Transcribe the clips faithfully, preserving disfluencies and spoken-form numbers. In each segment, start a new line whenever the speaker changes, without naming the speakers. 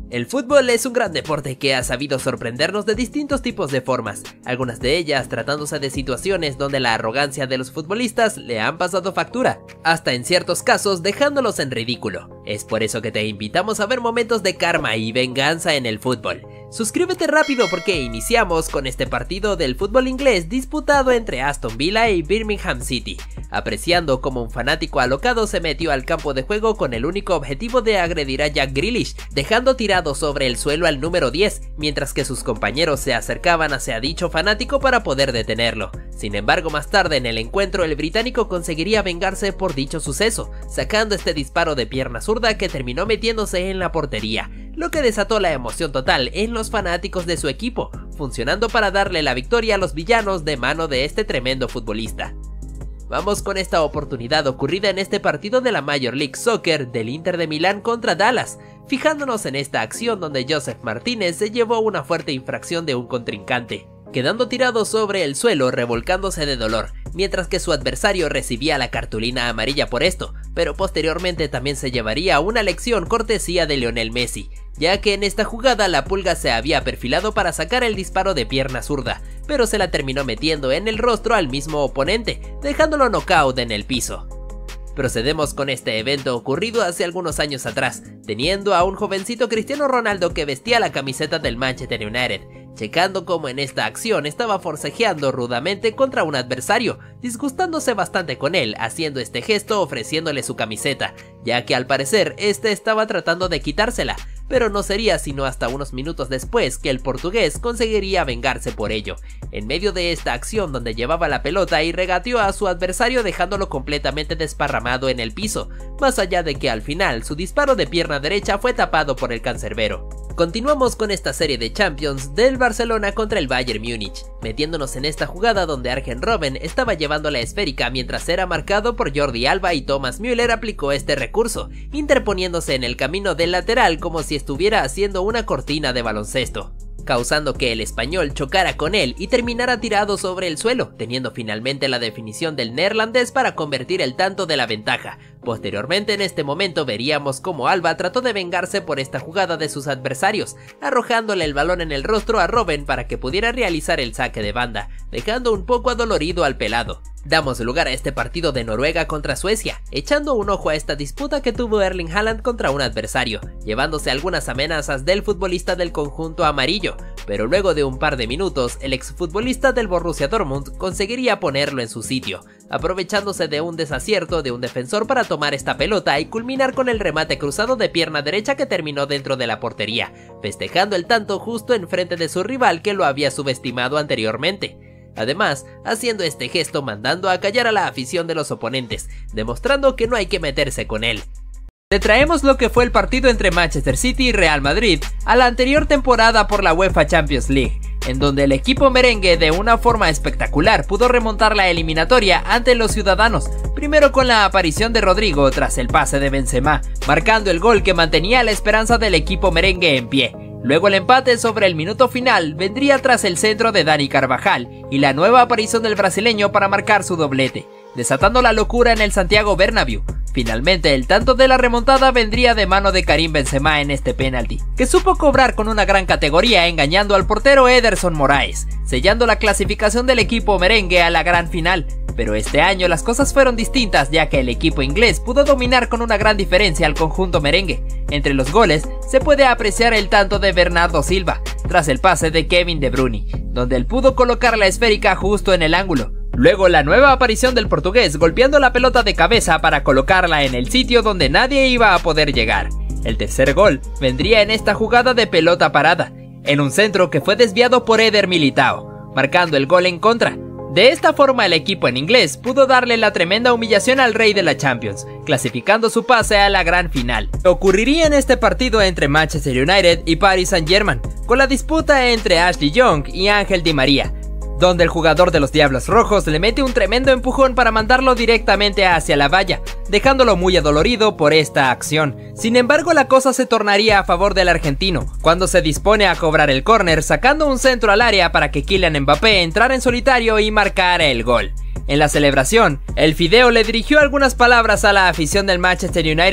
El fútbol es un gran deporte que ha sabido sorprendernos de distintos tipos de formas, algunas de ellas tratándose de situaciones donde la arrogancia de los futbolistas le han pasado factura, hasta en ciertos casos dejándolos en ridículo. Es por eso que te invitamos a ver momentos de karma y venganza en el fútbol. Suscríbete rápido porque iniciamos con este partido del fútbol inglés disputado entre Aston Villa y Birmingham City, apreciando como un fanático alocado se metió al campo de juego con el único objetivo de agredir a Jack Grealish, dejando tirado sobre el suelo al número diez, mientras que sus compañeros se acercaban hacia dicho fanático para poder detenerlo. Sin embargo, más tarde en el encuentro el británico conseguiría vengarse por dicho suceso, sacando este disparo de pierna zurda que terminó metiéndose en la portería, lo que desató la emoción total en los fanáticos de su equipo, funcionando para darle la victoria a los villanos de mano de este tremendo futbolista. Vamos con esta oportunidad ocurrida en este partido de la Major League Soccer del Inter de Milán contra Dallas, fijándonos en esta acción donde Joseph Martínez se llevó una fuerte infracción de un contrincante, quedando tirado sobre el suelo revolcándose de dolor, mientras que su adversario recibía la cartulina amarilla por esto, pero posteriormente también se llevaría una lección cortesía de Lionel Messi, ya que en esta jugada la pulga se había perfilado para sacar el disparo de pierna zurda, pero se la terminó metiendo en el rostro al mismo oponente, dejándolo knockout en el piso. Procedemos con este evento ocurrido hace algunos años atrás, teniendo a un jovencito Cristiano Ronaldo que vestía la camiseta del Manchester United, checando como en esta acción estaba forcejeando rudamente contra un adversario, disgustándose bastante con él, haciendo este gesto ofreciéndole su camiseta, ya que al parecer este estaba tratando de quitársela, pero no sería sino hasta unos minutos después que el portugués conseguiría vengarse por ello, en medio de esta acción donde llevaba la pelota y regateó a su adversario dejándolo completamente desparramado en el piso, más allá de que al final su disparo de pierna derecha fue tapado por el cancerbero. Continuamos con esta serie de Champions del Barcelona contra el Bayern Múnich, metiéndonos en esta jugada donde Arjen Robben estaba llevando la esférica mientras era marcado por Jordi Alba y Thomas Müller aplicó este recurso, interponiéndose en el camino del lateral como si estuviera haciendo una cortina de baloncesto, causando que el español chocara con él y terminara tirado sobre el suelo, teniendo finalmente la definición del neerlandés para convertir el tanto de la ventaja. Posteriormente en este momento veríamos cómo Alba trató de vengarse por esta jugada de sus adversarios, arrojándole el balón en el rostro a Robben para que pudiera realizar el saque de banda, dejando un poco adolorido al pelado. Damos lugar a este partido de Noruega contra Suecia, echando un ojo a esta disputa que tuvo Erling Haaland contra un adversario, llevándose algunas amenazas del futbolista del conjunto amarillo, pero luego de un par de minutos el exfutbolista del Borussia Dortmund conseguiría ponerlo en su sitio, aprovechándose de un desacierto de un defensor para tomar esta pelota y culminar con el remate cruzado de pierna derecha que terminó dentro de la portería, festejando el tanto justo enfrente de su rival que lo había subestimado anteriormente. Además, haciendo este gesto mandando a callar a la afición de los oponentes, demostrando que no hay que meterse con él. Te traemos lo que fue el partido entre Manchester City y Real Madrid a la anterior temporada por la UEFA Champions League, en donde el equipo merengue de una forma espectacular pudo remontar la eliminatoria ante los ciudadanos, primero con la aparición de Rodrigo tras el pase de Benzema, marcando el gol que mantenía la esperanza del equipo merengue en pie. Luego el empate sobre el minuto final vendría tras el centro de Dani Carvajal y la nueva aparición del brasileño para marcar su doblete, desatando la locura en el Santiago Bernabéu. Finalmente el tanto de la remontada vendría de mano de Karim Benzema en este penalti, que supo cobrar con una gran categoría engañando al portero Ederson Moraes, sellando la clasificación del equipo merengue a la gran final. Pero este año las cosas fueron distintas ya que el equipo inglés pudo dominar con una gran diferencia al conjunto merengue. Entre los goles se puede apreciar el tanto de Bernardo Silva, tras el pase de Kevin De Bruyne, donde él pudo colocar la esférica justo en el ángulo. Luego la nueva aparición del portugués golpeando la pelota de cabeza para colocarla en el sitio donde nadie iba a poder llegar. El tercer gol vendría en esta jugada de pelota parada, en un centro que fue desviado por Eder Militao, marcando el gol en contra. De esta forma el equipo en inglés pudo darle la tremenda humillación al rey de la Champions, clasificando su pase a la gran final. Ocurriría en este partido entre Manchester United y Paris Saint-Germain, con la disputa entre Ashley Young y Ángel Di María, donde el jugador de los Diablos Rojos le mete un tremendo empujón para mandarlo directamente hacia la valla, dejándolo muy adolorido por esta acción. Sin embargo, la cosa se tornaría a favor del argentino, cuando se dispone a cobrar el córner sacando un centro al área para que Kylian Mbappé entrara en solitario y marcara el gol. En la celebración, el Fideo le dirigió algunas palabras a la afición del Manchester United,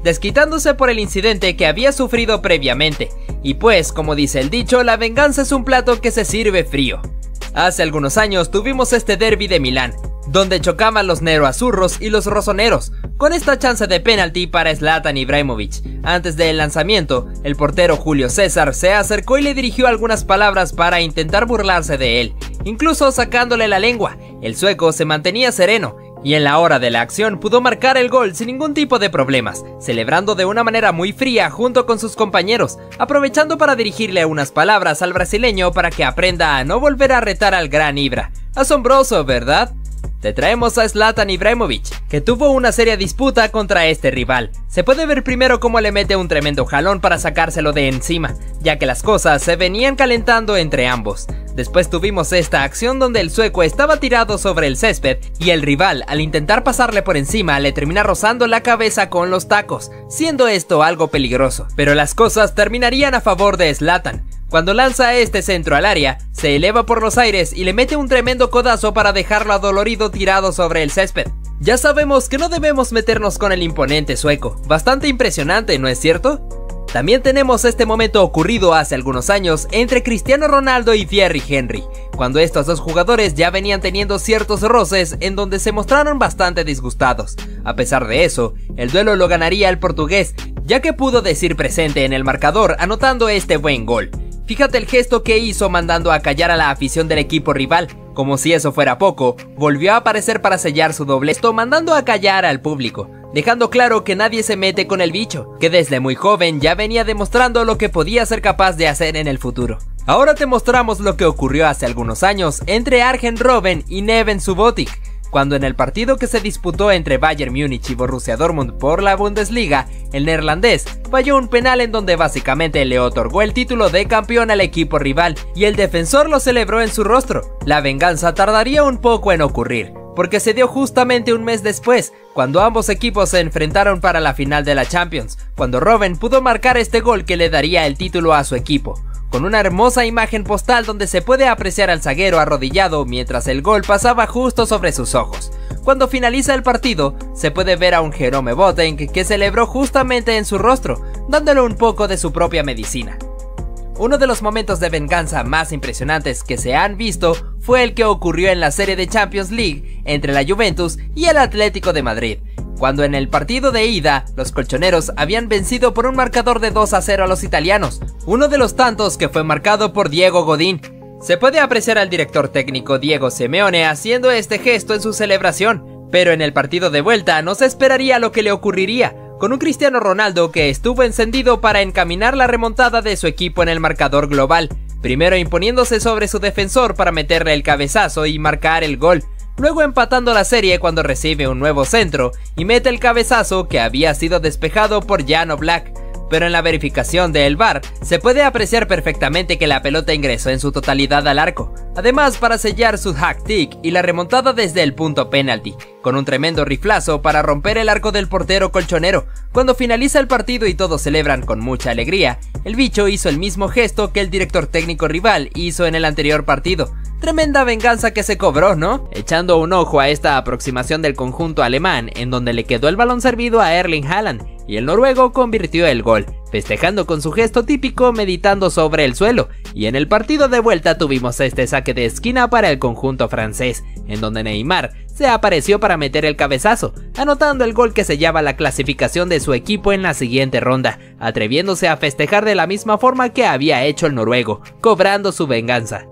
desquitándose por el incidente que había sufrido previamente. Y pues, como dice el dicho, la venganza es un plato que se sirve frío. Hace algunos años tuvimos este derbi de Milán, donde chocaban los neroazzurros y los rosoneros, con esta chance de penalti para Zlatan Ibrahimovic. Antes del lanzamiento, el portero Julio César se acercó y le dirigió algunas palabras para intentar burlarse de él, incluso sacándole la lengua. El sueco se mantenía sereno, y en la hora de la acción pudo marcar el gol sin ningún tipo de problemas, celebrando de una manera muy fría junto con sus compañeros, aprovechando para dirigirle unas palabras al brasileño para que aprenda a no volver a retar al gran Ibra. Asombroso, ¿verdad? Te traemos a Zlatan Ibrahimovic, que tuvo una seria disputa contra este rival. Se puede ver primero cómo le mete un tremendo jalón para sacárselo de encima, ya que las cosas se venían calentando entre ambos. Después tuvimos esta acción donde el sueco estaba tirado sobre el césped y el rival, al intentar pasarle por encima, le termina rozando la cabeza con los tacos, siendo esto algo peligroso. Pero las cosas terminarían a favor de Zlatan. Cuando lanza este centro al área, se eleva por los aires y le mete un tremendo codazo para dejarlo adolorido tirado sobre el césped. Ya sabemos que no debemos meternos con el imponente sueco, bastante impresionante, ¿no es cierto? También tenemos este momento ocurrido hace algunos años entre Cristiano Ronaldo y Thierry Henry, cuando estos dos jugadores ya venían teniendo ciertos roces en donde se mostraron bastante disgustados. A pesar de eso, el duelo lo ganaría el portugués, ya que pudo decir presente en el marcador anotando este buen gol. Fíjate el gesto que hizo mandando a callar a la afición del equipo rival. Como si eso fuera poco, volvió a aparecer para sellar su doblete, mandando a callar al público, dejando claro que nadie se mete con el bicho, que desde muy joven ya venía demostrando lo que podía ser capaz de hacer en el futuro. Ahora te mostramos lo que ocurrió hace algunos años entre Arjen Robben y Neven Subotic, cuando en el partido que se disputó entre Bayern Múnich y Borussia Dortmund por la Bundesliga, el neerlandés falló un penal en donde básicamente le otorgó el título de campeón al equipo rival y el defensor lo celebró en su rostro. La venganza tardaría un poco en ocurrir, porque se dio justamente un mes después, cuando ambos equipos se enfrentaron para la final de la Champions, cuando Robben pudo marcar este gol que le daría el título a su equipo, con una hermosa imagen postal donde se puede apreciar al zaguero arrodillado mientras el gol pasaba justo sobre sus ojos. Cuando finaliza el partido, se puede ver a un Jerome Boateng que celebró justamente en su rostro, dándole un poco de su propia medicina. Uno de los momentos de venganza más impresionantes que se han visto fue el que ocurrió en la serie de Champions League entre la Juventus y el Atlético de Madrid, cuando en el partido de ida, los colchoneros habían vencido por un marcador de dos a cero a los italianos, uno de los tantos que fue marcado por Diego Godín. Se puede apreciar al director técnico Diego Simeone haciendo este gesto en su celebración, pero en el partido de vuelta no se esperaría lo que le ocurriría, con un Cristiano Ronaldo que estuvo encendido para encaminar la remontada de su equipo en el marcador global, primero imponiéndose sobre su defensor para meterle el cabezazo y marcar el gol, luego empatando la serie cuando recibe un nuevo centro y mete el cabezazo que había sido despejado por Jan Oblak. Pero en la verificación del V A R se puede apreciar perfectamente que la pelota ingresó en su totalidad al arco, además para sellar su hat-trick y la remontada desde el punto penalti, con un tremendo riflazo para romper el arco del portero colchonero. Cuando finaliza el partido y todos celebran con mucha alegría, el bicho hizo el mismo gesto que el director técnico rival hizo en el anterior partido. Tremenda venganza que se cobró, ¿no? Echando un ojo a esta aproximación del conjunto alemán, en donde le quedó el balón servido a Erling Haaland, y el noruego convirtió el gol, festejando con su gesto típico meditando sobre el suelo, y en el partido de vuelta tuvimos este saque de esquina para el conjunto francés, en donde Neymar se apareció para meter el cabezazo, anotando el gol que sellaba la clasificación de su equipo en la siguiente ronda, atreviéndose a festejar de la misma forma que había hecho el noruego, cobrando su venganza.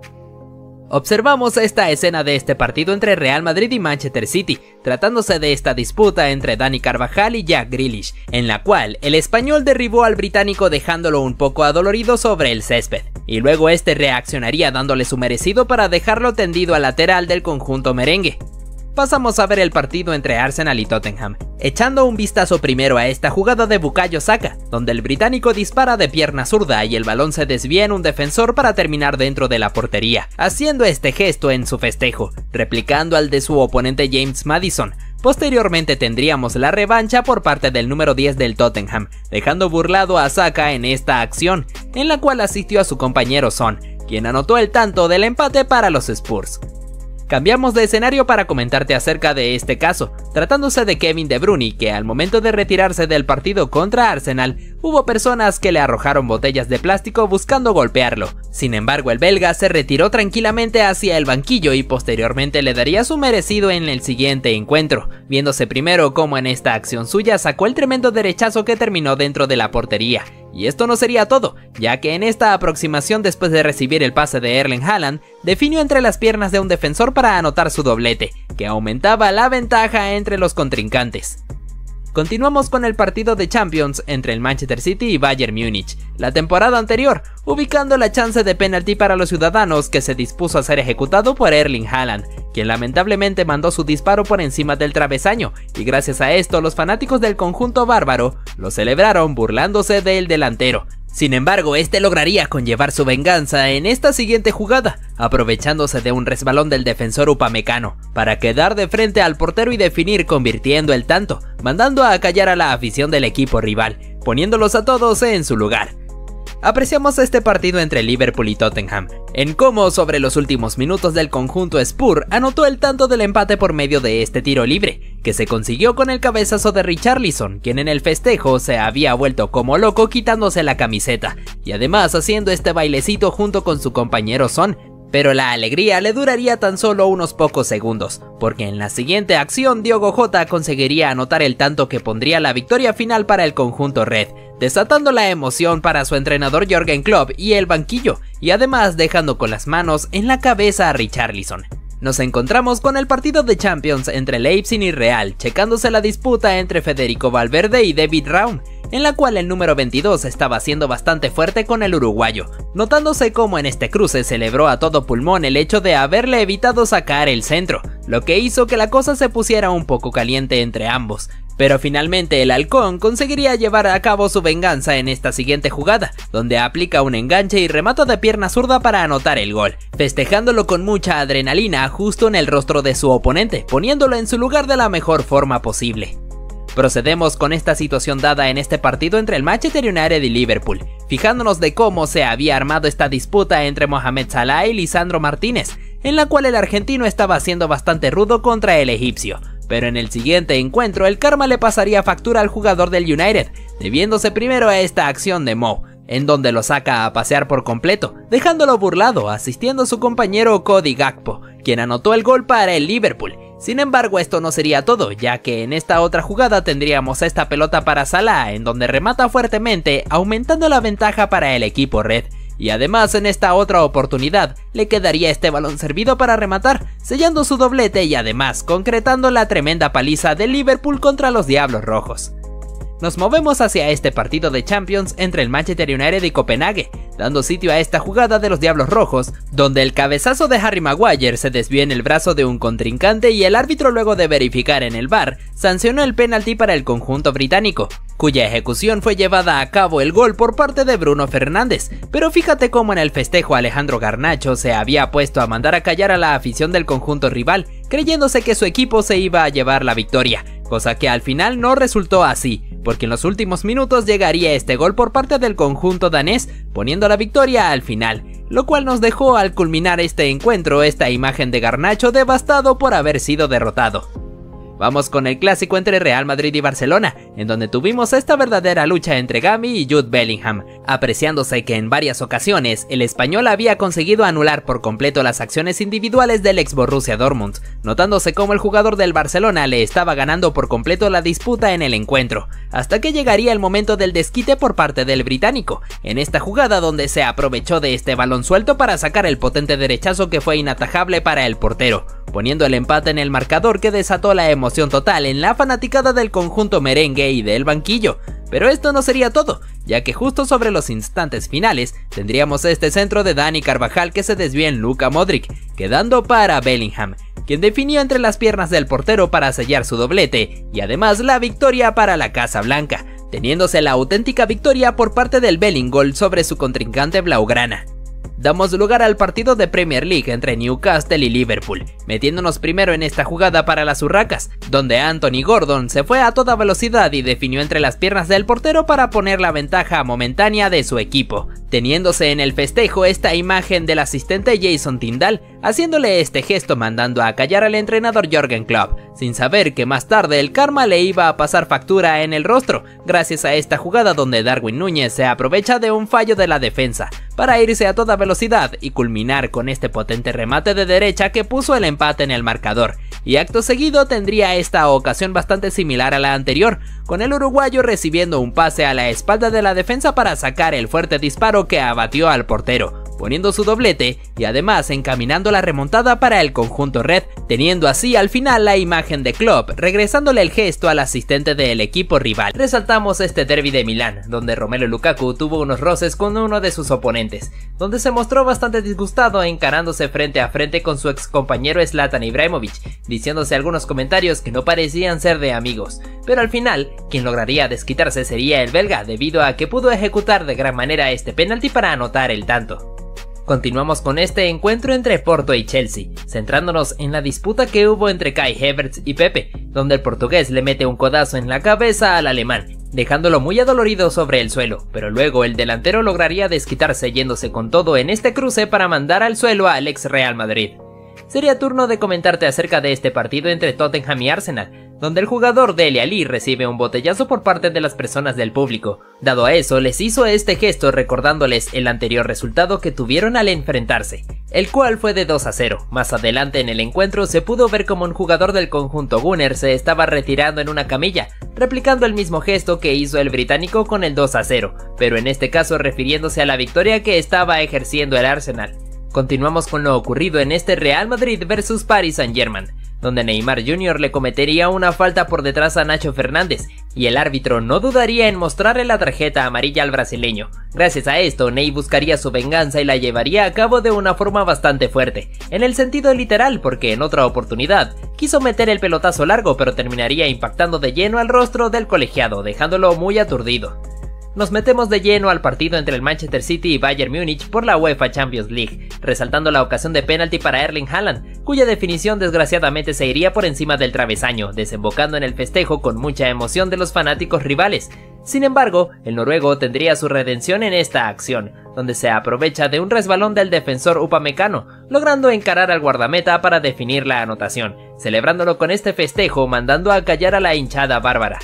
Observamos esta escena de este partido entre Real Madrid y Manchester City, tratándose de esta disputa entre Dani Carvajal y Jack Grealish, en la cual el español derribó al británico dejándolo un poco adolorido sobre el césped, y luego este reaccionaría dándole su merecido para dejarlo tendido al lateral del conjunto merengue. Pasamos a ver el partido entre Arsenal y Tottenham, echando un vistazo primero a esta jugada de Bukayo Saka, donde el británico dispara de pierna zurda y el balón se desvía en un defensor para terminar dentro de la portería, haciendo este gesto en su festejo, replicando al de su oponente James Maddison. Posteriormente tendríamos la revancha por parte del número diez del Tottenham, dejando burlado a Saka en esta acción, en la cual asistió a su compañero Son, quien anotó el tanto del empate para los Spurs. Cambiamos de escenario para comentarte acerca de este caso, tratándose de Kevin De Bruyne, que al momento de retirarse del partido contra Arsenal, hubo personas que le arrojaron botellas de plástico buscando golpearlo. Sin embargo, el belga se retiró tranquilamente hacia el banquillo y posteriormente le daría su merecido en el siguiente encuentro, viéndose primero cómo en esta acción suya sacó el tremendo derechazo que terminó dentro de la portería. Y esto no sería todo, ya que en esta aproximación después de recibir el pase de Erling Haaland, definió entre las piernas de un defensor para anotar su doblete, que aumentaba la ventaja entre los contrincantes. Continuamos con el partido de Champions entre el Manchester City y Bayern Múnich, la temporada anterior, ubicando la chance de penalti para los ciudadanos que se dispuso a ser ejecutado por Erling Haaland, quien lamentablemente mandó su disparo por encima del travesaño, y gracias a esto los fanáticos del conjunto bárbaro lo celebraron burlándose del delantero. Sin embargo, este lograría conllevar su venganza en esta siguiente jugada, aprovechándose de un resbalón del defensor upamecano, para quedar de frente al portero y definir convirtiendo el tanto, mandando a callar a la afición del equipo rival, poniéndolos a todos en su lugar. Apreciamos este partido entre Liverpool y Tottenham, en cómo sobre los últimos minutos del conjunto Spurs anotó el tanto del empate por medio de este tiro libre, que se consiguió con el cabezazo de Richarlison, quien en el festejo se había vuelto como loco quitándose la camiseta, y además haciendo este bailecito junto con su compañero Son. Pero la alegría le duraría tan solo unos pocos segundos, porque en la siguiente acción Diogo Jota conseguiría anotar el tanto que pondría la victoria final para el conjunto red, desatando la emoción para su entrenador Jürgen Klopp y el banquillo, y además dejando con las manos en la cabeza a Richarlison. Nos encontramos con el partido de Champions entre Leipzig y Real, checándose la disputa entre Federico Valverde y David Raum, en la cual el número veintidós estaba siendo bastante fuerte con el uruguayo, notándose cómo en este cruce celebró a todo pulmón el hecho de haberle evitado sacar el centro, lo que hizo que la cosa se pusiera un poco caliente entre ambos. Pero finalmente el halcón conseguiría llevar a cabo su venganza en esta siguiente jugada, donde aplica un enganche y remata de pierna zurda para anotar el gol, festejándolo con mucha adrenalina justo en el rostro de su oponente, poniéndolo en su lugar de la mejor forma posible. Procedemos con esta situación dada en este partido entre el Manchester United y Liverpool, fijándonos de cómo se había armado esta disputa entre Mohamed Salah y Lisandro Martínez, en la cual el argentino estaba siendo bastante rudo contra el egipcio. Pero en el siguiente encuentro el karma le pasaría factura al jugador del United, debiéndose primero a esta acción de Mo, en donde lo saca a pasear por completo, dejándolo burlado, asistiendo a su compañero Cody Gakpo, quien anotó el gol para el Liverpool. Sin embargo, esto no sería todo, ya que en esta otra jugada tendríamos esta pelota para Salah, en donde remata fuertemente, aumentando la ventaja para el equipo red. Y además en esta otra oportunidad le quedaría este balón servido para rematar, sellando su doblete y además concretando la tremenda paliza de Liverpool contra los Diablos Rojos. Nos movemos hacia este partido de Champions entre el Manchester United y Copenhague, dando sitio a esta jugada de los Diablos Rojos, donde el cabezazo de Harry Maguire se desvió en el brazo de un contrincante y el árbitro, luego de verificar en el V A R, sancionó el penalti para el conjunto británico, cuya ejecución fue llevada a cabo el gol por parte de Bruno Fernández. Pero fíjate cómo en el festejo Alejandro Garnacho se había puesto a mandar a callar a la afición del conjunto rival, creyéndose que su equipo se iba a llevar la victoria, cosa que al final no resultó así, porque en los últimos minutos llegaría este gol por parte del conjunto danés, poniendo la victoria al final, lo cual nos dejó al culminar este encuentro esta imagen de Garnacho devastado por haber sido derrotado. Vamos con el clásico entre Real Madrid y Barcelona, en donde tuvimos esta verdadera lucha entre Gavi y Jude Bellingham, apreciándose que en varias ocasiones el español había conseguido anular por completo las acciones individuales del ex Borussia Dortmund, notándose cómo el jugador del Barcelona le estaba ganando por completo la disputa en el encuentro, hasta que llegaría el momento del desquite por parte del británico, en esta jugada donde se aprovechó de este balón suelto para sacar el potente derechazo que fue inatajable para el portero, poniendo el empate en el marcador que desató la emoción total en la fanaticada del conjunto merengue y del banquillo. Pero esto no sería todo, ya que justo sobre los instantes finales tendríamos este centro de Dani Carvajal que se desvía en Luka Modric, quedando para Bellingham, quien definió entre las piernas del portero para sellar su doblete y además la victoria para la Casa Blanca, teniéndose la auténtica victoria por parte del Bellingham sobre su contrincante blaugrana. Damos lugar al partido de Premier League entre Newcastle y Liverpool, metiéndonos primero en esta jugada para las urracas, donde Anthony Gordon se fue a toda velocidad y definió entre las piernas del portero para poner la ventaja momentánea de su equipo, teniéndose en el festejo esta imagen del asistente Jason Tindall, haciéndole este gesto mandando a callar al entrenador Jürgen Klopp, sin saber que más tarde el karma le iba a pasar factura en el rostro, gracias a esta jugada donde Darwin Núñez se aprovecha de un fallo de la defensa, para irse a toda velocidad y culminar con este potente remate de derecha que puso el empate en el marcador, y acto seguido tendría esta ocasión bastante similar a la anterior, con el uruguayo recibiendo un pase a la espalda de la defensa para sacar el fuerte disparo que abatió al portero, poniendo su doblete y además encaminando la remontada para el conjunto red, teniendo así al final la imagen de Klopp regresándole el gesto al asistente del equipo rival. Resaltamos este derbi de Milán, donde Romelu Lukaku tuvo unos roces con uno de sus oponentes, donde se mostró bastante disgustado encarándose frente a frente con su ex compañero Zlatan Ibrahimovic, diciéndose algunos comentarios que no parecían ser de amigos, pero al final quien lograría desquitarse sería el belga debido a que pudo ejecutar de gran manera este penalti para anotar el tanto. Continuamos con este encuentro entre Porto y Chelsea, centrándonos en la disputa que hubo entre Kai Havertz y Pepe, donde el portugués le mete un codazo en la cabeza al alemán, dejándolo muy adolorido sobre el suelo, pero luego el delantero lograría desquitarse yéndose con todo en este cruce para mandar al suelo al ex Real Madrid. Sería turno de comentarte acerca de este partido entre Tottenham y Arsenal, donde el jugador Dele Alli recibe un botellazo por parte de las personas del público. Dado a eso, les hizo este gesto recordándoles el anterior resultado que tuvieron al enfrentarse, el cual fue de dos a cero. Más adelante en el encuentro se pudo ver como un jugador del conjunto Gunner se estaba retirando en una camilla, replicando el mismo gesto que hizo el británico con el dos a cero, pero en este caso refiriéndose a la victoria que estaba ejerciendo el Arsenal. Continuamos con lo ocurrido en este Real Madrid versus Paris Saint-Germain, donde Neymar junior le cometería una falta por detrás a Nacho Fernández, y el árbitro no dudaría en mostrarle la tarjeta amarilla al brasileño. Gracias a esto, Ney buscaría su venganza y la llevaría a cabo de una forma bastante fuerte, en el sentido literal porque en otra oportunidad quiso meter el pelotazo largo pero terminaría impactando de lleno al rostro del colegiado, dejándolo muy aturdido. Nos metemos de lleno al partido entre el Manchester City y Bayern Múnich por la UEFA Champions League, resaltando la ocasión de penalti para Erling Haaland, cuya definición desgraciadamente se iría por encima del travesaño, desembocando en el festejo con mucha emoción de los fanáticos rivales. Sin embargo, el noruego tendría su redención en esta acción, donde se aprovecha de un resbalón del defensor Upamecano, logrando encarar al guardameta para definir la anotación, celebrándolo con este festejo mandando a callar a la hinchada bárbara.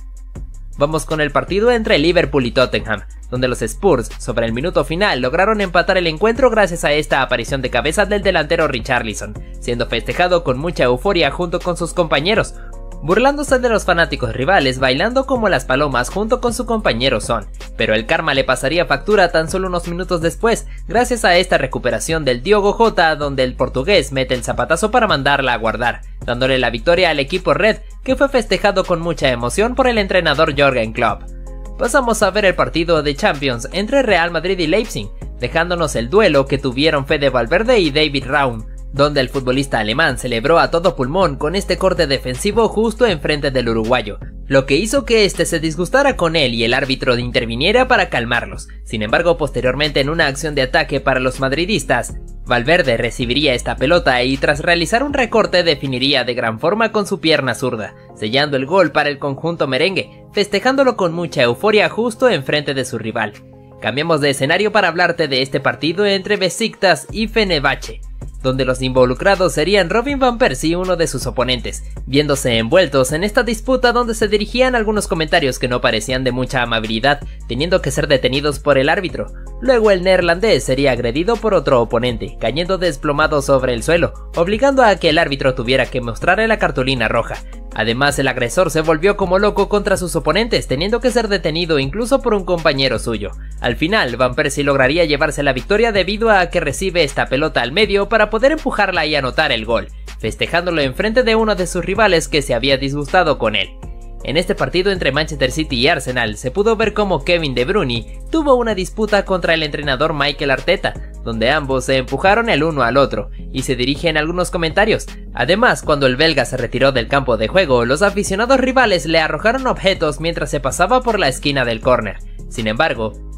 Vamos con el partido entre Liverpool y Tottenham, donde los Spurs, sobre el minuto final, lograron empatar el encuentro gracias a esta aparición de cabeza del delantero Richarlison, siendo festejado con mucha euforia junto con sus compañeros, burlándose de los fanáticos rivales bailando como las palomas junto con su compañero Son, pero el karma le pasaría factura tan solo unos minutos después, gracias a esta recuperación del Diogo Jota, donde el portugués mete el zapatazo para mandarla a guardar, dándole la victoria al equipo red, que fue festejado con mucha emoción por el entrenador Jürgen Klopp. Pasamos a ver el partido de Champions entre Real Madrid y Leipzig, dejándonos el duelo que tuvieron Fede Valverde y David Raum, donde el futbolista alemán celebró a todo pulmón con este corte defensivo justo enfrente del uruguayo, lo que hizo que este se disgustara con él y el árbitro interviniera para calmarlos. Sin embargo, posteriormente en una acción de ataque para los madridistas, Valverde recibiría esta pelota y tras realizar un recorte definiría de gran forma con su pierna zurda, sellando el gol para el conjunto merengue, festejándolo con mucha euforia justo enfrente de su rival. Cambiamos de escenario para hablarte de este partido entre Besiktas y Fenerbahce, donde los involucrados serían Robin van Persie y uno de sus oponentes, viéndose envueltos en esta disputa donde se dirigían algunos comentarios que no parecían de mucha amabilidad, teniendo que ser detenidos por el árbitro. Luego el neerlandés sería agredido por otro oponente, cayendo desplomado sobre el suelo, obligando a que el árbitro tuviera que mostrarle la cartulina roja. Además, el agresor se volvió como loco contra sus oponentes, teniendo que ser detenido incluso por un compañero suyo. Al final, Van Persie lograría llevarse la victoria debido a que recibe esta pelota al medio para poder empujarla y anotar el gol, festejándolo enfrente de uno de sus rivales que se había disgustado con él. En este partido entre Manchester City y Arsenal se pudo ver cómo Kevin De Bruyne tuvo una disputa contra el entrenador Mikel Arteta, donde ambos se empujaron el uno al otro y se dirigen algunos comentarios. Además, cuando el belga se retiró del campo de juego, los aficionados rivales le arrojaron objetos mientras se pasaba por la esquina del córner. Sin embargo,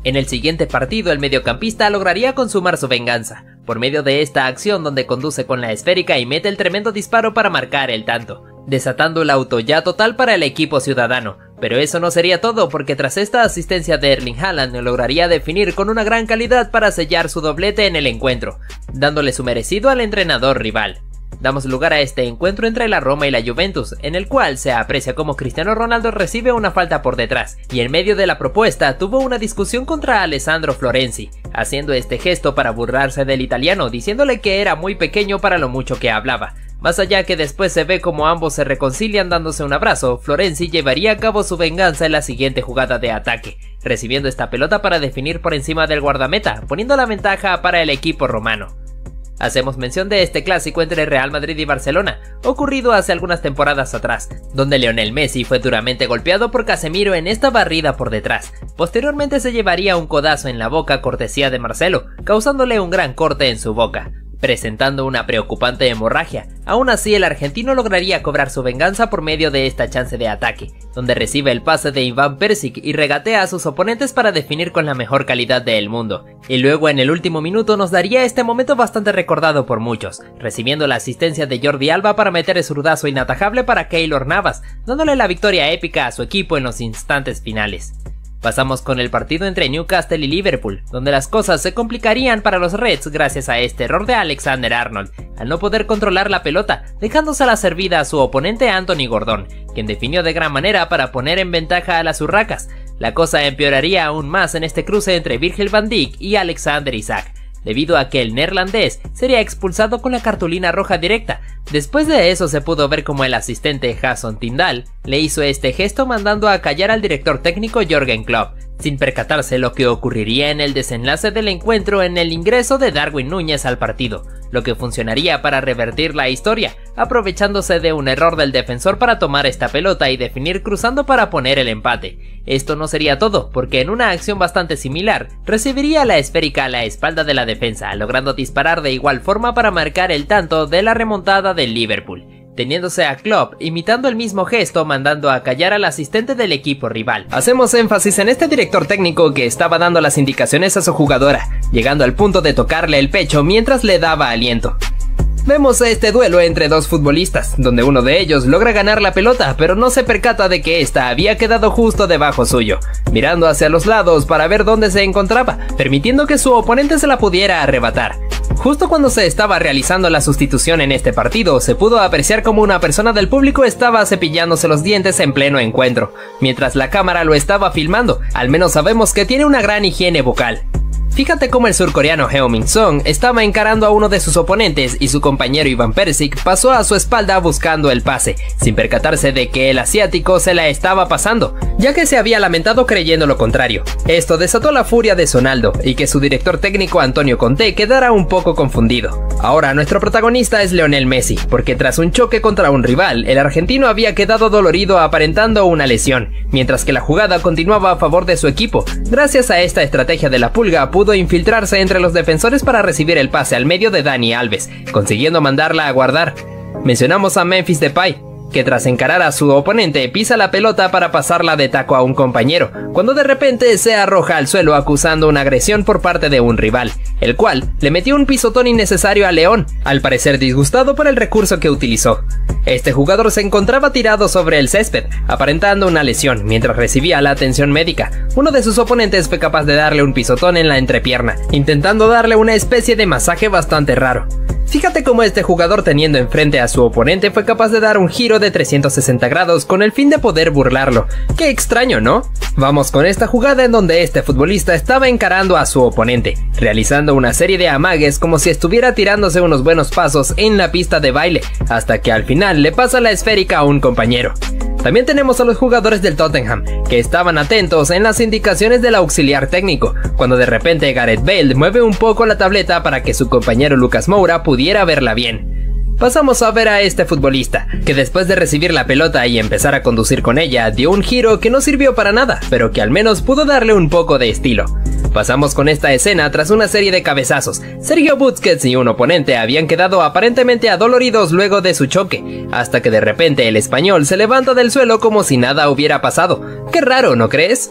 En el siguiente partido, el mediocampista lograría consumar su venganza, por medio de esta acción donde conduce con la esférica y mete el tremendo disparo para marcar el tanto, desatando el auto ya total para el equipo ciudadano. Pero eso no sería todo, porque tras esta asistencia de Erling Haaland lograría definir con una gran calidad para sellar su doblete en el encuentro, dándole su merecido al entrenador rival. Damos lugar a este encuentro entre la Roma y la Juventus, en el cual se aprecia como Cristiano Ronaldo recibe una falta por detrás, y en medio de la propuesta tuvo una discusión contra Alessandro Florenzi, haciendo este gesto para burlarse del italiano, diciéndole que era muy pequeño para lo mucho que hablaba. Más allá que después se ve como ambos se reconcilian dándose un abrazo, Florenzi llevaría a cabo su venganza en la siguiente jugada de ataque, recibiendo esta pelota para definir por encima del guardameta, poniendo la ventaja para el equipo romano. Hacemos mención de este clásico entre Real Madrid y Barcelona, ocurrido hace algunas temporadas atrás, donde Lionel Messi fue duramente golpeado por Casemiro en esta barrida por detrás. Posteriormente se llevaría un codazo en la boca cortesía de Marcelo, causándole un gran corte en su boca, presentando una preocupante hemorragia. Aún así, el argentino lograría cobrar su venganza por medio de esta chance de ataque, donde recibe el pase de Ivan Perisic y regatea a sus oponentes para definir con la mejor calidad del mundo. Y luego en el último minuto nos daría este momento bastante recordado por muchos, recibiendo la asistencia de Jordi Alba para meter el zurdazo inatajable para Keylor Navas, dándole la victoria épica a su equipo en los instantes finales. Pasamos con el partido entre Newcastle y Liverpool, donde las cosas se complicarían para los Reds gracias a este error de Alexander-Arnold, al no poder controlar la pelota, dejándosela servida a su oponente Anthony Gordon, quien definió de gran manera para poner en ventaja a las urracas. La cosa empeoraría aún más en este cruce entre Virgil van Dijk y Alexander Isak, debido a que el neerlandés sería expulsado con la cartulina roja directa. Después de eso se pudo ver como el asistente Jason Tindall le hizo este gesto mandando a callar al director técnico Jürgen Klopp, sin percatarse lo que ocurriría en el desenlace del encuentro en el ingreso de Darwin Núñez al partido, lo que funcionaría para revertir la historia, aprovechándose de un error del defensor para tomar esta pelota y definir cruzando para poner el empate. Esto no sería todo, porque en una acción bastante similar, recibiría la esférica a la espalda de la defensa, logrando disparar de igual forma para marcar el tanto de la remontada del Liverpool, teniéndose a Klopp imitando el mismo gesto mandando a callar al asistente del equipo rival. Hacemos énfasis en este director técnico que estaba dando las indicaciones a su jugadora, llegando al punto de tocarle el pecho mientras le daba aliento. Vemos este duelo entre dos futbolistas, donde uno de ellos logra ganar la pelota, pero no se percata de que esta había quedado justo debajo suyo, mirando hacia los lados para ver dónde se encontraba, permitiendo que su oponente se la pudiera arrebatar. Justo cuando se estaba realizando la sustitución en este partido, se pudo apreciar como una persona del público estaba cepillándose los dientes en pleno encuentro, mientras la cámara lo estaba filmando. Al menos sabemos que tiene una gran higiene bucal. Fíjate cómo el surcoreano Heung-min Son estaba encarando a uno de sus oponentes y su compañero Ivan Perisic pasó a su espalda buscando el pase, sin percatarse de que el asiático se la estaba pasando, ya que se había lamentado creyendo lo contrario. Esto desató la furia de Sonaldo y que su director técnico Antonio Conte quedara un poco confundido. Ahora nuestro protagonista es Lionel Messi, porque tras un choque contra un rival, el argentino había quedado dolorido aparentando una lesión, mientras que la jugada continuaba a favor de su equipo. Gracias a esta estrategia de la pulga pudo infiltrarse entre los defensores para recibir el pase al medio de Dani Alves, consiguiendo mandarla a guardar. Mencionamos a Memphis Depay, que tras encarar a su oponente pisa la pelota para pasarla de taco a un compañero, cuando de repente se arroja al suelo acusando una agresión por parte de un rival, el cual le metió un pisotón innecesario a León, al parecer disgustado por el recurso que utilizó. Este jugador se encontraba tirado sobre el césped, aparentando una lesión, mientras recibía la atención médica. Uno de sus oponentes fue capaz de darle un pisotón en la entrepierna, intentando darle una especie de masaje bastante raro. Fíjate cómo este jugador, teniendo enfrente a su oponente, fue capaz de dar un giro de trescientos sesenta grados con el fin de poder burlarlo. Qué extraño, ¿no? Vamos con esta jugada en donde este futbolista estaba encarando a su oponente, realizando una serie de amagues como si estuviera tirándose unos buenos pasos en la pista de baile, hasta que al final le pasa la esférica a un compañero. También tenemos a los jugadores del Tottenham, que estaban atentos en las indicaciones del auxiliar técnico, cuando de repente Gareth Bale mueve un poco la tableta para que su compañero Lucas Moura pudiera verla bien. Pasamos a ver a este futbolista, que después de recibir la pelota y empezar a conducir con ella, dio un giro que no sirvió para nada, pero que al menos pudo darle un poco de estilo. Pasamos con esta escena tras una serie de cabezazos. Sergio Busquets y un oponente habían quedado aparentemente adoloridos luego de su choque, hasta que de repente el español se levanta del suelo como si nada hubiera pasado. Qué raro, ¿no crees?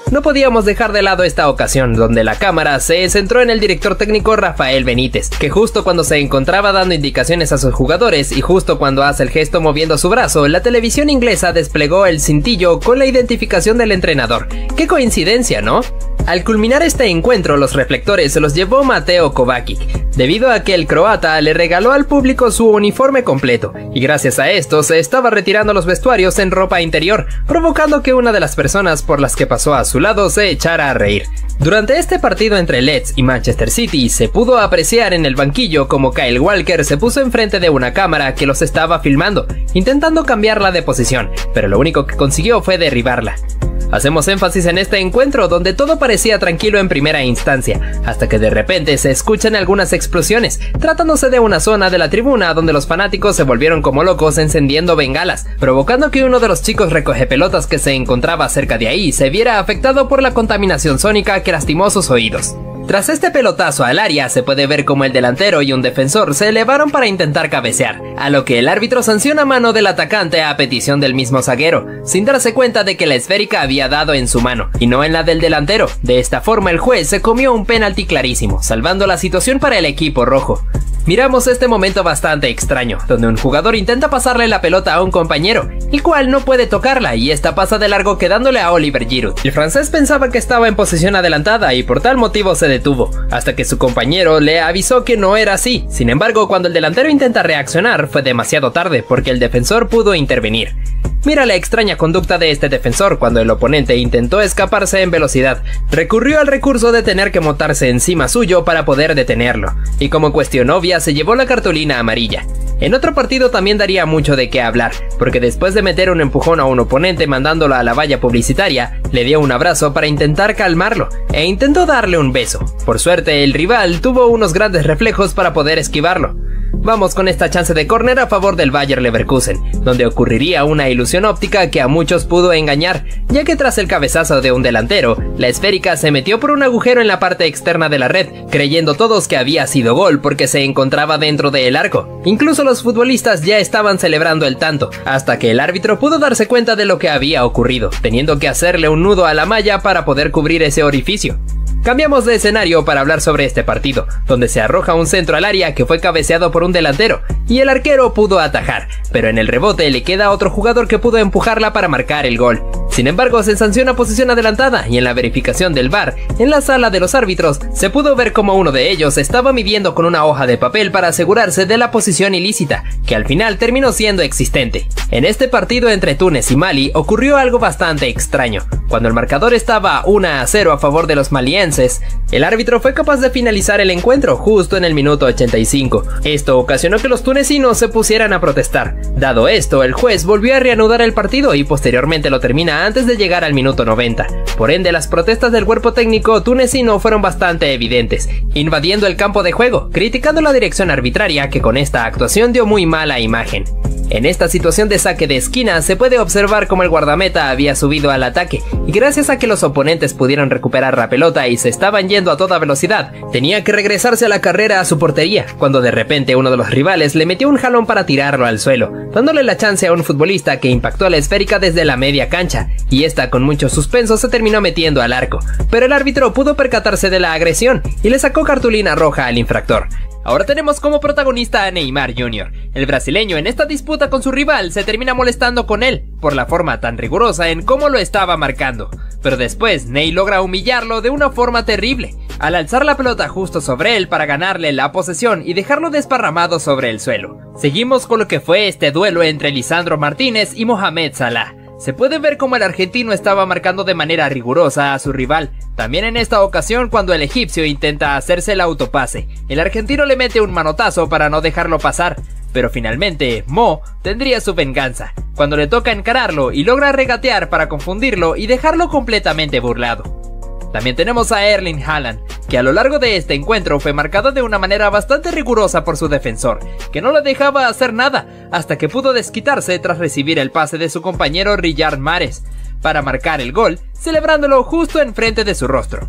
No podíamos dejar de lado esta ocasión, donde la cámara se centró en el director técnico Rafael Benítez, que justo cuando se encontraba dando indicaciones a sus jugadores y justo cuando hace el gesto moviendo su brazo, la televisión inglesa desplegó el cintillo con la identificación del entrenador. ¡Qué coincidencia!, ¿no? Al culminar este encuentro, los reflectores se los llevó Mateo Kovacic, debido a que el croata le regaló al público su uniforme completo, y gracias a esto se estaba retirando los vestuarios en ropa interior, provocando que una de las personas por las que pasó a su lado se echara a reír. Durante este partido entre Leeds y Manchester City, se pudo apreciar en el banquillo como Kyle Walker se puso enfrente de una cámara que los estaba filmando, intentando cambiarla de posición, pero lo único que consiguió fue derribarla. Hacemos énfasis en este encuentro donde todo parecía tranquilo en primera instancia, hasta que de repente se escuchan algunas explosiones, tratándose de una zona de la tribuna donde los fanáticos se volvieron como locos encendiendo bengalas, provocando que uno de los chicos recogepelotas que se encontraba cerca de ahí se viera afectado por la contaminación sónica que lastimó sus oídos. Tras este pelotazo al área, se puede ver como el delantero y un defensor se elevaron para intentar cabecear, a lo que el árbitro sanciona mano del atacante a petición del mismo zaguero, sin darse cuenta de que la esférica había dado en su mano, y no en la del delantero. De esta forma el juez se comió un penalti clarísimo, salvando la situación para el equipo rojo. Miramos este momento bastante extraño, donde un jugador intenta pasarle la pelota a un compañero, el cual no puede tocarla y esta pasa de largo quedándole a Oliver Giroud. El francés pensaba que estaba en posición adelantada y por tal motivo se detuvo, hasta que su compañero le avisó que no era así. Sin embargo, cuando el delantero intenta reaccionar, fue demasiado tarde porque el defensor pudo intervenir. Mira la extraña conducta de este defensor cuando el oponente intentó escaparse en velocidad. Recurrió al recurso de tener que montarse encima suyo para poder detenerlo, y como cuestión obvia se llevó la cartulina amarilla. En otro partido también daría mucho de qué hablar, porque después de meter un empujón a un oponente mandándolo a la valla publicitaria, le dio un abrazo para intentar calmarlo, e intentó darle un beso. Por suerte, el rival tuvo unos grandes reflejos para poder esquivarlo. Vamos con esta chance de córner a favor del Bayer Leverkusen, donde ocurriría una ilusión óptica que a muchos pudo engañar, ya que tras el cabezazo de un delantero, la esférica se metió por un agujero en la parte externa de la red, creyendo todos que había sido gol porque se encontraba dentro del arco. Incluso los futbolistas ya estaban celebrando el tanto, hasta que el árbitro pudo darse cuenta de lo que había ocurrido, teniendo que hacerle un nudo a la malla para poder cubrir ese orificio. Cambiamos de escenario para hablar sobre este partido, donde se arroja un centro al área que fue cabeceado por un delantero, y el arquero pudo atajar, pero en el rebote le queda otro jugador que pudo empujarla para marcar el gol. Sin embargo, se sanciona posición adelantada, y en la verificación del V A R, en la sala de los árbitros, se pudo ver como uno de ellos estaba midiendo con una hoja de papel para asegurarse de la posición ilícita, que al final terminó siendo existente. En este partido entre Túnez y Mali ocurrió algo bastante extraño. Cuando el marcador estaba uno a cero a favor de los malienses, el árbitro fue capaz de finalizar el encuentro justo en el minuto ochenta y cinco. Esto ocasionó que los tunecinos se pusieran a protestar. Dado esto, el juez volvió a reanudar el partido y posteriormente lo termina antes de llegar al minuto noventa. Por ende, las protestas del cuerpo técnico tunecino fueron bastante evidentes, invadiendo el campo de juego, criticando la dirección arbitraria que con esta actuación dio muy mala imagen. En esta situación de saque de esquina se puede observar cómo el guardameta había subido al ataque y gracias a que los oponentes pudieron recuperar la pelota y se estaban yendo a toda velocidad, tenía que regresarse a la carrera a su portería, cuando de repente uno de los rivales le metió un jalón para tirarlo al suelo, dándole la chance a un futbolista que impactó la esférica desde la media cancha, y esta con mucho suspenso se terminó metiendo al arco, pero el árbitro pudo percatarse de la agresión y le sacó cartulina roja al infractor. Ahora tenemos como protagonista a Neymar junior El brasileño en esta disputa con su rival se termina molestando con él, por la forma tan rigurosa en cómo lo estaba marcando. Pero después Ney logra humillarlo de una forma terrible, al alzar la pelota justo sobre él para ganarle la posesión y dejarlo desparramado sobre el suelo. Seguimos con lo que fue este duelo entre Lisandro Martínez y Mohamed Salah. Se puede ver cómo el argentino estaba marcando de manera rigurosa a su rival. También en esta ocasión cuando el egipcio intenta hacerse el autopase, el argentino le mete un manotazo para no dejarlo pasar, pero finalmente Mo tendría su venganza, cuando le toca encararlo y logra regatear para confundirlo y dejarlo completamente burlado. También tenemos a Erling Haaland, que a lo largo de este encuentro fue marcado de una manera bastante rigurosa por su defensor, que no le dejaba hacer nada, hasta que pudo desquitarse tras recibir el pase de su compañero Riyad Mahrez, para marcar el gol, celebrándolo justo enfrente de su rostro.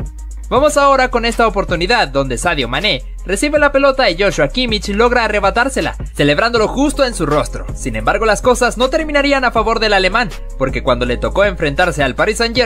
Vamos ahora con esta oportunidad donde Sadio Mané recibe la pelota y Joshua Kimmich logra arrebatársela, celebrándolo justo en su rostro. Sin embargo, las cosas no terminarían a favor del alemán, porque cuando le tocó enfrentarse al Paris Saint-Germain,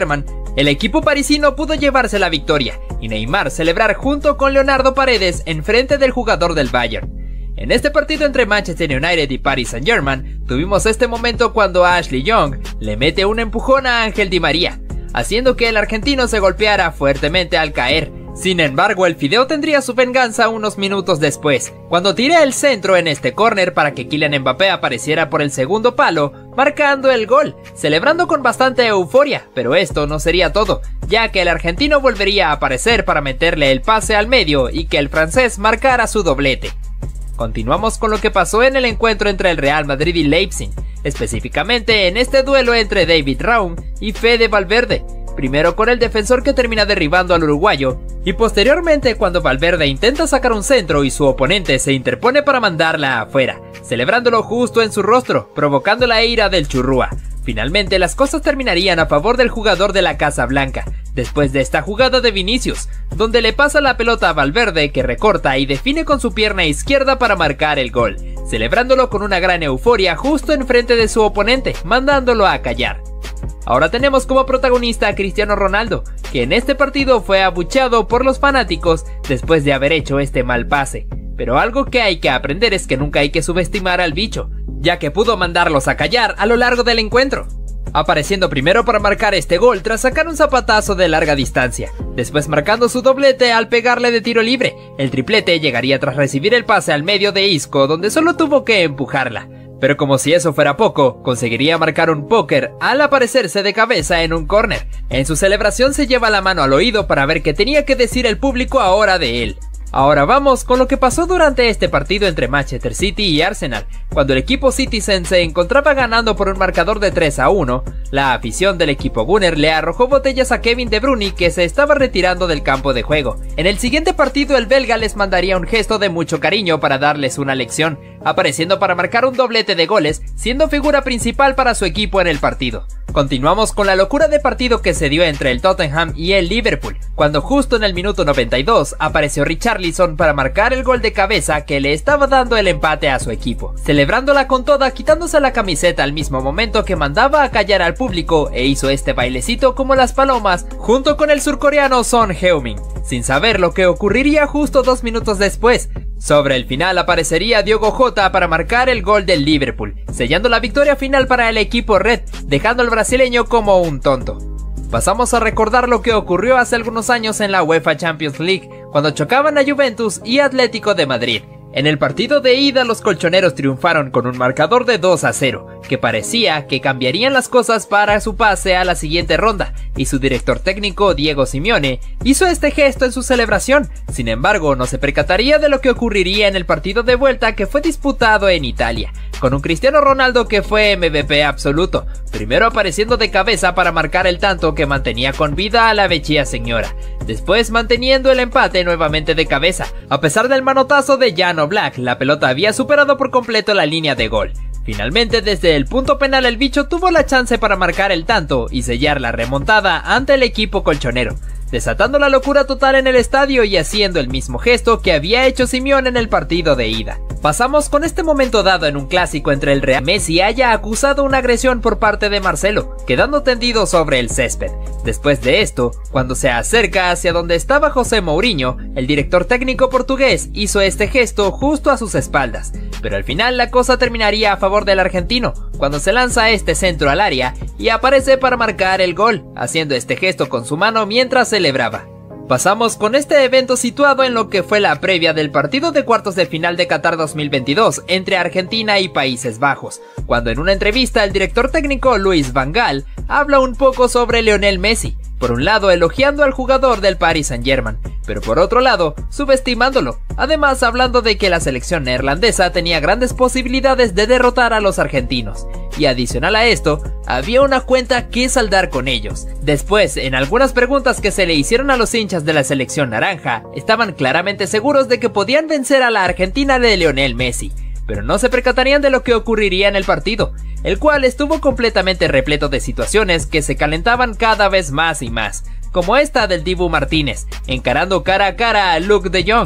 El equipo parisino pudo llevarse la victoria y Neymar celebrar junto con Leonardo Paredes en frente del jugador del Bayern. En este partido entre Manchester United y Paris Saint-Germain, tuvimos este momento cuando Ashley Young le mete un empujón a Ángel Di María, haciendo que el argentino se golpeara fuertemente al caer. Sin embargo, el Fideo tendría su venganza unos minutos después, cuando tiré el centro en este córner para que Kylian Mbappé apareciera por el segundo palo, marcando el gol, celebrando con bastante euforia, pero esto no sería todo, ya que el argentino volvería a aparecer para meterle el pase al medio y que el francés marcara su doblete. Continuamos con lo que pasó en el encuentro entre el Real Madrid y Leipzig, específicamente en este duelo entre David Raum y Fede Valverde, primero con el defensor que termina derribando al uruguayo, y posteriormente cuando Valverde intenta sacar un centro y su oponente se interpone para mandarla afuera, celebrándolo justo en su rostro, provocando la ira del churrúa. Finalmente las cosas terminarían a favor del jugador de la Casa Blanca, después de esta jugada de Vinicius, donde le pasa la pelota a Valverde que recorta y define con su pierna izquierda para marcar el gol, celebrándolo con una gran euforia justo enfrente de su oponente, mandándolo a callar. Ahora tenemos como protagonista a Cristiano Ronaldo, que en este partido fue abucheado por los fanáticos después de haber hecho este mal pase, pero algo que hay que aprender es que nunca hay que subestimar al bicho, ya que pudo mandarlos a callar a lo largo del encuentro, apareciendo primero para marcar este gol tras sacar un zapatazo de larga distancia, después marcando su doblete al pegarle de tiro libre. El triplete llegaría tras recibir el pase al medio de Isco, donde solo tuvo que empujarla, pero como si eso fuera poco, conseguiría marcar un póker al aparecerse de cabeza en un córner. En su celebración se lleva la mano al oído para ver qué tenía que decir el público ahora de él. Ahora vamos con lo que pasó durante este partido entre Manchester City y Arsenal. Cuando el equipo Citizen se encontraba ganando por un marcador de tres a uno, la afición del equipo Gunner le arrojó botellas a Kevin De Bruyne, que se estaba retirando del campo de juego. En el siguiente partido el belga les mandaría un gesto de mucho cariño para darles una lección, apareciendo para marcar un doblete de goles, siendo figura principal para su equipo en el partido. Continuamos con la locura de partido que se dio entre el Tottenham y el Liverpool, cuando justo en el minuto noventa y dos apareció Richarlison para marcar el gol de cabeza que le estaba dando el empate a su equipo, celebrándola con toda, quitándose la camiseta al mismo momento que mandaba a callar al público e hizo este bailecito como las palomas junto con el surcoreano Son Heung-min, sin saber lo que ocurriría justo dos minutos después. Sobre el final aparecería Diogo Jota para marcar el gol del Liverpool, sellando la victoria final para el equipo red, dejando al brasileño como un tonto. Pasamos a recordar lo que ocurrió hace algunos años en la UEFA Champions League, cuando chocaban a Juventus y Atlético de Madrid. En el partido de ida los colchoneros triunfaron con un marcador de dos a cero, que parecía que cambiarían las cosas para su pase a la siguiente ronda, y su director técnico Diego Simeone hizo este gesto en su celebración. Sin embargo, no se percataría de lo que ocurriría en el partido de vuelta que fue disputado en Italia, con un Cristiano Ronaldo que fue M V P absoluto, primero apareciendo de cabeza para marcar el tanto que mantenía con vida a la vecchia señora, después manteniendo el empate nuevamente de cabeza. A pesar del manotazo de Jan Oblak, la pelota había superado por completo la línea de gol. Finalmente, desde el punto penal el bicho tuvo la chance para marcar el tanto y sellar la remontada ante el equipo colchonero, desatando la locura total en el estadio y haciendo el mismo gesto que había hecho Simeone en el partido de ida. Pasamos con este momento dado en un clásico entre el Real. Messi haya acusado una agresión por parte de Marcelo, quedando tendido sobre el césped. Después de esto, cuando se acerca hacia donde estaba José Mourinho, el director técnico portugués hizo este gesto justo a sus espaldas, pero al final la cosa terminaría a favor del argentino, cuando se lanza este centro al área y aparece para marcar el gol, haciendo este gesto con su mano mientras celebraba. Pasamos con este evento situado en lo que fue la previa del partido de cuartos de final de Qatar dos mil veintidós entre Argentina y Países Bajos, cuando en una entrevista el director técnico Luis Van Gaal habla un poco sobre Lionel Messi, por un lado elogiando al jugador del Paris Saint-Germain, pero por otro lado subestimándolo, además hablando de que la selección neerlandesa tenía grandes posibilidades de derrotar a los argentinos, y adicional a esto, había una cuenta que saldar con ellos. Después, en algunas preguntas que se le hicieron a los hinchas de la selección naranja, estaban claramente seguros de que podían vencer a la Argentina de Lionel Messi, pero no se percatarían de lo que ocurriría en el partido, el cual estuvo completamente repleto de situaciones que se calentaban cada vez más y más, como esta del Dibu Martínez, encarando cara a cara a Luuk de Jong,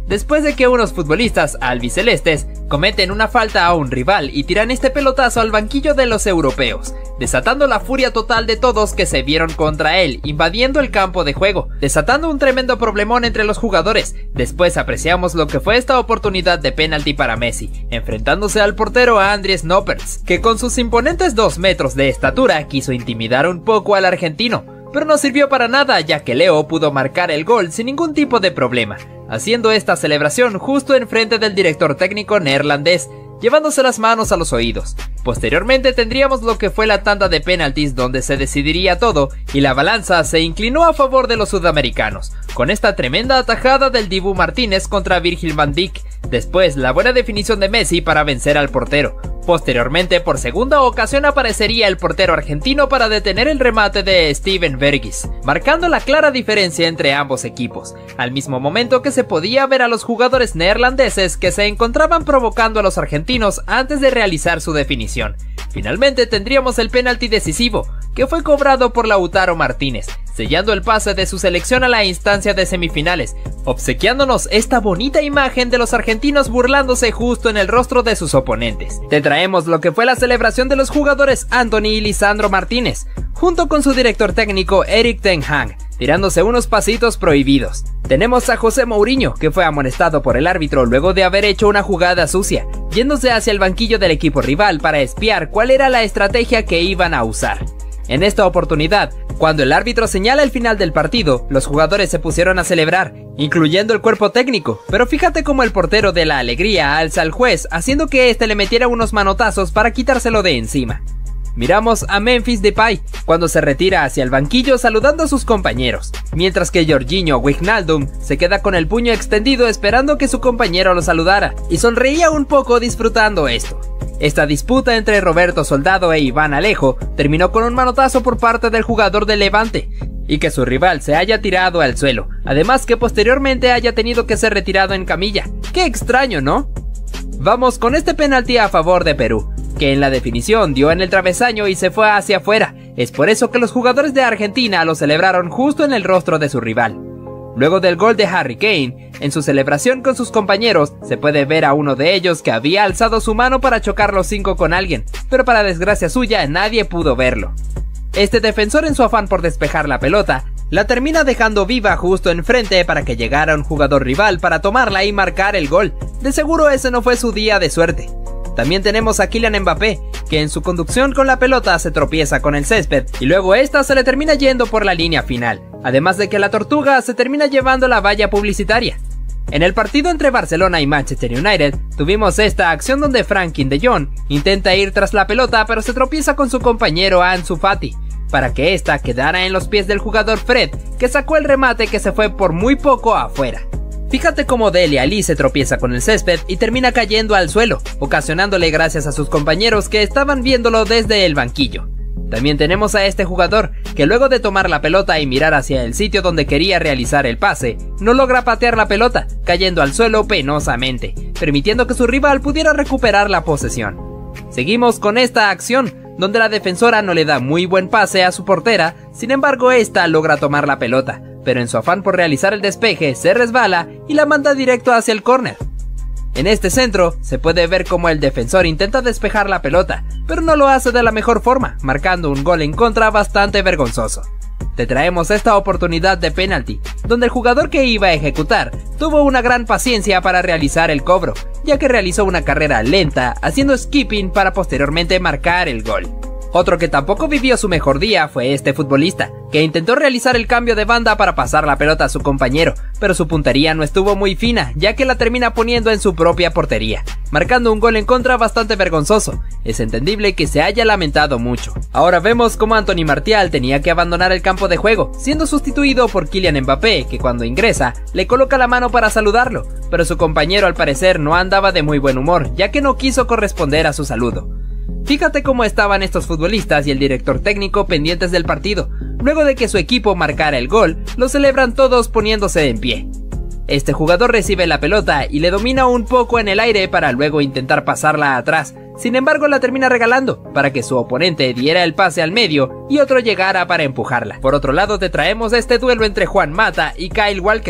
después de que unos futbolistas albicelestes cometen una falta a un rival y tiran este pelotazo al banquillo de los europeos, desatando la furia total de todos que se vieron contra él, invadiendo el campo de juego, desatando un tremendo problemón entre los jugadores. Después apreciamos lo que fue esta oportunidad de penalti para Messi, enfrentándose al portero Andries Noppers, que con sus imponentes dos metros de estatura quiso intimidar un poco al argentino, pero no sirvió para nada, ya que Leo pudo marcar el gol sin ningún tipo de problema, haciendo esta celebración justo enfrente del director técnico neerlandés, llevándose las manos a los oídos. Posteriormente tendríamos lo que fue la tanda de penaltis, donde se decidiría todo y la balanza se inclinó a favor de los sudamericanos, con esta tremenda atajada del Dibu Martínez contra Virgil van Dijk, después la buena definición de Messi para vencer al portero. Posteriormente, por segunda ocasión aparecería el portero argentino para detener el remate de Steven Bergwijn, marcando la clara diferencia entre ambos equipos, al mismo momento que se podía ver a los jugadores neerlandeses que se encontraban provocando a los argentinos antes de realizar su definición. Finalmente tendríamos el penalti decisivo, que fue cobrado por Lautaro Martínez, sellando el pase de su selección a la instancia de semifinales, obsequiándonos esta bonita imagen de los argentinos burlándose justo en el rostro de sus oponentes. Te traemos lo que fue la celebración de los jugadores Anthony y Lisandro Martínez, junto con su director técnico Erik ten Hag, tirándose unos pasitos prohibidos. Tenemos a José Mourinho, que fue amonestado por el árbitro luego de haber hecho una jugada sucia, yéndose hacia el banquillo del equipo rival para espiar cuál era la estrategia que iban a usar. En esta oportunidad, cuando el árbitro señala el final del partido, los jugadores se pusieron a celebrar, incluyendo el cuerpo técnico, pero fíjate cómo el portero de la alegría alza al juez, haciendo que éste le metiera unos manotazos para quitárselo de encima. Miramos a Memphis Depay cuando se retira hacia el banquillo saludando a sus compañeros, mientras que Jorginho Wijnaldum se queda con el puño extendido esperando que su compañero lo saludara, y sonreía un poco disfrutando esto. Esta disputa entre Roberto Soldado e Iván Alejo terminó con un manotazo por parte del jugador del Levante, y que su rival se haya tirado al suelo, además que posteriormente haya tenido que ser retirado en camilla. ¡Qué extraño!, ¿no? Vamos con este penalti a favor de Perú, que en la definición dio en el travesaño y se fue hacia afuera. Es por eso que los jugadores de Argentina lo celebraron justo en el rostro de su rival. Luego del gol de Harry Kane, en su celebración con sus compañeros, se puede ver a uno de ellos que había alzado su mano para chocar los cinco con alguien, pero para desgracia suya nadie pudo verlo. Este defensor, en su afán por despejar la pelota, la termina dejando viva justo enfrente para que llegara un jugador rival para tomarla y marcar el gol. De seguro ese no fue su día de suerte. También tenemos a Kylian Mbappé, que en su conducción con la pelota se tropieza con el césped y luego esta se le termina yendo por la línea final, además de que la tortuga se termina llevando la valla publicitaria. En el partido entre Barcelona y Manchester United, tuvimos esta acción donde Frenkie de Jong intenta ir tras la pelota pero se tropieza con su compañero Ansu Fati, para que esta quedara en los pies del jugador Fred, que sacó el remate que se fue por muy poco afuera. Fíjate cómo Dele Alli se tropieza con el césped y termina cayendo al suelo, ocasionándole gracias a sus compañeros que estaban viéndolo desde el banquillo. También tenemos a este jugador, que luego de tomar la pelota y mirar hacia el sitio donde quería realizar el pase, no logra patear la pelota, cayendo al suelo penosamente, permitiendo que su rival pudiera recuperar la posesión. Seguimos con esta acción, donde la defensora no le da muy buen pase a su portera, sin embargo esta logra tomar la pelota, pero en su afán por realizar el despeje se resbala y la manda directo hacia el córner. En este centro se puede ver cómo el defensor intenta despejar la pelota, pero no lo hace de la mejor forma, marcando un gol en contra bastante vergonzoso. Te traemos esta oportunidad de penalti, donde el jugador que iba a ejecutar tuvo una gran paciencia para realizar el cobro, ya que realizó una carrera lenta haciendo skipping para posteriormente marcar el gol. Otro que tampoco vivió su mejor día fue este futbolista, que intentó realizar el cambio de banda para pasar la pelota a su compañero, pero su puntería no estuvo muy fina, ya que la termina poniendo en su propia portería, marcando un gol en contra bastante vergonzoso. Es entendible que se haya lamentado mucho. Ahora vemos cómo Anthony Martial tenía que abandonar el campo de juego, siendo sustituido por Kylian Mbappé, que cuando ingresa, le coloca la mano para saludarlo, pero su compañero al parecer no andaba de muy buen humor, ya que no quiso corresponder a su saludo. Fíjate cómo estaban estos futbolistas y el director técnico pendientes del partido. Luego de que su equipo marcara el gol, lo celebran todos poniéndose en pie. Este jugador recibe la pelota y le domina un poco en el aire para luego intentar pasarla atrás. Sin embargo, la termina regalando para que su oponente diera el pase al medio y otro llegara para empujarla. Por otro lado, te traemos este duelo entre Juan Mata y Kyle Walker,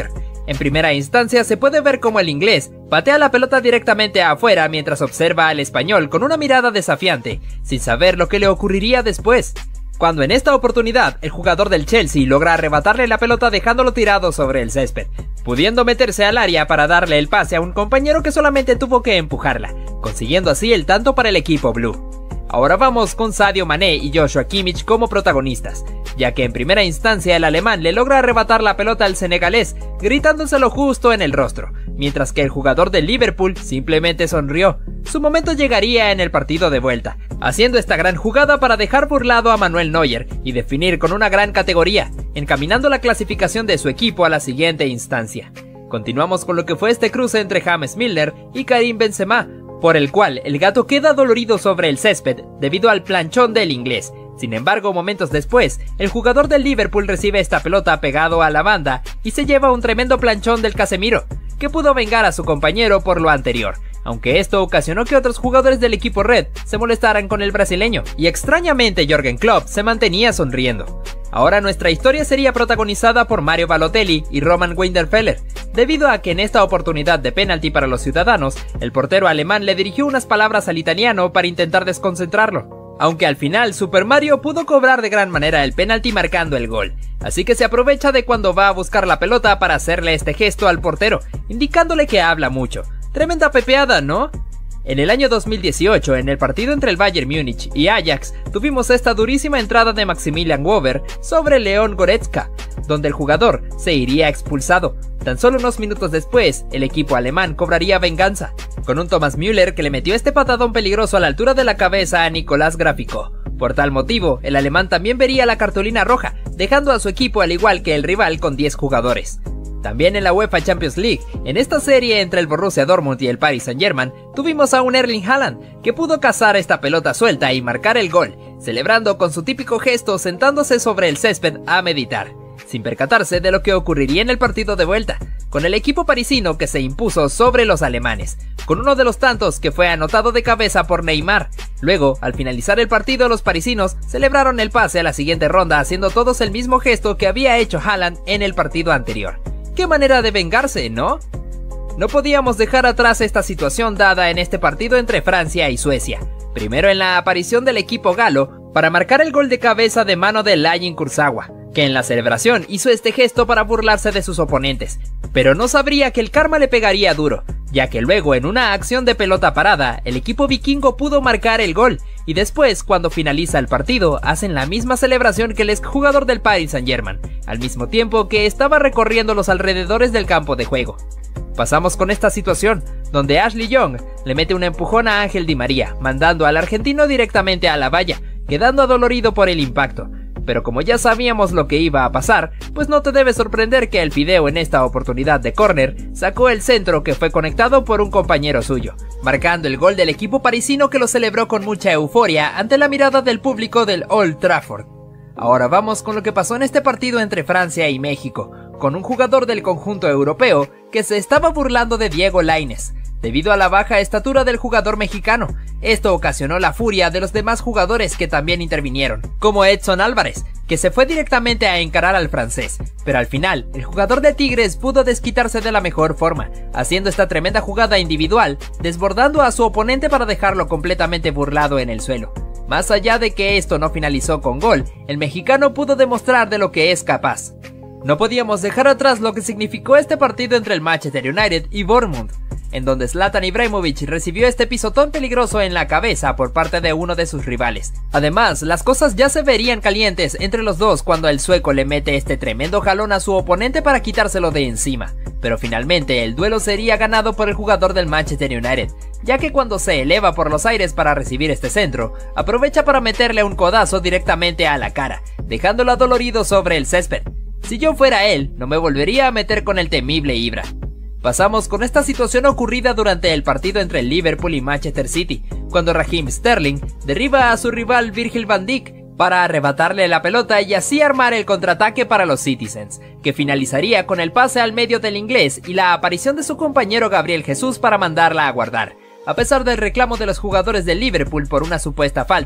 En primera instancia se puede ver como el inglés patea la pelota directamente afuera mientras observa al español con una mirada desafiante, sin saber lo que le ocurriría después. Cuando en esta oportunidad el jugador del Chelsea logra arrebatarle la pelota dejándolo tirado sobre el césped, pudiendo meterse al área para darle el pase a un compañero que solamente tuvo que empujarla, consiguiendo así el tanto para el equipo blue. Ahora vamos con Sadio Mané y Joshua Kimmich como protagonistas, ya que en primera instancia el alemán le logra arrebatar la pelota al senegalés, gritándoselo justo en el rostro, mientras que el jugador del Liverpool simplemente sonrió. Su momento llegaría en el partido de vuelta, haciendo esta gran jugada para dejar burlado a Manuel Neuer y definir con una gran categoría, encaminando la clasificación de su equipo a la siguiente instancia. Continuamos con lo que fue este cruce entre James Milner y Karim Benzema, por el cual el gato queda dolorido sobre el césped debido al planchón del inglés. Sin embargo, momentos después, el jugador del Liverpool recibe esta pelota pegado a la banda y se lleva un tremendo planchón del Casemiro, que pudo vengar a su compañero por lo anterior, aunque esto ocasionó que otros jugadores del equipo red se molestaran con el brasileño, y extrañamente Jürgen Klopp se mantenía sonriendo. Ahora nuestra historia sería protagonizada por Mario Balotelli y Roman Weidenfeller, debido a que en esta oportunidad de penalti para los ciudadanos, el portero alemán le dirigió unas palabras al italiano para intentar desconcentrarlo, aunque al final Super Mario pudo cobrar de gran manera el penalti marcando el gol, así que se aprovecha de cuando va a buscar la pelota para hacerle este gesto al portero, indicándole que habla mucho. Tremenda pepeada, ¿no? En el año dos mil dieciocho, en el partido entre el Bayern Múnich y Ajax, tuvimos esta durísima entrada de Maximilian Weber sobre Leon Goretzka, donde el jugador se iría expulsado. Tan solo unos minutos después, el equipo alemán cobraría venganza, con un Thomas Müller que le metió este patadón peligroso a la altura de la cabeza a Nicolás Gráfico. Por tal motivo, el alemán también vería la cartulina roja, dejando a su equipo al igual que el rival con diez jugadores. También en la UEFA Champions League, en esta serie entre el Borussia Dortmund y el Paris Saint-Germain, tuvimos a un Erling Haaland que pudo cazar esta pelota suelta y marcar el gol, celebrando con su típico gesto sentándose sobre el césped a meditar, sin percatarse de lo que ocurriría en el partido de vuelta, con el equipo parisino que se impuso sobre los alemanes, con uno de los tantos que fue anotado de cabeza por Neymar. Luego, al finalizar el partido, los parisinos celebraron el pase a la siguiente ronda haciendo todos el mismo gesto que había hecho Haaland en el partido anterior. ¡Qué manera de vengarse!, ¿no? No podíamos dejar atrás esta situación dada en este partido entre Francia y Suecia. Primero en la aparición del equipo galo para marcar el gol de cabeza de mano de Layın Kurzawa, que en la celebración hizo este gesto para burlarse de sus oponentes, pero no sabría que el karma le pegaría duro, ya que luego en una acción de pelota parada, el equipo vikingo pudo marcar el gol, y después, cuando finaliza el partido, hacen la misma celebración que el exjugador del Paris Saint-Germain, al mismo tiempo que estaba recorriendo los alrededores del campo de juego. Pasamos con esta situación, donde Ashley Young le mete un empujón a Ángel Di María, mandando al argentino directamente a la valla, quedando adolorido por el impacto. Pero como ya sabíamos lo que iba a pasar, pues no te debe sorprender que el Fideo en esta oportunidad de córner sacó el centro que fue conectado por un compañero suyo, marcando el gol del equipo parisino que lo celebró con mucha euforia ante la mirada del público del Old Trafford. Ahora vamos con lo que pasó en este partido entre Francia y México, con un jugador del conjunto europeo que se estaba burlando de Diego Lainez, debido a la baja estatura del jugador mexicano. Esto ocasionó la furia de los demás jugadores que también intervinieron, como Edson Álvarez, que se fue directamente a encarar al francés, pero al final, el jugador de Tigres pudo desquitarse de la mejor forma, haciendo esta tremenda jugada individual, desbordando a su oponente para dejarlo completamente burlado en el suelo. Más allá de que esto no finalizó con gol, el mexicano pudo demostrar de lo que es capaz. No podíamos dejar atrás lo que significó este partido entre el Manchester United y Bournemouth, en donde Zlatan Ibrahimovic recibió este pisotón peligroso en la cabeza por parte de uno de sus rivales. Además, las cosas ya se verían calientes entre los dos cuando el sueco le mete este tremendo jalón a su oponente para quitárselo de encima, pero finalmente el duelo sería ganado por el jugador del Manchester United, ya que cuando se eleva por los aires para recibir este centro, aprovecha para meterle un codazo directamente a la cara, dejándolo adolorido sobre el césped. Si yo fuera él, no me volvería a meter con el temible Ibra. Pasamos con esta situación ocurrida durante el partido entre el Liverpool y Manchester City, cuando Raheem Sterling derriba a su rival Virgil van Dijk para arrebatarle la pelota y así armar el contraataque para los Citizens, que finalizaría con el pase al medio del inglés y la aparición de su compañero Gabriel Jesús para mandarla a guardar. A pesar del reclamo de los jugadores del Liverpool por una supuesta falta,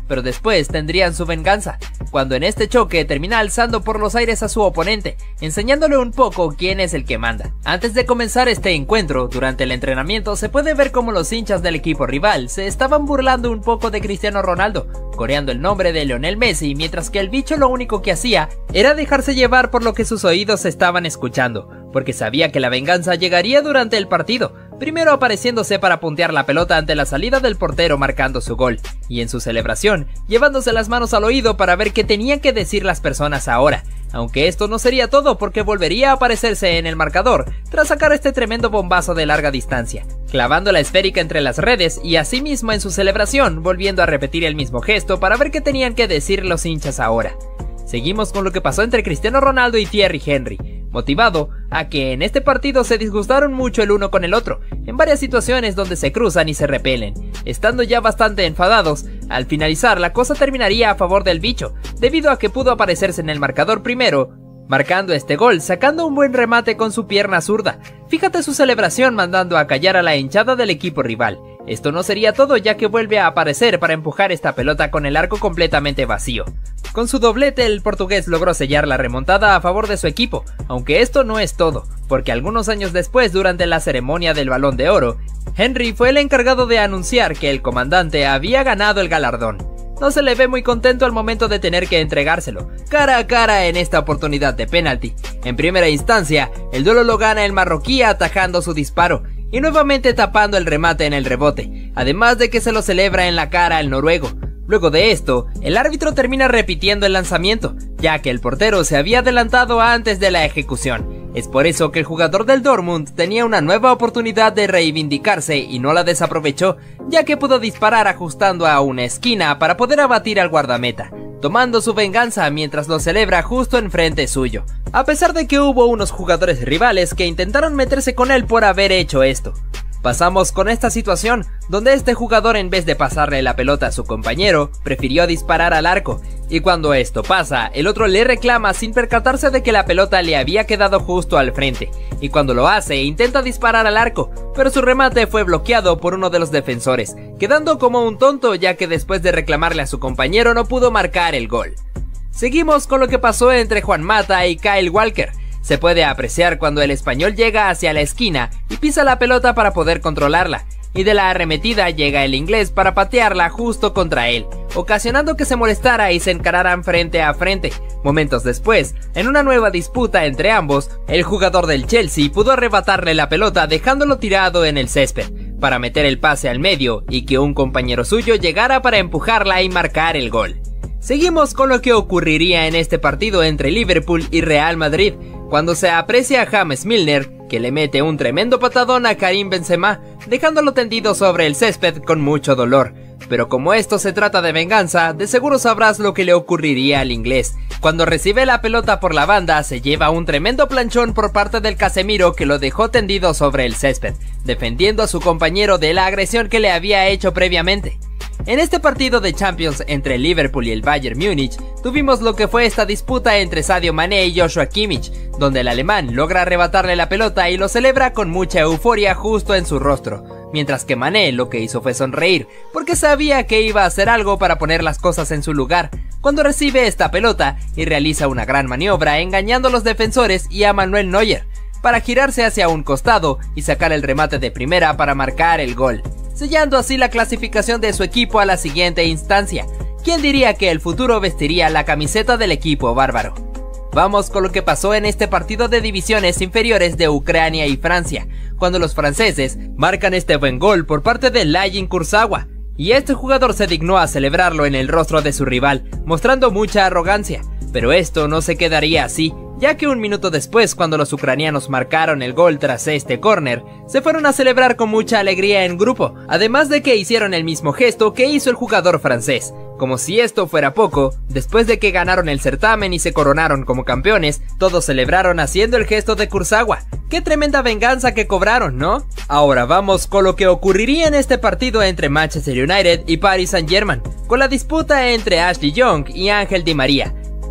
pero después tendrían su venganza, cuando en este choque termina alzando por los aires a su oponente, enseñándole un poco quién es el que manda. Antes de comenzar este encuentro, durante el entrenamiento se puede ver como los hinchas del equipo rival se estaban burlando un poco de Cristiano Ronaldo, coreando el nombre de Lionel Messi, mientras que el bicho lo único que hacía era dejarse llevar por lo que sus oídos estaban escuchando, porque sabía que la venganza llegaría durante el partido, primero apareciéndose para puntear la pelota ante la salida del portero marcando su gol, y en su celebración, llevándose las manos al oído para ver qué tenían que decir las personas ahora, aunque esto no sería todo porque volvería a aparecerse en el marcador tras sacar este tremendo bombazo de larga distancia, clavando la esférica entre las redes y asimismo en su celebración volviendo a repetir el mismo gesto para ver qué tenían que decir los hinchas ahora. Seguimos con lo que pasó entre Cristiano Ronaldo y Thierry Henry, motivado a que en este partido se disgustaron mucho el uno con el otro, en varias situaciones donde se cruzan y se repelen. Estando ya bastante enfadados, al finalizar la cosa terminaría a favor del bicho, debido a que pudo aparecerse en el marcador primero, marcando este gol, sacando un buen remate con su pierna zurda. Fíjate su celebración mandando a callar a la hinchada del equipo rival. Esto no sería todo, ya que vuelve a aparecer para empujar esta pelota con el arco completamente vacío. Con su doblete el portugués logró sellar la remontada a favor de su equipo, aunque esto no es todo, porque algunos años después, durante la ceremonia del Balón de Oro, Henry fue el encargado de anunciar que el comandante había ganado el galardón. No se le ve muy contento al momento de tener que entregárselo, cara a cara en esta oportunidad de penalti. En primera instancia, el duelo lo gana el marroquí atajando su disparo, y nuevamente tapando el remate en el rebote, además de que se lo celebra en la cara al noruego. Luego de esto, el árbitro termina repitiendo el lanzamiento, ya que el portero se había adelantado antes de la ejecución. Es por eso que el jugador del Dortmund tenía una nueva oportunidad de reivindicarse y no la desaprovechó, ya que pudo disparar ajustando a una esquina para poder abatir al guardameta, tomando su venganza mientras lo celebra justo enfrente suyo, a pesar de que hubo unos jugadores rivales que intentaron meterse con él por haber hecho esto. Pasamos con esta situación, donde este jugador, en vez de pasarle la pelota a su compañero, prefirió disparar al arco, y cuando esto pasa, el otro le reclama sin percatarse de que la pelota le había quedado justo al frente, y cuando lo hace intenta disparar al arco, pero su remate fue bloqueado por uno de los defensores, quedando como un tonto, ya que después de reclamarle a su compañero no pudo marcar el gol. Seguimos con lo que pasó entre Juan Mata y Kyle Walker. Se puede apreciar cuando el español llega hacia la esquina y pisa la pelota para poder controlarla, y de la arremetida llega el inglés para patearla justo contra él, ocasionando que se molestara y se encararan frente a frente. Momentos después, en una nueva disputa entre ambos, el jugador del Chelsea pudo arrebatarle la pelota dejándolo tirado en el césped, para meter el pase al medio y que un compañero suyo llegara para empujarla y marcar el gol. Seguimos con lo que ocurriría en este partido entre Liverpool y Real Madrid, cuando se aprecia a James Milner, que le mete un tremendo patadón a Karim Benzema, dejándolo tendido sobre el césped con mucho dolor. Pero como esto se trata de venganza, de seguro sabrás lo que le ocurriría al inglés. Cuando recibe la pelota por la banda, se lleva un tremendo planchón por parte del Casemiro, que lo dejó tendido sobre el césped, defendiendo a su compañero de la agresión que le había hecho previamente. En este partido de Champions entre Liverpool y el Bayern Múnich, tuvimos lo que fue esta disputa entre Sadio Mané y Joshua Kimmich, donde el alemán logra arrebatarle la pelota y lo celebra con mucha euforia justo en su rostro, mientras que Mané lo que hizo fue sonreír, porque sabía que iba a hacer algo para poner las cosas en su lugar, cuando recibe esta pelota y realiza una gran maniobra engañando a los defensores y a Manuel Neuer, para girarse hacia un costado y sacar el remate de primera para marcar el gol, sellando así la clasificación de su equipo a la siguiente instancia. ¿Quién diría que el futuro vestiría la camiseta del equipo bárbaro? Vamos con lo que pasó en este partido de divisiones inferiores de Ucrania y Francia, cuando los franceses marcan este buen gol por parte de Layín Kurzawa, y este jugador se dignó a celebrarlo en el rostro de su rival, mostrando mucha arrogancia. Pero esto no se quedaría así, ya que un minuto después, cuando los ucranianos marcaron el gol tras este córner, se fueron a celebrar con mucha alegría en grupo, además de que hicieron el mismo gesto que hizo el jugador francés. Como si esto fuera poco, después de que ganaron el certamen y se coronaron como campeones, todos celebraron haciendo el gesto de Kurzawa. ¡Qué tremenda venganza que cobraron!, ¿no? Ahora vamos con lo que ocurriría en este partido entre Manchester United y Paris Saint-Germain, con la disputa entre Ashley Young y Ángel Di María.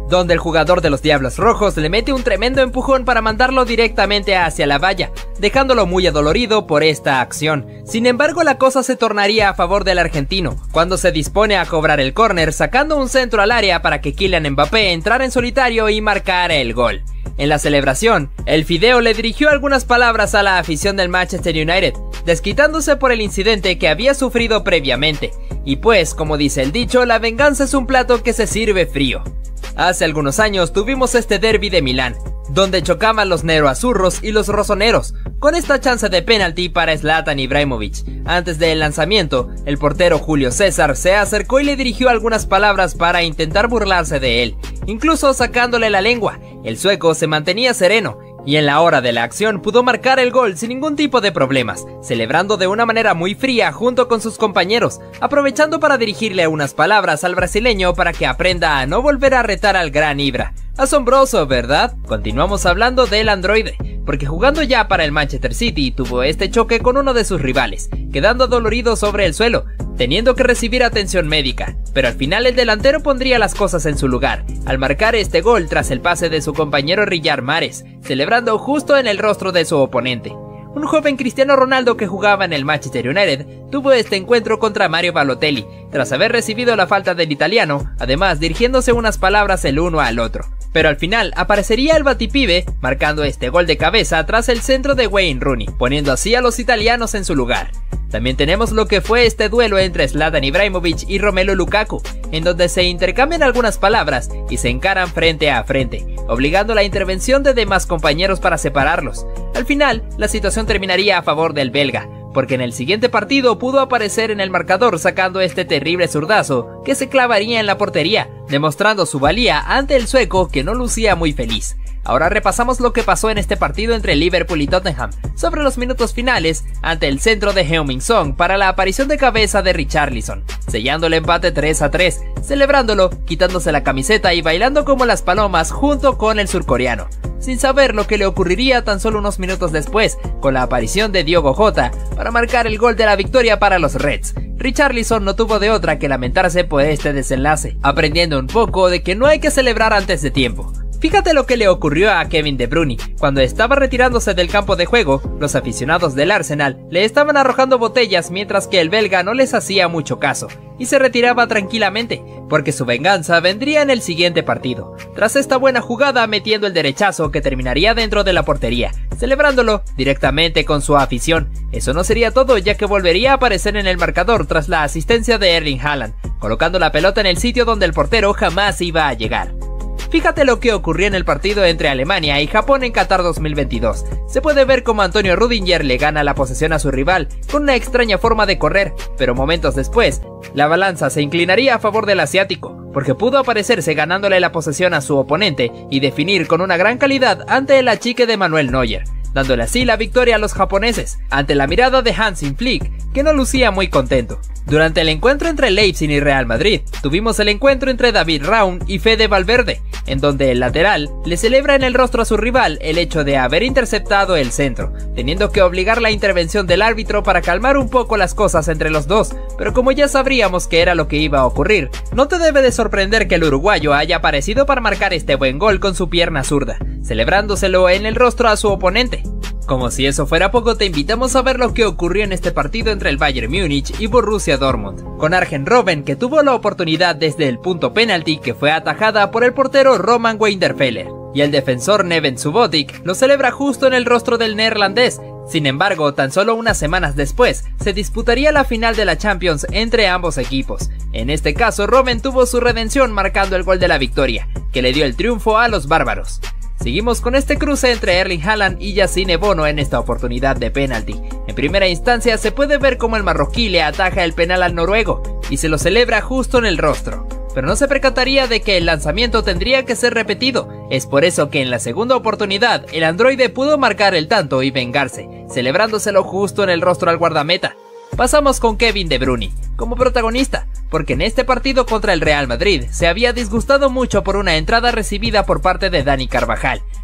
donde el jugador de los Diablos Rojos le mete un tremendo empujón para mandarlo directamente hacia la valla, dejándolo muy adolorido por esta acción. Sin embargo, la cosa se tornaría a favor del argentino, cuando se dispone a cobrar el córner, sacando un centro al área para que Kylian Mbappé entrara en solitario y marcara el gol. En la celebración, el Fideo le dirigió algunas palabras a la afición del Manchester United, desquitándose por el incidente que había sufrido previamente. Y pues, como dice el dicho, la venganza es un plato que se sirve frío. Hace algunos años tuvimos este derbi de Milán, donde chocaban los neroazurros y los rosoneros, con esta chance de penalti para Zlatan Ibrahimovic. Antes del lanzamiento, el portero Julio César se acercó y le dirigió algunas palabras para intentar burlarse de él, incluso sacándole la lengua. El sueco se mantenía sereno, y en la hora de la acción pudo marcar el gol sin ningún tipo de problemas, celebrando de una manera muy fría junto con sus compañeros, aprovechando para dirigirle unas palabras al brasileño para que aprenda a no volver a retar al gran Ibra. Asombroso, ¿verdad? Continuamos hablando del androide, porque jugando ya para el Manchester City tuvo este choque con uno de sus rivales, quedando dolorido sobre el suelo, teniendo que recibir atención médica, pero al final el delantero pondría las cosas en su lugar, al marcar este gol tras el pase de su compañero Riyad Mahrez, celebrando justo en el rostro de su oponente. Un joven Cristiano Ronaldo que jugaba en el Manchester United tuvo este encuentro contra Mario Balotelli, tras haber recibido la falta del italiano, además dirigiéndose unas palabras el uno al otro. Pero al final aparecería el batipibe marcando este gol de cabeza tras el centro de Wayne Rooney, poniendo así a los italianos en su lugar. También tenemos lo que fue este duelo entre Zlatan Ibrahimovic y Romelu Lukaku, en donde se intercambian algunas palabras y se encaran frente a frente, obligando la intervención de demás compañeros para separarlos. Al final, la situación terminaría a favor del belga, porque en el siguiente partido pudo aparecer en el marcador sacando este terrible zurdazo que se clavaría en la portería, demostrando su valía ante el sueco que no lucía muy feliz. Ahora repasamos lo que pasó en este partido entre Liverpool y Tottenham, sobre los minutos finales ante el centro de Heung-min Son para la aparición de cabeza de Richarlison, sellando el empate tres a tres, celebrándolo, quitándose la camiseta y bailando como las palomas junto con el surcoreano, sin saber lo que le ocurriría tan solo unos minutos después, con la aparición de Diogo Jota para marcar el gol de la victoria para los Reds. Richarlison no tuvo de otra que lamentarse por este desenlace, aprendiendo un poco de que no hay que celebrar antes de tiempo. Fíjate lo que le ocurrió a Kevin De Bruyne. Cuando estaba retirándose del campo de juego, los aficionados del Arsenal le estaban arrojando botellas mientras que el belga no les hacía mucho caso y se retiraba tranquilamente, porque su venganza vendría en el siguiente partido, tras esta buena jugada metiendo el derechazo que terminaría dentro de la portería, celebrándolo directamente con su afición. Eso no sería todo, ya que volvería a aparecer en el marcador tras la asistencia de Erling Haaland, colocando la pelota en el sitio donde el portero jamás iba a llegar. Fíjate lo que ocurrió en el partido entre Alemania y Japón en Qatar dos mil veintidós. Se puede ver cómo Antonio Rudiger le gana la posesión a su rival con una extraña forma de correr, pero momentos después, la balanza se inclinaría a favor del asiático, porque pudo aparecerse ganándole la posesión a su oponente y definir con una gran calidad ante el achique de Manuel Neuer, dándole así la victoria a los japoneses, ante la mirada de Hansi Flick, que no lucía muy contento. Durante el encuentro entre Leipzig y Real Madrid, tuvimos el encuentro entre David Raum y Fede Valverde, en donde el lateral le celebra en el rostro a su rival el hecho de haber interceptado el centro, teniendo que obligar la intervención del árbitro para calmar un poco las cosas entre los dos, pero como ya sabríamos que era lo que iba a ocurrir, no te debe de sorprender que el uruguayo haya aparecido para marcar este buen gol con su pierna zurda, celebrándoselo en el rostro a su oponente. Como si eso fuera poco, te invitamos a ver lo que ocurrió en este partido entre el Bayern Múnich y Borussia Dortmund, con Arjen Robben, que tuvo la oportunidad desde el punto penalti que fue atajada por el portero Roman Weidenfeller, y el defensor Neven Subotic lo celebra justo en el rostro del neerlandés. Sin embargo, tan solo unas semanas después, se disputaría la final de la Champions entre ambos equipos. En este caso, Robben tuvo su redención marcando el gol de la victoria, que le dio el triunfo a los bárbaros. Seguimos con este cruce entre Erling Haaland y Yassine Bono en esta oportunidad de penalti. En primera instancia se puede ver cómo el marroquí le ataja el penal al noruego y se lo celebra justo en el rostro, pero no se percataría de que el lanzamiento tendría que ser repetido. Es por eso que en la segunda oportunidad el androide pudo marcar el tanto y vengarse, celebrándoselo justo en el rostro al guardameta. Pasamos con Kevin De Bruyne como protagonista, porque en este partido contra el Real Madrid se había disgustado mucho por una entrada recibida por parte de Dani Carvajal,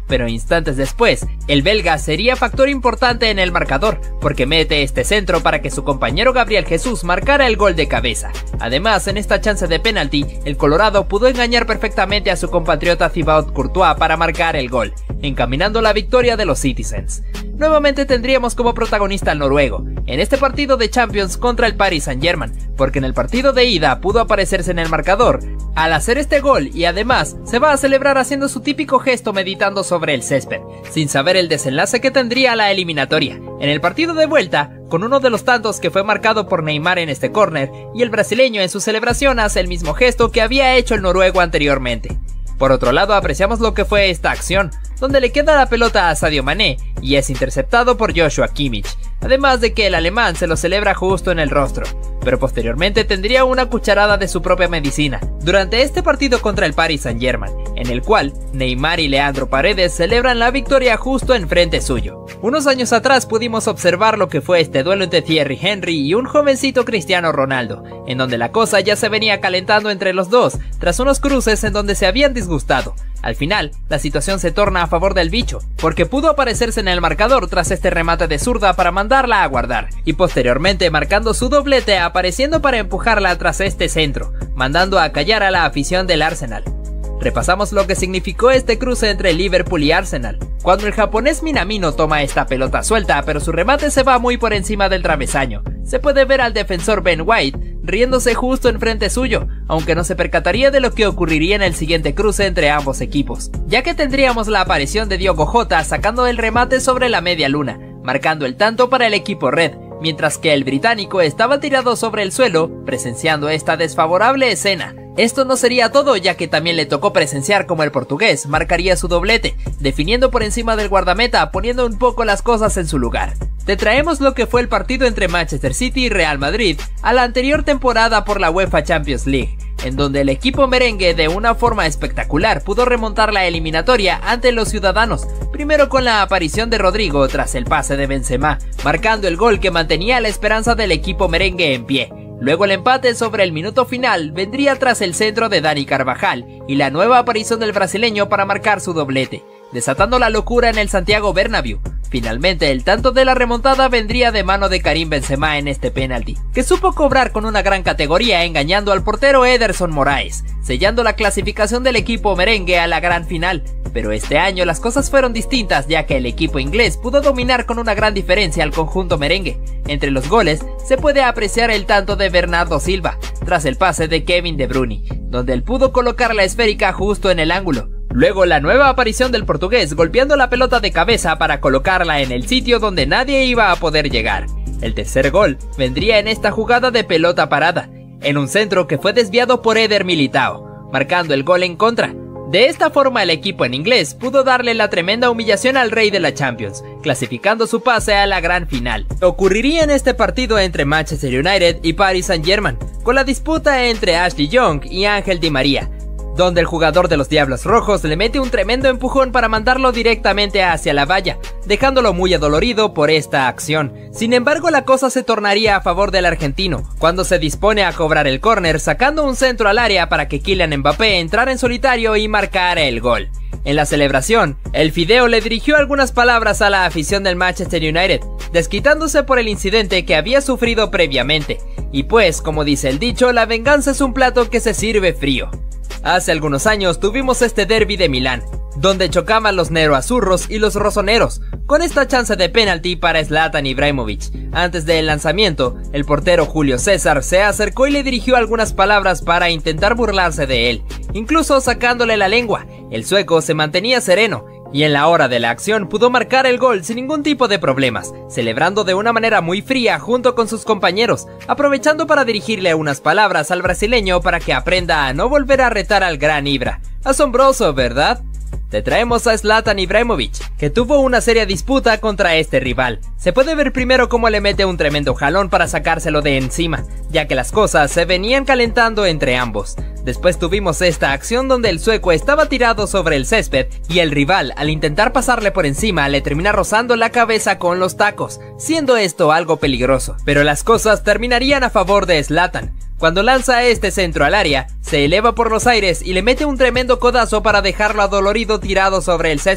pero instantes después, el belga sería factor importante en el marcador, porque mete este centro para que su compañero Gabriel Jesús marcara el gol de cabeza. Además, en esta chance de penalti, el colorado pudo engañar perfectamente a su compatriota Thibaut Courtois para marcar el gol, encaminando la victoria de los Citizens. Nuevamente tendríamos como protagonista al noruego, en este partido de Champions contra el Paris Saint-Germain, porque en el partido de ida pudo aparecerse en el marcador al hacer este gol y además se va a celebrar haciendo su típico gesto meditando sobre el césped, sin saber el desenlace que tendría la eliminatoria. En el partido de vuelta, con uno de los tantos que fue marcado por Neymar en este córner, y el brasileño en su celebración hace el mismo gesto que había hecho el noruego anteriormente. Por otro lado, apreciamos lo que fue esta acción, donde le queda la pelota a Sadio Mané y es interceptado por Joshua Kimmich, además de que el alemán se lo celebra justo en el rostro, pero posteriormente tendría una cucharada de su propia medicina durante este partido contra el Paris Saint-Germain, en el cual Neymar y Leandro Paredes celebran la victoria justo enfrente suyo. Unos años atrás pudimos observar lo que fue este duelo entre Thierry Henry y un jovencito Cristiano Ronaldo, en donde la cosa ya se venía calentando entre los dos tras unos cruces en donde se habían disgustado. Al final, la situación se torna a favor del bicho, porque pudo aparecerse en el marcador tras este remate de zurda para mandarla a guardar, y posteriormente marcando su doblete apareciendo para empujarla tras este centro, mandando a callar a la afición del Arsenal. Repasamos lo que significó este cruce entre Liverpool y Arsenal, cuando el japonés Minamino toma esta pelota suelta, pero su remate se va muy por encima del travesaño. Se puede ver al defensor Ben White riéndose justo enfrente suyo, aunque no se percataría de lo que ocurriría en el siguiente cruce entre ambos equipos, ya que tendríamos la aparición de Diogo Jota sacando el remate sobre la media luna, marcando el tanto para el equipo red, mientras que el británico estaba tirado sobre el suelo, presenciando esta desfavorable escena. Esto no sería todo, ya que también le tocó presenciar como el portugués marcaría su doblete, definiendo por encima del guardameta, poniendo un poco las cosas en su lugar. Te traemos lo que fue el partido entre Manchester City y Real Madrid a la anterior temporada por la UEFA Champions League, en donde el equipo merengue de una forma espectacular pudo remontar la eliminatoria ante los ciudadanos, primero con la aparición de Rodrigo tras el pase de Benzema, marcando el gol que mantenía la esperanza del equipo merengue en pie. Luego el empate sobre el minuto final vendría tras el centro de Dani Carvajal y la nueva aparición del brasileño para marcar su doblete, desatando la locura en el Santiago Bernabéu. Finalmente, el tanto de la remontada vendría de mano de Karim Benzema en este penalti, que supo cobrar con una gran categoría engañando al portero Ederson Moraes, sellando la clasificación del equipo merengue a la gran final. Pero este año las cosas fueron distintas, ya que el equipo inglés pudo dominar con una gran diferencia al conjunto merengue. Entre los goles se puede apreciar el tanto de Bernardo Silva, tras el pase de Kevin De Bruyne, donde él pudo colocar la esférica justo en el ángulo. Luego la nueva aparición del portugués golpeando la pelota de cabeza para colocarla en el sitio donde nadie iba a poder llegar. El tercer gol vendría en esta jugada de pelota parada, en un centro que fue desviado por Eder Militao, marcando el gol en contra. De esta forma el equipo en inglés pudo darle la tremenda humillación al rey de la Champions, clasificando su pase a la gran final. Ocurriría en este partido entre Manchester United y Paris Saint-Germain, con la disputa entre Ashley Young y Ángel Di María, donde el jugador de los Diablos Rojos le mete un tremendo empujón para mandarlo directamente hacia la valla, dejándolo muy adolorido por esta acción. Sin embargo, la cosa se tornaría a favor del argentino, cuando se dispone a cobrar el córner sacando un centro al área para que Kylian Mbappé entrara en solitario y marcara el gol. En la celebración, el Fideo le dirigió algunas palabras a la afición del Manchester United, desquitándose por el incidente que había sufrido previamente. Y pues, como dice el dicho, la venganza es un plato que se sirve frío. Hace algunos años tuvimos este derbi de Milán, donde chocaban los neroazurros y los rosoneros, con esta chance de penalti para Zlatan Ibrahimovic. Antes del lanzamiento, el portero Julio César se acercó y le dirigió algunas palabras para intentar burlarse de él, incluso sacándole la lengua. El sueco se mantenía sereno, y en la hora de la acción pudo marcar el gol sin ningún tipo de problemas, celebrando de una manera muy fría junto con sus compañeros, aprovechando para dirigirle unas palabras al brasileño para que aprenda a no volver a retar al gran Ibra. Asombroso, ¿verdad? Te traemos a Zlatan Ibrahimovic, que tuvo una seria disputa contra este rival. Se puede ver primero cómo le mete un tremendo jalón para sacárselo de encima, ya que las cosas se venían calentando entre ambos. Después tuvimos esta acción donde el sueco estaba tirado sobre el césped y el rival, al intentar pasarle por encima, le termina rozando la cabeza con los tacos, siendo esto algo peligroso. Pero las cosas terminarían a favor de Zlatan. Cuando lanza este centro al área, se eleva por los aires y le mete un tremendo codazo para dejarlo adolorido tirado sobre el césped.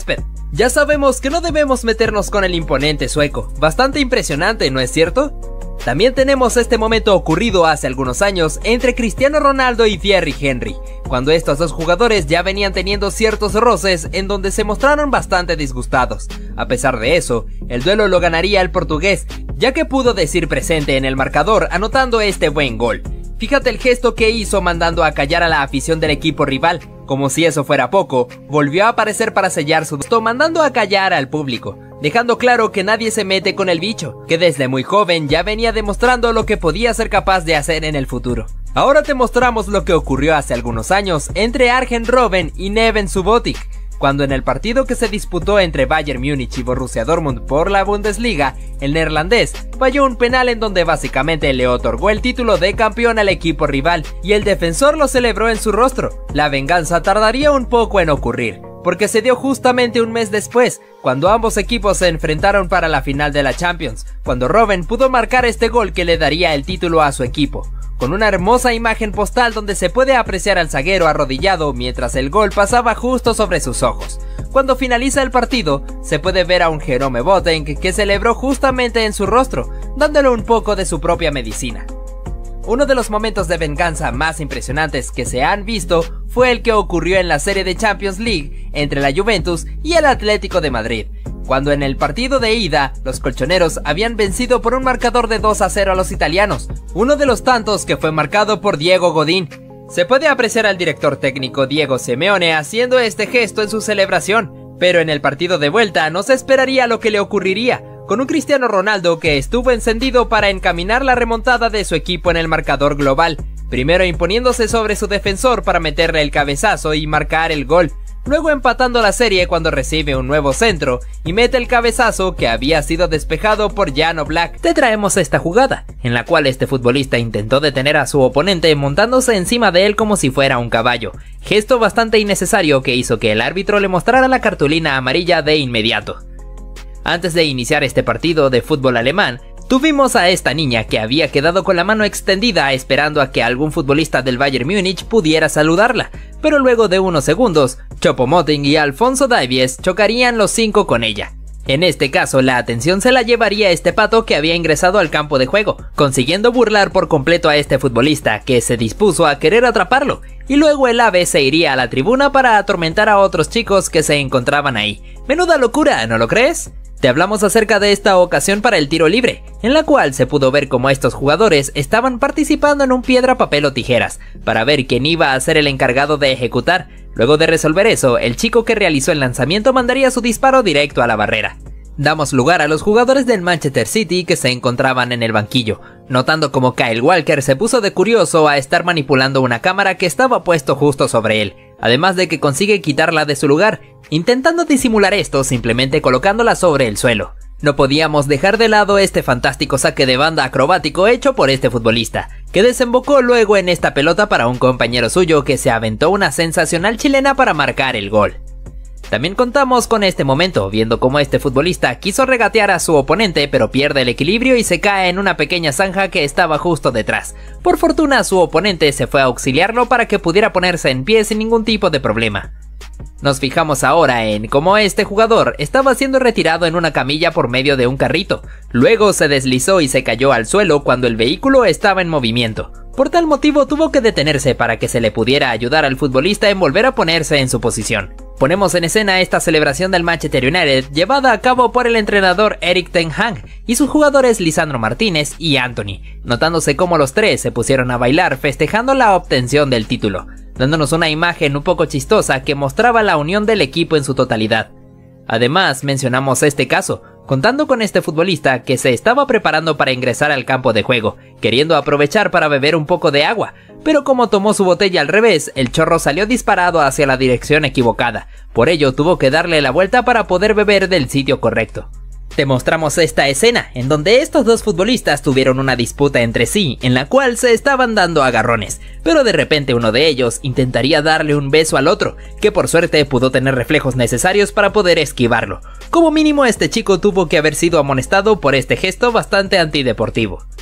Ya sabemos que no debemos meternos con el imponente sueco, bastante impresionante, ¿no es cierto? También tenemos este momento ocurrido hace algunos años entre Cristiano Ronaldo y Thierry Henry, cuando estos dos jugadores ya venían teniendo ciertos roces en donde se mostraron bastante disgustados. A pesar de eso, el duelo lo ganaría el portugués, ya que pudo decir presente en el marcador anotando este buen gol. Fíjate el gesto que hizo mandando a callar a la afición del equipo rival. Como si eso fuera poco, volvió a aparecer para sellar su gesto mandando a callar al público, dejando claro que nadie se mete con el bicho, que desde muy joven ya venía demostrando lo que podía ser capaz de hacer en el futuro. Ahora te mostramos lo que ocurrió hace algunos años entre Arjen Robben y Neven Subotic, cuando en el partido que se disputó entre Bayern Múnich y Borussia Dortmund por la Bundesliga, el neerlandés falló un penal en donde básicamente le otorgó el título de campeón al equipo rival, y el defensor lo celebró en su rostro. La venganza tardaría un poco en ocurrir, porque se dio justamente un mes después, cuando ambos equipos se enfrentaron para la final de la Champions, cuando Robben pudo marcar este gol que le daría el título a su equipo, con una hermosa imagen postal donde se puede apreciar al zaguero arrodillado mientras el gol pasaba justo sobre sus ojos. Cuando finaliza el partido, se puede ver a un Jerome Boateng que celebró justamente en su rostro, dándole un poco de su propia medicina. Uno de los momentos de venganza más impresionantes que se han visto fue el que ocurrió en la serie de Champions League entre la Juventus y el Atlético de Madrid, cuando en el partido de ida, los colchoneros habían vencido por un marcador de dos a cero a los italianos, uno de los tantos que fue marcado por Diego Godín. Se puede apreciar al director técnico Diego Simeone haciendo este gesto en su celebración, pero en el partido de vuelta no se esperaría lo que le ocurriría, con un Cristiano Ronaldo que estuvo encendido para encaminar la remontada de su equipo en el marcador global, primero imponiéndose sobre su defensor para meterle el cabezazo y marcar el gol, luego empatando la serie cuando recibe un nuevo centro y mete el cabezazo que había sido despejado por Jan Oblak. Te traemos esta jugada, en la cual este futbolista intentó detener a su oponente montándose encima de él como si fuera un caballo, gesto bastante innecesario que hizo que el árbitro le mostrara la cartulina amarilla de inmediato. Antes de iniciar este partido de fútbol alemán, tuvimos a esta niña que había quedado con la mano extendida esperando a que algún futbolista del Bayern Múnich pudiera saludarla, pero luego de unos segundos, Choupo-Moting y Alphonso Davies chocarían los cinco con ella. En este caso, la atención se la llevaría este pato que había ingresado al campo de juego, consiguiendo burlar por completo a este futbolista que se dispuso a querer atraparlo, y luego el ave se iría a la tribuna para atormentar a otros chicos que se encontraban ahí. Menuda locura, ¿no lo crees? Te hablamos acerca de esta ocasión para el tiro libre, en la cual se pudo ver cómo estos jugadores estaban participando en un piedra, papel o tijeras, para ver quién iba a ser el encargado de ejecutar. Luego de resolver eso, el chico que realizó el lanzamiento mandaría su disparo directo a la barrera. Damos lugar a los jugadores del Manchester City que se encontraban en el banquillo, notando como Kyle Walker se puso de curioso a estar manipulando una cámara que estaba puesto justo sobre él, además de que consigue quitarla de su lugar, intentando disimular esto simplemente colocándola sobre el suelo. No podíamos dejar de lado este fantástico saque de banda acrobático hecho por este futbolista, que desembocó luego en esta pelota para un compañero suyo que se aventó una sensacional chilena para marcar el gol. También contamos con este momento, viendo cómo este futbolista quiso regatear a su oponente pero pierde el equilibrio y se cae en una pequeña zanja que estaba justo detrás. Por fortuna su oponente se fue a auxiliarlo para que pudiera ponerse en pie sin ningún tipo de problema. Nos fijamos ahora en cómo este jugador estaba siendo retirado en una camilla por medio de un carrito, luego se deslizó y se cayó al suelo cuando el vehículo estaba en movimiento. Por tal motivo tuvo que detenerse para que se le pudiera ayudar al futbolista en volver a ponerse en su posición. Ponemos en escena esta celebración del Manchester United llevada a cabo por el entrenador Erik ten Hag y sus jugadores Lisandro Martínez y Anthony, notándose cómo los tres se pusieron a bailar festejando la obtención del título, dándonos una imagen un poco chistosa que mostraba la unión del equipo en su totalidad. Además, mencionamos este caso, contando con este futbolista que se estaba preparando para ingresar al campo de juego, queriendo aprovechar para beber un poco de agua, pero como tomó su botella al revés, el chorro salió disparado hacia la dirección equivocada, por ello tuvo que darle la vuelta para poder beber del sitio correcto. Te mostramos esta escena, en donde estos dos futbolistas tuvieron una disputa entre sí, en la cual se estaban dando agarrones, pero de repente uno de ellos intentaría darle un beso al otro, que por suerte pudo tener reflejos necesarios para poder esquivarlo. Como mínimo este chico tuvo que haber sido amonestado por este gesto bastante antideportivo.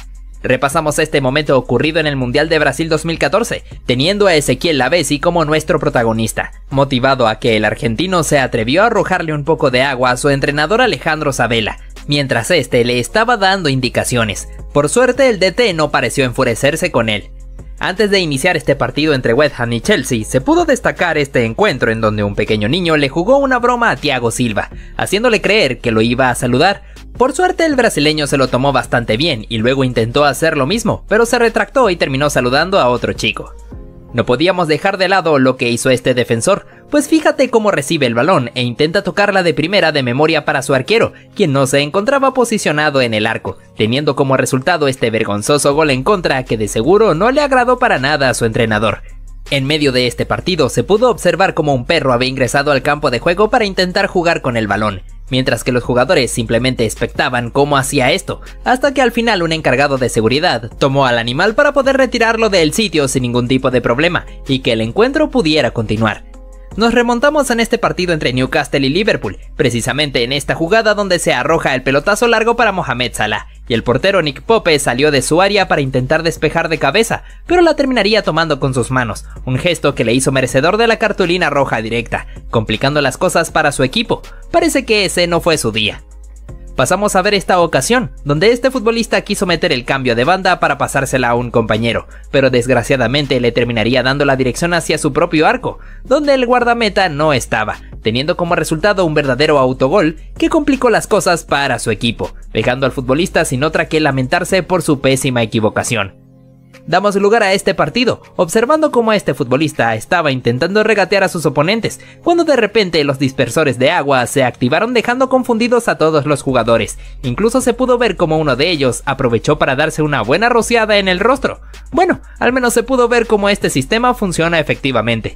Repasamos este momento ocurrido en el Mundial de Brasil dos mil catorce, teniendo a Ezequiel Lavezzi como nuestro protagonista, motivado a que el argentino se atrevió a arrojarle un poco de agua a su entrenador Alejandro Sabella, mientras este le estaba dando indicaciones. Por suerte el D T no pareció enfurecerse con él. Antes de iniciar este partido entre West Ham y Chelsea, se pudo destacar este encuentro en donde un pequeño niño le jugó una broma a Thiago Silva, haciéndole creer que lo iba a saludar. Por suerte el brasileño se lo tomó bastante bien y luego intentó hacer lo mismo, pero se retractó y terminó saludando a otro chico. No podíamos dejar de lado lo que hizo este defensor, pues fíjate cómo recibe el balón e intenta tocarla de primera de memoria para su arquero, quien no se encontraba posicionado en el arco, teniendo como resultado este vergonzoso gol en contra que de seguro no le agradó para nada a su entrenador. En medio de este partido se pudo observar cómo un perro había ingresado al campo de juego para intentar jugar con el balón, mientras que los jugadores simplemente espectaban cómo hacía esto, hasta que al final un encargado de seguridad tomó al animal para poder retirarlo del sitio sin ningún tipo de problema y que el encuentro pudiera continuar. Nos remontamos en este partido entre Newcastle y Liverpool, precisamente en esta jugada donde se arroja el pelotazo largo para Mohamed Salah, y el portero Nick Pope salió de su área para intentar despejar de cabeza, pero la terminaría tomando con sus manos, un gesto que le hizo merecedor de la cartulina roja directa, complicando las cosas para su equipo. Parece que ese no fue su día. Pasamos a ver esta ocasión, donde este futbolista quiso meter el cambio de banda para pasársela a un compañero, pero desgraciadamente le terminaría dando la dirección hacia su propio arco, donde el guardameta no estaba, teniendo como resultado un verdadero autogol que complicó las cosas para su equipo, dejando al futbolista sin otra que lamentarse por su pésima equivocación. Damos lugar a este partido, observando cómo este futbolista estaba intentando regatear a sus oponentes, cuando de repente los dispersores de agua se activaron dejando confundidos a todos los jugadores. Incluso se pudo ver cómo uno de ellos aprovechó para darse una buena rociada en el rostro. Bueno, al menos se pudo ver cómo este sistema funciona efectivamente.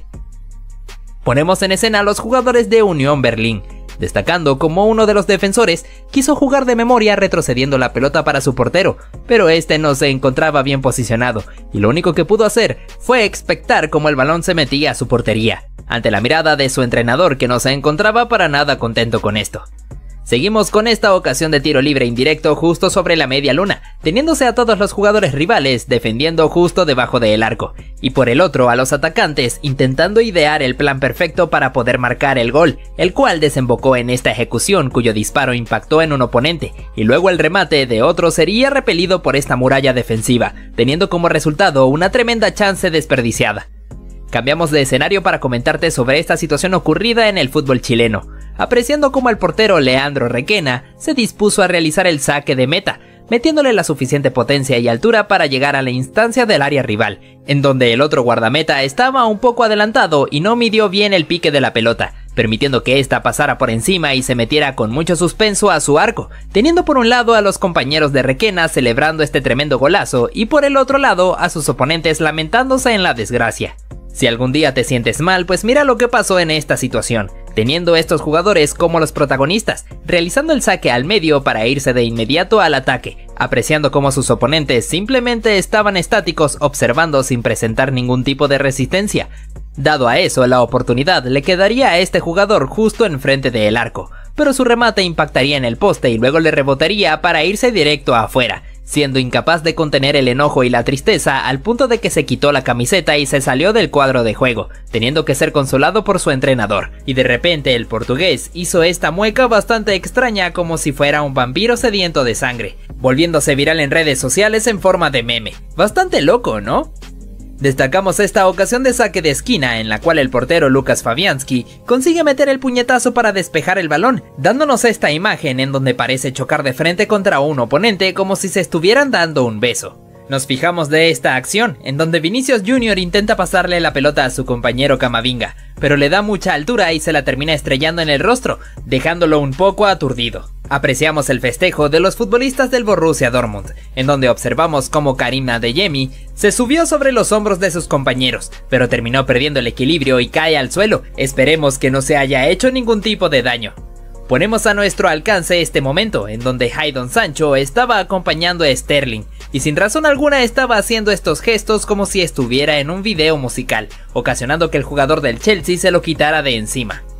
Ponemos en escena a los jugadores de Unión Berlín, destacando como uno de los defensores quiso jugar de memoria retrocediendo la pelota para su portero, pero este no se encontraba bien posicionado, y lo único que pudo hacer fue expectar cómo el balón se metía a su portería, ante la mirada de su entrenador que no se encontraba para nada contento con esto. Seguimos con esta ocasión de tiro libre indirecto justo sobre la media luna, teniéndose a todos los jugadores rivales defendiendo justo debajo del arco, y por el otro a los atacantes intentando idear el plan perfecto para poder marcar el gol, el cual desembocó en esta ejecución cuyo disparo impactó en un oponente, y luego el remate de otro sería repelido por esta muralla defensiva, teniendo como resultado una tremenda chance desperdiciada. Cambiamos de escenario para comentarte sobre esta situación ocurrida en el fútbol chileno, apreciando cómo el portero Leandro Requena se dispuso a realizar el saque de meta, metiéndole la suficiente potencia y altura para llegar a la instancia del área rival, en donde el otro guardameta estaba un poco adelantado y no midió bien el pique de la pelota, permitiendo que ésta pasara por encima y se metiera con mucho suspenso a su arco, teniendo por un lado a los compañeros de Requena celebrando este tremendo golazo y por el otro lado a sus oponentes lamentándose en la desgracia. Si algún día te sientes mal, pues mira lo que pasó en esta situación, teniendo estos jugadores como los protagonistas, realizando el saque al medio para irse de inmediato al ataque, apreciando cómo sus oponentes simplemente estaban estáticos observando sin presentar ningún tipo de resistencia. Dado a eso, la oportunidad le quedaría a este jugador justo enfrente del arco, pero su remate impactaría en el poste y luego le rebotaría para irse directo afuera, siendo incapaz de contener el enojo y la tristeza al punto de que se quitó la camiseta y se salió del cuadro de juego, teniendo que ser consolado por su entrenador, y de repente el portugués hizo esta mueca bastante extraña como si fuera un vampiro sediento de sangre, volviéndose viral en redes sociales en forma de meme. Bastante loco, ¿no? Destacamos esta ocasión de saque de esquina en la cual el portero Lucas Fabianski consigue meter el puñetazo para despejar el balón, dándonos esta imagen en donde parece chocar de frente contra un oponente como si se estuvieran dando un beso. Nos fijamos de esta acción, en donde Vinicius Junior intenta pasarle la pelota a su compañero Camavinga, pero le da mucha altura y se la termina estrellando en el rostro, dejándolo un poco aturdido. Apreciamos el festejo de los futbolistas del Borussia Dortmund, en donde observamos cómo Karim Adeyemi se subió sobre los hombros de sus compañeros, pero terminó perdiendo el equilibrio y cae al suelo. Esperemos que no se haya hecho ningún tipo de daño. Ponemos a nuestro alcance este momento, en donde Jadon Sancho estaba acompañando a Sterling, y sin razón alguna estaba haciendo estos gestos como si estuviera en un video musical, ocasionando que el jugador del Chelsea se lo quitara de encima.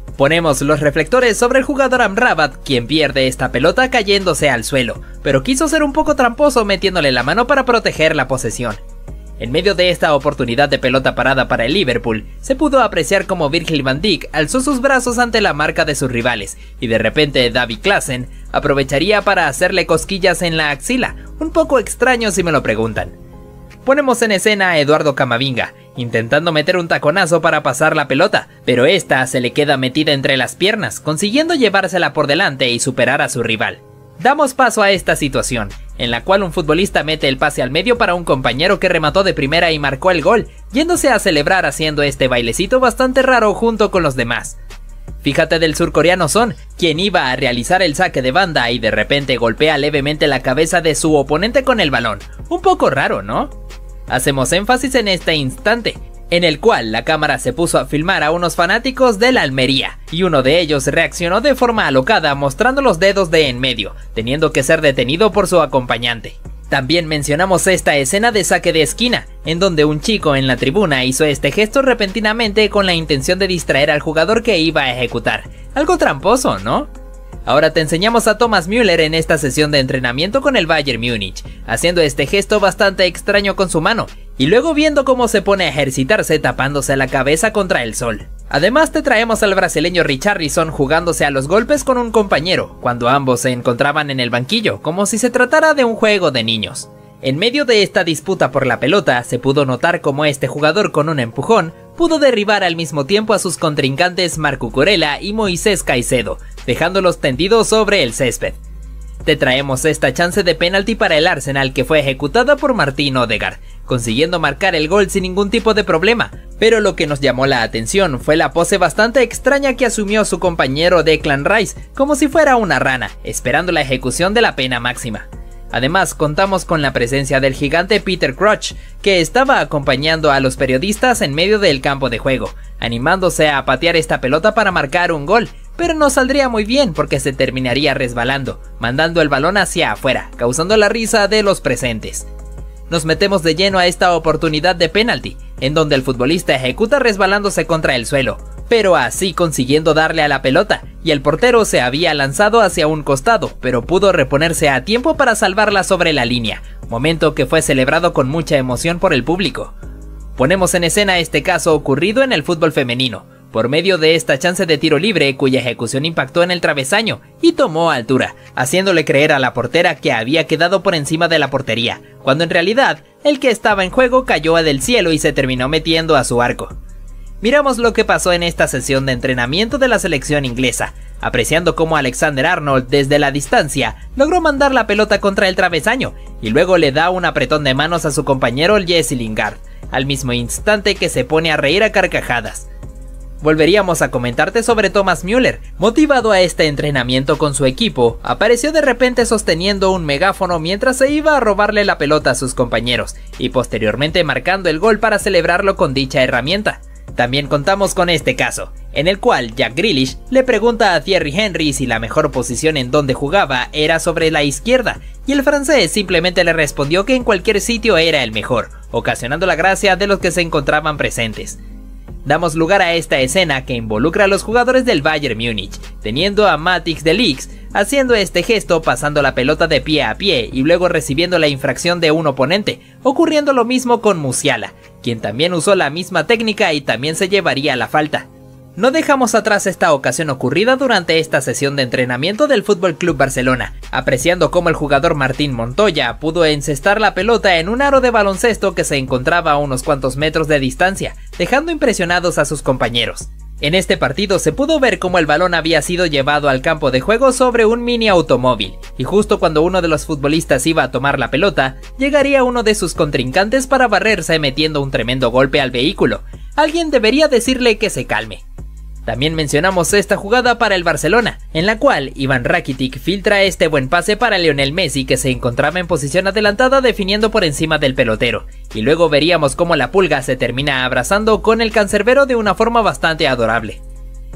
Ponemos los reflectores sobre el jugador Amrabat, quien pierde esta pelota cayéndose al suelo, pero quiso ser un poco tramposo metiéndole la mano para proteger la posesión. En medio de esta oportunidad de pelota parada para el Liverpool, se pudo apreciar como Virgil van Dijk alzó sus brazos ante la marca de sus rivales, y de repente Davy Klaassen aprovecharía para hacerle cosquillas en la axila, un poco extraño si me lo preguntan. Ponemos en escena a Eduardo Camavinga, intentando meter un taconazo para pasar la pelota, pero esta se le queda metida entre las piernas, consiguiendo llevársela por delante y superar a su rival. Damos paso a esta situación, en la cual un futbolista mete el pase al medio para un compañero que remató de primera y marcó el gol, yéndose a celebrar haciendo este bailecito bastante raro junto con los demás. Fíjate del surcoreano Son, quien iba a realizar el saque de banda y de repente golpea levemente la cabeza de su oponente con el balón. Un poco raro, ¿no? Hacemos énfasis en este instante, en el cual la cámara se puso a filmar a unos fanáticos de la Almería, y uno de ellos reaccionó de forma alocada mostrando los dedos de en medio, teniendo que ser detenido por su acompañante. También mencionamos esta escena de saque de esquina, en donde un chico en la tribuna hizo este gesto repentinamente con la intención de distraer al jugador que iba a ejecutar. Algo tramposo, ¿no? Ahora te enseñamos a Thomas Müller en esta sesión de entrenamiento con el Bayern Múnich, haciendo este gesto bastante extraño con su mano, y luego viendo cómo se pone a ejercitarse tapándose la cabeza contra el sol. Además te traemos al brasileño Richarlison jugándose a los golpes con un compañero, cuando ambos se encontraban en el banquillo, como si se tratara de un juego de niños. En medio de esta disputa por la pelota, se pudo notar cómo este jugador con un empujón pudo derribar al mismo tiempo a sus contrincantes Marco Cucurella y Moisés Caicedo, dejándolos tendidos sobre el césped. Te traemos esta chance de penalti para el Arsenal que fue ejecutada por Martin Odegaard, consiguiendo marcar el gol sin ningún tipo de problema, pero lo que nos llamó la atención fue la pose bastante extraña que asumió su compañero Declan Rice, como si fuera una rana, esperando la ejecución de la pena máxima. Además, contamos con la presencia del gigante Peter Crouch, que estaba acompañando a los periodistas en medio del campo de juego, animándose a patear esta pelota para marcar un gol, pero no saldría muy bien porque se terminaría resbalando, mandando el balón hacia afuera, causando la risa de los presentes. Nos metemos de lleno a esta oportunidad de penalti, en donde el futbolista ejecuta resbalándose contra el suelo, pero así consiguiendo darle a la pelota, y el portero se había lanzado hacia un costado, pero pudo reponerse a tiempo para salvarla sobre la línea, momento que fue celebrado con mucha emoción por el público. Ponemos en escena este caso ocurrido en el fútbol femenino, por medio de esta chance de tiro libre cuya ejecución impactó en el travesaño y tomó altura, haciéndole creer a la portera que había quedado por encima de la portería, cuando en realidad el que estaba en juego cayó del cielo y se terminó metiendo a su arco. Miramos lo que pasó en esta sesión de entrenamiento de la selección inglesa, apreciando cómo Alexander Arnold desde la distancia logró mandar la pelota contra el travesaño y luego le da un apretón de manos a su compañero Jesse Lingard, al mismo instante que se pone a reír a carcajadas. Volveríamos a comentarte sobre Thomas Müller, motivado a este entrenamiento con su equipo, apareció de repente sosteniendo un megáfono mientras se iba a robarle la pelota a sus compañeros, y posteriormente marcando el gol para celebrarlo con dicha herramienta. También contamos con este caso, en el cual Jack Grealish le pregunta a Thierry Henry si la mejor posición en donde jugaba era sobre la izquierda, y el francés simplemente le respondió que en cualquier sitio era el mejor, ocasionando la gracia de los que se encontraban presentes. Damos lugar a esta escena que involucra a los jugadores del Bayern Múnich, teniendo a Matthijs de Ligt haciendo este gesto pasando la pelota de pie a pie y luego recibiendo la infracción de un oponente, ocurriendo lo mismo con Musiala, quien también usó la misma técnica y también se llevaría la falta. No dejamos atrás esta ocasión ocurrida durante esta sesión de entrenamiento del F C Barcelona, apreciando cómo el jugador Martín Montoya pudo encestar la pelota en un aro de baloncesto que se encontraba a unos cuantos metros de distancia, dejando impresionados a sus compañeros. En este partido se pudo ver cómo el balón había sido llevado al campo de juego sobre un mini automóvil, y justo cuando uno de los futbolistas iba a tomar la pelota, llegaría uno de sus contrincantes para barrerse metiendo un tremendo golpe al vehículo. Alguien debería decirle que se calme. También mencionamos esta jugada para el Barcelona, en la cual Ivan Rakitic filtra este buen pase para Lionel Messi que se encontraba en posición adelantada definiendo por encima del pelotero, y luego veríamos cómo la pulga se termina abrazando con el cancerbero de una forma bastante adorable.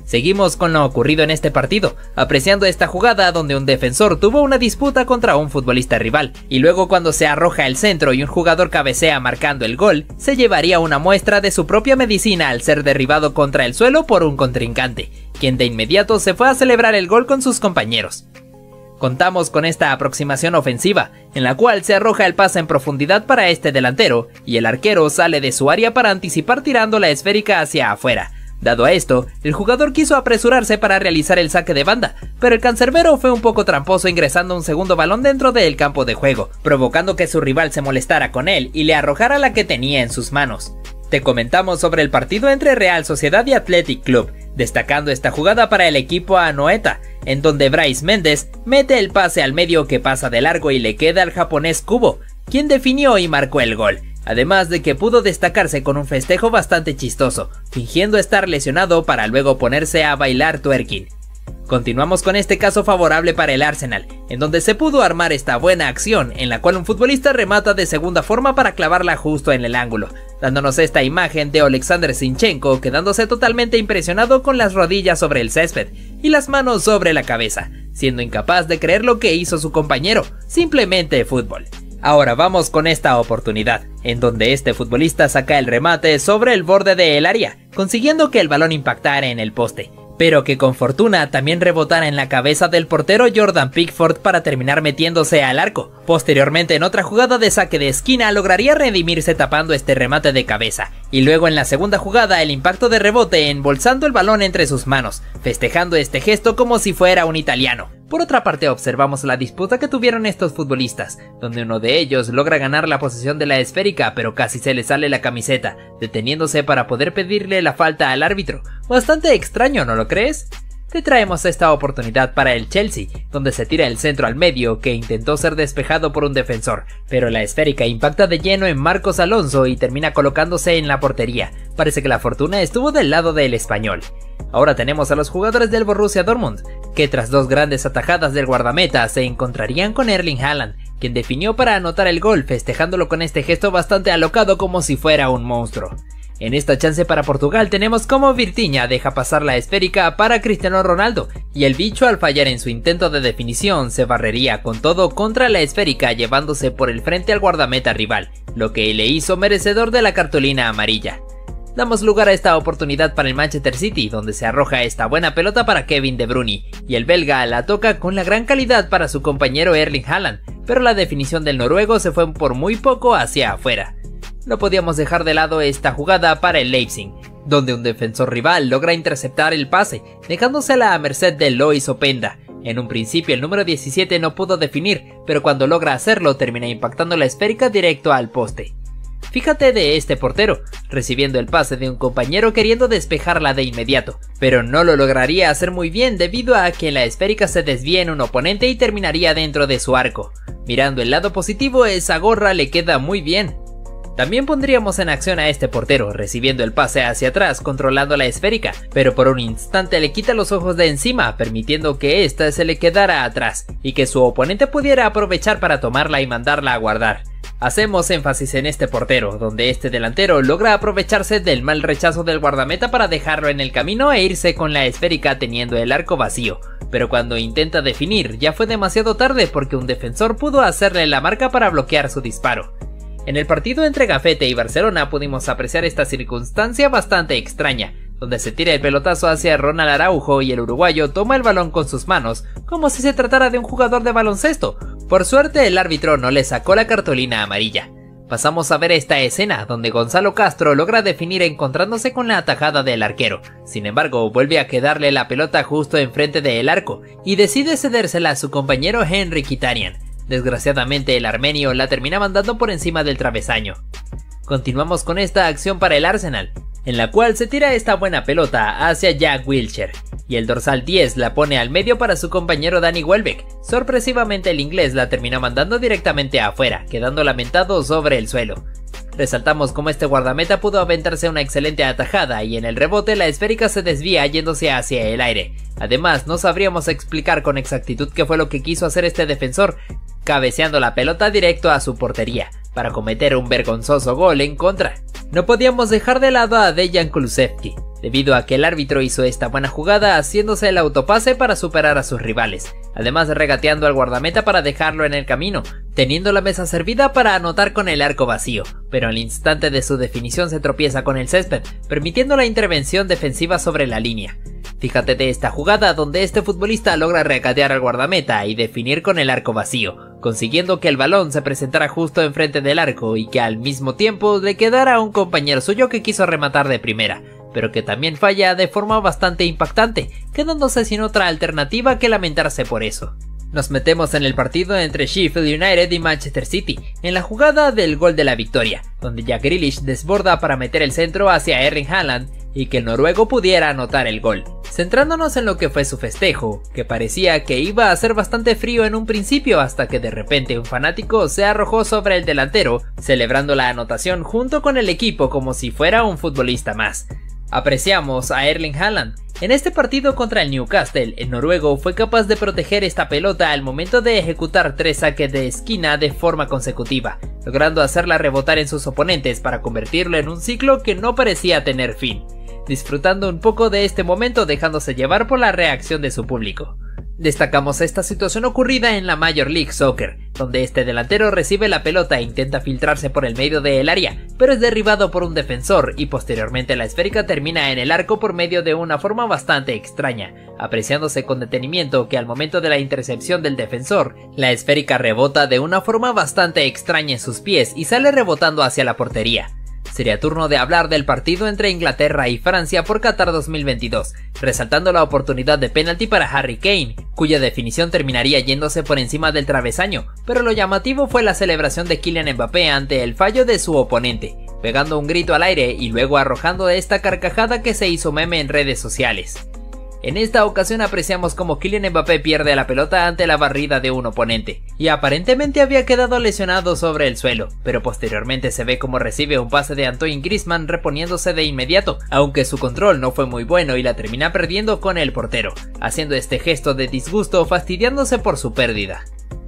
Seguimos con lo ocurrido en este partido, apreciando esta jugada donde un defensor tuvo una disputa contra un futbolista rival, y luego cuando se arroja el centro y un jugador cabecea marcando el gol, se llevaría una muestra de su propia medicina al ser derribado contra el suelo por un contrincante, quien de inmediato se fue a celebrar el gol con sus compañeros. Contamos con esta aproximación ofensiva, en la cual se arroja el pase en profundidad para este delantero, y el arquero sale de su área para anticipar tirando la esférica hacia afuera. Dado a esto, el jugador quiso apresurarse para realizar el saque de banda, pero el cancerbero fue un poco tramposo ingresando un segundo balón dentro del campo de juego, provocando que su rival se molestara con él y le arrojara la que tenía en sus manos. Te comentamos sobre el partido entre Real Sociedad y Athletic Club, destacando esta jugada para el equipo Anoeta, en donde Brais Méndez mete el pase al medio que pasa de largo y le queda al japonés Kubo, quien definió y marcó el gol. Además de que pudo destacarse con un festejo bastante chistoso, fingiendo estar lesionado para luego ponerse a bailar twerking. Continuamos con este caso favorable para el Arsenal, en donde se pudo armar esta buena acción en la cual un futbolista remata de segunda forma para clavarla justo en el ángulo, dándonos esta imagen de Oleksandr Zinchenko quedándose totalmente impresionado con las rodillas sobre el césped y las manos sobre la cabeza, siendo incapaz de creer lo que hizo su compañero, simplemente fútbol. Ahora vamos con esta oportunidad, en donde este futbolista saca el remate sobre el borde del área, consiguiendo que el balón impactara en el poste, pero que con fortuna también rebotara en la cabeza del portero Jordan Pickford para terminar metiéndose al arco. Posteriormente, en otra jugada de saque de esquina, lograría redimirse tapando este remate de cabeza, y luego en la segunda jugada el impacto de rebote embolsando el balón entre sus manos, festejando este gesto como si fuera un italiano. Por otra parte, observamos la disputa que tuvieron estos futbolistas, donde uno de ellos logra ganar la posesión de la esférica pero casi se le sale la camiseta, deteniéndose para poder pedirle la falta al árbitro. Bastante extraño, ¿no lo crees? Te traemos esta oportunidad para el Chelsea, donde se tira el centro al medio que intentó ser despejado por un defensor, pero la esférica impacta de lleno en Marcos Alonso y termina colocándose en la portería. Parece que la fortuna estuvo del lado del español. Ahora tenemos a los jugadores del Borussia Dortmund, que tras dos grandes atajadas del guardameta se encontrarían con Erling Haaland, quien definió para anotar el gol festejándolo con este gesto bastante alocado como si fuera un monstruo. En esta chance para Portugal tenemos como Virtiña deja pasar la esférica para Cristiano Ronaldo, y el bicho al fallar en su intento de definición se barrería con todo contra la esférica llevándose por el frente al guardameta rival, lo que le hizo merecedor de la cartulina amarilla. Damos lugar a esta oportunidad para el Manchester City, donde se arroja esta buena pelota para Kevin De Bruyne, y el belga la toca con la gran calidad para su compañero Erling Haaland, pero la definición del noruego se fue por muy poco hacia afuera. No podíamos dejar de lado esta jugada para el Leipzig, donde un defensor rival logra interceptar el pase, dejándosela a merced de Lois Openda. En un principio el número diecisiete no pudo definir, pero cuando logra hacerlo termina impactando la esférica directo al poste. Fíjate de este portero, recibiendo el pase de un compañero queriendo despejarla de inmediato, pero no lo lograría hacer muy bien debido a que la esférica se desvía en un oponente y terminaría dentro de su arco. Mirando el lado positivo, esa gorra le queda muy bien. También pondríamos en acción a este portero, recibiendo el pase hacia atrás, controlando la esférica, pero por un instante le quita los ojos de encima, permitiendo que ésta se le quedara atrás, y que su oponente pudiera aprovechar para tomarla y mandarla a guardar. Hacemos énfasis en este portero, donde este delantero logra aprovecharse del mal rechazo del guardameta para dejarlo en el camino e irse con la esférica teniendo el arco vacío, pero cuando intenta definir ya fue demasiado tarde porque un defensor pudo hacerle la marca para bloquear su disparo. En el partido entre Gafete y Barcelona pudimos apreciar esta circunstancia bastante extraña, donde se tira el pelotazo hacia Ronald Araujo y el uruguayo toma el balón con sus manos, como si se tratara de un jugador de baloncesto. Por suerte el árbitro no le sacó la cartulina amarilla. Pasamos a ver esta escena, donde Gonzalo Castro logra definir encontrándose con la atajada del arquero. Sin embargo, vuelve a quedarle la pelota justo enfrente del arco, y decide cedérsela a su compañero Henry Mkhitaryan. Desgraciadamente el armenio la termina mandando por encima del travesaño. Continuamos con esta acción para el Arsenal, en la cual se tira esta buena pelota hacia Jack Wilshere, y el dorsal diez la pone al medio para su compañero Danny Welbeck. Sorpresivamente el inglés la termina mandando directamente afuera, quedando lamentado sobre el suelo. Resaltamos cómo este guardameta pudo aventarse una excelente atajada y en el rebote la esférica se desvía yéndose hacia el aire. Además, no sabríamos explicar con exactitud qué fue lo que quiso hacer este defensor, cabeceando la pelota directo a su portería, para cometer un vergonzoso gol en contra. No podíamos dejar de lado a Dejan Kulusevski, debido a que el árbitro hizo esta buena jugada haciéndose el autopase para superar a sus rivales, además regateando al guardameta para dejarlo en el camino, teniendo la mesa servida para anotar con el arco vacío, pero al instante de su definición se tropieza con el césped, permitiendo la intervención defensiva sobre la línea. Fíjate de esta jugada donde este futbolista logra regatear al guardameta y definir con el arco vacío, consiguiendo que el balón se presentara justo enfrente del arco y que al mismo tiempo le quedara a un compañero suyo que quiso rematar de primera, pero que también falla de forma bastante impactante, quedándose sin otra alternativa que lamentarse por eso. Nos metemos en el partido entre Sheffield United y Manchester City, en la jugada del gol de la victoria, donde Jack Grealish desborda para meter el centro hacia Erling Haaland y que el noruego pudiera anotar el gol. Centrándonos en lo que fue su festejo, que parecía que iba a ser bastante frío en un principio hasta que de repente un fanático se arrojó sobre el delantero, celebrando la anotación junto con el equipo como si fuera un futbolista más. Apreciamos a Erling Haaland. En este partido contra el Newcastle, el noruego fue capaz de proteger esta pelota al momento de ejecutar tres saques de esquina de forma consecutiva, logrando hacerla rebotar en sus oponentes para convertirlo en un ciclo que no parecía tener fin, disfrutando un poco de este momento dejándose llevar por la reacción de su público. Destacamos esta situación ocurrida en la Major League Soccer, donde este delantero recibe la pelota e intenta filtrarse por el medio del área, pero es derribado por un defensor y posteriormente la esférica termina en el arco por medio de una forma bastante extraña, apreciándose con detenimiento que al momento de la intercepción del defensor, la esférica rebota de una forma bastante extraña en sus pies y sale rebotando hacia la portería. Sería turno de hablar del partido entre Inglaterra y Francia por Qatar dos mil veintidós, resaltando la oportunidad de penalti para Harry Kane, cuya definición terminaría yéndose por encima del travesaño, pero lo llamativo fue la celebración de Kylian Mbappé ante el fallo de su oponente, pegando un grito al aire y luego arrojando esta carcajada que se hizo meme en redes sociales. En esta ocasión apreciamos como Kylian Mbappé pierde la pelota ante la barrida de un oponente, y aparentemente había quedado lesionado sobre el suelo, pero posteriormente se ve como recibe un pase de Antoine Griezmann reponiéndose de inmediato, aunque su control no fue muy bueno y la termina perdiendo con el portero, haciendo este gesto de disgusto fastidiándose por su pérdida.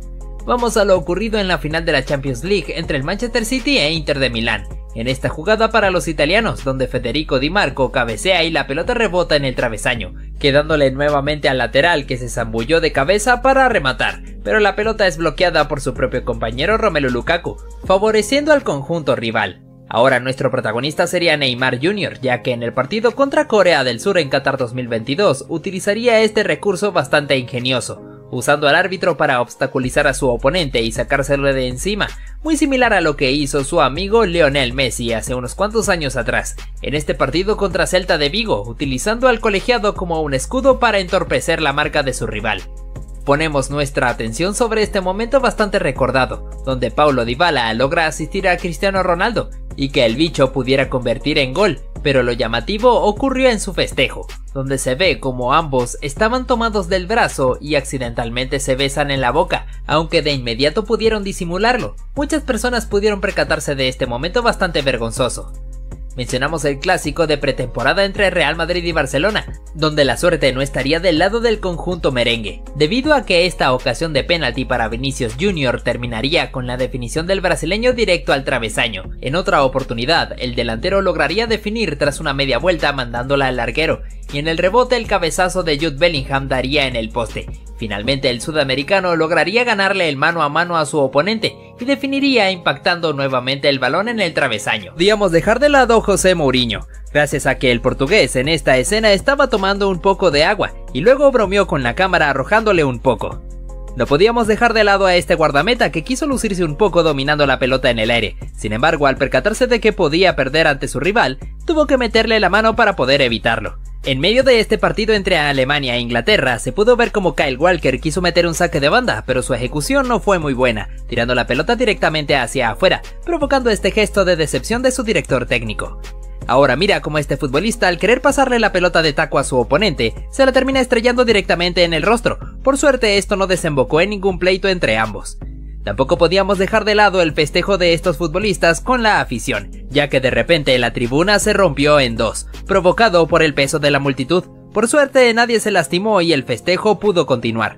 Vamos a lo ocurrido en la final de la Champions League entre el Manchester City e Inter de Milán. En esta jugada para los italianos, donde Federico Di Marco cabecea y la pelota rebota en el travesaño, quedándole nuevamente al lateral que se zambulló de cabeza para rematar, pero la pelota es bloqueada por su propio compañero Romelu Lukaku, favoreciendo al conjunto rival. Ahora nuestro protagonista sería Neymar junior, ya que en el partido contra Corea del Sur en Qatar dos mil veintidós utilizaría este recurso bastante ingenioso, usando al árbitro para obstaculizar a su oponente y sacárselo de encima, muy similar a lo que hizo su amigo Lionel Messi hace unos cuantos años atrás, en este partido contra Celta de Vigo, utilizando al colegiado como un escudo para entorpecer la marca de su rival. Ponemos nuestra atención sobre este momento bastante recordado, donde Paulo Dybala logra asistir a Cristiano Ronaldo, y que el bicho pudiera convertir en gol, pero lo llamativo ocurrió en su festejo, donde se ve como ambos estaban tomados del brazo y accidentalmente se besan en la boca, aunque de inmediato pudieron disimularlo. Muchas personas pudieron percatarse de este momento bastante vergonzoso. Mencionamos el clásico de pretemporada entre Real Madrid y Barcelona, donde la suerte no estaría del lado del conjunto merengue, debido a que esta ocasión de penalti para Vinicius junior terminaría con la definición del brasileño directo al travesaño. En otra oportunidad, el delantero lograría definir tras una media vuelta mandándola al larguero, y en el rebote el cabezazo de Jude Bellingham daría en el poste. Finalmente el sudamericano lograría ganarle el mano a mano a su oponente y definiría impactando nuevamente el balón en el travesaño. Podíamos dejar de lado José Mourinho, gracias a que el portugués en esta escena estaba tomando un poco de agua y luego bromeó con la cámara arrojándole un poco. No podíamos dejar de lado a este guardameta que quiso lucirse un poco dominando la pelota en el aire, sin embargo al percatarse de que podía perder ante su rival, tuvo que meterle la mano para poder evitarlo. En medio de este partido entre Alemania e Inglaterra, se pudo ver como Kyle Walker quiso meter un saque de banda, pero su ejecución no fue muy buena, tirando la pelota directamente hacia afuera, provocando este gesto de decepción de su director técnico. Ahora mira cómo este futbolista, al querer pasarle la pelota de taco a su oponente, se la termina estrellando directamente en el rostro. Por suerte esto no desembocó en ningún pleito entre ambos. Tampoco podíamos dejar de lado el festejo de estos futbolistas con la afición, ya que de repente la tribuna se rompió en dos, provocado por el peso de la multitud. Por suerte nadie se lastimó y el festejo pudo continuar.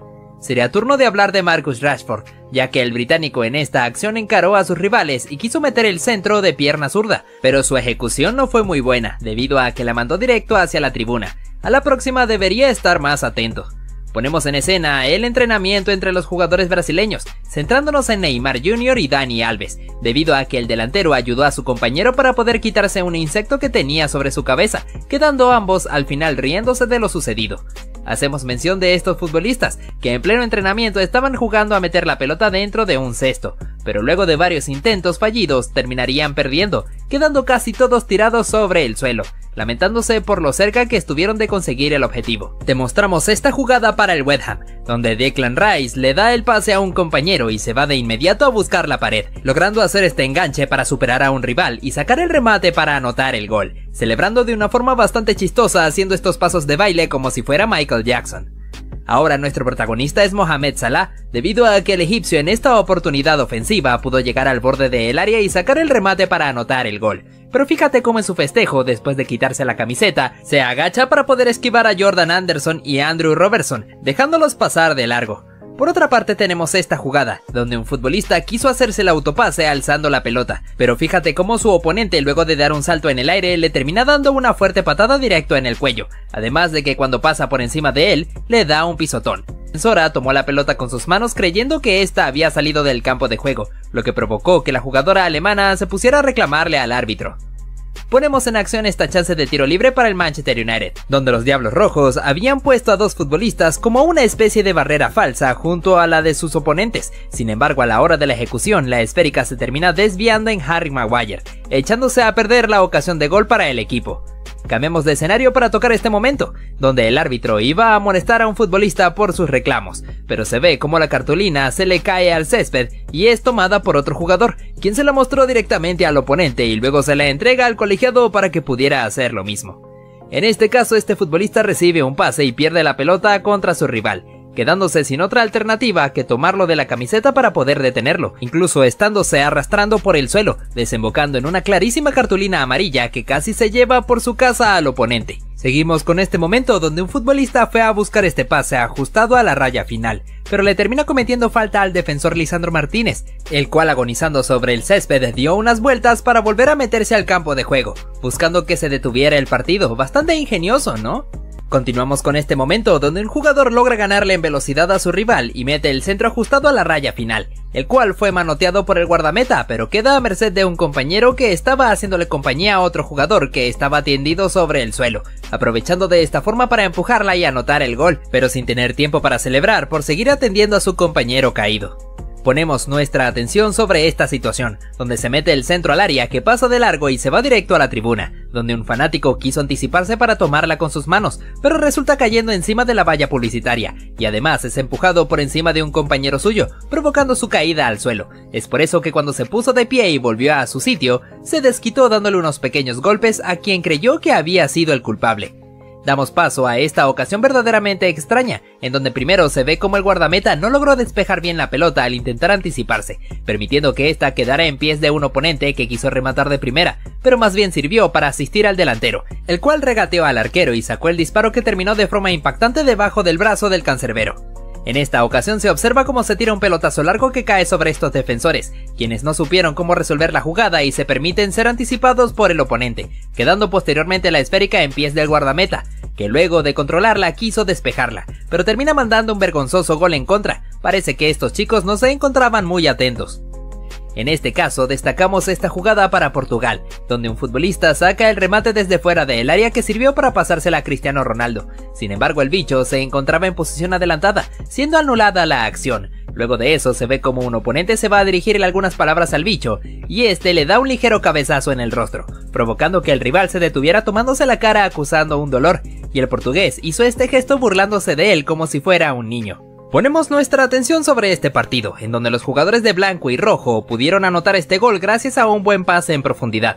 sería turno de hablar de Marcus Rashford, ya que el británico en esta acción encaró a sus rivales y quiso meter el centro de pierna zurda, pero su ejecución no fue muy buena, debido a que la mandó directo hacia la tribuna. A la próxima debería estar más atento. Ponemos en escena el entrenamiento entre los jugadores brasileños, centrándonos en Neymar junior y Dani Alves, debido a que el delantero ayudó a su compañero para poder quitarse un insecto que tenía sobre su cabeza, quedando ambos al final riéndose de lo sucedido. Hacemos mención de estos futbolistas, que en pleno entrenamiento estaban jugando a meter la pelota dentro de un cesto, pero luego de varios intentos fallidos terminarían perdiendo, quedando casi todos tirados sobre el suelo, lamentándose por lo cerca que estuvieron de conseguir el objetivo. Te mostramos esta jugada para el West Ham, donde Declan Rice le da el pase a un compañero y se va de inmediato a buscar la pared, logrando hacer este enganche para superar a un rival y sacar el remate para anotar el gol, celebrando de una forma bastante chistosa haciendo estos pasos de baile como si fuera Michael Jackson. Ahora nuestro protagonista es Mohamed Salah, debido a que el egipcio en esta oportunidad ofensiva pudo llegar al borde del área y sacar el remate para anotar el gol. Pero fíjate cómo en su festejo, después de quitarse la camiseta, se agacha para poder esquivar a Jordan Anderson y Andrew Robertson, dejándolos pasar de largo. Por otra parte tenemos esta jugada, donde un futbolista quiso hacerse el autopase alzando la pelota, pero fíjate cómo su oponente luego de dar un salto en el aire le termina dando una fuerte patada directo en el cuello, además de que cuando pasa por encima de él, le da un pisotón. La defensora tomó la pelota con sus manos creyendo que ésta había salido del campo de juego, lo que provocó que la jugadora alemana se pusiera a reclamarle al árbitro. Ponemos en acción esta chance de tiro libre para el Manchester United, donde los Diablos Rojos habían puesto a dos futbolistas como una especie de barrera falsa junto a la de sus oponentes. Sin embargo, a la hora de la ejecución, la esférica se termina desviando en Harry Maguire, echándose a perder la ocasión de gol para el equipo. Cambiamos de escenario para tocar este momento, donde el árbitro iba a amonestar a un futbolista por sus reclamos, pero se ve como la cartulina se le cae al césped y es tomada por otro jugador, quien se la mostró directamente al oponente y luego se la entrega al colegiado para que pudiera hacer lo mismo. En este caso, este futbolista recibe un pase y pierde la pelota contra su rival, quedándose sin otra alternativa que tomarlo de la camiseta para poder detenerlo, incluso estándose arrastrando por el suelo, desembocando en una clarísima cartulina amarilla que casi se lleva por su casa al oponente. Seguimos con este momento donde un futbolista fue a buscar este pase ajustado a la raya final, pero le termina cometiendo falta al defensor Lisandro Martínez, el cual agonizando sobre el césped dio unas vueltas para volver a meterse al campo de juego, buscando que se detuviera el partido. Bastante ingenioso, ¿no? Continuamos con este momento donde un jugador logra ganarle en velocidad a su rival y mete el centro ajustado a la raya final, el cual fue manoteado por el guardameta, pero queda a merced de un compañero que estaba haciéndole compañía a otro jugador que estaba tendido sobre el suelo, aprovechando de esta forma para empujarla y anotar el gol, pero sin tener tiempo para celebrar por seguir atendiendo a su compañero caído. Ponemos nuestra atención sobre esta situación, donde se mete el centro al área que pasa de largo y se va directo a la tribuna, donde un fanático quiso anticiparse para tomarla con sus manos, pero resulta cayendo encima de la valla publicitaria, y además es empujado por encima de un compañero suyo, provocando su caída al suelo. Es por eso que cuando se puso de pie y volvió a su sitio, se desquitó dándole unos pequeños golpes a quien creyó que había sido el culpable. Damos paso a esta ocasión verdaderamente extraña, en donde primero se ve como el guardameta no logró despejar bien la pelota al intentar anticiparse, permitiendo que ésta quedara en pies de un oponente que quiso rematar de primera, pero más bien sirvió para asistir al delantero, el cual regateó al arquero y sacó el disparo que terminó de forma impactante debajo del brazo del cancerbero. En esta ocasión se observa cómo se tira un pelotazo largo que cae sobre estos defensores, quienes no supieron cómo resolver la jugada y se permiten ser anticipados por el oponente, quedando posteriormente la esférica en pies del guardameta, que luego de controlarla quiso despejarla, pero termina mandando un vergonzoso gol en contra. Parece que estos chicos no se encontraban muy atentos. En este caso destacamos esta jugada para Portugal, donde un futbolista saca el remate desde fuera del área que sirvió para pasársela a Cristiano Ronaldo. Sin embargo, el bicho se encontraba en posición adelantada, siendo anulada la acción. Luego de eso se ve como un oponente se va a dirigirle algunas palabras al bicho, y este le da un ligero cabezazo en el rostro, provocando que el rival se detuviera tomándose la cara acusando un dolor, y el portugués hizo este gesto burlándose de él como si fuera un niño. Ponemos nuestra atención sobre este partido, en donde los jugadores de blanco y rojo pudieron anotar este gol gracias a un buen pase en profundidad.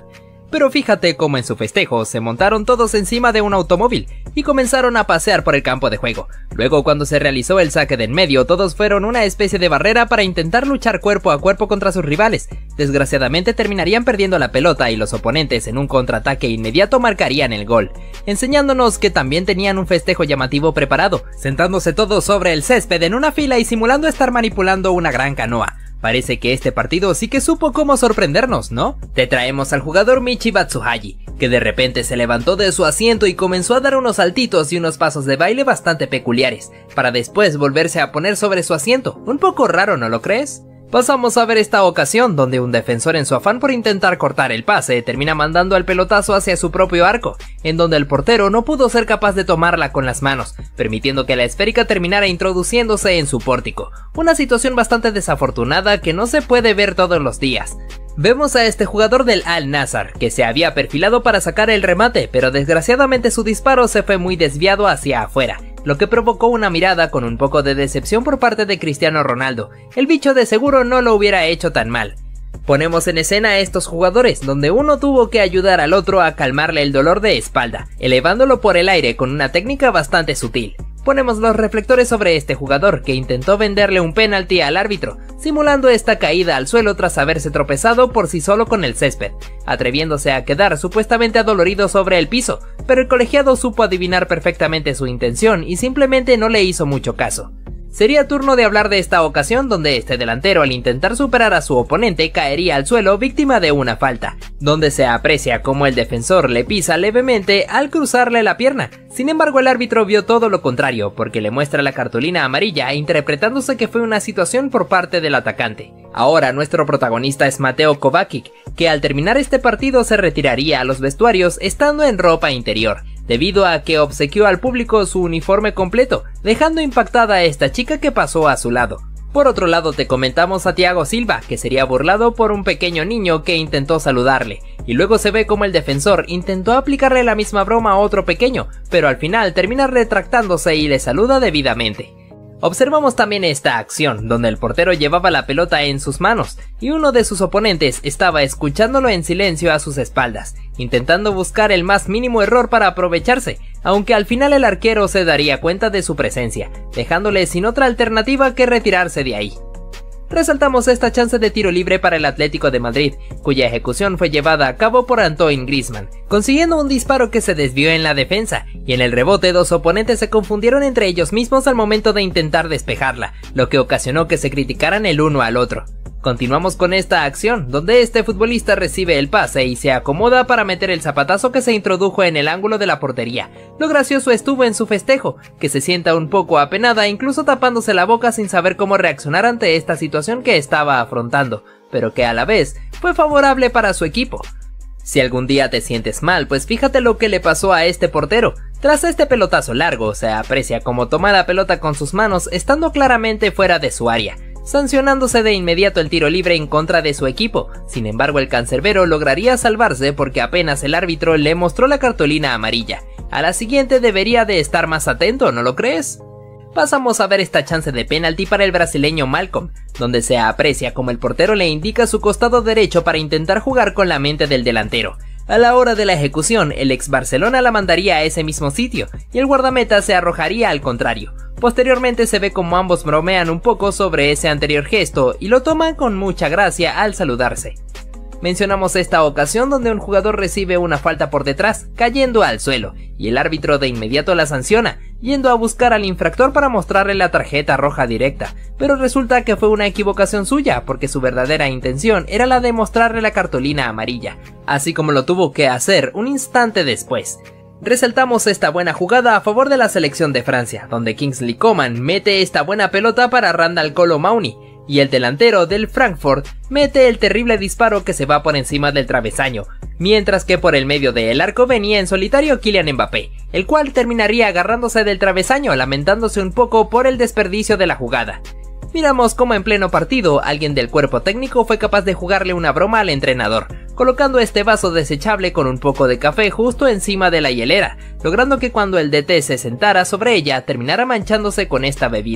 pero fíjate cómo en su festejo se montaron todos encima de un automóvil y comenzaron a pasear por el campo de juego. Luego, cuando se realizó el saque de en medio, todos fueron una especie de barrera para intentar luchar cuerpo a cuerpo contra sus rivales. Desgraciadamente terminarían perdiendo la pelota y los oponentes en un contraataque inmediato marcarían el gol, enseñándonos que también tenían un festejo llamativo preparado, sentándose todos sobre el césped en una fila y simulando estar manipulando una gran canoa. Parece que este partido sí que supo cómo sorprendernos, ¿no? Te traemos al jugador Michi Batsuhayi, que de repente se levantó de su asiento y comenzó a dar unos saltitos y unos pasos de baile bastante peculiares, para después volverse a poner sobre su asiento. Un poco raro, ¿no lo crees? Pasamos a ver esta ocasión donde un defensor, en su afán por intentar cortar el pase, termina mandando el pelotazo hacia su propio arco, en donde el portero no pudo ser capaz de tomarla con las manos, permitiendo que la esférica terminara introduciéndose en su pórtico. Una situación bastante desafortunada que no se puede ver todos los días. Vemos a este jugador del Al-Nassr, que se había perfilado para sacar el remate, pero desgraciadamente su disparo se fue muy desviado hacia afuera, lo que provocó una mirada con un poco de decepción por parte de Cristiano Ronaldo. El bicho de seguro no lo hubiera hecho tan mal. Ponemos en escena a estos jugadores, donde uno tuvo que ayudar al otro a calmarle el dolor de espalda, elevándolo por el aire con una técnica bastante sutil. Ponemos los reflectores sobre este jugador, que intentó venderle un penalti al árbitro, simulando esta caída al suelo tras haberse tropezado por sí solo con el césped, atreviéndose a quedar supuestamente adolorido sobre el piso, pero el colegiado supo adivinar perfectamente su intención y simplemente no le hizo mucho caso. Sería turno de hablar de esta ocasión donde este delantero, al intentar superar a su oponente, caería al suelo víctima de una falta, donde se aprecia cómo el defensor le pisa levemente al cruzarle la pierna. Sin embargo, el árbitro vio todo lo contrario, porque le muestra la cartulina amarilla, interpretándose que fue una situación por parte del atacante. Ahora nuestro protagonista es Mateo Kovacic, que al terminar este partido se retiraría a los vestuarios estando en ropa interior, debido a que obsequió al público su uniforme completo, dejando impactada a esta chica que pasó a su lado. Por otro lado, te comentamos a Thiago Silva, que sería burlado por un pequeño niño que intentó saludarle, y luego se ve como el defensor intentó aplicarle la misma broma a otro pequeño, pero al final termina retractándose y le saluda debidamente. Observamos también esta acción, donde el portero llevaba la pelota en sus manos, y uno de sus oponentes estaba escuchándolo en silencio a sus espaldas, intentando buscar el más mínimo error para aprovecharse, aunque al final el arquero se daría cuenta de su presencia, dejándole sin otra alternativa que retirarse de ahí. Resaltamos esta chance de tiro libre para el Atlético de Madrid, cuya ejecución fue llevada a cabo por Antoine Griezmann, consiguiendo un disparo que se desvió en la defensa, y en el rebote dos oponentes se confundieron entre ellos mismos al momento de intentar despejarla, lo que ocasionó que se criticaran el uno al otro. Continuamos con esta acción, donde este futbolista recibe el pase y se acomoda para meter el zapatazo que se introdujo en el ángulo de la portería. Lo gracioso estuvo en su festejo, que se sienta un poco apenada, incluso tapándose la boca sin saber cómo reaccionar ante esta situación que estaba afrontando, pero que a la vez fue favorable para su equipo. Si algún día te sientes mal, pues fíjate lo que le pasó a este portero. Tras este pelotazo largo, se aprecia cómo toma la pelota con sus manos estando claramente fuera de su área, sancionándose de inmediato el tiro libre en contra de su equipo. Sin embargo, el cancerbero lograría salvarse porque apenas el árbitro le mostró la cartulina amarilla. A la siguiente debería de estar más atento, ¿no lo crees? Pasamos a ver esta chance de penalti para el brasileño Malcom, donde se aprecia como el portero le indica su costado derecho para intentar jugar con la mente del delantero. A la hora de la ejecución, el ex Barcelona la mandaría a ese mismo sitio, y el guardameta se arrojaría al contrario. Posteriormente se ve como ambos bromean un poco sobre ese anterior gesto y lo toman con mucha gracia al saludarse. Mencionamos esta ocasión donde un jugador recibe una falta por detrás, cayendo al suelo, y el árbitro de inmediato la sanciona, yendo a buscar al infractor para mostrarle la tarjeta roja directa, pero resulta que fue una equivocación suya, porque su verdadera intención era la de mostrarle la cartulina amarilla, así como lo tuvo que hacer un instante después. Resaltamos esta buena jugada a favor de la selección de Francia, donde Kingsley Coman mete esta buena pelota para Randal Kolo Muani, y el delantero del Frankfurt mete el terrible disparo que se va por encima del travesaño, mientras que por el medio del arco venía en solitario Kylian Mbappé, el cual terminaría agarrándose del travesaño, lamentándose un poco por el desperdicio de la jugada. Miramos cómo en pleno partido alguien del cuerpo técnico fue capaz de jugarle una broma al entrenador, colocando este vaso desechable con un poco de café justo encima de la hielera, logrando que cuando el D T se sentara sobre ella terminara manchándose con esta bebida,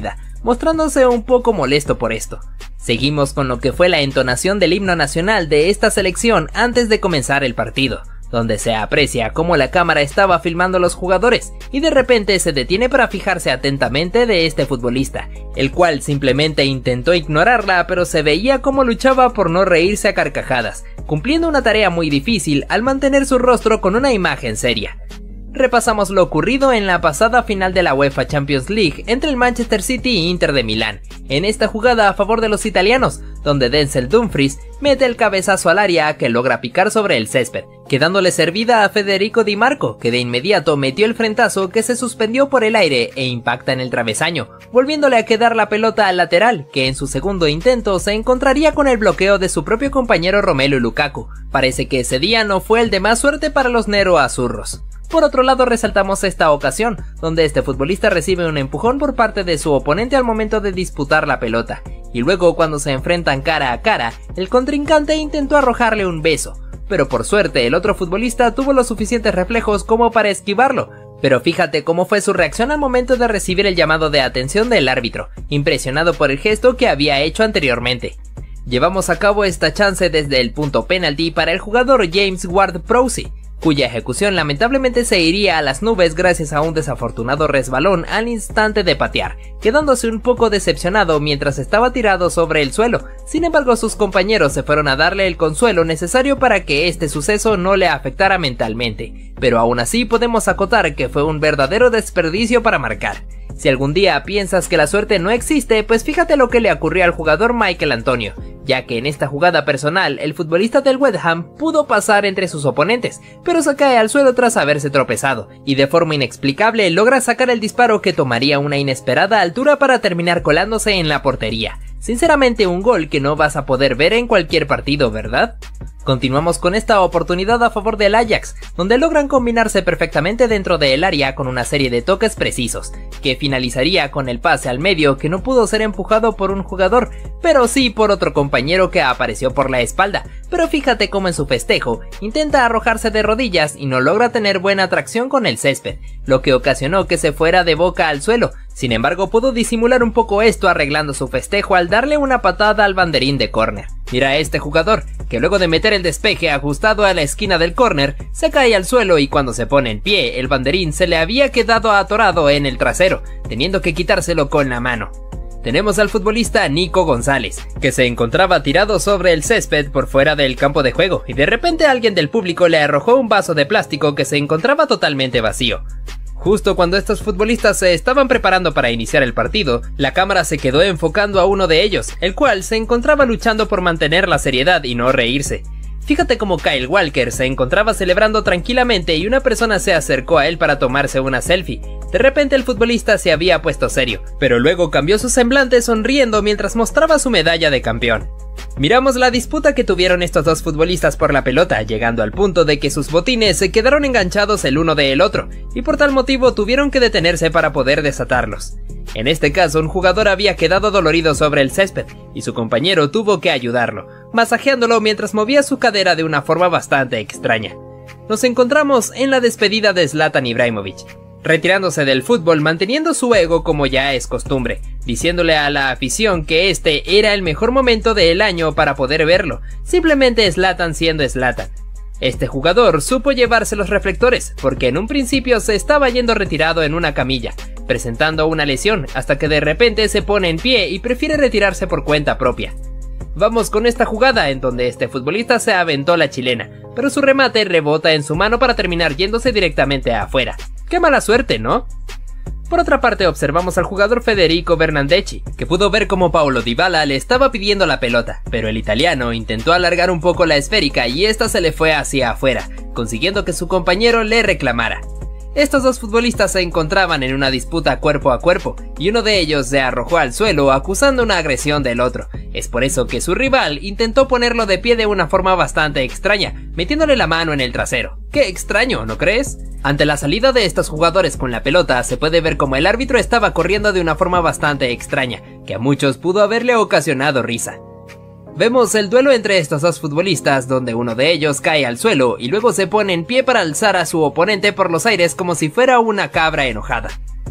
mostrándose un poco molesto por esto. Seguimos con lo que fue la entonación del himno nacional de esta selección antes de comenzar el partido, donde se aprecia cómo la cámara estaba filmando a los jugadores y de repente se detiene para fijarse atentamente de este futbolista, el cual simplemente intentó ignorarla, pero se veía cómo luchaba por no reírse a carcajadas, cumpliendo una tarea muy difícil al mantener su rostro con una imagen seria. Repasamos lo ocurrido en la pasada final de la UEFA Champions League entre el Manchester City y Inter de Milán, en esta jugada a favor de los italianos, donde Denzel Dumfries mete el cabezazo al área que logra picar sobre el césped, quedándole servida a Federico Di Marco, que de inmediato metió el frentazo que se suspendió por el aire e impacta en el travesaño, volviéndole a quedar la pelota al lateral, que en su segundo intento se encontraría con el bloqueo de su propio compañero Romelu Lukaku. Parece que ese día no fue el de más suerte para los Nero Azzurros. Por otro lado, resaltamos esta ocasión, donde este futbolista recibe un empujón por parte de su oponente al momento de disputar la pelota, y luego cuando se enfrentan cara a cara, el contrincante intentó arrojarle un beso, pero por suerte el otro futbolista tuvo los suficientes reflejos como para esquivarlo. Pero fíjate cómo fue su reacción al momento de recibir el llamado de atención del árbitro, impresionado por el gesto que había hecho anteriormente. Llevamos a cabo esta chance desde el punto penalti para el jugador James Ward-Prowse, cuya ejecución lamentablemente se iría a las nubes gracias a un desafortunado resbalón al instante de patear, quedándose un poco decepcionado mientras estaba tirado sobre el suelo. Sin embargo, sus compañeros se fueron a darle el consuelo necesario para que este suceso no le afectara mentalmente, pero aún así podemos acotar que fue un verdadero desperdicio para marcar. Si algún día piensas que la suerte no existe, pues fíjate lo que le ocurrió al jugador Michael Antonio, ya que en esta jugada personal el futbolista del West Ham pudo pasar entre sus oponentes, pero se cae al suelo tras haberse tropezado, y de forma inexplicable logra sacar el disparo que tomaría una inesperada altura para terminar colándose en la portería. Sinceramente, un gol que no vas a poder ver en cualquier partido, ¿verdad? Continuamos con esta oportunidad a favor del Ajax, donde logran combinarse perfectamente dentro del área con una serie de toques precisos, que finalizaría con el pase al medio que no pudo ser empujado por un jugador, pero sí por otro compañero que apareció por la espalda. Pero fíjate cómo en su festejo intenta arrojarse de rodillas y no logra tener buena tracción con el césped, lo que ocasionó que se fuera de boca al suelo. Sin embargo, pudo disimular un poco esto arreglando su festejo al darle una patada al banderín de córner. Mira a este jugador, que luego de meter el despeje ajustado a la esquina del córner, se cae al suelo y cuando se pone en pie, el banderín se le había quedado atorado en el trasero, teniendo que quitárselo con la mano. Tenemos al futbolista Nico González, que se encontraba tirado sobre el césped por fuera del campo de juego, y de repente alguien del público le arrojó un vaso de plástico que se encontraba totalmente vacío. Justo cuando estos futbolistas se estaban preparando para iniciar el partido, la cámara se quedó enfocando a uno de ellos, el cual se encontraba luchando por mantener la seriedad y no reírse. Fíjate cómo Kyle Walker se encontraba celebrando tranquilamente y una persona se acercó a él para tomarse una selfie. De repente el futbolista se había puesto serio, pero luego cambió su semblante sonriendo mientras mostraba su medalla de campeón. Miramos la disputa que tuvieron estos dos futbolistas por la pelota, llegando al punto de que sus botines se quedaron enganchados el uno del otro, y por tal motivo tuvieron que detenerse para poder desatarlos. En este caso, un jugador había quedado dolorido sobre el césped, y su compañero tuvo que ayudarlo, masajeándolo mientras movía su cadera de una forma bastante extraña. Nos encontramos en la despedida de Zlatan Ibrahimovic, retirándose del fútbol manteniendo su ego como ya es costumbre, diciéndole a la afición que este era el mejor momento del año para poder verlo, simplemente Zlatan siendo Zlatan. Este jugador supo llevarse los reflectores, porque en un principio se estaba yendo retirado en una camilla, presentando una lesión, hasta que de repente se pone en pie y prefiere retirarse por cuenta propia. Vamos con esta jugada en donde este futbolista se aventó la chilena, pero su remate rebota en su mano para terminar yéndose directamente afuera. ¡Qué mala suerte!, ¿no? Por otra parte, observamos al jugador Federico Bernardeschi, que pudo ver cómo Paulo Dybala le estaba pidiendo la pelota, pero el italiano intentó alargar un poco la esférica y esta se le fue hacia afuera, consiguiendo que su compañero le reclamara. Estos dos futbolistas se encontraban en una disputa cuerpo a cuerpo, y uno de ellos se arrojó al suelo acusando una agresión del otro. Es por eso que su rival intentó ponerlo de pie de una forma bastante extraña, metiéndole la mano en el trasero. ¡Qué extraño!, ¿no crees? Ante la salida de estos jugadores con la pelota, se puede ver como el árbitro estaba corriendo de una forma bastante extraña, que a muchos pudo haberle ocasionado risa. Vemos el duelo entre estos dos futbolistas, donde uno de ellos cae al suelo y luego se pone en pie para alzar a su oponente por los aires como si fuera una cabra enojada.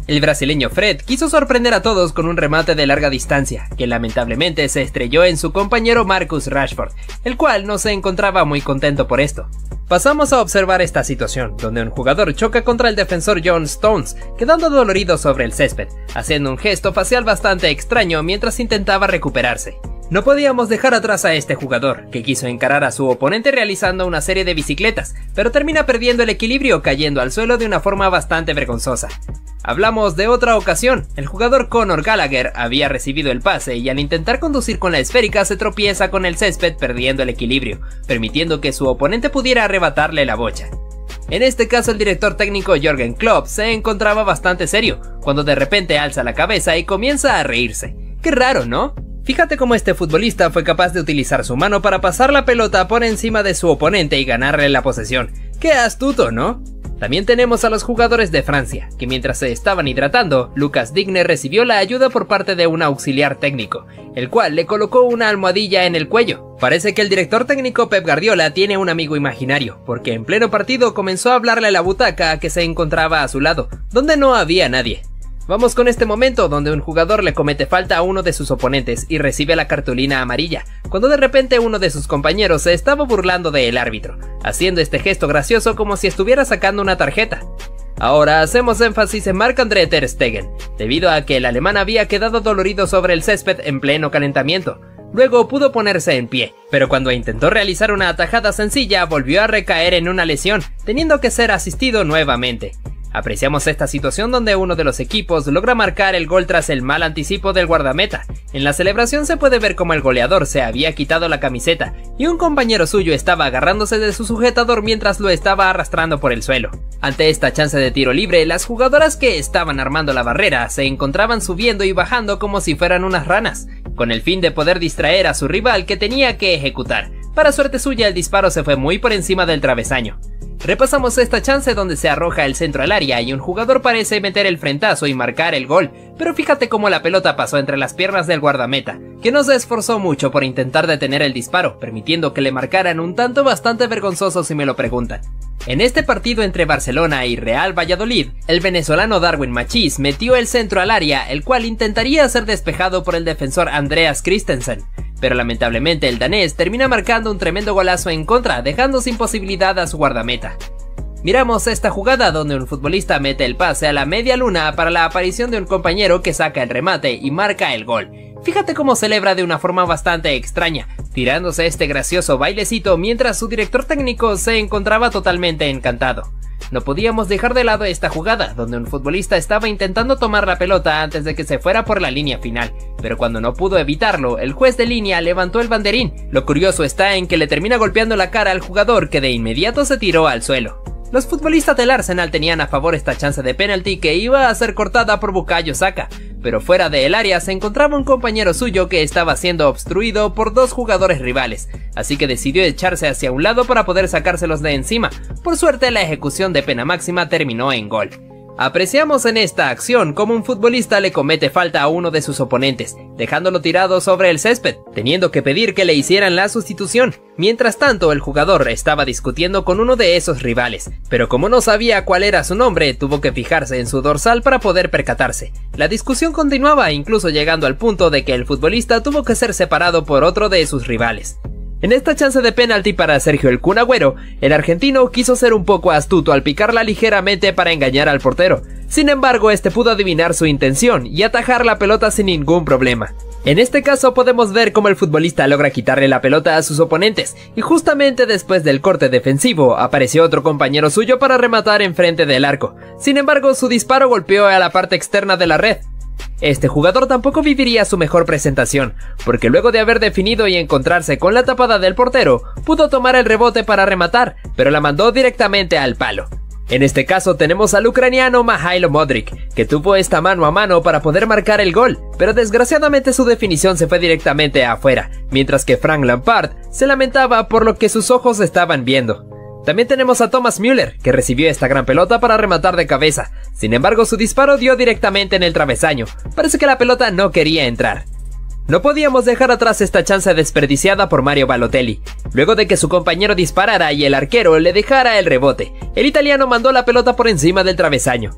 El brasileño Fred quiso sorprender a todos con un remate de larga distancia, que lamentablemente se estrelló en su compañero Marcus Rashford, el cual no se encontraba muy contento por esto. Pasamos a observar esta situación, donde un jugador choca contra el defensor John Stones, quedando dolorido sobre el césped, haciendo un gesto facial bastante extraño mientras intentaba recuperarse. No podíamos dejar atrás a este jugador, que quiso encarar a su oponente realizando una serie de bicicletas, pero termina perdiendo el equilibrio cayendo al suelo de una forma bastante vergonzosa. Hablamos de otra ocasión, el jugador Conor Gallagher había recibido el pase y al intentar conducir con la esférica se tropieza con el césped perdiendo el equilibrio, permitiendo que su oponente pudiera arrebatarle la bocha. En este caso el director técnico Jürgen Klopp se encontraba bastante serio, cuando de repente alza la cabeza y comienza a reírse. Qué raro, ¿no? Fíjate cómo este futbolista fue capaz de utilizar su mano para pasar la pelota por encima de su oponente y ganarle la posesión. ¡Qué astuto!, ¿no? También tenemos a los jugadores de Francia, que mientras se estaban hidratando, Lucas Digne recibió la ayuda por parte de un auxiliar técnico, el cual le colocó una almohadilla en el cuello. Parece que el director técnico Pep Guardiola tiene un amigo imaginario, porque en pleno partido comenzó a hablarle a la butaca que se encontraba a su lado, donde no había nadie. Vamos con este momento donde un jugador le comete falta a uno de sus oponentes y recibe la cartulina amarilla, cuando de repente uno de sus compañeros se estaba burlando del árbitro, haciendo este gesto gracioso como si estuviera sacando una tarjeta. Ahora hacemos énfasis en Marc-André ter Stegen, debido a que el alemán había quedado dolorido sobre el césped en pleno calentamiento. Luego pudo ponerse en pie, pero cuando intentó realizar una atajada sencilla volvió a recaer en una lesión, teniendo que ser asistido nuevamente. Apreciamos esta situación donde uno de los equipos logra marcar el gol tras el mal anticipo del guardameta. En la celebración se puede ver como el goleador se había quitado la camiseta y un compañero suyo estaba agarrándose de su sujetador mientras lo estaba arrastrando por el suelo. Ante esta chance de tiro libre, las jugadoras que estaban armando la barrera se encontraban subiendo y bajando como si fueran unas ranas, con el fin de poder distraer a su rival que tenía que ejecutar. Para suerte suya, el disparo se fue muy por encima del travesaño. Repasamos esta chance donde se arroja el centro al área y un jugador parece meter el frentazo y marcar el gol, pero fíjate cómo la pelota pasó entre las piernas del guardameta, que no se esforzó mucho por intentar detener el disparo, permitiendo que le marcaran un tanto bastante vergonzoso si me lo preguntan. En este partido entre Barcelona y Real Valladolid, el venezolano Darwin Machís metió el centro al área, el cual intentaría ser despejado por el defensor Andreas Christensen, pero lamentablemente el danés termina marcando un tremendo golazo en contra, dejando sin posibilidad a su guardameta. Miramos esta jugada donde un futbolista mete el pase a la media luna para la aparición de un compañero que saca el remate y marca el gol. Fíjate cómo celebra de una forma bastante extraña, tirándose este gracioso bailecito mientras su director técnico se encontraba totalmente encantado. No podíamos dejar de lado esta jugada, donde un futbolista estaba intentando tomar la pelota antes de que se fuera por la línea final, pero cuando no pudo evitarlo, el juez de línea levantó el banderín. Lo curioso está en que le termina golpeando la cara al jugador, que de inmediato se tiró al suelo. Los futbolistas del Arsenal tenían a favor esta chance de penalti que iba a ser cortada por Bukayo Saka, pero fuera del área se encontraba un compañero suyo que estaba siendo obstruido por dos jugadores rivales, así que decidió echarse hacia un lado para poder sacárselos de encima. Por suerte la ejecución de pena máxima terminó en gol. Apreciamos en esta acción cómo un futbolista le comete falta a uno de sus oponentes, dejándolo tirado sobre el césped, teniendo que pedir que le hicieran la sustitución. Mientras tanto, el jugador estaba discutiendo con uno de esos rivales, pero como no sabía cuál era su nombre, tuvo que fijarse en su dorsal para poder percatarse. La discusión continuaba, incluso llegando al punto de que el futbolista tuvo que ser separado por otro de sus rivales. En esta chance de penalti para Sergio el Kun Agüero, el argentino quiso ser un poco astuto al picarla ligeramente para engañar al portero. Sin embargo, este pudo adivinar su intención y atajar la pelota sin ningún problema. En este caso podemos ver cómo el futbolista logra quitarle la pelota a sus oponentes, y justamente después del corte defensivo apareció otro compañero suyo para rematar enfrente del arco. Sin embargo, su disparo golpeó a la parte externa de la red. Este jugador tampoco viviría su mejor presentación, porque luego de haber definido y encontrarse con la tapada del portero, pudo tomar el rebote para rematar, pero la mandó directamente al palo. En este caso tenemos al ucraniano Mihailo Modric, que tuvo esta mano a mano para poder marcar el gol, pero desgraciadamente su definición se fue directamente afuera, mientras que Frank Lampard se lamentaba por lo que sus ojos estaban viendo. También tenemos a Thomas Müller, que recibió esta gran pelota para rematar de cabeza. Sin embargo, su disparo dio directamente en el travesaño. Parece que la pelota no quería entrar. No podíamos dejar atrás esta chance desperdiciada por Mario Balotelli. Luego de que su compañero disparara y el arquero le dejara el rebote, el italiano mandó la pelota por encima del travesaño.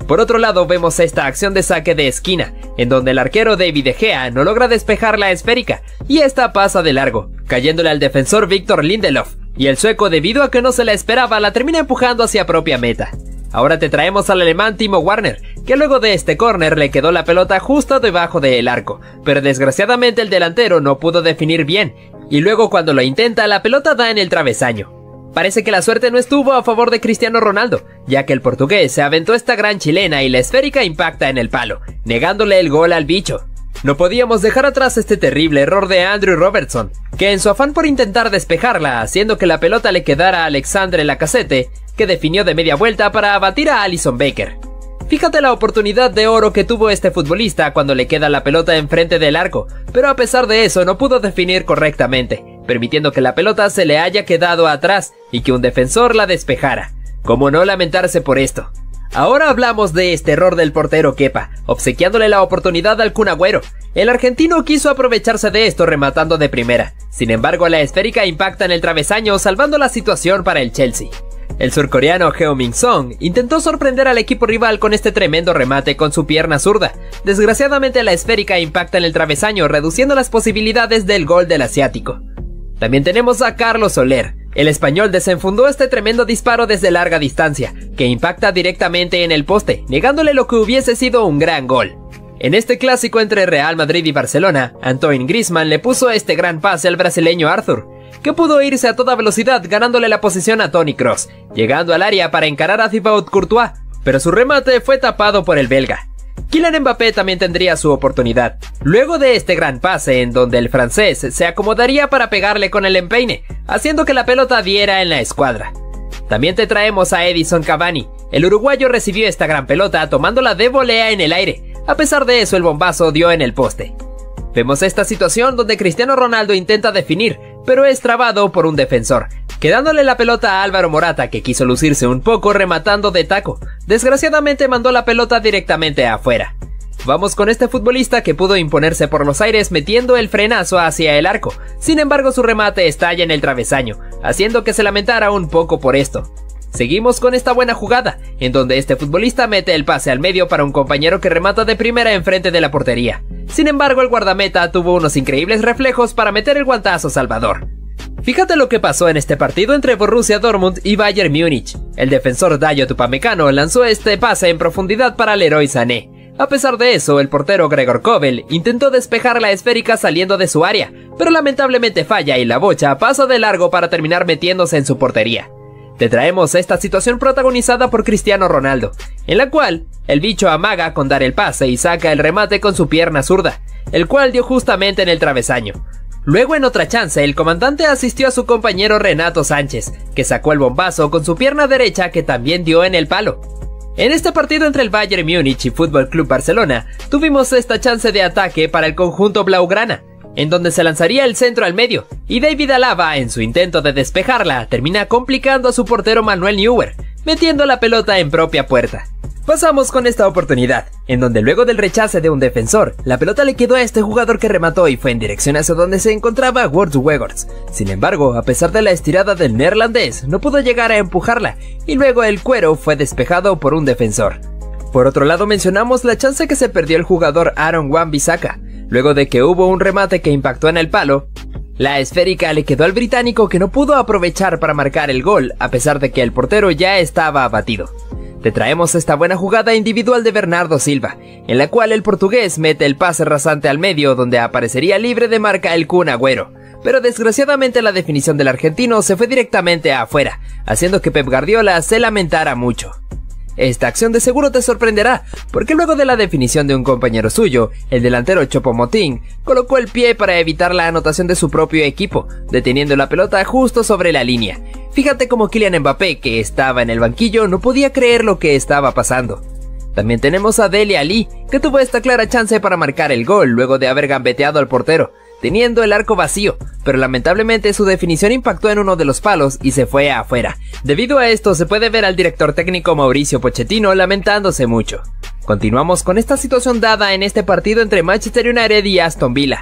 Por otro lado vemos esta acción de saque de esquina, en donde el arquero David De Gea no logra despejar la esférica, y esta pasa de largo, cayéndole al defensor Victor Lindelof, y el sueco, debido a que no se la esperaba, la termina empujando hacia propia meta. Ahora te traemos al alemán Timo Werner, que luego de este córner le quedó la pelota justo debajo del arco, pero desgraciadamente el delantero no pudo definir bien, y luego cuando lo intenta la pelota da en el travesaño. Parece que la suerte no estuvo a favor de Cristiano Ronaldo, ya que el portugués se aventó esta gran chilena y la esférica impacta en el palo, negándole el gol al bicho. No podíamos dejar atrás este terrible error de Andrew Robertson, que en su afán por intentar despejarla, haciendo que la pelota le quedara a Alexandre Lacazette, que definió de media vuelta para abatir a Alisson Becker. Fíjate la oportunidad de oro que tuvo este futbolista cuando le queda la pelota enfrente del arco, pero a pesar de eso no pudo definir correctamente, permitiendo que la pelota se le haya quedado atrás y que un defensor la despejara. ¿Cómo no lamentarse por esto? Ahora hablamos de este error del portero Kepa, obsequiándole la oportunidad al Kun Agüero. El argentino quiso aprovecharse de esto rematando de primera, sin embargo la esférica impacta en el travesaño salvando la situación para el Chelsea. El surcoreano Heung-min Son intentó sorprender al equipo rival con este tremendo remate con su pierna zurda. Desgraciadamente la esférica impacta en el travesaño, reduciendo las posibilidades del gol del asiático. También tenemos a Carlos Soler. El español desenfundó este tremendo disparo desde larga distancia, que impacta directamente en el poste, negándole lo que hubiese sido un gran gol. En este clásico entre Real Madrid y Barcelona, Antoine Griezmann le puso este gran pase al brasileño Arthur, que pudo irse a toda velocidad ganándole la posición a Toni Kroos, llegando al área para encarar a Thibaut Courtois, pero su remate fue tapado por el belga. Kylian Mbappé también tendría su oportunidad, luego de este gran pase en donde el francés se acomodaría para pegarle con el empeine, haciendo que la pelota diera en la escuadra. También te traemos a Edinson Cavani. El uruguayo recibió esta gran pelota tomándola de volea en el aire, a pesar de eso el bombazo dio en el poste. Vemos esta situación donde Cristiano Ronaldo intenta definir, pero es trabado por un defensor, quedándole la pelota a Álvaro Morata, que quiso lucirse un poco rematando de taco. Desgraciadamente mandó la pelota directamente afuera. Vamos con este futbolista que pudo imponerse por los aires metiendo el frenazo hacia el arco, sin embargo su remate estalla en el travesaño, haciendo que se lamentara un poco por esto. Seguimos con esta buena jugada, en donde este futbolista mete el pase al medio para un compañero que remata de primera enfrente de la portería. Sin embargo, el guardameta tuvo unos increíbles reflejos para meter el guantazo salvador. Fíjate lo que pasó en este partido entre Borussia Dortmund y Bayern Múnich. El defensor Dayot Upamecano lanzó este pase en profundidad para Leroy Sané. A pesar de eso, el portero Gregor Kobel intentó despejar la esférica saliendo de su área, pero lamentablemente falla y la bocha pasa de largo para terminar metiéndose en su portería. Te traemos esta situación protagonizada por Cristiano Ronaldo, en la cual el bicho amaga con dar el pase y saca el remate con su pierna zurda, el cual dio justamente en el travesaño. Luego en otra chance el comandante asistió a su compañero Renato Sánchez, que sacó el bombazo con su pierna derecha que también dio en el palo. En este partido entre el Bayern Múnich y Fútbol Club Barcelona, tuvimos esta chance de ataque para el conjunto blaugrana, en donde se lanzaría el centro al medio, y David Alaba, en su intento de despejarla, termina complicando a su portero Manuel Neuer, metiendo la pelota en propia puerta. Pasamos con esta oportunidad, en donde luego del rechace de un defensor, la pelota le quedó a este jugador que remató y fue en dirección hacia donde se encontraba Wout Weghorst. Sin embargo, a pesar de la estirada del neerlandés, no pudo llegar a empujarla, y luego el cuero fue despejado por un defensor. Por otro lado mencionamos la chance que se perdió el jugador Aaron Wan-Bissaka, luego de que hubo un remate que impactó en el palo. La esférica le quedó al británico, que no pudo aprovechar para marcar el gol, a pesar de que el portero ya estaba abatido. Te traemos esta buena jugada individual de Bernardo Silva, en la cual el portugués mete el pase rasante al medio donde aparecería libre de marca el Kun Agüero, pero desgraciadamente la definición del argentino se fue directamente afuera, haciendo que Pep Guardiola se lamentara mucho. Esta acción de seguro te sorprenderá, porque luego de la definición de un compañero suyo, el delantero Choupo-Moting colocó el pie para evitar la anotación de su propio equipo, deteniendo la pelota justo sobre la línea. Fíjate cómo Kylian Mbappé, que estaba en el banquillo, no podía creer lo que estaba pasando. También tenemos a Dele Alli, que tuvo esta clara chance para marcar el gol luego de haber gambeteado al portero, teniendo el arco vacío, pero lamentablemente su definición impactó en uno de los palos y se fue afuera. Debido a esto se puede ver al director técnico Mauricio Pochettino lamentándose mucho. Continuamos con esta situación dada en este partido entre Manchester United y Aston Villa.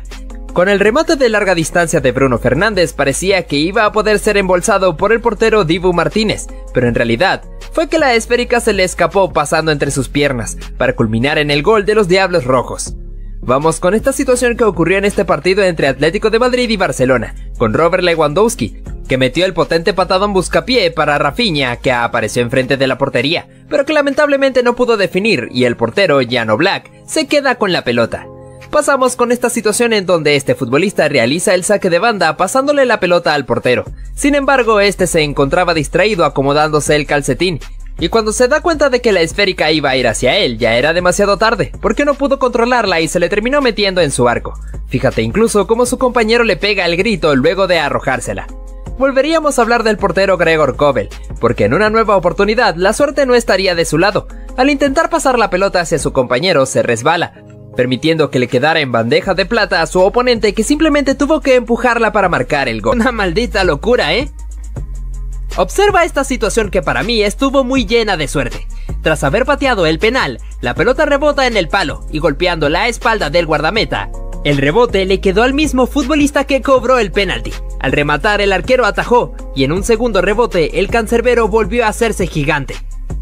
Con el remate de larga distancia de Bruno Fernández parecía que iba a poder ser embolsado por el portero Dibu Martínez, pero en realidad fue que la esférica se le escapó pasando entre sus piernas, para culminar en el gol de los Diablos Rojos. Vamos con esta situación que ocurrió en este partido entre Atlético de Madrid y Barcelona, con Robert Lewandowski, que metió el potente patadón buscapié para Rafinha, que apareció enfrente de la portería, pero que lamentablemente no pudo definir, y el portero Jan Oblak se queda con la pelota. Pasamos con esta situación en donde este futbolista realiza el saque de banda pasándole la pelota al portero. Sin embargo, este se encontraba distraído acomodándose el calcetín, y cuando se da cuenta de que la esférica iba a ir hacia él, ya era demasiado tarde, porque no pudo controlarla y se le terminó metiendo en su arco. Fíjate incluso cómo su compañero le pega el grito luego de arrojársela. Volveríamos a hablar del portero Gregor Kobel, porque en una nueva oportunidad la suerte no estaría de su lado. Al intentar pasar la pelota hacia su compañero se resbala, permitiendo que le quedara en bandeja de plata a su oponente, que simplemente tuvo que empujarla para marcar el gol. Una maldita locura, ¿eh? Observa esta situación que para mí estuvo muy llena de suerte. Tras haber pateado el penal, la pelota rebota en el palo y golpeando la espalda del guardameta, el rebote le quedó al mismo futbolista que cobró el penalti. Al rematar, el arquero atajó y en un segundo rebote el cancerbero volvió a hacerse gigante.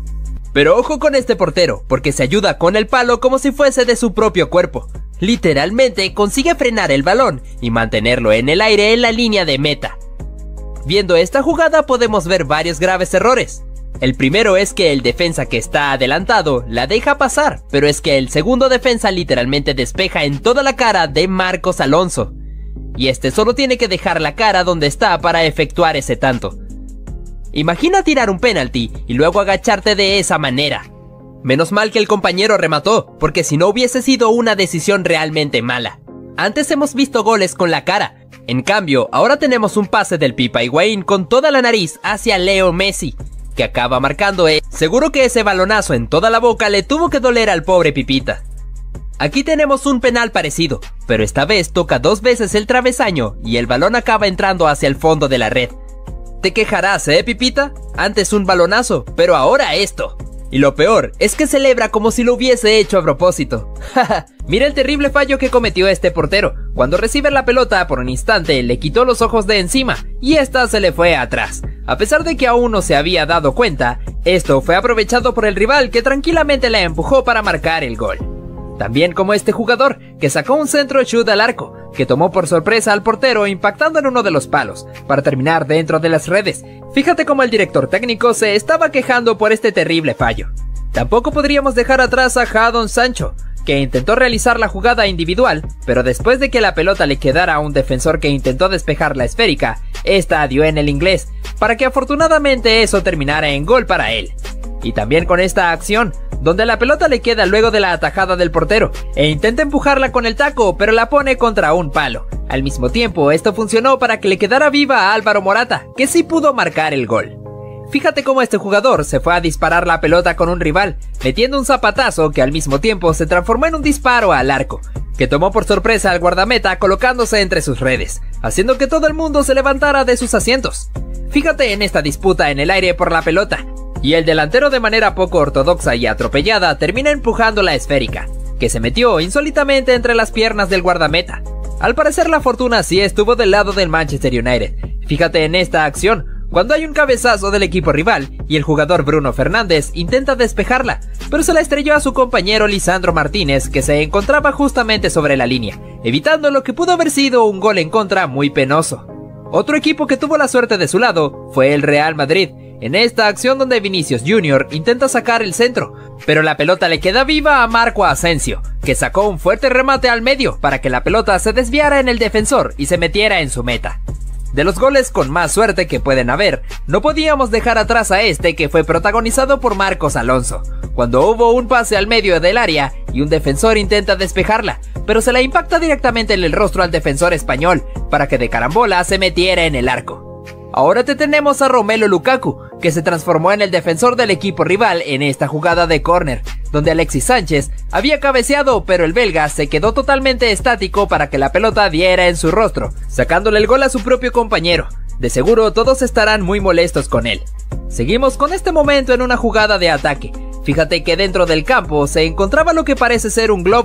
Pero ojo con este portero, porque se ayuda con el palo como si fuese de su propio cuerpo. Literalmente consigue frenar el balón y mantenerlo en el aire en la línea de meta. Viendo esta jugada podemos ver varios graves errores. El primero es que el defensa que está adelantado la deja pasar, pero es que el segundo defensa literalmente despeja en toda la cara de Marcos Alonso. Y este solo tiene que dejar la cara donde está para efectuar ese tanto. Imagina tirar un penalti y luego agacharte de esa manera. Menos mal que el compañero remató, porque si no hubiese sido una decisión realmente mala. Antes hemos visto goles con la cara, en cambio ahora tenemos un pase del Pipa Higuaín con toda la nariz hacia Leo Messi, que acaba marcando e... Seguro que ese balonazo en toda la boca le tuvo que doler al pobre Pipita. Aquí tenemos un penal parecido, pero esta vez toca dos veces el travesaño y el balón acaba entrando hacia el fondo de la red. Te quejarás, ¿eh, Pipita? Antes un balonazo, pero ahora esto. Y lo peor es que celebra como si lo hubiese hecho a propósito. Jaja, mira el terrible fallo que cometió este portero. Cuando recibe la pelota por un instante le quitó los ojos de encima y esta se le fue atrás. A pesar de que aún no se había dado cuenta, esto fue aprovechado por el rival que tranquilamente la empujó para marcar el gol. También como este jugador, que sacó un centro shoot al arco, que tomó por sorpresa al portero impactando en uno de los palos, para terminar dentro de las redes. Fíjate cómo el director técnico se estaba quejando por este terrible fallo. Tampoco podríamos dejar atrás a Jadon Sancho, que intentó realizar la jugada individual, pero después de que la pelota le quedara a un defensor que intentó despejar la esférica, esta dio en el inglés, para que afortunadamente eso terminara en gol para él. Y también con esta acción, donde la pelota le queda luego de la atajada del portero, e intenta empujarla con el taco, pero la pone contra un palo. Al mismo tiempo, esto funcionó para que le quedara viva a Álvaro Morata, que sí pudo marcar el gol. Fíjate cómo este jugador se fue a disparar la pelota con un rival, metiendo un zapatazo que al mismo tiempo se transformó en un disparo al arco, que tomó por sorpresa al guardameta colocándose entre sus redes, haciendo que todo el mundo se levantara de sus asientos. Fíjate en esta disputa en el aire por la pelota, y el delantero de manera poco ortodoxa y atropellada termina empujando la esférica, que se metió insólitamente entre las piernas del guardameta. Al parecer la fortuna sí estuvo del lado del Manchester United. Fíjate en esta acción, cuando hay un cabezazo del equipo rival y el jugador Bruno Fernández intenta despejarla, pero se la estrelló a su compañero Lisandro Martínez, que se encontraba justamente sobre la línea, evitando lo que pudo haber sido un gol en contra muy penoso. Otro equipo que tuvo la suerte de su lado fue el Real Madrid, en esta acción donde Vinicius Junior intenta sacar el centro, pero la pelota le queda viva a Marco Asensio, que sacó un fuerte remate al medio para que la pelota se desviara en el defensor y se metiera en su meta. De los goles con más suerte que pueden haber, no podíamos dejar atrás a este que fue protagonizado por Marcos Alonso, cuando hubo un pase al medio del área y un defensor intenta despejarla, pero se la impacta directamente en el rostro al defensor español, para que de carambola se metiera en el arco. Ahora te tenemos a Romelu Lukaku, que se transformó en el defensor del equipo rival en esta jugada de córner, donde Alexis Sánchez había cabeceado, pero el belga se quedó totalmente estático para que la pelota diera en su rostro, sacándole el gol a su propio compañero. De seguro todos estarán muy molestos con él. Seguimos con este momento en una jugada de ataque. Fíjate que dentro del campo se encontraba lo que parece ser un globo,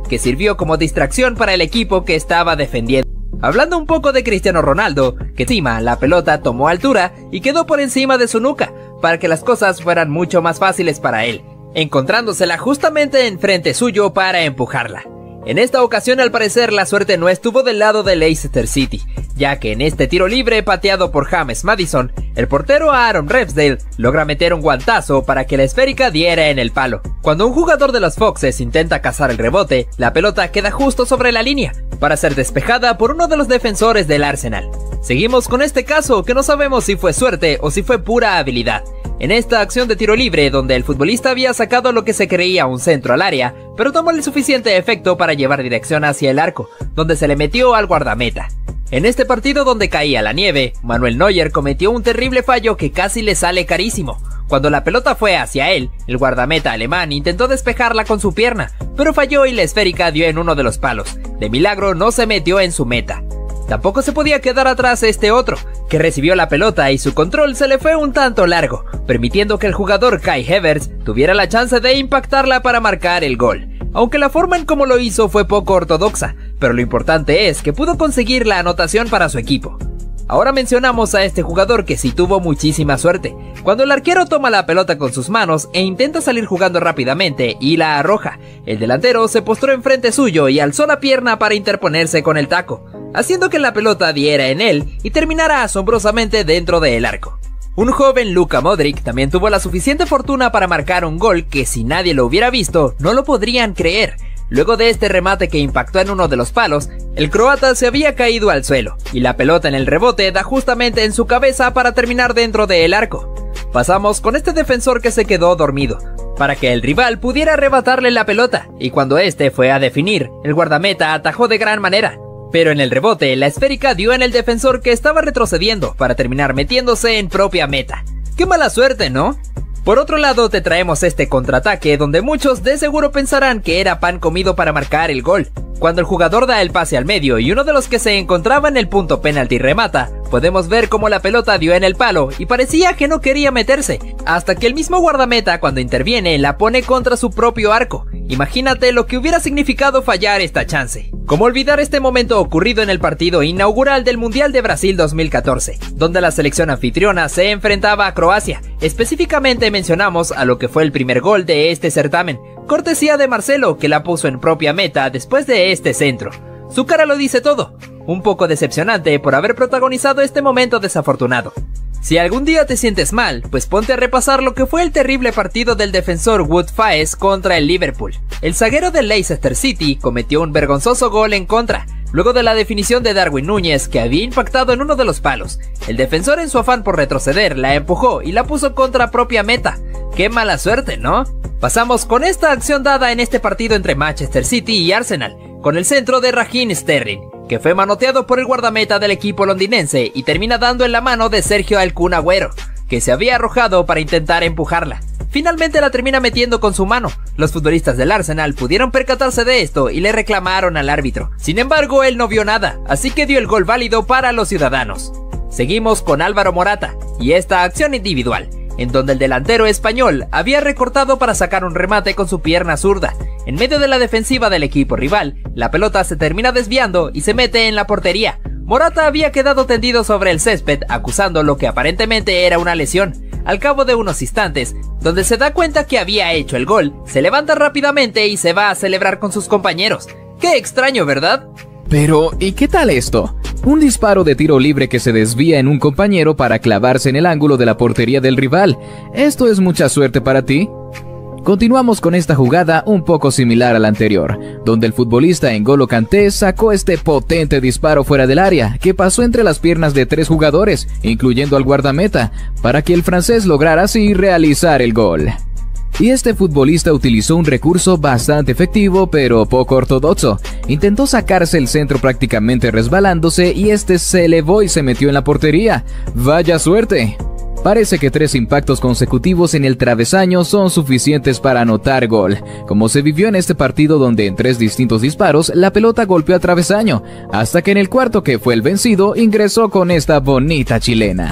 que sirvió como distracción para el equipo que estaba defendiendo. Hablando un poco de Cristiano Ronaldo, que encima la pelota tomó altura y quedó por encima de su nuca, para que las cosas fueran mucho más fáciles para él, encontrándosela justamente enfrente suyo para empujarla. En esta ocasión, al parecer, la suerte no estuvo del lado de Leicester City, ya que en este tiro libre pateado por James Maddison, el portero Aaron Ramsdale logra meter un guantazo para que la esférica diera en el palo. Cuando un jugador de los Foxes intenta cazar el rebote, la pelota queda justo sobre la línea, para ser despejada por uno de los defensores del Arsenal. Seguimos con este caso que no sabemos si fue suerte o si fue pura habilidad. En esta acción de tiro libre, donde el futbolista había sacado lo que se creía un centro al área, pero tomó el suficiente efecto para llevar dirección hacia el arco, donde se le metió al guardameta. En este partido donde caía la nieve, Manuel Neuer cometió un terrible fallo que casi le sale carísimo. Cuando la pelota fue hacia él, el guardameta alemán intentó despejarla con su pierna, pero falló y la esférica dio en uno de los palos. De milagro no se metió en su meta. Tampoco se podía quedar atrás este otro, que recibió la pelota y su control se le fue un tanto largo, permitiendo que el jugador Kai Havertz tuviera la chance de impactarla para marcar el gol. Aunque la forma en cómo lo hizo fue poco ortodoxa, pero lo importante es que pudo conseguir la anotación para su equipo. Ahora mencionamos a este jugador que sí tuvo muchísima suerte, cuando el arquero toma la pelota con sus manos e intenta salir jugando rápidamente y la arroja. El delantero se postró enfrente suyo y alzó la pierna para interponerse con el taco, haciendo que la pelota diera en él y terminara asombrosamente dentro del arco. Un joven Luka Modric también tuvo la suficiente fortuna para marcar un gol que si nadie lo hubiera visto no lo podrían creer. Luego de este remate que impactó en uno de los palos, el croata se había caído al suelo, y la pelota en el rebote da justamente en su cabeza para terminar dentro del arco. Pasamos con este defensor que se quedó dormido, para que el rival pudiera arrebatarle la pelota, y cuando este fue a definir, el guardameta atajó de gran manera. Pero en el rebote, la esférica dio en el defensor que estaba retrocediendo, para terminar metiéndose en propia meta. ¡Qué mala suerte!, ¿no? Por otro lado, te traemos este contraataque donde muchos de seguro pensarán que era pan comido para marcar el gol. Cuando el jugador da el pase al medio y uno de los que se encontraba en el punto penalti remata, podemos ver cómo la pelota dio en el palo y parecía que no quería meterse, hasta que el mismo guardameta cuando interviene la pone contra su propio arco. Imagínate lo que hubiera significado fallar esta chance. ¿Cómo olvidar este momento ocurrido en el partido inaugural del Mundial de Brasil dos mil catorce, donde la selección anfitriona se enfrentaba a Croacia? Específicamente mencionamos a lo que fue el primer gol de este certamen, cortesía de Marcelo, que la puso en propia meta después de este centro. Su cara lo dice todo, un poco decepcionante por haber protagonizado este momento desafortunado. Si algún día te sientes mal, pues ponte a repasar lo que fue el terrible partido del defensor Wout Faes contra el Liverpool. El zaguero del Leicester City cometió un vergonzoso gol en contra, luego de la definición de Darwin Núñez que había impactado en uno de los palos. El defensor en su afán por retroceder la empujó y la puso contra propia meta. ¡Qué mala suerte!, ¿no? Pasamos con esta acción dada en este partido entre Manchester City y Arsenal, con el centro de Raheem Sterling, que fue manoteado por el guardameta del equipo londinense y termina dando en la mano de Sergio El Kun Agüero, que se había arrojado para intentar empujarla. Finalmente la termina metiendo con su mano. Los futbolistas del Arsenal pudieron percatarse de esto y le reclamaron al árbitro. Sin embargo, él no vio nada, así que dio el gol válido para los ciudadanos. Seguimos con Álvaro Morata y esta acción individual, en donde el delantero español había recortado para sacar un remate con su pierna zurda. En medio de la defensiva del equipo rival, la pelota se termina desviando y se mete en la portería. Morata había quedado tendido sobre el césped acusando lo que aparentemente era una lesión. Al cabo de unos instantes, donde se da cuenta que había hecho el gol, se levanta rápidamente y se va a celebrar con sus compañeros. ¡Qué extraño!, ¿verdad?
Pero, ¿y qué tal esto? Un disparo de tiro libre que se desvía en un compañero para clavarse en el ángulo de la portería del rival. ¿Esto es mucha suerte para ti? Continuamos con esta jugada un poco similar a la anterior, donde el futbolista N'Golo Kanté sacó este potente disparo fuera del área, que pasó entre las piernas de tres jugadores, incluyendo al guardameta, para que el francés lograra así realizar el gol. Y este futbolista utilizó un recurso bastante efectivo pero poco ortodoxo. Intentó sacarse el centro prácticamente resbalándose y este se elevó y se metió en la portería. ¡Vaya suerte! Parece que tres impactos consecutivos en el travesaño son suficientes para anotar gol, como se vivió en este partido donde en tres distintos disparos la pelota golpeó a travesaño, hasta que en el cuarto, que fue el vencido, ingresó con esta bonita chilena.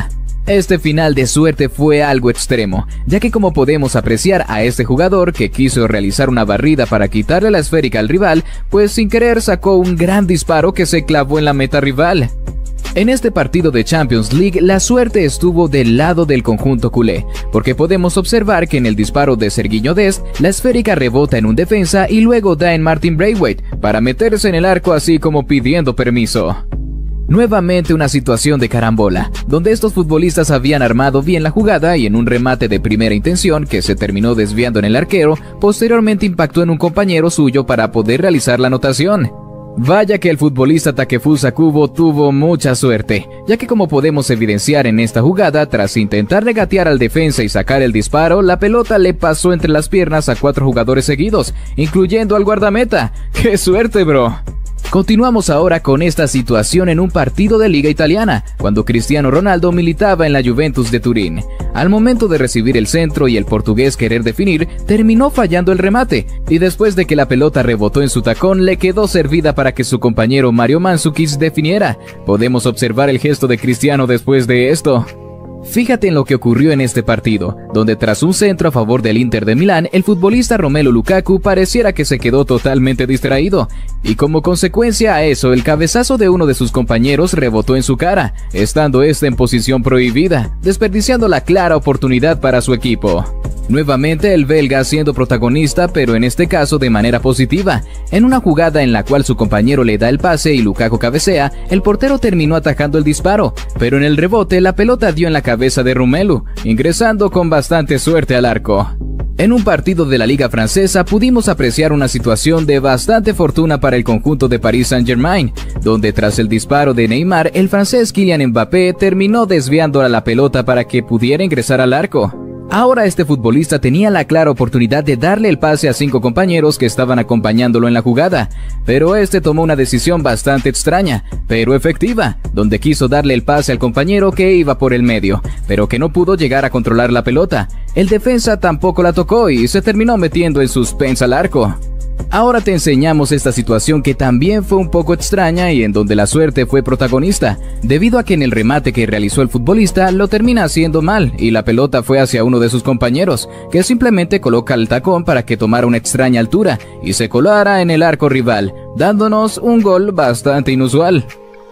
Este final de suerte fue algo extremo, ya que como podemos apreciar a este jugador que quiso realizar una barrida para quitarle la esférica al rival, pues sin querer sacó un gran disparo que se clavó en la meta rival. En este partido de Champions League, la suerte estuvo del lado del conjunto culé, porque podemos observar que en el disparo de Sergiño Dest, la esférica rebota en un defensa y luego da en Martin Braithwaite para meterse en el arco así como pidiendo permiso. Nuevamente una situación de carambola, donde estos futbolistas habían armado bien la jugada y en un remate de primera intención que se terminó desviando en el arquero, posteriormente impactó en un compañero suyo para poder realizar la anotación. Vaya que el futbolista Takefusa Kubo tuvo mucha suerte, ya que como podemos evidenciar en esta jugada, tras intentar regatear al defensa y sacar el disparo, la pelota le pasó entre las piernas a cuatro jugadores seguidos, incluyendo al guardameta. ¡Qué suerte, bro! Continuamos ahora con esta situación en un partido de Liga Italiana, cuando Cristiano Ronaldo militaba en la Juventus de Turín. Al momento de recibir el centro y el portugués querer definir, terminó fallando el remate, y después de que la pelota rebotó en su tacón, le quedó servida para que su compañero Mario Mandzukic definiera. Podemos observar el gesto de Cristiano después de esto. Fíjate en lo que ocurrió en este partido, donde tras un centro a favor del Inter de Milán, el futbolista Romelu Lukaku pareciera que se quedó totalmente distraído, y como consecuencia a eso, el cabezazo de uno de sus compañeros rebotó en su cara, estando este en posición prohibida, desperdiciando la clara oportunidad para su equipo. Nuevamente el belga siendo protagonista, pero en este caso de manera positiva. En una jugada en la cual su compañero le da el pase y Lukaku cabecea, el portero terminó atajando el disparo, pero en el rebote la pelota dio en la cabeza de Romelu, ingresando con bastante suerte al arco. En un partido de la Liga Francesa pudimos apreciar una situación de bastante fortuna para el conjunto de Paris Saint-Germain, donde tras el disparo de Neymar, el francés Kylian Mbappé terminó desviando la pelota para que pudiera ingresar al arco. Ahora este futbolista tenía la clara oportunidad de darle el pase a cinco compañeros que estaban acompañándolo en la jugada, pero este tomó una decisión bastante extraña, pero efectiva, donde quiso darle el pase al compañero que iba por el medio, pero que no pudo llegar a controlar la pelota. El defensa tampoco la tocó y se terminó metiendo en suspensa al arco. Ahora te enseñamos esta situación que también fue un poco extraña y en donde la suerte fue protagonista, debido a que en el remate que realizó el futbolista lo termina haciendo mal y la pelota fue hacia uno de sus compañeros, que simplemente coloca el tacón para que tomara una extraña altura y se colara en el arco rival, dándonos un gol bastante inusual.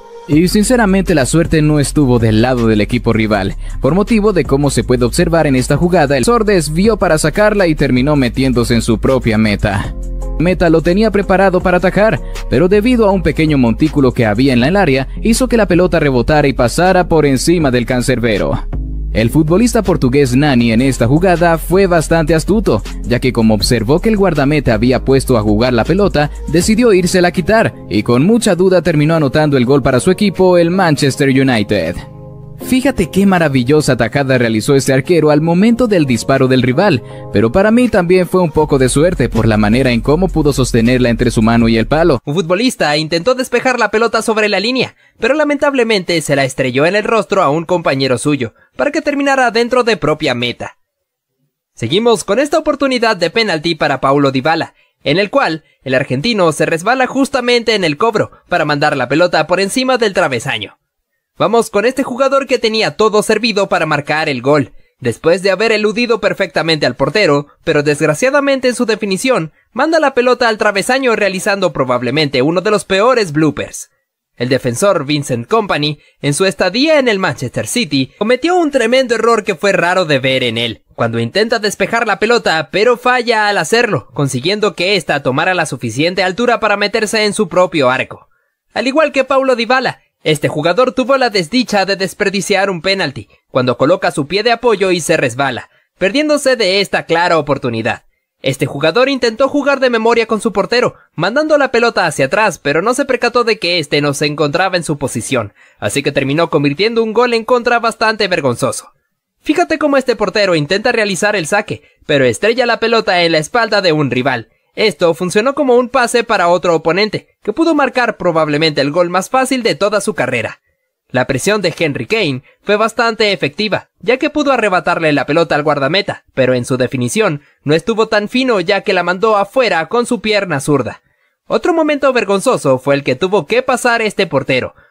Y sinceramente la suerte no estuvo del lado del equipo rival, por motivo de cómo se puede observar en esta jugada, el Sor desvió para sacarla y terminó metiéndose en su propia meta. Meta lo tenía preparado para atacar, pero debido a un pequeño montículo que había en el área, hizo que la pelota rebotara y pasara por encima del cancerbero. El futbolista portugués Nani en esta jugada fue bastante astuto, ya que como observó que el guardameta había puesto a jugar la pelota, decidió írsela a quitar, y con mucha duda terminó anotando el gol para su equipo, el Manchester United. Fíjate qué maravillosa atajada realizó este arquero al momento del disparo del rival, pero para mí también fue un poco de suerte por la manera en cómo pudo sostenerla entre su mano y el palo.
Un futbolista intentó despejar la pelota sobre la línea, pero lamentablemente se la estrelló en el rostro a un compañero suyo, para que terminara dentro de propia meta. Seguimos con esta oportunidad de penalti para Paulo Dybala, en el cual el argentino se resbala justamente en el cobro para mandar la pelota por encima del travesaño. Vamos con este jugador que tenía todo servido para marcar el gol, después de haber eludido perfectamente al portero, pero desgraciadamente en su definición, manda la pelota al travesaño realizando probablemente uno de los peores bloopers. El defensor Vincent Kompany, en su estadía en el Manchester City, cometió un tremendo error que fue raro de ver en él, cuando intenta despejar la pelota, pero falla al hacerlo, consiguiendo que ésta tomara la suficiente altura para meterse en su propio arco. Al igual que Paulo Dybala, este jugador tuvo la desdicha de desperdiciar un penalti, cuando coloca su pie de apoyo y se resbala, perdiéndose de esta clara oportunidad. Este jugador intentó jugar de memoria con su portero, mandando la pelota hacia atrás, pero no se percató de que este no se encontraba en su posición, así que terminó convirtiendo un gol en contra bastante vergonzoso. Fíjate cómo este portero intenta realizar el saque, pero estrella la pelota en la espalda de un rival. Esto funcionó como un pase para otro oponente, que pudo marcar probablemente el gol más fácil de toda su carrera. La presión de Henry Kane fue bastante efectiva, ya que pudo arrebatarle la pelota al guardameta, pero en su definición no estuvo tan fino ya que la mandó afuera con su pierna zurda. Otro momento vergonzoso fue el que tuvo que pasar este portero,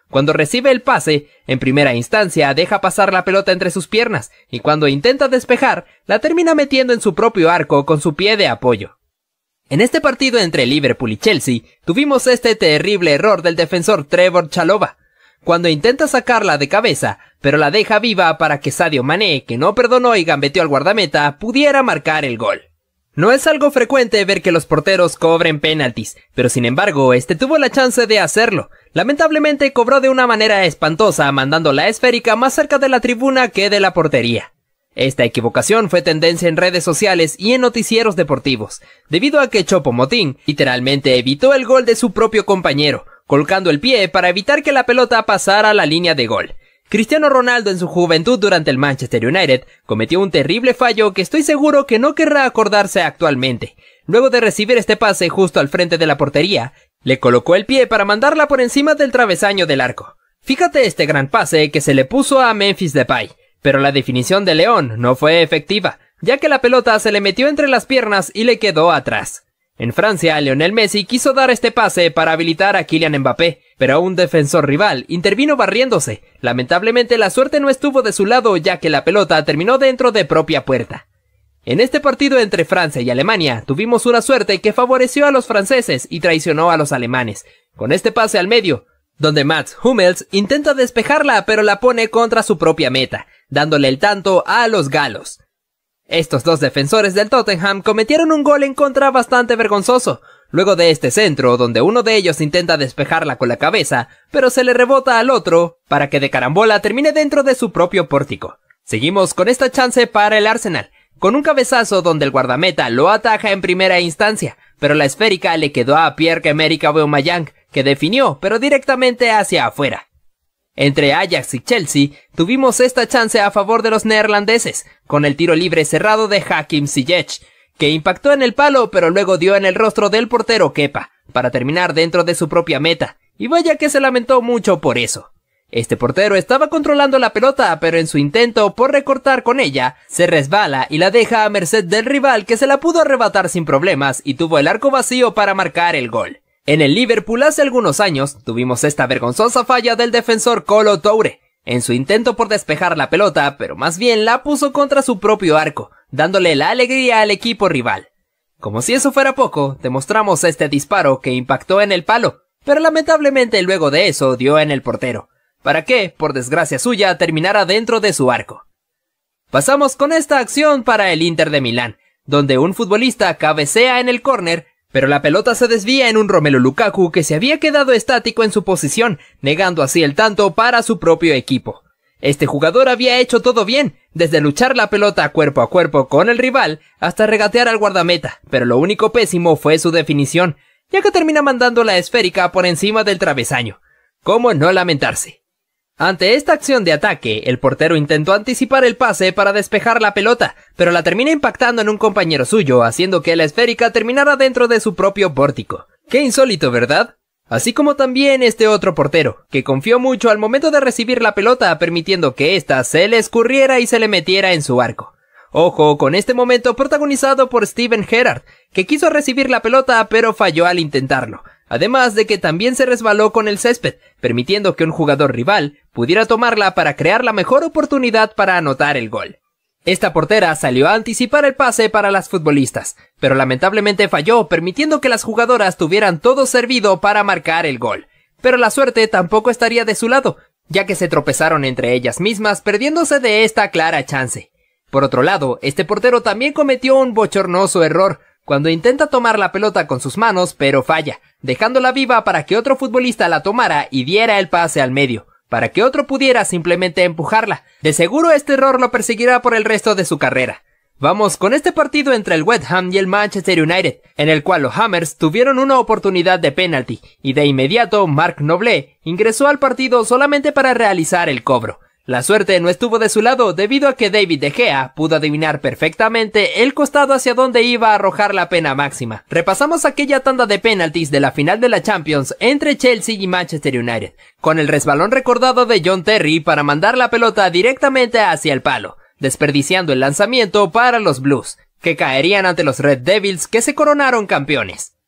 Cuando recibe el pase, en primera instancia deja pasar la pelota entre sus piernas, y cuando intenta despejar, la termina metiendo en su propio arco con su pie de apoyo. En este partido entre Liverpool y Chelsea, tuvimos este terrible error del defensor Trevoh Chalobah, cuando intenta sacarla de cabeza, pero la deja viva para que Sadio Mané, que no perdonó y gambeteó al guardameta, pudiera marcar el gol. No es algo frecuente ver que los porteros cobren penaltis, pero sin embargo, este tuvo la chance de hacerlo. Lamentablemente cobró de una manera espantosa, mandando la esférica más cerca de la tribuna que de la portería. Esta equivocación fue tendencia en redes sociales y en noticieros deportivos, debido a que Choupo-Moting literalmente evitó el gol de su propio compañero, colocando el pie para evitar que la pelota pasara a la línea de gol. Cristiano Ronaldo en su juventud durante el Manchester United cometió un terrible fallo que estoy seguro que no querrá acordarse actualmente. Luego de recibir este pase justo al frente de la portería, le colocó el pie para mandarla por encima del travesaño del arco. Fíjate este gran pase que se le puso a Memphis Depay, pero la definición de León no fue efectiva, ya que la pelota se le metió entre las piernas y le quedó atrás. En Francia, Lionel Messi quiso dar este pase para habilitar a Kylian Mbappé, pero un defensor rival intervino barriéndose. Lamentablemente la suerte no estuvo de su lado, ya que la pelota terminó dentro de propia puerta. En este partido entre Francia y Alemania, tuvimos una suerte que favoreció a los franceses y traicionó a los alemanes, con este pase al medio, donde Mats Hummels intenta despejarla pero la pone contra su propia meta, dándole el tanto a los galos. Estos dos defensores del Tottenham cometieron un gol en contra bastante vergonzoso, luego de este centro donde uno de ellos intenta despejarla con la cabeza, pero se le rebota al otro para que de carambola termine dentro de su propio pórtico. Seguimos con esta chance para el Arsenal, con un cabezazo donde el guardameta lo ataja en primera instancia, pero la esférica le quedó a Pierre-Emerick Aubameyang, que definió, pero directamente hacia afuera. Entre Ajax y Chelsea, tuvimos esta chance a favor de los neerlandeses, con el tiro libre cerrado de Hakim Ziyech, que impactó en el palo pero luego dio en el rostro del portero Kepa, para terminar dentro de su propia meta, y vaya que se lamentó mucho por eso. Este portero estaba controlando la pelota, pero en su intento por recortar con ella, se resbala y la deja a merced del rival que se la pudo arrebatar sin problemas y tuvo el arco vacío para marcar el gol. En el Liverpool hace algunos años, tuvimos esta vergonzosa falla del defensor Kolo Toure, en su intento por despejar la pelota, pero más bien la puso contra su propio arco, dándole la alegría al equipo rival. Como si eso fuera poco, demostramos este disparo que impactó en el palo, pero lamentablemente luego de eso dio en el portero, para que, por desgracia suya, terminara dentro de su arco. Pasamos con esta acción para el Inter de Milán, donde un futbolista cabecea en el córner, pero la pelota se desvía en un Romelu Lukaku que se había quedado estático en su posición, negando así el tanto para su propio equipo. Este jugador había hecho todo bien, desde luchar la pelota cuerpo a cuerpo con el rival hasta regatear al guardameta, pero lo único pésimo fue su definición, ya que termina mandando la esférica por encima del travesaño. ¿Cómo no lamentarse? Ante esta acción de ataque, el portero intentó anticipar el pase para despejar la pelota, pero la termina impactando en un compañero suyo, haciendo que la esférica terminara dentro de su propio pórtico. ¡Qué insólito!, ¿verdad? Así como también este otro portero, que confió mucho al momento de recibir la pelota, permitiendo que ésta se le escurriera y se le metiera en su arco. Ojo con este momento protagonizado por Steven Gerrard, que quiso recibir la pelota pero falló al intentarlo. Además de que también se resbaló con el césped, permitiendo que un jugador rival pudiera tomarla para crear la mejor oportunidad para anotar el gol. Esta portera salió a anticipar el pase para las futbolistas, pero lamentablemente falló, permitiendo que las jugadoras tuvieran todo servido para marcar el gol. Pero la suerte tampoco estaría de su lado, ya que se tropezaron entre ellas mismas, perdiéndose de esta clara chance. Por otro lado, este portero también cometió un bochornoso error, cuando intenta tomar la pelota con sus manos, pero falla, dejándola viva para que otro futbolista la tomara y diera el pase al medio, para que otro pudiera simplemente empujarla. De seguro este error lo perseguirá por el resto de su carrera. Vamos con este partido entre el West Ham y el Manchester United, en el cual los Hammers tuvieron una oportunidad de penalti, y de inmediato Marc Noble ingresó al partido solamente para realizar el cobro. La suerte no estuvo de su lado debido a que David De Gea pudo adivinar perfectamente el costado hacia donde iba a arrojar la pena máxima. Repasamos aquella tanda de penaltis de la final de la Champions entre Chelsea y Manchester United, con el resbalón recordado de John Terry para mandar la pelota directamente hacia el palo, desperdiciando el lanzamiento para los Blues, que caerían ante los Red Devils que se coronaron campeones.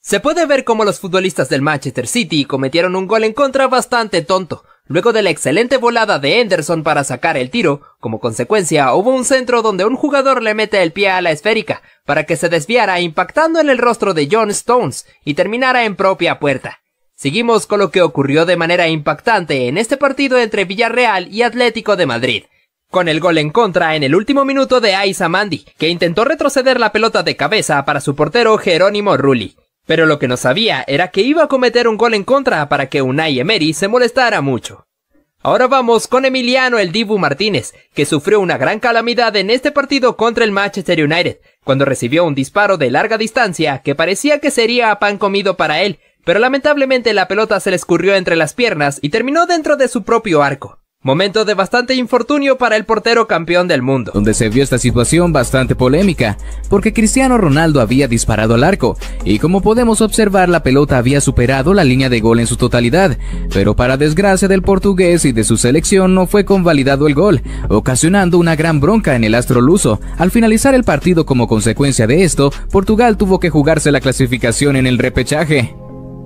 Se puede ver cómo los futbolistas del Manchester City cometieron un gol en contra bastante tonto. Luego de la excelente volada de Henderson para sacar el tiro, como consecuencia hubo un centro donde un jugador le mete el pie a la esférica para que se desviara impactando en el rostro de John Stones y terminara en propia puerta. Seguimos con lo que ocurrió de manera impactante en este partido entre Villarreal y Atlético de Madrid, con el gol en contra en el último minuto de Aissa Mandi, que intentó retroceder la pelota de cabeza para su portero Jerónimo Rulli. Pero lo que no sabía era que iba a cometer un gol en contra para que Unai Emery se molestara mucho. Ahora vamos con Emiliano el Dibu Martínez, que sufrió una gran calamidad en este partido contra el Manchester United, cuando recibió un disparo de larga distancia que parecía que sería pan comido para él, pero lamentablemente la pelota se le escurrió entre las piernas y terminó dentro de su propio arco. Momento de bastante infortunio para el portero campeón del mundo,
donde se vio esta situación bastante polémica, porque Cristiano Ronaldo había disparado al arco, y como podemos observar la pelota había superado la línea de gol en su totalidad, pero para desgracia del portugués y de su selección no fue convalidado el gol, ocasionando una gran bronca en el astro luso. Al finalizar el partido como consecuencia de esto, Portugal tuvo que jugarse la clasificación en el repechaje.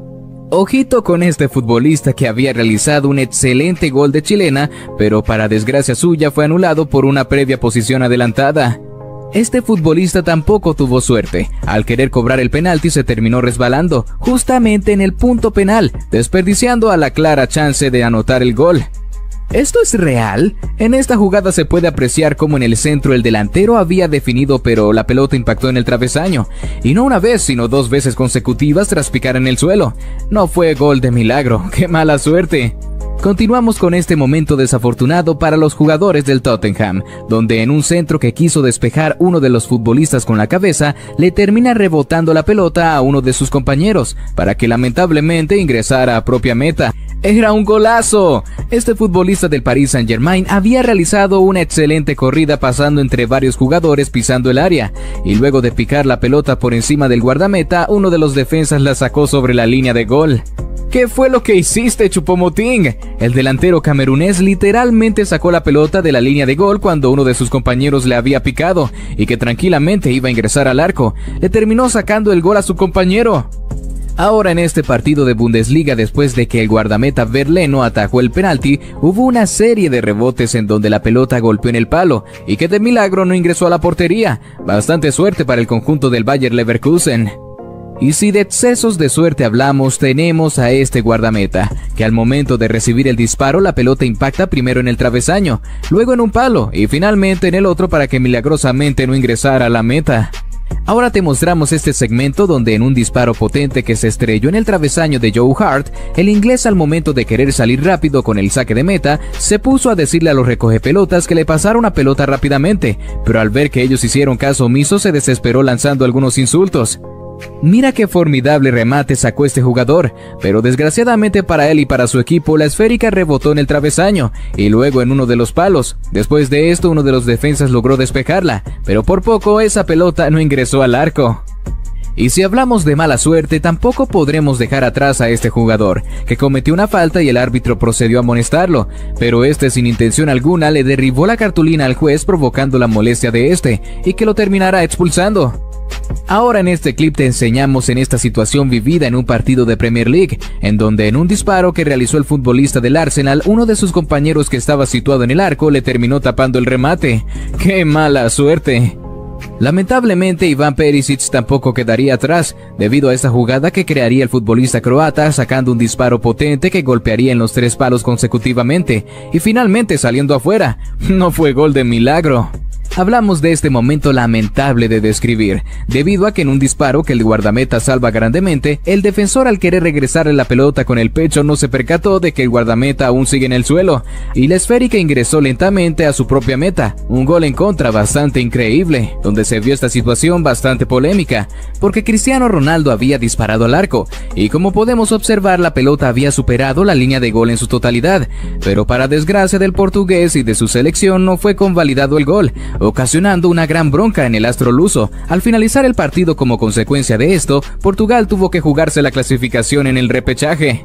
Ojito con este futbolista que había realizado un excelente gol de chilena, pero para desgracia suya fue anulado por una previa posición adelantada. Este futbolista tampoco tuvo suerte, al querer cobrar el penalti se terminó resbalando, justamente en el punto penal, desperdiciando a la clara chance de anotar el gol. ¿Esto es real? En esta jugada se puede apreciar cómo en el centro el delantero había definido, pero la pelota impactó en el travesaño, y no una vez sino dos veces consecutivas tras picar en el suelo. No fue gol de milagro, ¡qué mala suerte! Continuamos con este momento desafortunado para los jugadores del Tottenham, donde en un centro que quiso despejar uno de los futbolistas con la cabeza, le termina rebotando la pelota a uno de sus compañeros, para que lamentablemente ingresara a propia meta. ¡Era un golazo! Este futbolista del Paris Saint-Germain había realizado una excelente corrida pasando entre varios jugadores pisando el área, y luego de picar la pelota por encima del guardameta, uno de los defensas la sacó sobre la línea de gol. ¿Qué fue lo que hiciste, Choupo-Moting? El delantero camerunés literalmente sacó la pelota de la línea de gol cuando uno de sus compañeros le había picado, y que tranquilamente iba a ingresar al arco. Le terminó sacando el gol a su compañero. Ahora en este partido de Bundesliga, después de que el guardameta Verleno atajó el penalti, hubo una serie de rebotes en donde la pelota golpeó en el palo y que de milagro no ingresó a la portería. Bastante suerte para el conjunto del Bayer Leverkusen. Y si de excesos de suerte hablamos, tenemos a este guardameta, que al momento de recibir el disparo la pelota impacta primero en el travesaño, luego en un palo y finalmente en el otro para que milagrosamente no ingresara a la meta. Ahora te mostramos este segmento donde en un disparo potente que se estrelló en el travesaño de Joe Hart, el inglés al momento de querer salir rápido con el saque de meta, se puso a decirle a los recogepelotas que le pasara una pelota rápidamente, pero al ver que ellos hicieron caso omiso se desesperó lanzando algunos insultos. Mira qué formidable remate sacó este jugador, pero desgraciadamente para él y para su equipo la esférica rebotó en el travesaño y luego en uno de los palos. Después de esto uno de los defensas logró despejarla, pero por poco esa pelota no ingresó al arco. Y si hablamos de mala suerte, tampoco podremos dejar atrás a este jugador, que cometió una falta y el árbitro procedió a amonestarlo, pero este sin intención alguna le derribó la cartulina al juez provocando la molestia de este, y que lo terminará expulsando. Ahora en este clip te enseñamos en esta situación vivida en un partido de Premier League, en donde en un disparo que realizó el futbolista del Arsenal, uno de sus compañeros que estaba situado en el arco le terminó tapando el remate. ¡Qué mala suerte! Lamentablemente Iván Perisic tampoco quedaría atrás, debido a esta jugada que crearía el futbolista croata sacando un disparo potente que golpearía en los tres palos consecutivamente, y finalmente saliendo afuera. No fue gol de milagro. Hablamos de este momento lamentable de describir, debido a que en un disparo que el guardameta salva grandemente, el defensor al querer regresarle la pelota con el pecho no se percató de que el guardameta aún sigue en el suelo, y la esférica ingresó lentamente a su propia meta, un gol en contra bastante increíble, donde se vio esta situación bastante polémica, porque Cristiano Ronaldo había disparado al arco, y como podemos observar la pelota había superado la línea de gol en su totalidad, pero para desgracia del portugués y de su selección no fue convalidado el gol, ocasionando una gran bronca en el astro luso. Al finalizar el partido como consecuencia de esto, Portugal tuvo que jugarse la clasificación en el repechaje.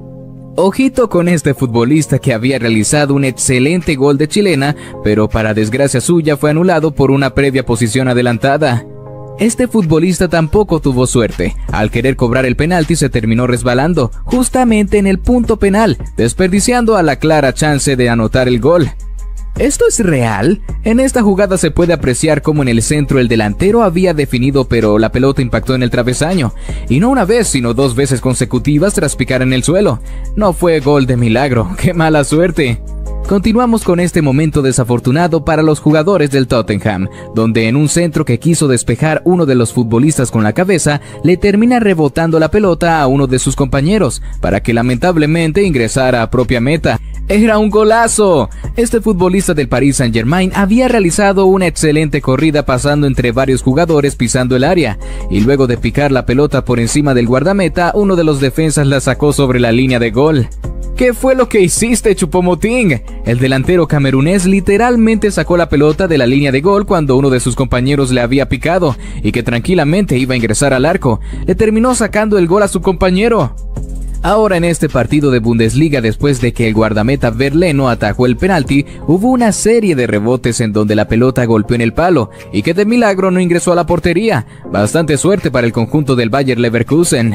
Ojito con este futbolista que había realizado un excelente gol de chilena, pero para desgracia suya fue anulado por una previa posición adelantada. Este futbolista tampoco tuvo suerte. Al querer cobrar el penalti se terminó resbalando, justamente en el punto penal, desperdiciando a la clara chance de anotar el gol. ¿Esto es real? En esta jugada se puede apreciar cómo en el centro el delantero había definido, pero la pelota impactó en el travesaño, y no una vez sino dos veces consecutivas tras picar en el suelo. No fue gol de milagro, ¡qué mala suerte! Continuamos con este momento desafortunado para los jugadores del Tottenham, donde en un centro que quiso despejar uno de los futbolistas con la cabeza, le termina rebotando la pelota a uno de sus compañeros, para que lamentablemente ingresara a propia meta. ¡Era un golazo! Este futbolista del Paris Saint-Germain había realizado una excelente corrida pasando entre varios jugadores pisando el área, y luego de picar la pelota por encima del guardameta, uno de los defensas la sacó sobre la línea de gol. ¿Qué fue lo que hiciste, Choupo-Moting? El delantero camerunés literalmente sacó la pelota de la línea de gol cuando uno de sus compañeros le había picado y que tranquilamente iba a ingresar al arco. Le terminó sacando el gol a su compañero. Ahora en este partido de Bundesliga, después de que el guardameta Verleno atajó el penalti, hubo una serie de rebotes en donde la pelota golpeó en el palo y que de milagro no ingresó a la portería. Bastante suerte para el conjunto del Bayer Leverkusen.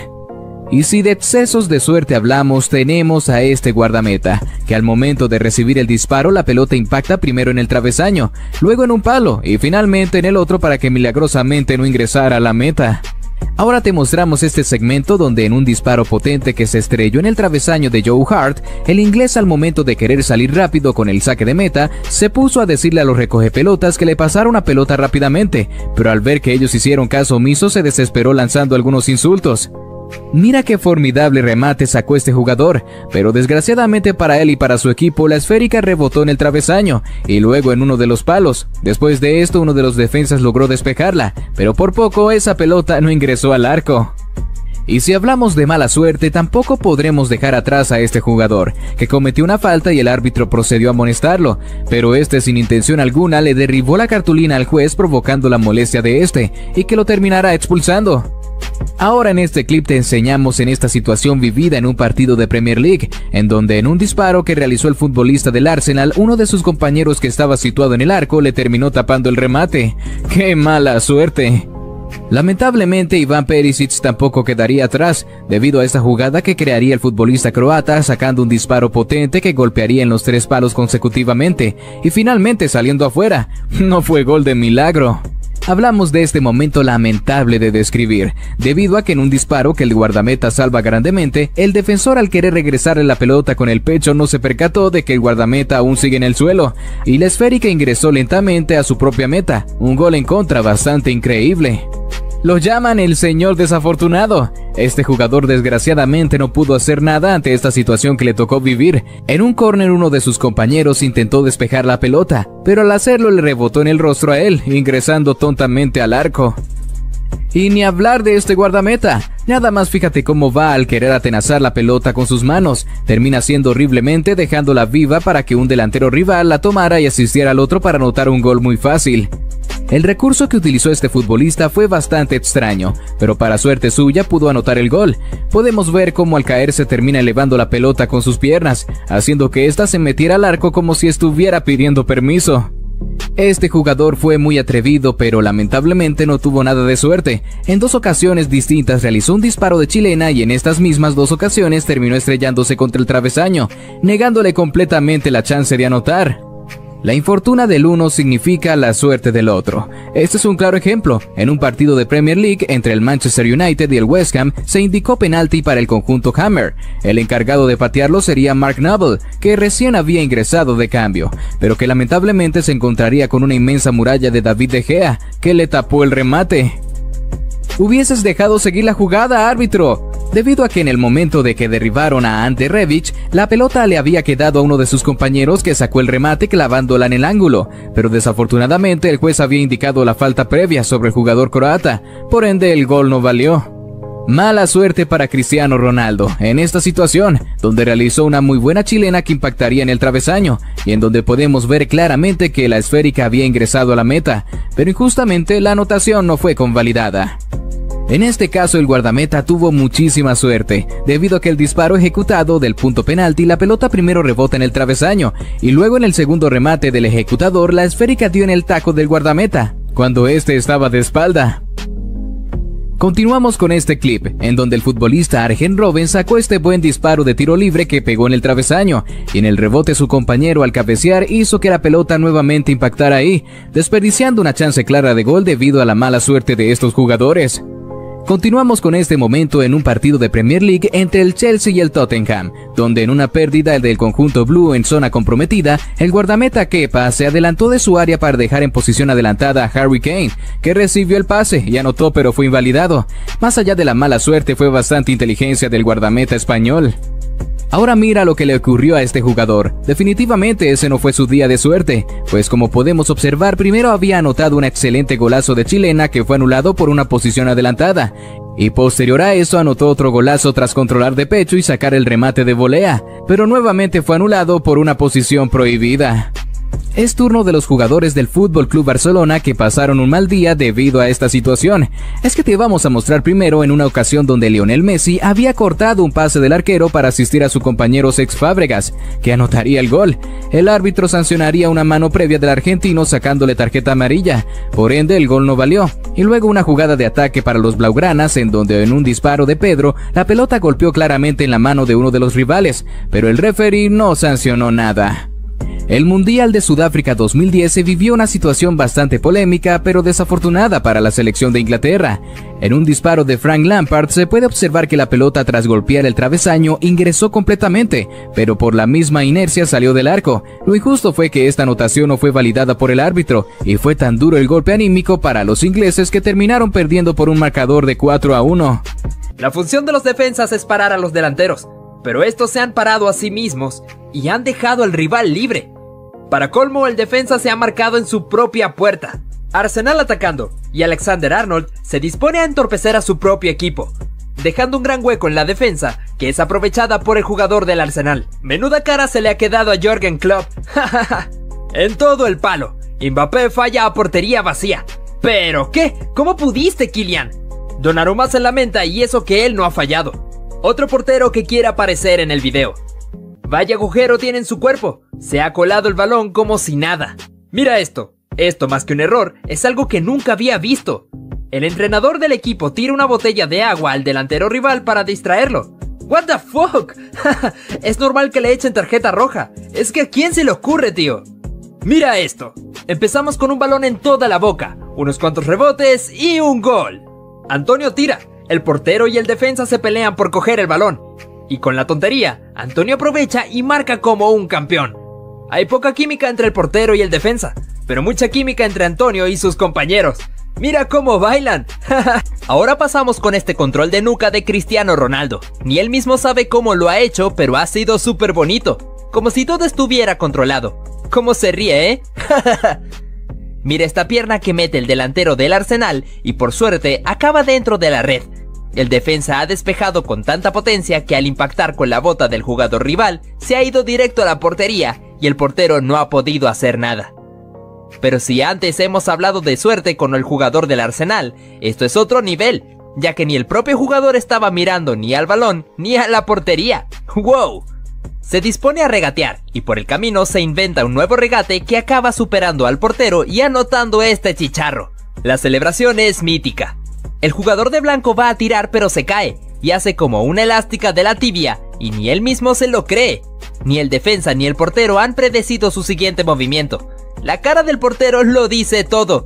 Y si de excesos de suerte hablamos, tenemos a este guardameta, que al momento de recibir el disparo la pelota impacta primero en el travesaño, luego en un palo y finalmente en el otro para que milagrosamente no ingresara a la meta. Ahora te mostramos este segmento donde en un disparo potente que se estrelló en el travesaño de Joe Hart, el inglés al momento de querer salir rápido con el saque de meta, se puso a decirle a los recogepelotas que le pasara una pelota rápidamente, pero al ver que ellos hicieron caso omiso se desesperó lanzando algunos insultos. Mira qué formidable remate sacó este jugador, pero desgraciadamente para él y para su equipo la esférica rebotó en el travesaño y luego en uno de los palos. Después de esto uno de los defensas logró despejarla, pero por poco esa pelota no ingresó al arco. Y si hablamos de mala suerte, tampoco podremos dejar atrás a este jugador, que cometió una falta y el árbitro procedió a amonestarlo, pero este sin intención alguna le derribó la cartulina al juez provocando la molestia de este, y que lo terminará expulsando. Ahora en este clip te enseñamos en esta situación vivida en un partido de Premier League, en donde en un disparo que realizó el futbolista del Arsenal, uno de sus compañeros que estaba situado en el arco le terminó tapando el remate. ¡Qué mala suerte! Lamentablemente Ivan Perisic tampoco quedaría atrás, debido a esta jugada que crearía el futbolista croata sacando un disparo potente que golpearía en los tres palos consecutivamente, y finalmente saliendo afuera. No fue gol de milagro. Hablamos de este momento lamentable de describir, debido a que en un disparo que el guardameta salva grandemente, el defensor al querer regresarle la pelota con el pecho no se percató de que el guardameta aún sigue en el suelo, y la esférica ingresó lentamente a su propia meta, un gol en contra bastante increíble. Lo llaman el señor desafortunado. Este jugador desgraciadamente no pudo hacer nada ante esta situación que le tocó vivir. En un córner uno de sus compañeros intentó despejar la pelota, pero al hacerlo le rebotó en el rostro a él, ingresando tontamente al arco. Y ni hablar de este guardameta, nada más fíjate cómo va al querer atenazar la pelota con sus manos, termina siendo horriblemente dejándola viva para que un delantero rival la tomara y asistiera al otro para anotar un gol muy fácil. El recurso que utilizó este futbolista fue bastante extraño, pero para suerte suya pudo anotar el gol. Podemos ver cómo al caer se termina elevando la pelota con sus piernas, haciendo que ésta se metiera al arco como si estuviera pidiendo permiso. Este jugador fue muy atrevido, pero lamentablemente no tuvo nada de suerte. En dos ocasiones distintas realizó un disparo de chilena y en estas mismas dos ocasiones terminó estrellándose contra el travesaño, negándole completamente la chance de anotar. La infortuna del uno significa la suerte del otro. Este es un claro ejemplo. En un partido de Premier League entre el Manchester United y el West Ham se indicó penalti para el conjunto Hammer. El encargado de patearlo sería Mark Noble, que recién había ingresado de cambio, pero que lamentablemente se encontraría con una inmensa muralla de David De Gea, que le tapó el remate. Hubieses dejado seguir la jugada, árbitro. Debido a que en el momento de que derribaron a Ante Rebic, la pelota le había quedado a uno de sus compañeros que sacó el remate clavándola en el ángulo, pero desafortunadamente el juez había indicado la falta previa sobre el jugador croata, por ende el gol no valió. Mala suerte para Cristiano Ronaldo en esta situación, donde realizó una muy buena chilena que impactaría en el travesaño, y en donde podemos ver claramente que la esférica había ingresado a la meta, pero injustamente la anotación no fue convalidada. En este caso el guardameta tuvo muchísima suerte, debido a que el disparo ejecutado del punto penalti la pelota primero rebota en el travesaño, y luego en el segundo remate del ejecutador la esférica dio en el taco del guardameta, cuando este estaba de espalda. Continuamos con este clip, en donde el futbolista Arjen Robben sacó este buen disparo de tiro libre que pegó en el travesaño, y en el rebote su compañero al cabecear hizo que la pelota nuevamente impactara ahí, desperdiciando una chance clara de gol debido a la mala suerte de estos jugadores. Continuamos con este momento en un partido de Premier League entre el Chelsea y el Tottenham, donde en una pérdida del conjunto blue en zona comprometida, el guardameta Kepa se adelantó de su área para dejar en posición adelantada a Harry Kane, que recibió el pase y anotó pero fue invalidado. Más allá de la mala suerte, fue bastante inteligencia del guardameta español. Ahora mira lo que le ocurrió a este jugador. Definitivamente ese no fue su día de suerte, pues como podemos observar, primero había anotado un excelente golazo de chilena que fue anulado por una posición adelantada, y posterior a eso anotó otro golazo tras controlar de pecho y sacar el remate de volea, pero nuevamente fue anulado por una posición prohibida. Es turno de los jugadores del Fútbol Club Barcelona que pasaron un mal día debido a esta situación. Es que te vamos a mostrar primero en una ocasión donde Lionel Messi había cortado un pase del arquero para asistir a su compañero Cesc Fábregas, que anotaría el gol. El árbitro sancionaría una mano previa del argentino sacándole tarjeta amarilla, por ende el gol no valió. Y luego una jugada de ataque para los blaugranas en donde en un disparo de Pedro, la pelota golpeó claramente en la mano de uno de los rivales, pero el referee no sancionó nada. El Mundial de Sudáfrica dos mil diez se vivió una situación bastante polémica pero desafortunada para la selección de Inglaterra. En un disparo de Frank Lampard se puede observar que la pelota tras golpear el travesaño ingresó completamente, pero por la misma inercia salió del arco. Lo injusto fue que esta anotación no fue validada por el árbitro, y fue tan duro el golpe anímico para los ingleses que terminaron perdiendo por un marcador de cuatro a uno.
La función de los defensas es parar a los delanteros, pero estos se han parado a sí mismos y han dejado al rival libre. Para colmo, el defensa se ha marcado en su propia puerta. Arsenal atacando, y Alexander Arnold se dispone a entorpecer a su propio equipo, dejando un gran hueco en la defensa, que es aprovechada por el jugador del Arsenal. Menuda cara se le ha quedado a Jürgen Klopp. En todo el palo, Mbappé falla a portería vacía. ¿Pero qué? ¿Cómo pudiste, Kylian? Donnarumma se lamenta y eso que él no ha fallado. Otro portero que quiere aparecer en el video. Vaya agujero tiene en su cuerpo, se ha colado el balón como si nada. Mira esto, esto más que un error, es algo que nunca había visto. El entrenador del equipo tira una botella de agua al delantero rival para distraerlo. What the fuck, es normal que le echen tarjeta roja, es que a quién se le ocurre, tío. Mira esto, empezamos con un balón en toda la boca, unos cuantos rebotes y un gol. Antonio tira, el portero y el defensa se pelean por coger el balón. Y con la tontería, Antonio aprovecha y marca como un campeón. Hay poca química entre el portero y el defensa, pero mucha química entre Antonio y sus compañeros. ¡Mira cómo bailan! Ahora pasamos con este control de nuca de Cristiano Ronaldo. Ni él mismo sabe cómo lo ha hecho, pero ha sido súper bonito. Como si todo estuviera controlado. ¿Cómo se ríe, eh? Mira esta pierna que mete el delantero del Arsenal y por suerte acaba dentro de la red. El defensa ha despejado con tanta potencia que al impactar con la bota del jugador rival, se ha ido directo a la portería y el portero no ha podido hacer nada. Pero si antes hemos hablado de suerte con el jugador del Arsenal, esto es otro nivel, ya que ni el propio jugador estaba mirando ni al balón ni a la portería. ¡Wow! Se dispone a regatear y por el camino se inventa un nuevo regate que acaba superando al portero y anotando este chicharro. La celebración es mítica. El jugador de blanco va a tirar pero se cae y hace como una elástica de la tibia y ni él mismo se lo cree. Ni el defensa ni el portero han predecido su siguiente movimiento. La cara del portero lo dice todo.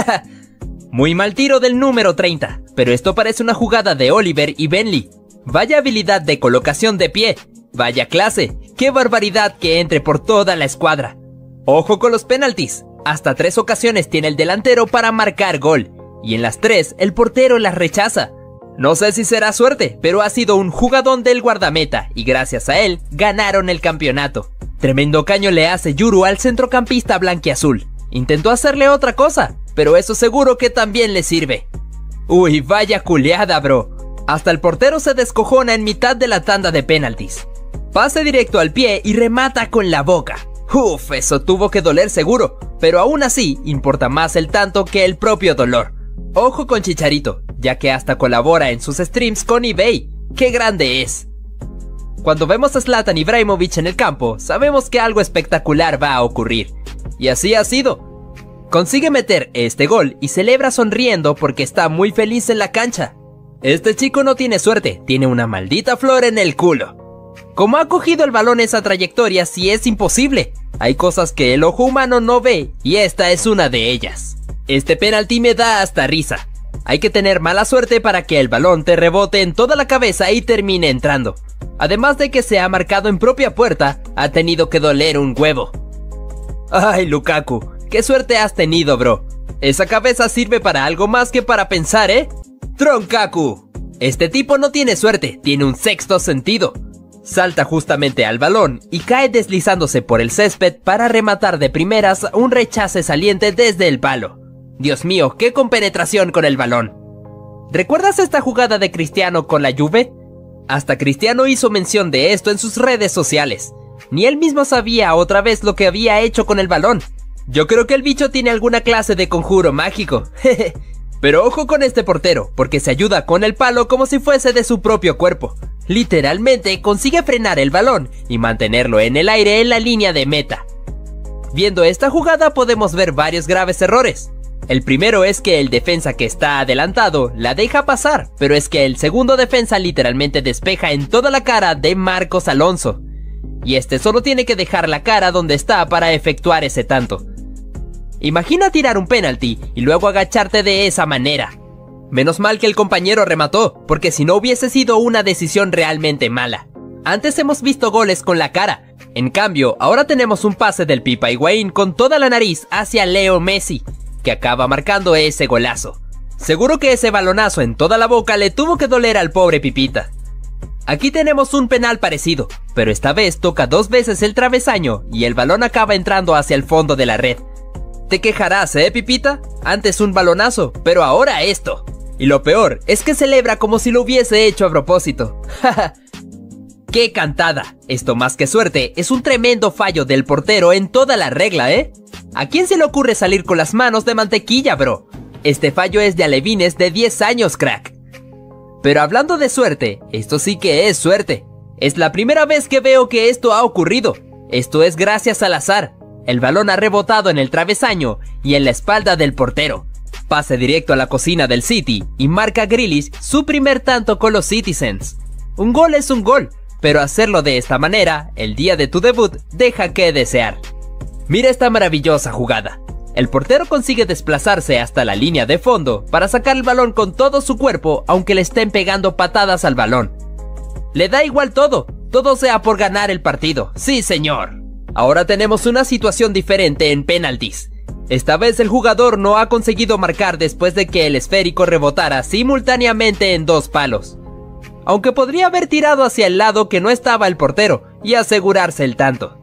Muy mal tiro del número treinta, pero esto parece una jugada de Oliver y Benley. Vaya habilidad de colocación de pie, vaya clase, qué barbaridad que entre por toda la escuadra. Ojo con los penaltis, hasta tres ocasiones tiene el delantero para marcar gol. Y en las tres, el portero las rechaza. No sé si será suerte, pero ha sido un jugadón del guardameta y gracias a él, ganaron el campeonato. Tremendo caño le hace Yuru al centrocampista blanquiazul. Intentó hacerle otra cosa, pero eso seguro que también le sirve. Uy, vaya culeada, bro. Hasta el portero se descojona en mitad de la tanda de penaltis. Pase directo al pie y remata con la boca. Uf, eso tuvo que doler seguro, pero aún así, importa más el tanto que el propio dolor. Ojo con Chicharito, ya que hasta colabora en sus streams con eBay. ¡Qué grande es! Cuando vemos a Zlatan Ibrahimovic en el campo, sabemos que algo espectacular va a ocurrir. Y así ha sido. Consigue meter este gol y celebra sonriendo porque está muy feliz en la cancha.
Este chico no tiene suerte, tiene una maldita flor en el culo. ¿Cómo ha cogido el balón esa trayectoria si es imposible? Hay cosas que el ojo humano no ve y esta es una de ellas. Este penalti me da hasta risa. Hay que tener mala suerte para que el balón te rebote en toda la cabeza y termine entrando. Además de que se ha marcado en propia puerta, ha tenido que doler un huevo. Ay, Lukaku, qué suerte has tenido, bro. Esa cabeza sirve para algo más que para pensar, ¿eh? Tronkaku. Este tipo no tiene suerte, tiene un sexto sentido. Salta justamente al balón y cae deslizándose por el césped para rematar de primeras un rechace saliente desde el palo. Dios mío, qué compenetración con el balón. ¿Recuerdas esta jugada de Cristiano con la Juve? Hasta Cristiano hizo mención de esto en sus redes sociales. Ni él mismo sabía otra vez lo que había hecho con el balón. Yo creo que el bicho tiene alguna clase de conjuro mágico. Pero ojo con este portero, porque se ayuda con el palo como si fuese de su propio cuerpo. Literalmente consigue frenar el balón y mantenerlo en el aire en la línea de meta. Viendo esta jugada podemos ver varios graves errores. El primero es que el defensa que está adelantado la deja pasar, pero es que el segundo defensa literalmente despeja en toda la cara de Marcos Alonso. Y este solo tiene que dejar la cara donde está para efectuar ese tanto. Imagina tirar un penalti y luego agacharte de esa manera. Menos mal que el compañero remató, porque si no hubiese sido una decisión realmente mala. Antes hemos visto goles con la cara, en cambio ahora tenemos un pase del Pipa Higuaín con toda la nariz hacia Leo Messi, que acaba marcando ese golazo. Seguro que ese balonazo en toda la boca le tuvo que doler al pobre Pipita. Aquí tenemos un penal parecido, pero esta vez toca dos veces el travesaño y el balón acaba entrando hacia el fondo de la red. Te quejarás, ¿eh, Pipita? Antes un balonazo, pero ahora esto. Y lo peor es que celebra como si lo hubiese hecho a propósito. ¡Qué cantada! Esto más que suerte es un tremendo fallo del portero en toda la regla, ¿eh? ¿A quién se le ocurre salir con las manos de mantequilla, bro? Este fallo es de alevines de diez años, crack. Pero hablando de suerte, esto sí que es suerte. Es la primera vez que veo que esto ha ocurrido. Esto es gracias al azar. El balón ha rebotado en el travesaño y en la espalda del portero. Pase directo a la cocina del City y marca Grealish su primer tanto con los Citizens. Un gol es un gol, pero hacerlo de esta manera, el día de tu debut, deja que desear. Mira esta maravillosa jugada. El portero consigue desplazarse hasta la línea de fondo para sacar el balón con todo su cuerpo aunque le estén pegando patadas al balón. Le da igual todo, todo sea por ganar el partido, sí señor. Ahora tenemos una situación diferente en penaltis. Esta vez el jugador no ha conseguido marcar después de que el esférico rebotara simultáneamente en dos palos. Aunque podría haber tirado hacia el lado que no estaba el portero y asegurarse el tanto.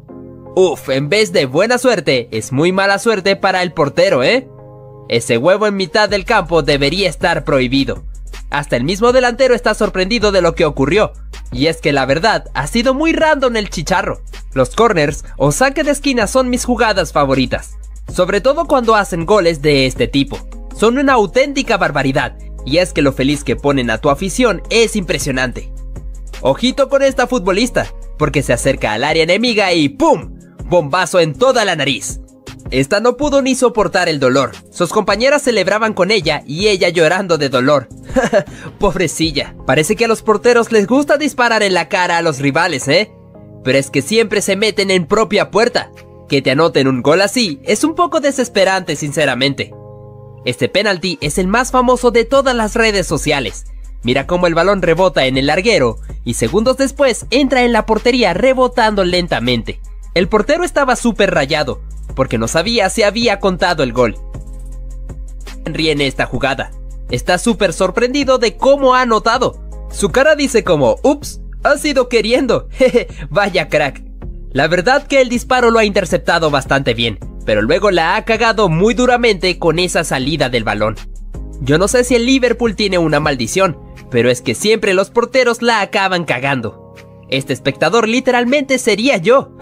Uf, en vez de buena suerte, es muy mala suerte para el portero, ¿eh? Ese huevo en mitad del campo debería estar prohibido. Hasta el mismo delantero está sorprendido de lo que ocurrió. Y es que la verdad, ha sido muy random el chicharro. Los corners o saque de esquina son mis jugadas favoritas. Sobre todo cuando hacen goles de este tipo. Son una auténtica barbaridad. Y es que lo feliz que ponen a tu afición es impresionante. Ojito con esta futbolista, porque se acerca al área enemiga y ¡pum! Bombazo en toda la nariz. Esta no pudo ni soportar el dolor. Sus compañeras celebraban con ella y ella llorando de dolor. Pobrecilla. Parece que a los porteros les gusta disparar en la cara a los rivales, ¿eh? Pero es que siempre se meten en propia puerta. Que te anoten un gol así es un poco desesperante, sinceramente. Este penalti es el más famoso de todas las redes sociales. Mira cómo el balón rebota en el larguero y segundos después entra en la portería rebotando lentamente. El portero estaba súper rayado, porque no sabía si había contado el gol. Henry en esta jugada. Está súper sorprendido de cómo ha anotado. Su cara dice como, ups, ha sido queriendo, jeje, vaya crack. La verdad que el disparo lo ha interceptado bastante bien, pero luego la ha cagado muy duramente con esa salida del balón. Yo no sé si el Liverpool tiene una maldición, pero es que siempre los porteros la acaban cagando. Este espectador literalmente sería yo.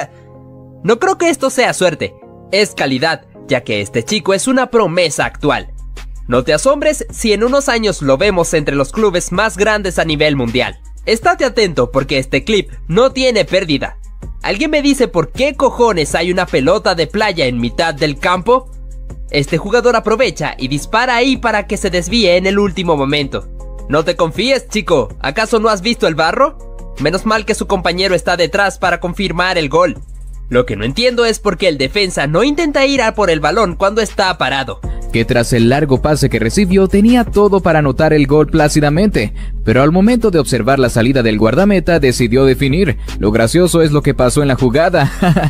No creo que esto sea suerte, es calidad, ya que este chico es una promesa actual. No te asombres si en unos años lo vemos entre los clubes más grandes a nivel mundial. Estate atento porque este clip no tiene pérdida. ¿Alguien me dice por qué cojones hay una pelota de playa en mitad del campo? Este jugador aprovecha y dispara ahí para que se desvíe en el último momento. No te confíes, chico. ¿Acaso no has visto el barro? Menos mal que su compañero está detrás para confirmar el gol. Lo que no entiendo es por qué el defensa no intenta ir a por el balón cuando está parado.
Que tras el largo pase que recibió tenía todo para anotar el gol plácidamente, pero al momento de observar la salida del guardameta decidió definir. Lo gracioso es lo que pasó en la jugada.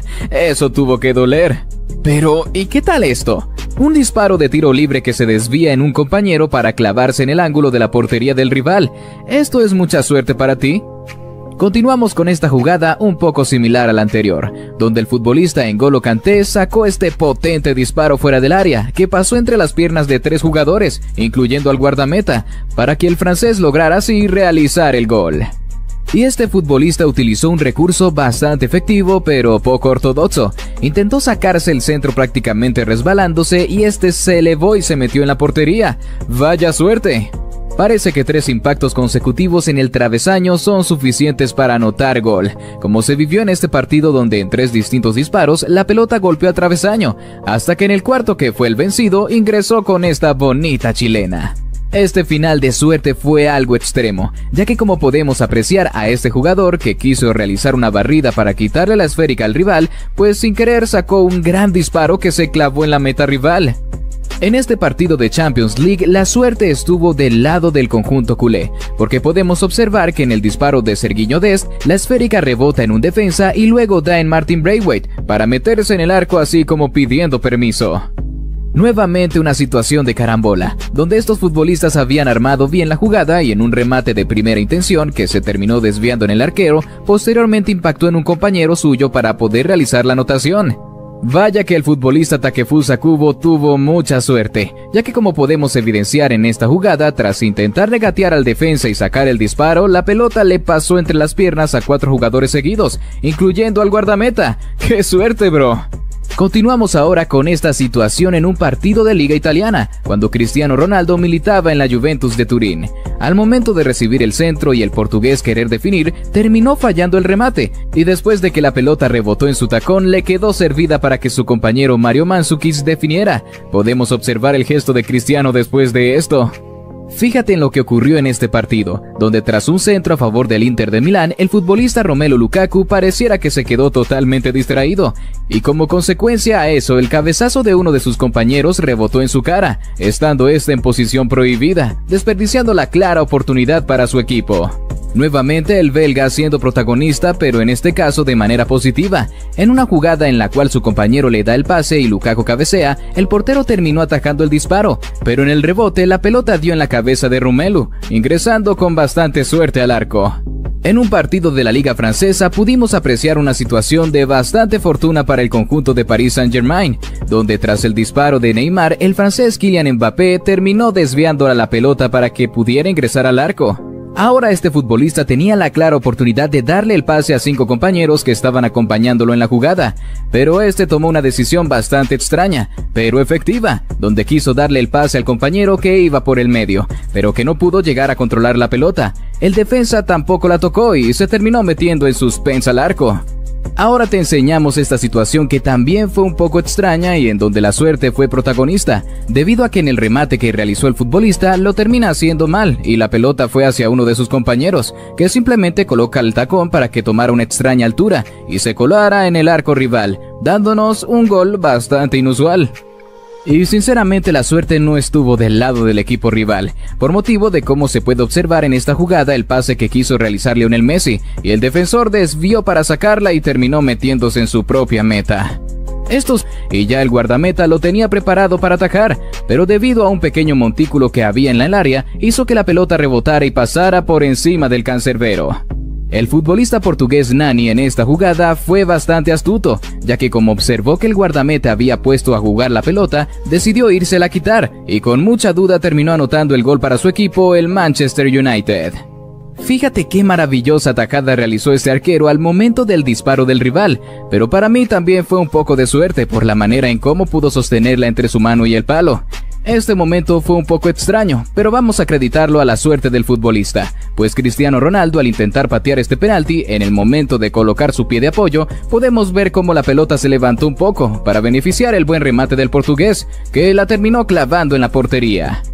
Eso tuvo que doler. Pero, ¿y qué tal esto? Un disparo de tiro libre que se desvía en un compañero para clavarse en el ángulo de la portería del rival. ¿Esto es mucha suerte para ti? Continuamos con esta jugada un poco similar a la anterior, donde el futbolista N'Golo Kanté sacó este potente disparo fuera del área, que pasó entre las piernas de tres jugadores, incluyendo al guardameta, para que el francés lograra así realizar el gol. Y este futbolista utilizó un recurso bastante efectivo pero poco ortodoxo. Intentó sacarse el centro prácticamente resbalándose y este se elevó y se metió en la portería. ¡Vaya suerte! Parece que tres impactos consecutivos en el travesaño son suficientes para anotar gol, como se vivió en este partido donde en tres distintos disparos la pelota golpeó a travesaño, hasta que en el cuarto, que fue el vencido, ingresó con esta bonita chilena. Este final de suerte fue algo extremo, ya que como podemos apreciar a este jugador que quiso realizar una barrida para quitarle la esférica al rival, pues sin querer sacó un gran disparo que se clavó en la meta rival. En este partido de Champions League, la suerte estuvo del lado del conjunto culé, porque podemos observar que en el disparo de Sergiño Dest, la esférica rebota en un defensa y luego da en Martin Braithwaite para meterse en el arco así como pidiendo permiso. Nuevamente una situación de carambola, donde estos futbolistas habían armado bien la jugada y en un remate de primera intención que se terminó desviando en el arquero, posteriormente impactó en un compañero suyo para poder realizar la anotación. Vaya que el futbolista Takefusa Kubo tuvo mucha suerte, ya que como podemos evidenciar en esta jugada, tras intentar regatear al defensa y sacar el disparo, la pelota le pasó entre las piernas a cuatro jugadores seguidos, incluyendo al guardameta. ¡Qué suerte, bro! Continuamos ahora con esta situación en un partido de Liga Italiana, cuando Cristiano Ronaldo militaba en la Juventus de Turín. Al momento de recibir el centro y el portugués querer definir, terminó fallando el remate, y después de que la pelota rebotó en su tacón, le quedó servida para que su compañero Mario Mandzukic definiera. Podemos observar el gesto de Cristiano después de esto. Fíjate en lo que ocurrió en este partido, donde tras un centro a favor del Inter de Milán, el futbolista Romelu Lukaku pareciera que se quedó totalmente distraído, y como consecuencia a eso, el cabezazo de uno de sus compañeros rebotó en su cara, estando este en posición prohibida, desperdiciando la clara oportunidad para su equipo. Nuevamente el belga siendo protagonista, pero en este caso de manera positiva. En una jugada en la cual su compañero le da el pase y Lukaku cabecea, el portero terminó atajando el disparo, pero en el rebote la pelota dio en la cabeza de Romelu, ingresando con bastante suerte al arco. En un partido de la Liga Francesa pudimos apreciar una situación de bastante fortuna para el conjunto de Paris Saint-Germain, donde tras el disparo de Neymar, el francés Kylian Mbappé terminó desviando a la pelota para que pudiera ingresar al arco. Ahora este futbolista tenía la clara oportunidad de darle el pase a cinco compañeros que estaban acompañándolo en la jugada, pero este tomó una decisión bastante extraña, pero efectiva, donde quiso darle el pase al compañero que iba por el medio, pero que no pudo llegar a controlar la pelota. El defensa tampoco la tocó y se terminó metiendo en suspensa al arco. Ahora te enseñamos esta situación que también fue un poco extraña y en donde la suerte fue protagonista, debido a que en el remate que realizó el futbolista lo termina haciendo mal y la pelota fue hacia uno de sus compañeros, que simplemente coloca el tacón para que tomara una extraña altura y se colara en el arco rival, dándonos un gol bastante inusual. Y sinceramente la suerte no estuvo del lado del equipo rival, por motivo de cómo se puede observar en esta jugada el pase que quiso realizar Lionel Messi, y el defensor desvió para sacarla y terminó metiéndose en su propia meta. Estos, y ya el guardameta lo tenía preparado para atajar, pero debido a un pequeño montículo que había en el área, hizo que la pelota rebotara y pasara por encima del cancerbero. El futbolista portugués Nani en esta jugada fue bastante astuto, ya que como observó que el guardameta había puesto a jugar la pelota, decidió írsela a quitar, y con mucha duda terminó anotando el gol para su equipo, el Manchester United. Fíjate qué maravillosa atajada realizó este arquero al momento del disparo del rival, pero para mí también fue un poco de suerte por la manera en cómo pudo sostenerla entre su mano y el palo. Este momento fue un poco extraño, pero vamos a acreditarlo a la suerte del futbolista, pues Cristiano Ronaldo al intentar patear este penalti, en el momento de colocar su pie de apoyo, podemos ver cómo la pelota se levantó un poco para beneficiar el buen remate del portugués, que la terminó clavando en la portería.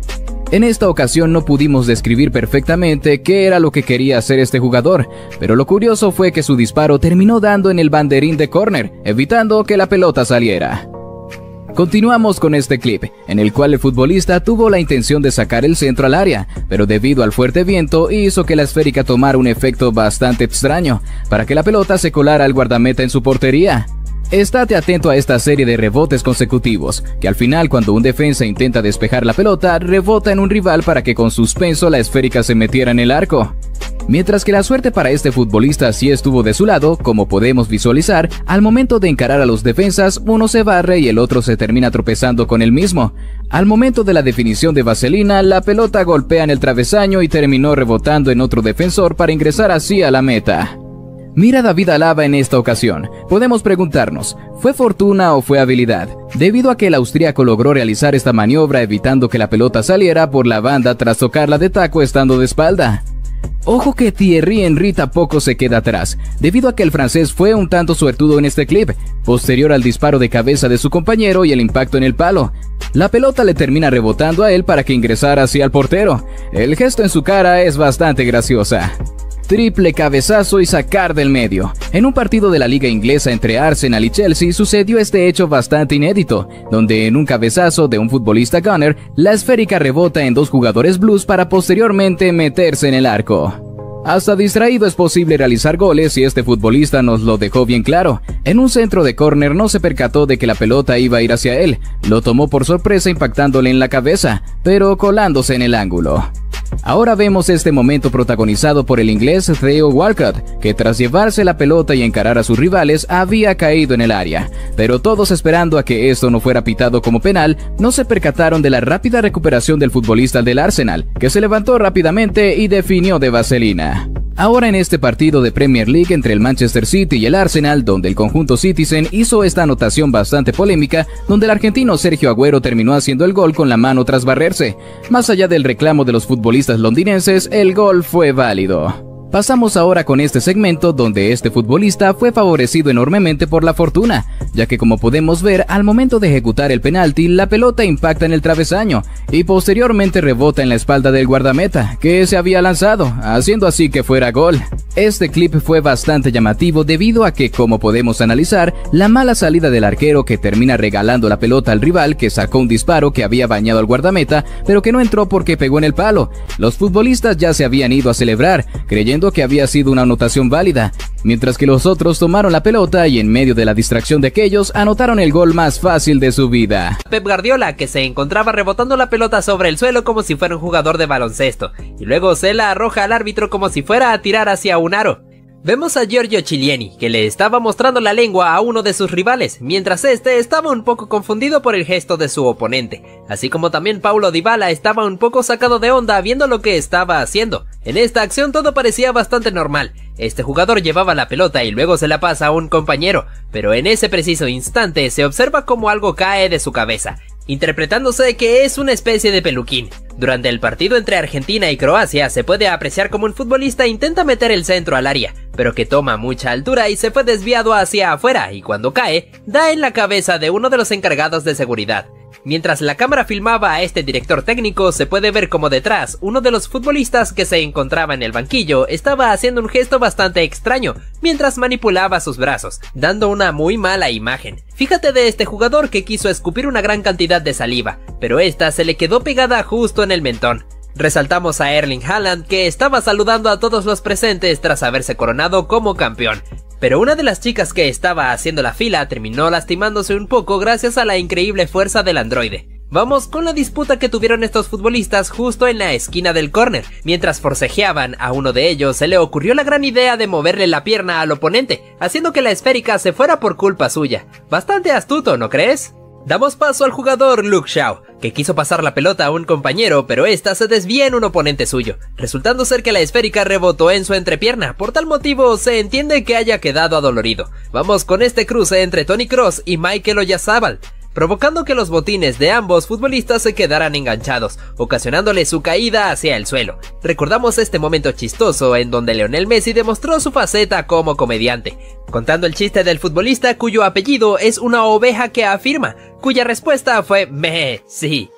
En esta ocasión no pudimos describir perfectamente qué era lo que quería hacer este jugador, pero lo curioso fue que su disparo terminó dando en el banderín de córner, evitando que la pelota saliera. Continuamos con este clip, en el cual el futbolista tuvo la intención de sacar el centro al área, pero debido al fuerte viento hizo que la esférica tomara un efecto bastante extraño, para que la pelota se colara al guardameta en su portería. Estate atento a esta serie de rebotes consecutivos, que al final cuando un defensa intenta despejar la pelota, rebota en un rival para que con suspenso la esférica se metiera en el arco. Mientras que la suerte para este futbolista sí estuvo de su lado, como podemos visualizar, al momento de encarar a los defensas, uno se barre y el otro se termina tropezando con el mismo. Al momento de la definición de vaselina, la pelota golpea en el travesaño y terminó rebotando en otro defensor para ingresar así a la meta. Mira a David Alaba en esta ocasión. Podemos preguntarnos, ¿fue fortuna o fue habilidad? Debido a que el austríaco logró realizar esta maniobra evitando que la pelota saliera por la banda tras tocarla de taco estando de espalda. Ojo que Thierry Henry tampoco se queda atrás, debido a que el francés fue un tanto suertudo en este clip, posterior al disparo de cabeza de su compañero y el impacto en el palo. La pelota le termina rebotando a él para que ingresara hacia el portero. El gesto en su cara es bastante graciosa. Triple cabezazo y sacar del medio. En un partido de la liga inglesa entre Arsenal y Chelsea sucedió este hecho bastante inédito, donde en un cabezazo de un futbolista gunner, la esférica rebota en dos jugadores blues para posteriormente meterse en el arco. Hasta distraído es posible realizar goles y este futbolista nos lo dejó bien claro. En un centro de córner no se percató de que la pelota iba a ir hacia él, lo tomó por sorpresa impactándole en la cabeza, pero colándose en el ángulo. Ahora vemos este momento protagonizado por el inglés Theo Walcott, que tras llevarse la pelota y encarar a sus rivales había caído en el área, pero todos esperando a que esto no fuera pitado como penal, no se percataron de la rápida recuperación del futbolista del Arsenal, que se levantó rápidamente y definió de vaselina. Ahora en este partido de Premier League entre el Manchester City y el Arsenal, donde el conjunto Citizen hizo esta anotación bastante polémica, donde el argentino Sergio Agüero terminó haciendo el gol con la mano tras barrerse. Más allá del reclamo de los futbolistas londinenses, el gol fue válido. Pasamos ahora con este segmento donde este futbolista fue favorecido enormemente por la fortuna, ya que como podemos ver, al momento de ejecutar el penalti, la pelota impacta en el travesaño y posteriormente rebota en la espalda del guardameta, que se había lanzado, haciendo así que fuera gol. Este clip fue bastante llamativo debido a que, como podemos analizar, la mala salida del arquero que termina regalando la pelota al rival que sacó un disparo que había bañado al guardameta, pero que no entró porque pegó en el palo. Los futbolistas ya se habían ido a celebrar, creyendo que había sido una anotación válida, mientras que los otros tomaron la pelota y en medio de la distracción de aquellos anotaron el gol más fácil de su vida.
Pep Guardiola, que se encontraba rebotando la pelota sobre el suelo como si fuera un jugador de baloncesto, y luego se la arroja al árbitro como si fuera a tirar hacia un aro. Vemos a Giorgio Chiellini, que le estaba mostrando la lengua a uno de sus rivales, mientras este estaba un poco confundido por el gesto de su oponente, así como también Paulo Dybala estaba un poco sacado de onda viendo lo que estaba haciendo. En esta acción todo parecía bastante normal. Este jugador llevaba la pelota y luego se la pasa a un compañero, pero en ese preciso instante se observa como algo cae de su cabeza, interpretándose que es una especie de peluquín. Durante el partido entre Argentina y Croacia se puede apreciar como un futbolista intenta meter el centro al área, pero que toma mucha altura y se fue desviado hacia afuera y cuando cae, da en la cabeza de uno de los encargados de seguridad. Mientras la cámara filmaba a este director técnico, se puede ver como detrás, uno de los futbolistas que se encontraba en el banquillo estaba haciendo un gesto bastante extraño, mientras manipulaba sus brazos, dando una muy mala imagen. Fíjate de este jugador que quiso escupir una gran cantidad de saliva, pero esta se le quedó pegada justo en el mentón. Resaltamos a Erling Haaland, que estaba saludando a todos los presentes tras haberse coronado como campeón. Pero una de las chicas que estaba haciendo la fila terminó lastimándose un poco gracias a la increíble fuerza del androide. Vamos con la disputa que tuvieron estos futbolistas justo en la esquina del córner. Mientras forcejeaban, a uno de ellos se le ocurrió la gran idea de moverle la pierna al oponente, haciendo que la esférica se fuera por culpa suya. Bastante astuto, ¿no crees? Damos paso al jugador Luke Shaw, que quiso pasar la pelota a un compañero, pero esta se desvía en un oponente suyo, resultando ser que la esférica rebotó en su entrepierna. Por tal motivo se entiende que haya quedado adolorido. Vamos con este cruce entre Toni Kroos y Mikel Oyarzabal, provocando que los botines de ambos futbolistas se quedaran enganchados, ocasionándole su caída hacia el suelo. Recordamos este momento chistoso en donde Lionel Messi demostró su faceta como comediante, contando el chiste del futbolista cuyo apellido es una oveja que afirma, cuya respuesta fue Messi.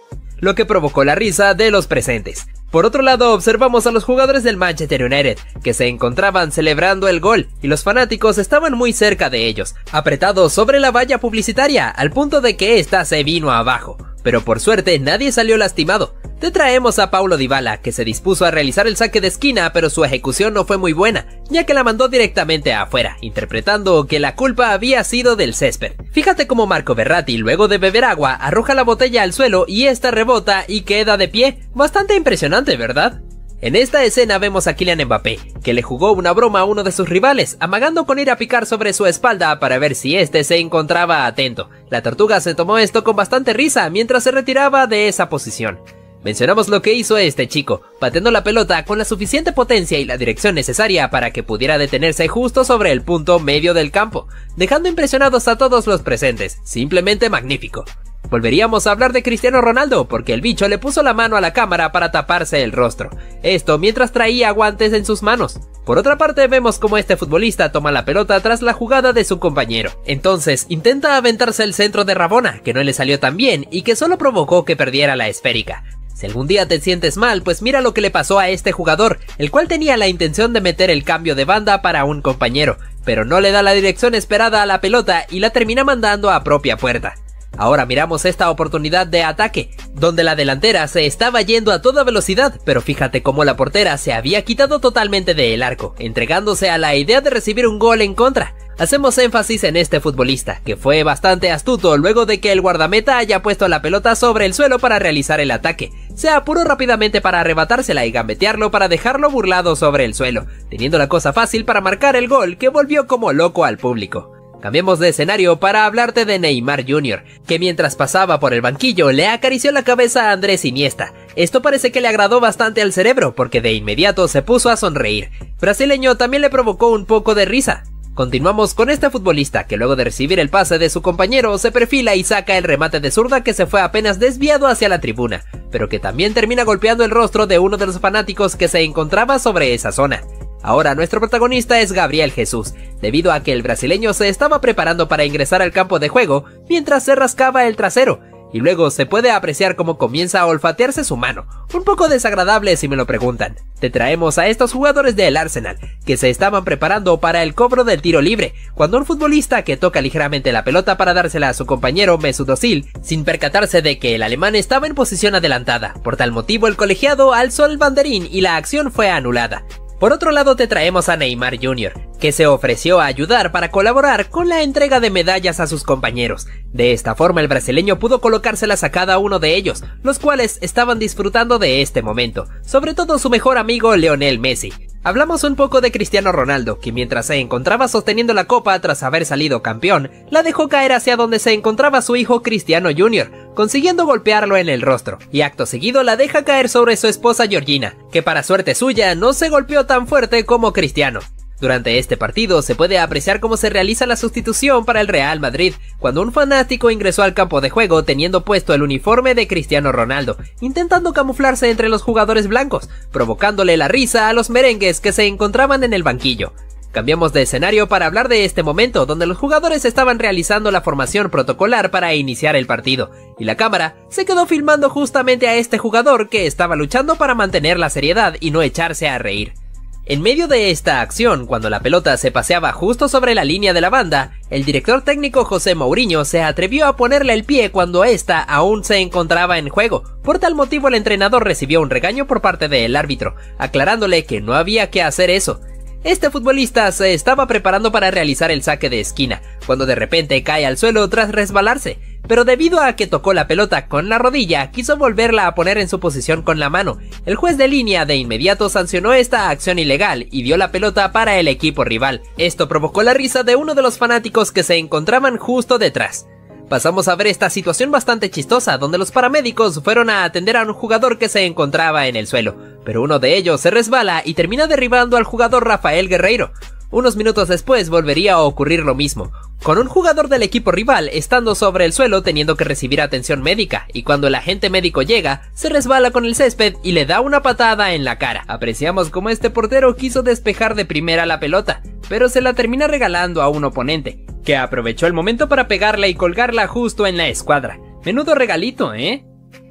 lo que provocó la risa de los presentes. Por otro lado, observamos a los jugadores del Manchester United, que se encontraban celebrando el gol, y los fanáticos estaban muy cerca de ellos, apretados sobre la valla publicitaria, al punto de que ésta se vino abajo. Pero por suerte nadie salió lastimado. Te traemos a Paulo Dybala, que se dispuso a realizar el saque de esquina, pero su ejecución no fue muy buena, ya que la mandó directamente afuera, interpretando que la culpa había sido del césped. Fíjate cómo Marco Verratti, luego de beber agua, arroja la botella al suelo y esta rebota y queda de pie. Bastante impresionante, ¿verdad? En esta escena vemos a Kylian Mbappé, que le jugó una broma a uno de sus rivales, amagando con ir a picar sobre su espalda para ver si este se encontraba atento. La tortuga se tomó esto con bastante risa mientras se retiraba de esa posición. Mencionamos lo que hizo este chico, pateando la pelota con la suficiente potencia y la dirección necesaria para que pudiera detenerse justo sobre el punto medio del campo, dejando impresionados a todos los presentes. Simplemente magnífico. Volveríamos a hablar de Cristiano Ronaldo, porque el bicho le puso la mano a la cámara para taparse el rostro, esto mientras traía guantes en sus manos. Por otra parte, vemos cómo este futbolista toma la pelota tras la jugada de su compañero. Entonces intenta aventarse el centro de Rabona, que no le salió tan bien y que solo provocó que perdiera la esférica. Si algún día te sientes mal, pues mira lo que le pasó a este jugador, el cual tenía la intención de meter el cambio de banda para un compañero, pero no le da la dirección esperada a la pelota y la termina mandando a propia puerta. Ahora miramos esta oportunidad de ataque, donde la delantera se estaba yendo a toda velocidad, pero fíjate cómo la portera se había quitado totalmente del arco, entregándose a la idea de recibir un gol en contra. Hacemos énfasis en este futbolista, que fue bastante astuto luego de que el guardameta haya puesto la pelota sobre el suelo para realizar el ataque. Se apuró rápidamente para arrebatársela y gambetearlo para dejarlo burlado sobre el suelo, teniendo la cosa fácil para marcar el gol que volvió como loco al público. Cambiemos de escenario para hablarte de Neymar junior, que mientras pasaba por el banquillo le acarició la cabeza a Andrés Iniesta. Esto parece que le agradó bastante al cerebro, porque de inmediato se puso a sonreír. Brasileño también le provocó un poco de risa. Continuamos con este futbolista que luego de recibir el pase de su compañero se perfila y saca el remate de zurda que se fue apenas desviado hacia la tribuna, pero que también termina golpeando el rostro de uno de los fanáticos que se encontraba sobre esa zona. Ahora nuestro protagonista es Gabriel Jesús, debido a que el brasileño se estaba preparando para ingresar al campo de juego mientras se rascaba el trasero, y luego se puede apreciar cómo comienza a olfatearse su mano, un poco desagradable si me lo preguntan. Te traemos a estos jugadores del Arsenal, que se estaban preparando para el cobro del tiro libre, cuando un futbolista que toca ligeramente la pelota para dársela a su compañero Mesut Özil, sin percatarse de que el alemán estaba en posición adelantada. Por tal motivo el colegiado alzó el banderín y la acción fue anulada. Por otro lado te traemos a Neymar junior, que se ofreció a ayudar para colaborar con la entrega de medallas a sus compañeros. De esta forma el brasileño pudo colocárselas a cada uno de ellos, los cuales estaban disfrutando de este momento, sobre todo su mejor amigo Lionel Messi. Hablamos un poco de Cristiano Ronaldo, que mientras se encontraba sosteniendo la copa tras haber salido campeón, la dejó caer hacia donde se encontraba su hijo Cristiano junior, consiguiendo golpearlo en el rostro, y acto seguido la deja caer sobre su esposa Georgina, que para suerte suya no se golpeó tan fuerte como Cristiano. Durante este partido se puede apreciar cómo se realiza la sustitución para el Real Madrid, cuando un fanático ingresó al campo de juego teniendo puesto el uniforme de Cristiano Ronaldo, intentando camuflarse entre los jugadores blancos, provocándole la risa a los merengues que se encontraban en el banquillo. Cambiamos de escenario para hablar de este momento, donde los jugadores estaban realizando la formación protocolar para iniciar el partido, y la cámara se quedó filmando justamente a este jugador que estaba luchando para mantener la seriedad y no echarse a reír. En medio de esta acción, cuando la pelota se paseaba justo sobre la línea de la banda, el director técnico José Mourinho se atrevió a ponerle el pie cuando ésta aún se encontraba en juego. Por tal motivo el entrenador recibió un regaño por parte del árbitro, aclarándole que no había que hacer eso. Este futbolista se estaba preparando para realizar el saque de esquina, cuando de repente cae al suelo tras resbalarse, pero debido a que tocó la pelota con la rodilla, quiso volverla a poner en su posición con la mano. El juez de línea de inmediato sancionó esta acción ilegal y dio la pelota para el equipo rival. Esto provocó la risa de uno de los fanáticos que se encontraban justo detrás. Pasamos a ver esta situación bastante chistosa, donde los paramédicos fueron a atender a un jugador que se encontraba en el suelo, pero uno de ellos se resbala y termina derribando al jugador Rafael Guerreiro. Unos minutos después volvería a ocurrir lo mismo, con un jugador del equipo rival estando sobre el suelo teniendo que recibir atención médica, y cuando el agente médico llega, se resbala con el césped y le da una patada en la cara. Apreciamos cómo este portero quiso despejar de primera la pelota, pero se la termina regalando a un oponente, que aprovechó el momento para pegarla y colgarla justo en la escuadra. Menudo regalito, ¿eh?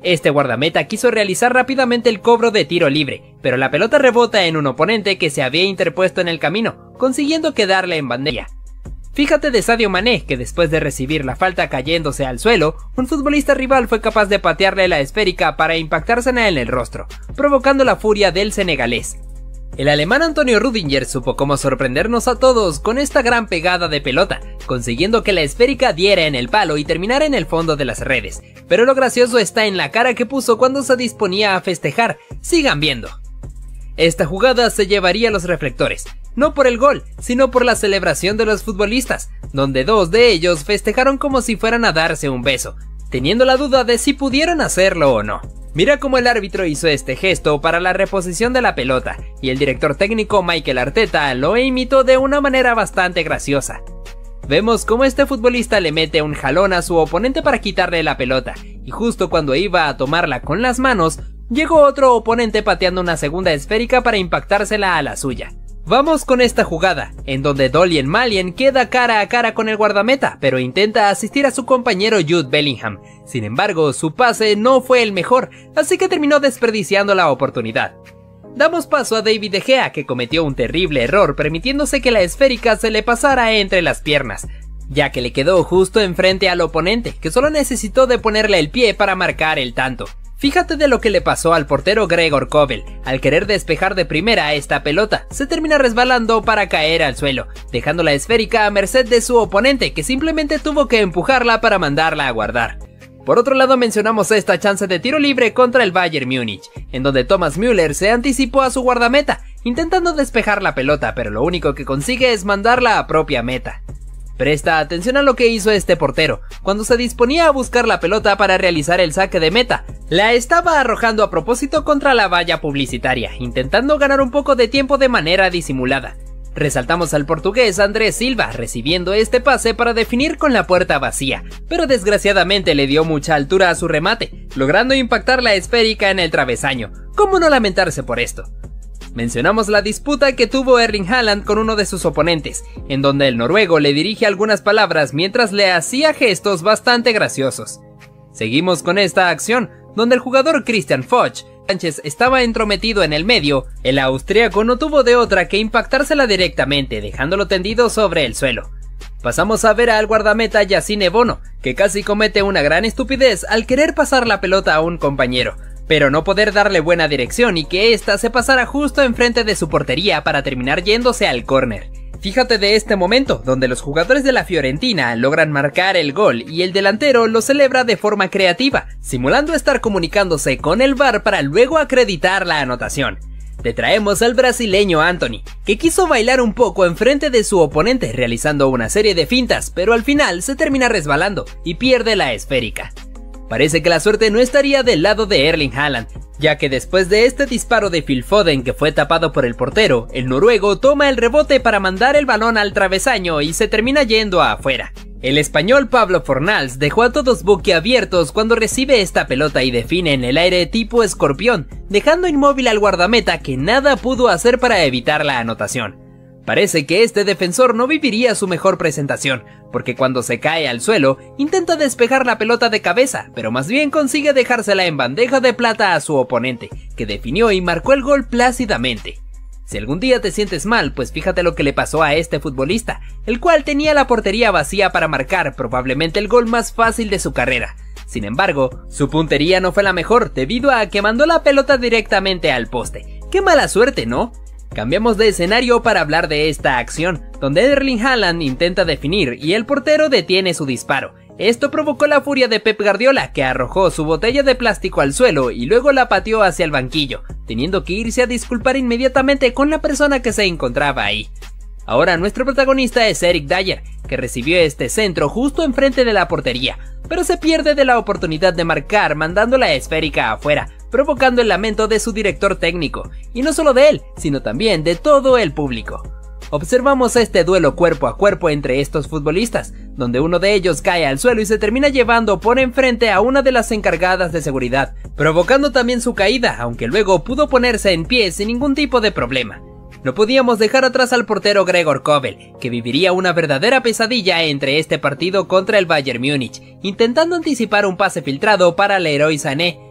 Este guardameta quiso realizar rápidamente el cobro de tiro libre, pero la pelota rebota en un oponente que se había interpuesto en el camino, consiguiendo quedarle en bandeja. Fíjate de Sadio Mané, que después de recibir la falta cayéndose al suelo, un futbolista rival fue capaz de patearle la esférica para impactársela en el rostro, provocando la furia del senegalés. El alemán Antonio Rüdiger supo cómo sorprendernos a todos con esta gran pegada de pelota, consiguiendo que la esférica diera en el palo y terminara en el fondo de las redes, pero lo gracioso está en la cara que puso cuando se disponía a festejar. Sigan viendo. Esta jugada se llevaría los reflectores, no por el gol, sino por la celebración de los futbolistas, donde dos de ellos festejaron como si fueran a darse un beso, teniendo la duda de si pudieran hacerlo o no. Mira cómo el árbitro hizo este gesto para la reposición de la pelota, y el director técnico Mikel Arteta lo imitó de una manera bastante graciosa. Vemos cómo este futbolista le mete un jalón a su oponente para quitarle la pelota, y justo cuando iba a tomarla con las manos, llegó otro oponente pateando una segunda esférica para impactársela a la suya. Vamos con esta jugada, en donde Dalian Malian queda cara a cara con el guardameta, pero intenta asistir a su compañero Jude Bellingham. Sin embargo, su pase no fue el mejor, así que terminó desperdiciando la oportunidad. Damos paso a David De Gea, que cometió un terrible error permitiéndose que la esférica se le pasara entre las piernas, ya que le quedó justo enfrente al oponente, que solo necesitó de ponerle el pie para marcar el tanto. Fíjate de lo que le pasó al portero Gregor Kobel. Al querer despejar de primera esta pelota, se termina resbalando para caer al suelo, dejando la esférica a merced de su oponente, que simplemente tuvo que empujarla para mandarla a guardar. Por otro lado, mencionamos esta chance de tiro libre contra el Bayern Múnich, en donde Thomas Müller se anticipó a su guardameta, intentando despejar la pelota, pero lo único que consigue es mandarla a propia meta. Presta atención a lo que hizo este portero. Cuando se disponía a buscar la pelota para realizar el saque de meta, la estaba arrojando a propósito contra la valla publicitaria, intentando ganar un poco de tiempo de manera disimulada. Resaltamos al portugués Andrés Silva recibiendo este pase para definir con la puerta vacía, pero desgraciadamente le dio mucha altura a su remate, logrando impactar la esférica en el travesaño. ¿Cómo no lamentarse por esto? Mencionamos la disputa que tuvo Erling Haaland con uno de sus oponentes, en donde el noruego le dirige algunas palabras mientras le hacía gestos bastante graciosos. Seguimos con esta acción, donde el jugador Christian Foch Sánchez estaba entrometido en el medio. El austríaco no tuvo de otra que impactársela directamente, dejándolo tendido sobre el suelo. Pasamos a ver al guardameta Yassine Bono, que casi comete una gran estupidez al querer pasar la pelota a un compañero, pero no poder darle buena dirección y que ésta se pasara justo enfrente de su portería para terminar yéndose al córner. Fíjate de este momento, donde los jugadores de la Fiorentina logran marcar el gol y el delantero lo celebra de forma creativa, simulando estar comunicándose con el V A R para luego acreditar la anotación. Te traemos al brasileño Antony, que quiso bailar un poco enfrente de su oponente realizando una serie de fintas, pero al final se termina resbalando y pierde la esférica. Parece que la suerte no estaría del lado de Erling Haaland, ya que después de este disparo de Phil Foden que fue tapado por el portero, el noruego toma el rebote para mandar el balón al travesaño y se termina yendo afuera. El español Pablo Fornals dejó a todos boquiabiertos cuando recibe esta pelota y define en el aire tipo escorpión, dejando inmóvil al guardameta que nada pudo hacer para evitar la anotación. Parece que este defensor no viviría su mejor presentación, porque cuando se cae al suelo, intenta despejar la pelota de cabeza, pero más bien consigue dejársela en bandeja de plata a su oponente, que definió y marcó el gol plácidamente. Si algún día te sientes mal, pues fíjate lo que le pasó a este futbolista, el cual tenía la portería vacía para marcar probablemente el gol más fácil de su carrera. Sin embargo, su puntería no fue la mejor debido a que mandó la pelota directamente al poste. ¡Qué mala suerte!, ¿no? Cambiamos de escenario para hablar de esta acción, donde Erling Haaland intenta definir y el portero detiene su disparo. Esto provocó la furia de Pep Guardiola, que arrojó su botella de plástico al suelo y luego la pateó hacia el banquillo, teniendo que irse a disculpar inmediatamente con la persona que se encontraba ahí. Ahora nuestro protagonista es Eric Dyer, que recibió este centro justo enfrente de la portería, pero se pierde de la oportunidad de marcar mandando la esférica afuera, provocando el lamento de su director técnico, y no solo de él, sino también de todo el público. Observamos este duelo cuerpo a cuerpo entre estos futbolistas, donde uno de ellos cae al suelo y se termina llevando por enfrente a una de las encargadas de seguridad, provocando también su caída, aunque luego pudo ponerse en pie sin ningún tipo de problema. No podíamos dejar atrás al portero Gregor Kobel, que viviría una verdadera pesadilla entre este partido contra el Bayern Múnich, intentando anticipar un pase filtrado para Leroy Sané,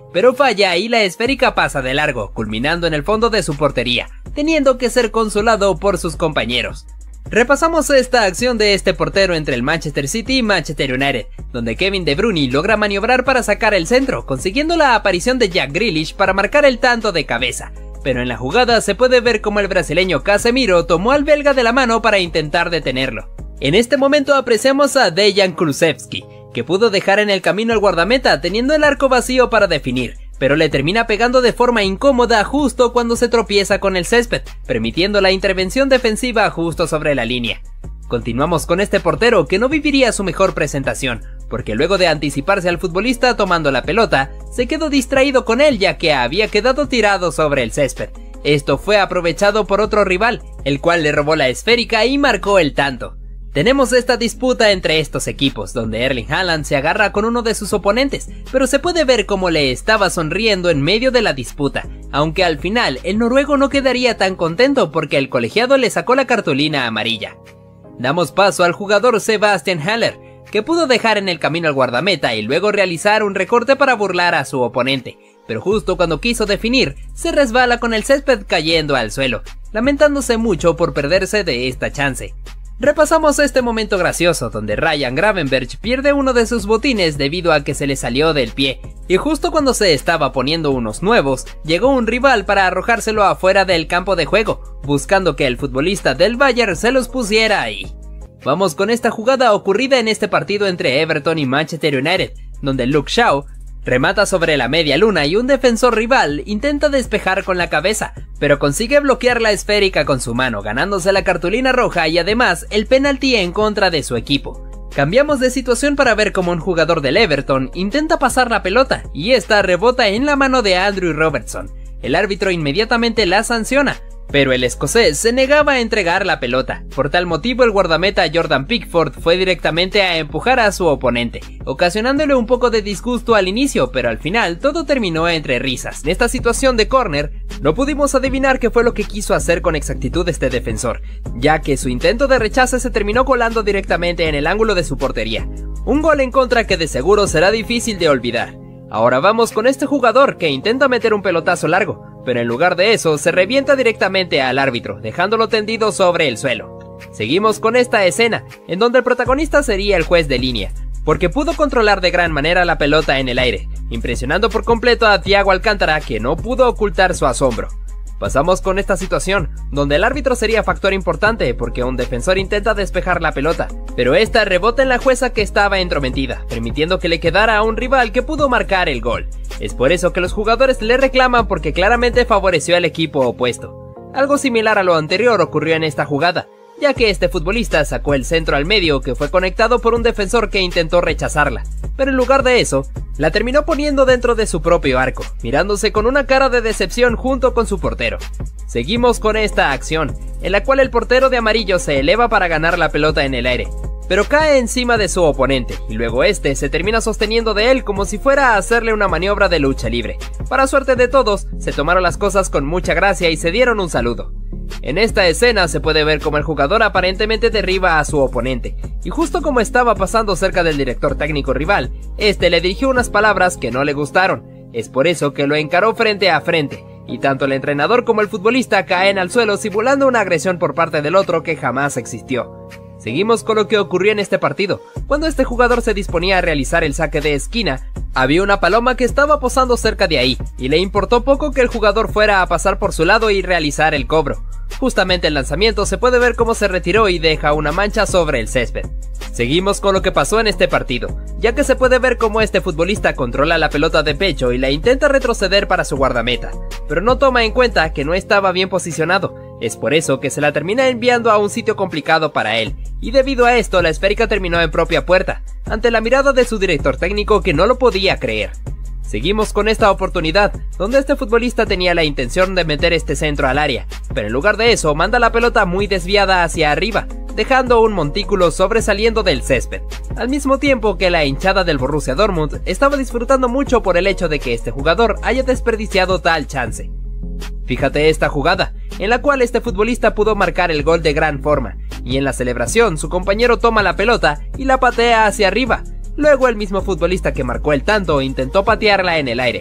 pero falla y la esférica pasa de largo, culminando en el fondo de su portería, teniendo que ser consolado por sus compañeros. Repasamos esta acción de este portero entre el Manchester City y Manchester United, donde Kevin De Bruyne logra maniobrar para sacar el centro, consiguiendo la aparición de Jack Grealish para marcar el tanto de cabeza. Pero en la jugada se puede ver como el brasileño Casemiro tomó al belga de la mano para intentar detenerlo. En este momento apreciamos a Dejan Kulusevski, que pudo dejar en el camino al guardameta teniendo el arco vacío para definir, pero le termina pegando de forma incómoda justo cuando se tropieza con el césped, permitiendo la intervención defensiva justo sobre la línea. Continuamos con este portero que no viviría su mejor presentación, porque luego de anticiparse al futbolista tomando la pelota, se quedó distraído con él ya que había quedado tirado sobre el césped. Esto fue aprovechado por otro rival, el cual le robó la esférica y marcó el tanto. Tenemos esta disputa entre estos equipos, donde Erling Haaland se agarra con uno de sus oponentes, pero se puede ver cómo le estaba sonriendo en medio de la disputa, aunque al final el noruego no quedaría tan contento porque el colegiado le sacó la cartulina amarilla. Damos paso al jugador Sebastian Haller, que pudo dejar en el camino al guardameta y luego realizar un recorte para burlar a su oponente, pero justo cuando quiso definir, se resbala con el césped cayendo al suelo, lamentándose mucho por perderse de esta chance. Repasamos este momento gracioso donde Ryan Gravenberch pierde uno de sus botines debido a que se le salió del pie, y justo cuando se estaba poniendo unos nuevos, llegó un rival para arrojárselo afuera del campo de juego, buscando que el futbolista del Bayern se los pusiera ahí. Vamos con esta jugada ocurrida en este partido entre Everton y Manchester United, donde Luke Shaw remata sobre la media luna y un defensor rival intenta despejar con la cabeza, pero consigue bloquear la esférica con su mano, ganándose la cartulina roja y además el penalti en contra de su equipo. Cambiamos de situación para ver cómo un jugador del Everton intenta pasar la pelota y esta rebota en la mano de Andrew Robertson. El árbitro inmediatamente la sanciona, pero el escocés se negaba a entregar la pelota. Por tal motivo el guardameta Jordan Pickford fue directamente a empujar a su oponente, ocasionándole un poco de disgusto al inicio, pero al final todo terminó entre risas. En esta situación de córner, no pudimos adivinar qué fue lo que quiso hacer con exactitud este defensor, ya que su intento de rechace se terminó colando directamente en el ángulo de su portería. Un gol en contra que de seguro será difícil de olvidar. Ahora vamos con este jugador que intenta meter un pelotazo largo, pero en lugar de eso se revienta directamente al árbitro, dejándolo tendido sobre el suelo. Seguimos con esta escena, en donde el protagonista sería el juez de línea, porque pudo controlar de gran manera la pelota en el aire, impresionando por completo a Thiago Alcántara, que no pudo ocultar su asombro. Pasamos con esta situación, donde el árbitro sería factor importante porque un defensor intenta despejar la pelota, pero esta rebota en la jueza que estaba entrometida, permitiendo que le quedara a un rival que pudo marcar el gol. Es por eso que los jugadores le reclaman porque claramente favoreció al equipo opuesto. Algo similar a lo anterior ocurrió en esta jugada, ya que este futbolista sacó el centro al medio que fue conectado por un defensor que intentó rechazarla, pero en lugar de eso, la terminó poniendo dentro de su propio arco, mirándose con una cara de decepción junto con su portero. Seguimos con esta acción, en la cual el portero de amarillo se eleva para ganar la pelota en el aire, pero cae encima de su oponente, y luego este se termina sosteniendo de él como si fuera a hacerle una maniobra de lucha libre. Para suerte de todos, se tomaron las cosas con mucha gracia y se dieron un saludo. En esta escena se puede ver como el jugador aparentemente derriba a su oponente, y justo como estaba pasando cerca del director técnico rival, este le dirigió unas palabras que no le gustaron. Es por eso que lo encaró frente a frente, y tanto el entrenador como el futbolista caen al suelo simulando una agresión por parte del otro que jamás existió. Seguimos con lo que ocurrió en este partido. Cuando este jugador se disponía a realizar el saque de esquina, había una paloma que estaba posando cerca de ahí, y le importó poco que el jugador fuera a pasar por su lado y realizar el cobro. Justamente el lanzamiento se puede ver cómo se retiró y deja una mancha sobre el césped. Seguimos con lo que pasó en este partido, ya que se puede ver cómo este futbolista controla la pelota de pecho y la intenta retroceder para su guardameta, pero no toma en cuenta que no estaba bien posicionado. Es por eso que se la termina enviando a un sitio complicado para él, y debido a esto la esférica terminó en propia puerta, ante la mirada de su director técnico que no lo podía creer. Seguimos con esta oportunidad, donde este futbolista tenía la intención de meter este centro al área, pero en lugar de eso manda la pelota muy desviada hacia arriba, dejando un montículo sobresaliendo del césped, al mismo tiempo que la hinchada del Borussia Dortmund estaba disfrutando mucho por el hecho de que este jugador haya desperdiciado tal chance. Fíjate esta jugada, en la cual este futbolista pudo marcar el gol de gran forma, y en la celebración su compañero toma la pelota y la patea hacia arriba. Luego el mismo futbolista que marcó el tanto intentó patearla en el aire.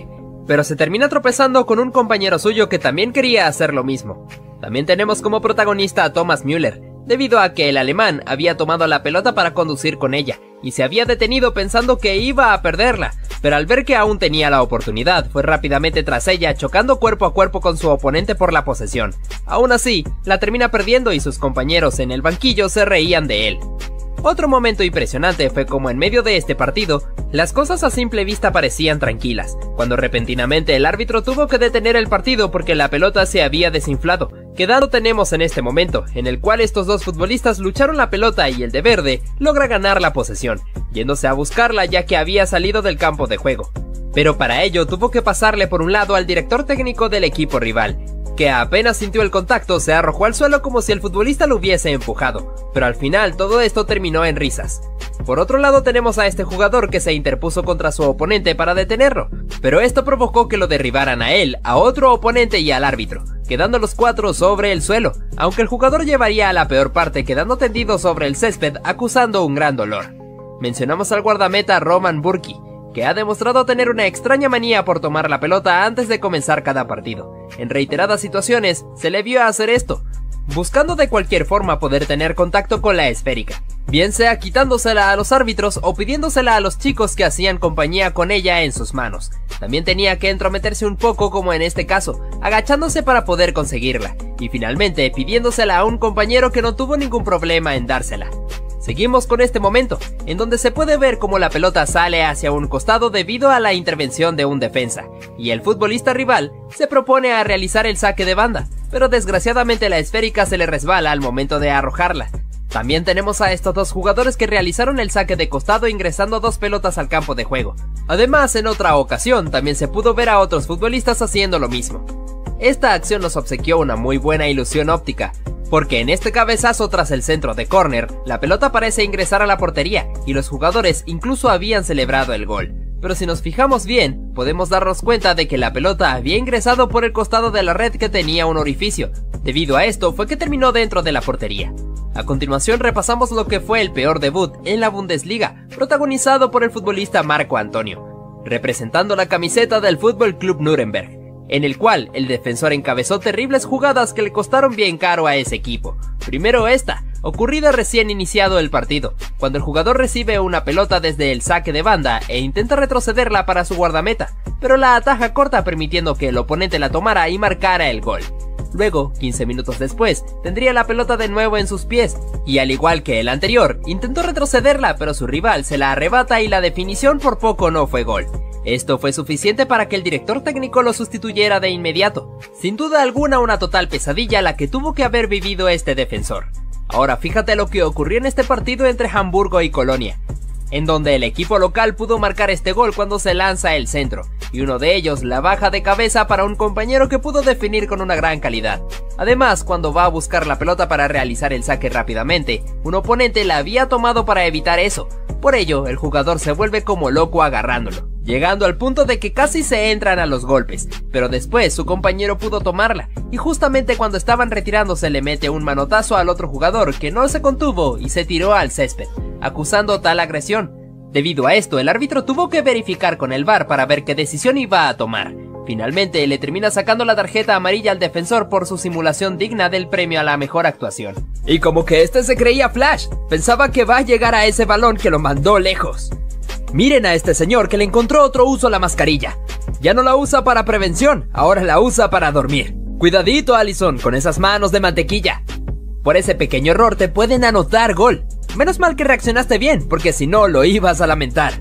pero se termina tropezando con un compañero suyo que también quería hacer lo mismo. También tenemos como protagonista a Thomas Müller, debido a que el alemán había tomado la pelota para conducir con ella, y se había detenido pensando que iba a perderla, pero al ver que aún tenía la oportunidad, fue rápidamente tras ella, chocando cuerpo a cuerpo con su oponente por la posesión. Aún así, la termina perdiendo y sus compañeros en el banquillo se reían de él. Otro momento impresionante fue como en medio de este partido, las cosas a simple vista parecían tranquilas, cuando repentinamente el árbitro tuvo que detener el partido porque la pelota se había desinflado. Quedado tenemos en este momento, en el cual estos dos futbolistas lucharon la pelota y el de verde logra ganar la posesión, yéndose a buscarla ya que había salido del campo de juego. Pero para ello tuvo que pasarle por un lado al director técnico del equipo rival, que apenas sintió el contacto se arrojó al suelo como si el futbolista lo hubiese empujado, pero al final todo esto terminó en risas. Por otro lado tenemos a este jugador que se interpuso contra su oponente para detenerlo, pero esto provocó que lo derribaran a él, a otro oponente y al árbitro, quedando los cuatro sobre el suelo, aunque el jugador llevaría a la peor parte quedando tendido sobre el césped acusando un gran dolor. Mencionamos al guardameta Roman Bürki, que ha demostrado tener una extraña manía por tomar la pelota antes de comenzar cada partido. En reiteradas situaciones se le vio hacer esto, buscando de cualquier forma poder tener contacto con la esférica, bien sea quitándosela a los árbitros o pidiéndosela a los chicos que hacían compañía con ella en sus manos. También tenía que entrometerse un poco como en este caso, agachándose para poder conseguirla, y finalmente pidiéndosela a un compañero que no tuvo ningún problema en dársela. Seguimos con este momento, en donde se puede ver cómo la pelota sale hacia un costado debido a la intervención de un defensa, y el futbolista rival se propone a realizar el saque de banda, pero desgraciadamente la esférica se le resbala al momento de arrojarla. También tenemos a estos dos jugadores que realizaron el saque de costado ingresando dos pelotas al campo de juego. Además, en otra ocasión también se pudo ver a otros futbolistas haciendo lo mismo. Esta acción nos obsequió una muy buena ilusión óptica, porque en este cabezazo tras el centro de córner, la pelota parece ingresar a la portería y los jugadores incluso habían celebrado el gol. Pero si nos fijamos bien, podemos darnos cuenta de que la pelota había ingresado por el costado de la red que tenía un orificio. Debido a esto fue que terminó dentro de la portería. A continuación repasamos lo que fue el peor debut en la Bundesliga, protagonizado por el futbolista Marco Antonio, representando la camiseta del Fútbol Club Nuremberg, en el cual el defensor encabezó terribles jugadas que le costaron bien caro a ese equipo. Primero esta, ocurrida recién iniciado el partido, cuando el jugador recibe una pelota desde el saque de banda e intenta retrocederla para su guardameta, pero la ataja corta permitiendo que el oponente la tomara y marcara el gol. Luego, quince minutos después, tendría la pelota de nuevo en sus pies, y al igual que el anterior, intentó retrocederla pero su rival se la arrebata y la definición por poco no fue gol. Esto fue suficiente para que el director técnico lo sustituyera de inmediato. Sin duda alguna una total pesadilla la que tuvo que haber vivido este defensor. Ahora fíjate lo que ocurrió en este partido entre Hamburgo y Colonia, en donde el equipo local pudo marcar este gol cuando se lanza el centro, y uno de ellos la baja de cabeza para un compañero que pudo definir con una gran calidad. Además, cuando va a buscar la pelota para realizar el saque rápidamente, un oponente la había tomado para evitar eso. Por ello, el jugador se vuelve como loco agarrándolo, llegando al punto de que casi se entran a los golpes, pero después su compañero pudo tomarla, y justamente cuando estaban retirándose le mete un manotazo al otro jugador que no se contuvo y se tiró al césped, acusando tal agresión. Debido a esto, el árbitro tuvo que verificar con el V A R para ver qué decisión iba a tomar. Finalmente, le termina sacando la tarjeta amarilla al defensor por su simulación digna del premio a la mejor actuación. Y como que este se creía Flash, pensaba que va a llegar a ese balón que lo mandó lejos. Miren a este señor que le encontró otro uso a la mascarilla. Ya no la usa para prevención, ahora la usa para dormir. Cuidadito, Alisson, con esas manos de mantequilla. Por ese pequeño error te pueden anotar gol. Menos mal que reaccionaste bien, porque si no lo ibas a lamentar.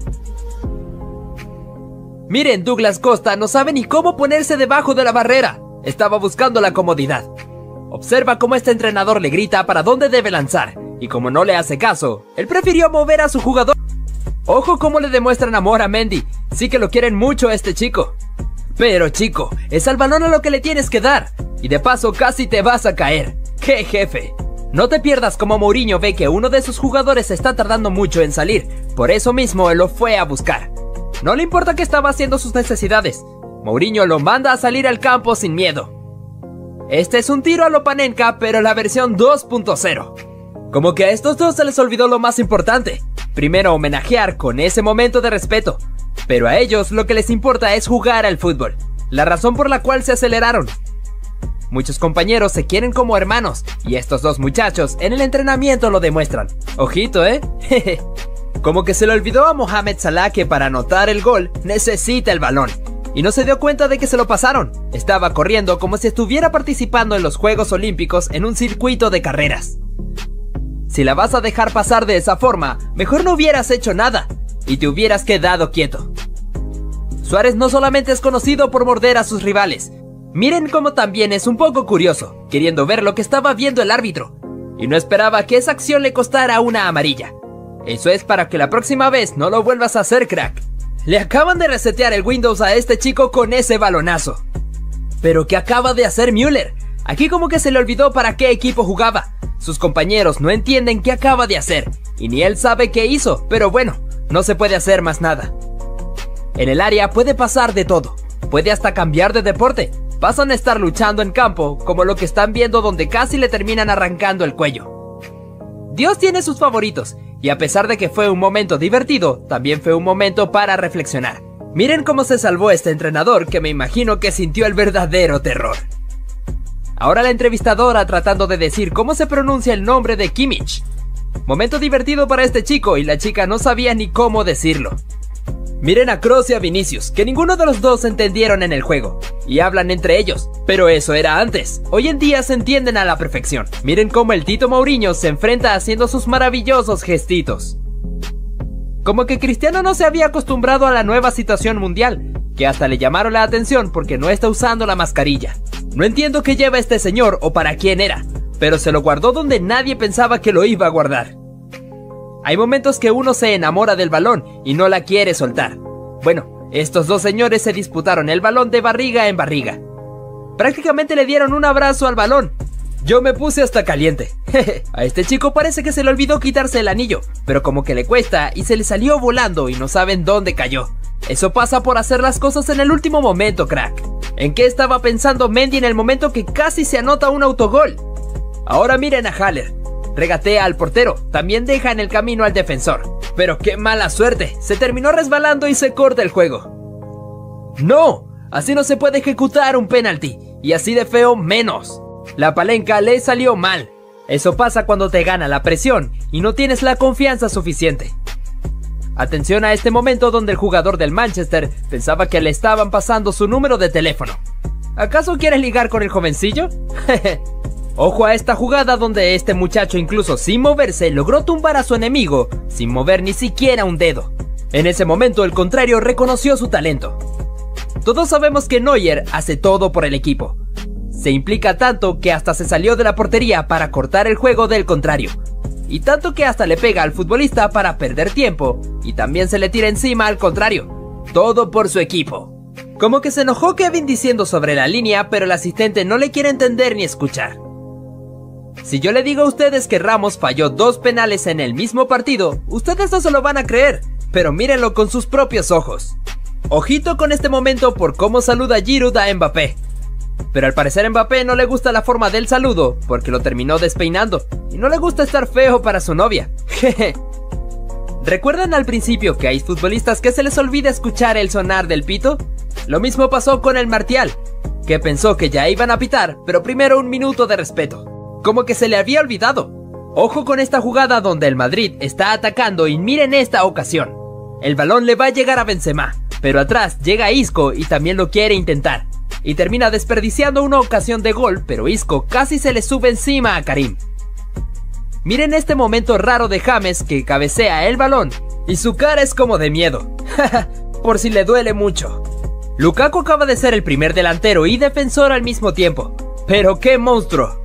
Miren, Douglas Costa no sabe ni cómo ponerse debajo de la barrera. Estaba buscando la comodidad. Observa cómo este entrenador le grita para dónde debe lanzar, y como no le hace caso, él prefirió mover a su jugador. Ojo cómo le demuestran amor a Mendy, sí que lo quieren mucho a este chico. Pero chico, es al balón a lo que le tienes que dar, y de paso casi te vas a caer. ¡Qué jefe! No te pierdas como Mourinho ve que uno de sus jugadores está tardando mucho en salir, por eso mismo él lo fue a buscar. No le importa que estaba haciendo sus necesidades, Mourinho lo manda a salir al campo sin miedo. Este es un tiro a lo Panenka, pero la versión dos punto cero. Como que a estos dos se les olvidó lo más importante. Primero homenajear con ese momento de respeto. Pero a ellos lo que les importa es jugar al fútbol, la razón por la cual se aceleraron. Muchos compañeros se quieren como hermanos, y estos dos muchachos en el entrenamiento lo demuestran. Ojito, ¿eh? Como que se le olvidó a Mohamed Salah que para anotar el gol necesita el balón, y no se dio cuenta de que se lo pasaron. Estaba corriendo como si estuviera participando en los Juegos Olímpicos en un circuito de carreras. Si la vas a dejar pasar de esa forma, mejor no hubieras hecho nada, y te hubieras quedado quieto. Suárez no solamente es conocido por morder a sus rivales, miren cómo también es un poco curioso, queriendo ver lo que estaba viendo el árbitro, y no esperaba que esa acción le costara una amarilla. Eso es para que la próxima vez no lo vuelvas a hacer, crack. Le acaban de resetear el Windows a este chico con ese balonazo. ¿Pero qué acaba de hacer Müller? Aquí como que se le olvidó para qué equipo jugaba. Sus compañeros no entienden qué acaba de hacer, y ni él sabe qué hizo, pero bueno, no se puede hacer más nada. En el área puede pasar de todo, puede hasta cambiar de deporte. Pasan a estar luchando en campo, como lo que están viendo donde casi le terminan arrancando el cuello. Dios tiene sus favoritos, y a pesar de que fue un momento divertido, también fue un momento para reflexionar. Miren cómo se salvó este entrenador, que me imagino que sintió el verdadero terror. Ahora la entrevistadora tratando de decir cómo se pronuncia el nombre de Kimmich. Momento divertido para este chico, y la chica no sabía ni cómo decirlo. Miren a Kroos y a Vinicius, que ninguno de los dos entendieron en el juego, y hablan entre ellos, pero eso era antes. Hoy en día se entienden a la perfección. Miren cómo el Tito Mourinho se enfrenta haciendo sus maravillosos gestitos. Como que Cristiano no se había acostumbrado a la nueva situación mundial, que hasta le llamaron la atención porque no está usando la mascarilla. No entiendo qué lleva este señor o para quién era, pero se lo guardó donde nadie pensaba que lo iba a guardar. Hay momentos que uno se enamora del balón y no la quiere soltar. Bueno, estos dos señores se disputaron el balón de barriga en barriga. Prácticamente le dieron un abrazo al balón. Yo me puse hasta caliente. A este chico parece que se le olvidó quitarse el anillo, pero como que le cuesta y se le salió volando y no saben dónde cayó. Eso pasa por hacer las cosas en el último momento, crack. ¿En qué estaba pensando Mendy en el momento que casi se anota un autogol? Ahora miren a Haller. Regatea al portero, también deja en el camino al defensor. Pero qué mala suerte, se terminó resbalando y se corta el juego. ¡No! Así no se puede ejecutar un penalti, y así de feo menos. La palenca le salió mal. Eso pasa cuando te gana la presión y no tienes la confianza suficiente. Atención a este momento donde el jugador del Manchester pensaba que le estaban pasando su número de teléfono. ¿Acaso quieres ligar con el jovencillo? Ojo a esta jugada donde este muchacho incluso sin moverse logró tumbar a su enemigo sin mover ni siquiera un dedo. En ese momento el contrario reconoció su talento. Todos sabemos que Neuer hace todo por el equipo. Se implica tanto que hasta se salió de la portería para cortar el juego del contrario. Y tanto que hasta le pega al futbolista para perder tiempo y también se le tira encima al contrario. Todo por su equipo. Como que se enojó Kevin diciendo sobre la línea, pero el asistente no le quiere entender ni escuchar. Si yo le digo a ustedes que Ramos falló dos penales en el mismo partido, ustedes no se lo van a creer, pero mírenlo con sus propios ojos. Ojito con este momento por cómo saluda Giroud a Mbappé. Pero al parecer a Mbappé no le gusta la forma del saludo, porque lo terminó despeinando, y no le gusta estar feo para su novia. Jeje. ¿Recuerdan al principio que hay futbolistas que se les olvida escuchar el sonar del pito? Lo mismo pasó con el Martial, que pensó que ya iban a pitar, pero primero un minuto de respeto. Como que se le había olvidado. Ojo con esta jugada donde el Madrid está atacando y miren esta ocasión. El balón le va a llegar a Benzema, pero atrás llega Isco y también lo quiere intentar. Y termina desperdiciando una ocasión de gol, pero Isco casi se le sube encima a Karim. Miren este momento raro de James que cabecea el balón y su cara es como de miedo. Por si le duele mucho. Lukaku acaba de ser el primer delantero y defensor al mismo tiempo. ¡Pero qué monstruo!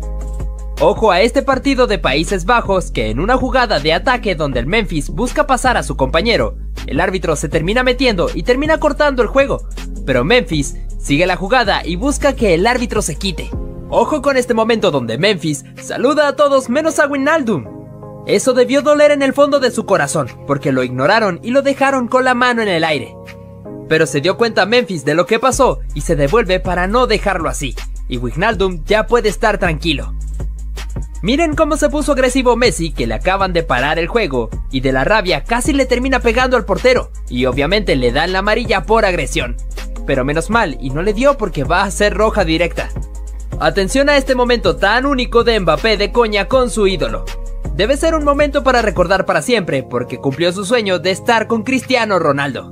Ojo a este partido de Países Bajos que en una jugada de ataque donde el Memphis busca pasar a su compañero, el árbitro se termina metiendo y termina cortando el juego, pero Memphis sigue la jugada y busca que el árbitro se quite. Ojo con este momento donde Memphis saluda a todos menos a Wijnaldum. Eso debió doler en el fondo de su corazón, porque lo ignoraron y lo dejaron con la mano en el aire. Pero se dio cuenta Memphis de lo que pasó y se devuelve para no dejarlo así, y Wijnaldum ya puede estar tranquilo. Miren cómo se puso agresivo Messi, que le acaban de parar el juego, y de la rabia casi le termina pegando al portero, y obviamente le dan la amarilla por agresión. Pero menos mal, y no le dio porque va a ser roja directa. Atención a este momento tan único de Mbappé de coña con su ídolo. Debe ser un momento para recordar para siempre, porque cumplió su sueño de estar con Cristiano Ronaldo.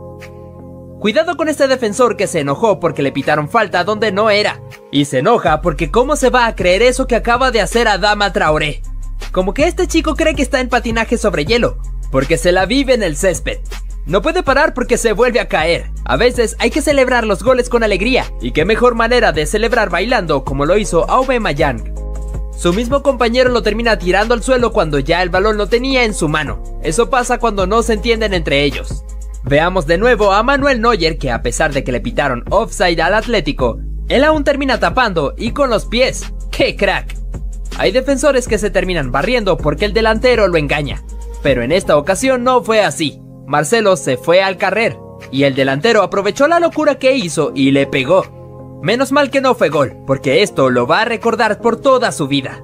Cuidado con este defensor que se enojó porque le pitaron falta donde no era. Y se enoja porque cómo se va a creer eso que acaba de hacer Adama Traoré. Como que este chico cree que está en patinaje sobre hielo, porque se la vive en el césped. No puede parar porque se vuelve a caer. A veces hay que celebrar los goles con alegría, y qué mejor manera de celebrar bailando como lo hizo Aubameyang. Su mismo compañero lo termina tirando al suelo cuando ya el balón lo tenía en su mano. Eso pasa cuando no se entienden entre ellos. Veamos de nuevo a Manuel Neuer, que a pesar de que le pitaron offside al Atlético, él aún termina tapando y con los pies. ¡Qué crack! Hay defensores que se terminan barriendo porque el delantero lo engaña, pero en esta ocasión no fue así. Marcelo se fue al carrer y el delantero aprovechó la locura que hizo y le pegó. Menos mal que no fue gol, porque esto lo va a recordar por toda su vida.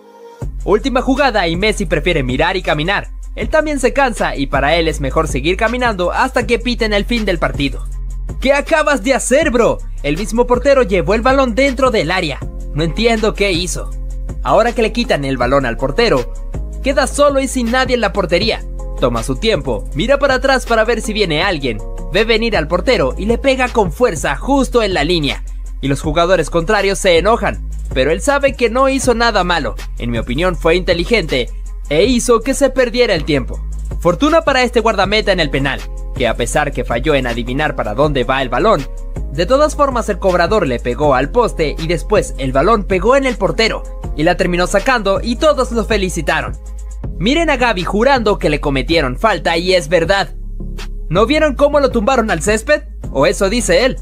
Última jugada y Messi prefiere mirar y caminar. Él también se cansa y para él es mejor seguir caminando hasta que piten el fin del partido. ¿Qué acabas de hacer, bro? El mismo portero llevó el balón dentro del área. No entiendo qué hizo. Ahora que le quitan el balón al portero, queda solo y sin nadie en la portería. Toma su tiempo, mira para atrás para ver si viene alguien, ve venir al portero y le pega con fuerza justo en la línea. Y los jugadores contrarios se enojan, pero él sabe que no hizo nada malo. En mi opinión fue inteligente e hizo que se perdiera el tiempo. Fortuna para este guardameta en el penal, que a pesar que falló en adivinar para dónde va el balón, de todas formas el cobrador le pegó al poste y después el balón pegó en el portero y la terminó sacando y todos lo felicitaron. Miren a Gavi jurando que le cometieron falta y es verdad. ¿No vieron cómo lo tumbaron al césped? ¿O eso dice él?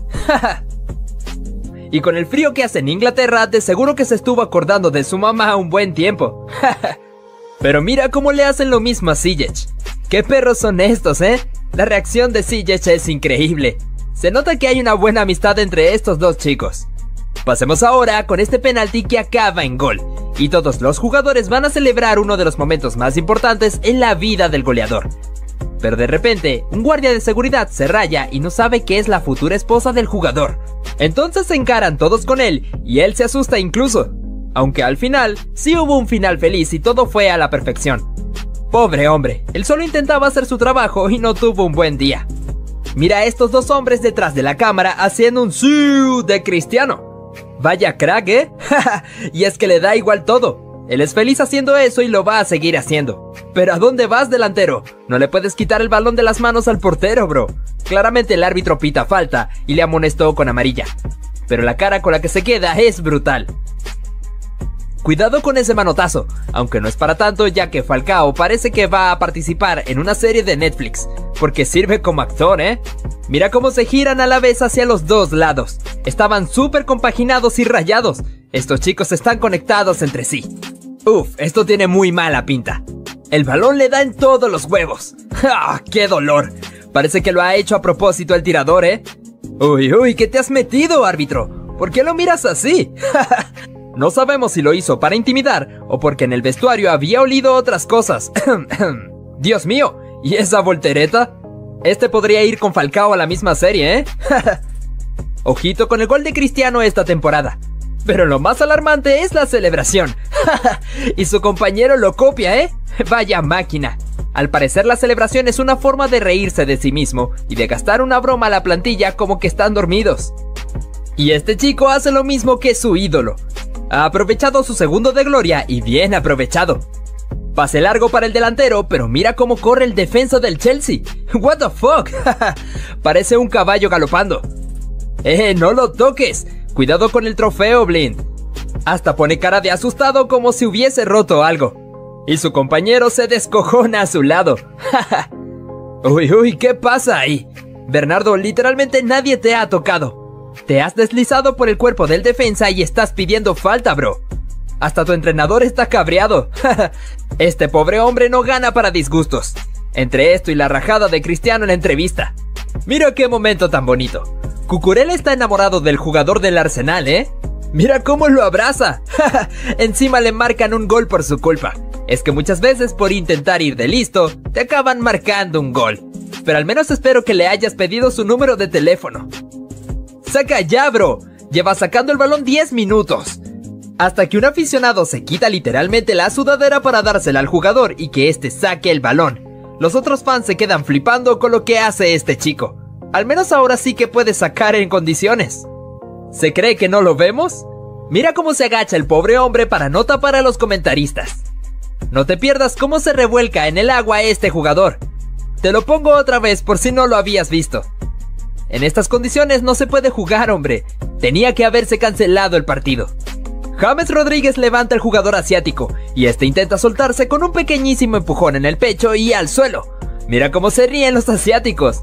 Y con el frío que hace en Inglaterra, de seguro que se estuvo acordando de su mamá un buen tiempo. Pero mira cómo le hacen lo mismo a Ziyech. ¿Qué perros son estos, eh? La reacción de Ziyech es increíble. Se nota que hay una buena amistad entre estos dos chicos. Pasemos ahora con este penalti que acaba en gol. Y todos los jugadores van a celebrar uno de los momentos más importantes en la vida del goleador. Pero de repente, un guardia de seguridad se raya y no sabe que es la futura esposa del jugador. Entonces se encaran todos con él y él se asusta incluso. Aunque al final, sí hubo un final feliz y todo fue a la perfección. Pobre hombre, él solo intentaba hacer su trabajo y no tuvo un buen día. Mira a estos dos hombres detrás de la cámara haciendo un sí de Cristiano. Vaya crack, ¿eh? Y es que le da igual todo. Él es feliz haciendo eso y lo va a seguir haciendo. Pero ¿a dónde vas, delantero? No le puedes quitar el balón de las manos al portero, bro. Claramente el árbitro pita falta y le amonestó con amarilla. Pero la cara con la que se queda es brutal. Cuidado con ese manotazo, aunque no es para tanto ya que Falcao parece que va a participar en una serie de Netflix, porque sirve como actor, ¿eh? Mira cómo se giran a la vez hacia los dos lados. Estaban súper compaginados y rayados. Estos chicos están conectados entre sí. Uf, esto tiene muy mala pinta. El balón le da en todos los huevos. ¡Ah, qué dolor! Parece que lo ha hecho a propósito el tirador, ¿eh? Uy, uy, ¿qué te has metido, árbitro? ¿Por qué lo miras así? No sabemos si lo hizo para intimidar o porque en el vestuario había olido otras cosas. Dios mío, ¿y esa voltereta? Este podría ir con Falcao a la misma serie, ¿eh? Ojito con el gol de Cristiano esta temporada. Pero lo más alarmante es la celebración. Y su compañero lo copia, ¿eh? Vaya máquina. Al parecer la celebración es una forma de reírse de sí mismo y de gastar una broma a la plantilla como que están dormidos. Y este chico hace lo mismo que su ídolo. Ha aprovechado su segundo de gloria y bien aprovechado. Pase largo para el delantero, pero mira cómo corre el defensa del Chelsea. What the fuck. Parece un caballo galopando. Eh, no lo toques. Cuidado con el trofeo, Blind. Hasta pone cara de asustado como si hubiese roto algo. Y su compañero se descojona a su lado. Uy, uy, ¿qué pasa ahí? Bernardo, literalmente nadie te ha tocado. Te has deslizado por el cuerpo del defensa y estás pidiendo falta, bro. Hasta tu entrenador está cabreado. Este pobre hombre no gana para disgustos. Entre esto y la rajada de Cristiano en la entrevista. Mira qué momento tan bonito. Cucurella está enamorado del jugador del Arsenal, ¿eh?
¡Mira cómo lo abraza! Encima le marcan un gol por su culpa. Es que muchas veces por intentar ir de listo, te acaban marcando un gol. Pero al menos espero que le hayas pedido su número de teléfono. ¡Saca ya, bro! Lleva sacando el balón diez minutos. Hasta que un aficionado se quita literalmente la sudadera para dársela al jugador y que este saque el balón. Los otros fans se quedan flipando con lo que hace este chico. Al menos ahora sí que puede sacar en condiciones. ¿Se cree que no lo vemos? Mira cómo se agacha el pobre hombre para no tapar a los comentaristas. No te pierdas cómo se revuelca en el agua este jugador. Te lo pongo otra vez por si no lo habías visto. En estas condiciones no se puede jugar, hombre. Tenía que haberse cancelado el partido. James Rodríguez levanta al jugador asiático y este intenta soltarse con un pequeñísimo empujón en el pecho y al suelo. Mira cómo se ríen los asiáticos.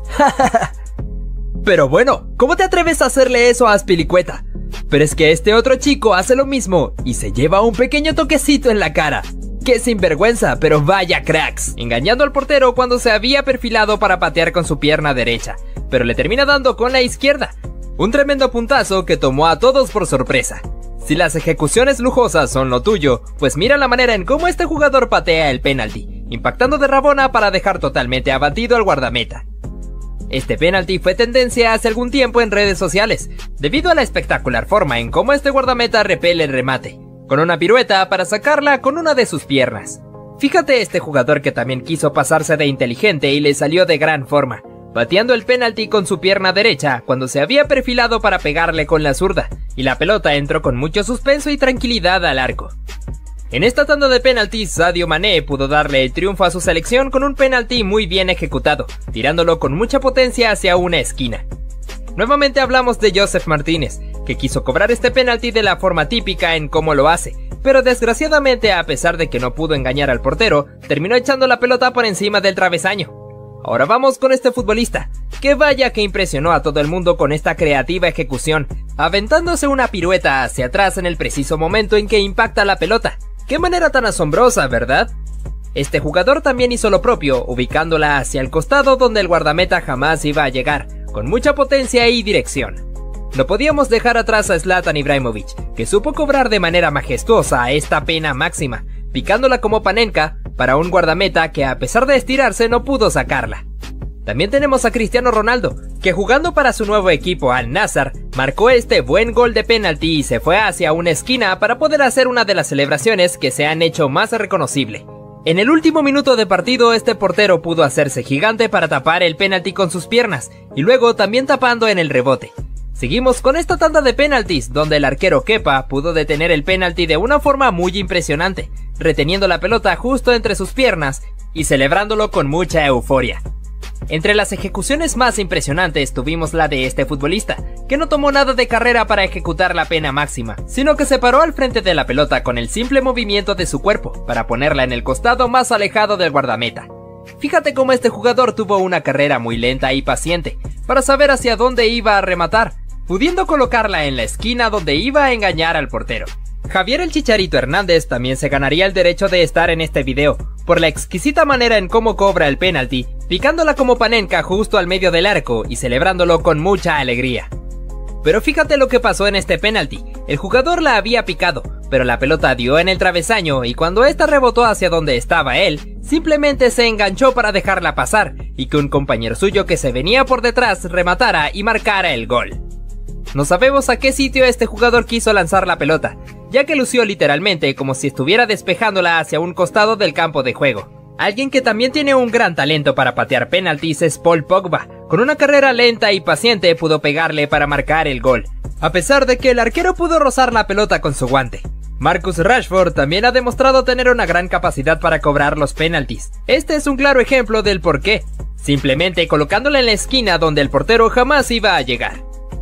Pero bueno, ¿cómo te atreves a hacerle eso a Azpilicueta? Pero es que este otro chico hace lo mismo y se lleva un pequeño toquecito en la cara. ¡Qué sinvergüenza, pero vaya cracks! Engañando al portero cuando se había perfilado para patear con su pierna derecha, pero le termina dando con la izquierda. Un tremendo puntazo que tomó a todos por sorpresa. Si las ejecuciones lujosas son lo tuyo, pues mira la manera en cómo este jugador patea el penalti, impactando de rabona para dejar totalmente abatido al guardameta. Este penalti fue tendencia hace algún tiempo en redes sociales, debido a la espectacular forma en cómo este guardameta repele el remate, con una pirueta para sacarla con una de sus piernas. Fíjate este jugador que también quiso pasarse de inteligente y le salió de gran forma, pateando el penalti con su pierna derecha cuando se había perfilado para pegarle con la zurda, y la pelota entró con mucho suspenso y tranquilidad al arco. En esta tanda de penaltis, Sadio Mané pudo darle el triunfo a su selección con un penalti muy bien ejecutado, tirándolo con mucha potencia hacia una esquina. Nuevamente hablamos de Joseph Martínez, que quiso cobrar este penalti de la forma típica en cómo lo hace, pero desgraciadamente, a pesar de que no pudo engañar al portero, terminó echando la pelota por encima del travesaño. Ahora vamos con este futbolista, que vaya que impresionó a todo el mundo con esta creativa ejecución, aventándose una pirueta hacia atrás en el preciso momento en que impacta la pelota. ¡Qué manera tan asombrosa!, ¿verdad? Este jugador también hizo lo propio, ubicándola hacia el costado donde el guardameta jamás iba a llegar, con mucha potencia y dirección. No podíamos dejar atrás a Zlatan Ibrahimovic, que supo cobrar de manera majestuosa esta pena máxima, picándola como Panenka para un guardameta que a pesar de estirarse no pudo sacarla. También tenemos a Cristiano Ronaldo, que jugando para su nuevo equipo Al Nassr, marcó este buen gol de penalti y se fue hacia una esquina para poder hacer una de las celebraciones que se han hecho más reconocible. En el último minuto de partido, este portero pudo hacerse gigante para tapar el penalti con sus piernas, y luego también tapando en el rebote. Seguimos con esta tanda de penaltis, donde el arquero Kepa pudo detener el penalti de una forma muy impresionante, reteniendo la pelota justo entre sus piernas y celebrándolo con mucha euforia. Entre las ejecuciones más impresionantes tuvimos la de este futbolista, que no tomó nada de carrera para ejecutar la pena máxima, sino que se paró al frente de la pelota con el simple movimiento de su cuerpo, para ponerla en el costado más alejado del guardameta. Fíjate cómo este jugador tuvo una carrera muy lenta y paciente, para saber hacia dónde iba a rematar, pudiendo colocarla en la esquina donde iba a engañar al portero. Javier el Chicharito Hernández también se ganaría el derecho de estar en este video, por la exquisita manera en cómo cobra el penalti, picándola como Panenka justo al medio del arco y celebrándolo con mucha alegría. Pero fíjate lo que pasó en este penalti, el jugador la había picado, pero la pelota dio en el travesaño y cuando esta rebotó hacia donde estaba él, simplemente se enganchó para dejarla pasar y que un compañero suyo que se venía por detrás rematara y marcara el gol. No sabemos a qué sitio este jugador quiso lanzar la pelota, ya que lució literalmente como si estuviera despejándola hacia un costado del campo de juego. Alguien que también tiene un gran talento para patear penaltis es Paul Pogba. Con una carrera lenta y paciente pudo pegarle para marcar el gol, a pesar de que el arquero pudo rozar la pelota con su guante. Marcus Rashford también ha demostrado tener una gran capacidad para cobrar los penaltis. Este es un claro ejemplo del por qué, simplemente colocándola en la esquina donde el portero jamás iba a llegar.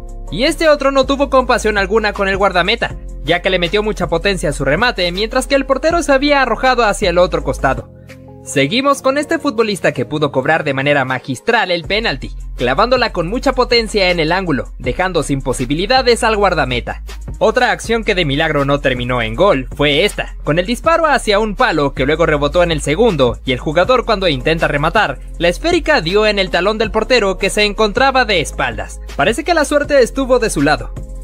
Y este otro no tuvo compasión alguna con el guardameta, ya que le metió mucha potencia a su remate mientras que el portero se había arrojado hacia el otro costado. Seguimos con este futbolista que pudo cobrar de manera magistral el penalti, clavándola con mucha potencia en el ángulo, dejando sin posibilidades al guardameta. Otra acción que de milagro no terminó en gol fue esta, con el disparo hacia un palo que luego rebotó en el segundo y el jugador cuando intenta rematar, la esférica dio en el talón del portero que se encontraba de espaldas. Parece que la suerte estuvo de su lado.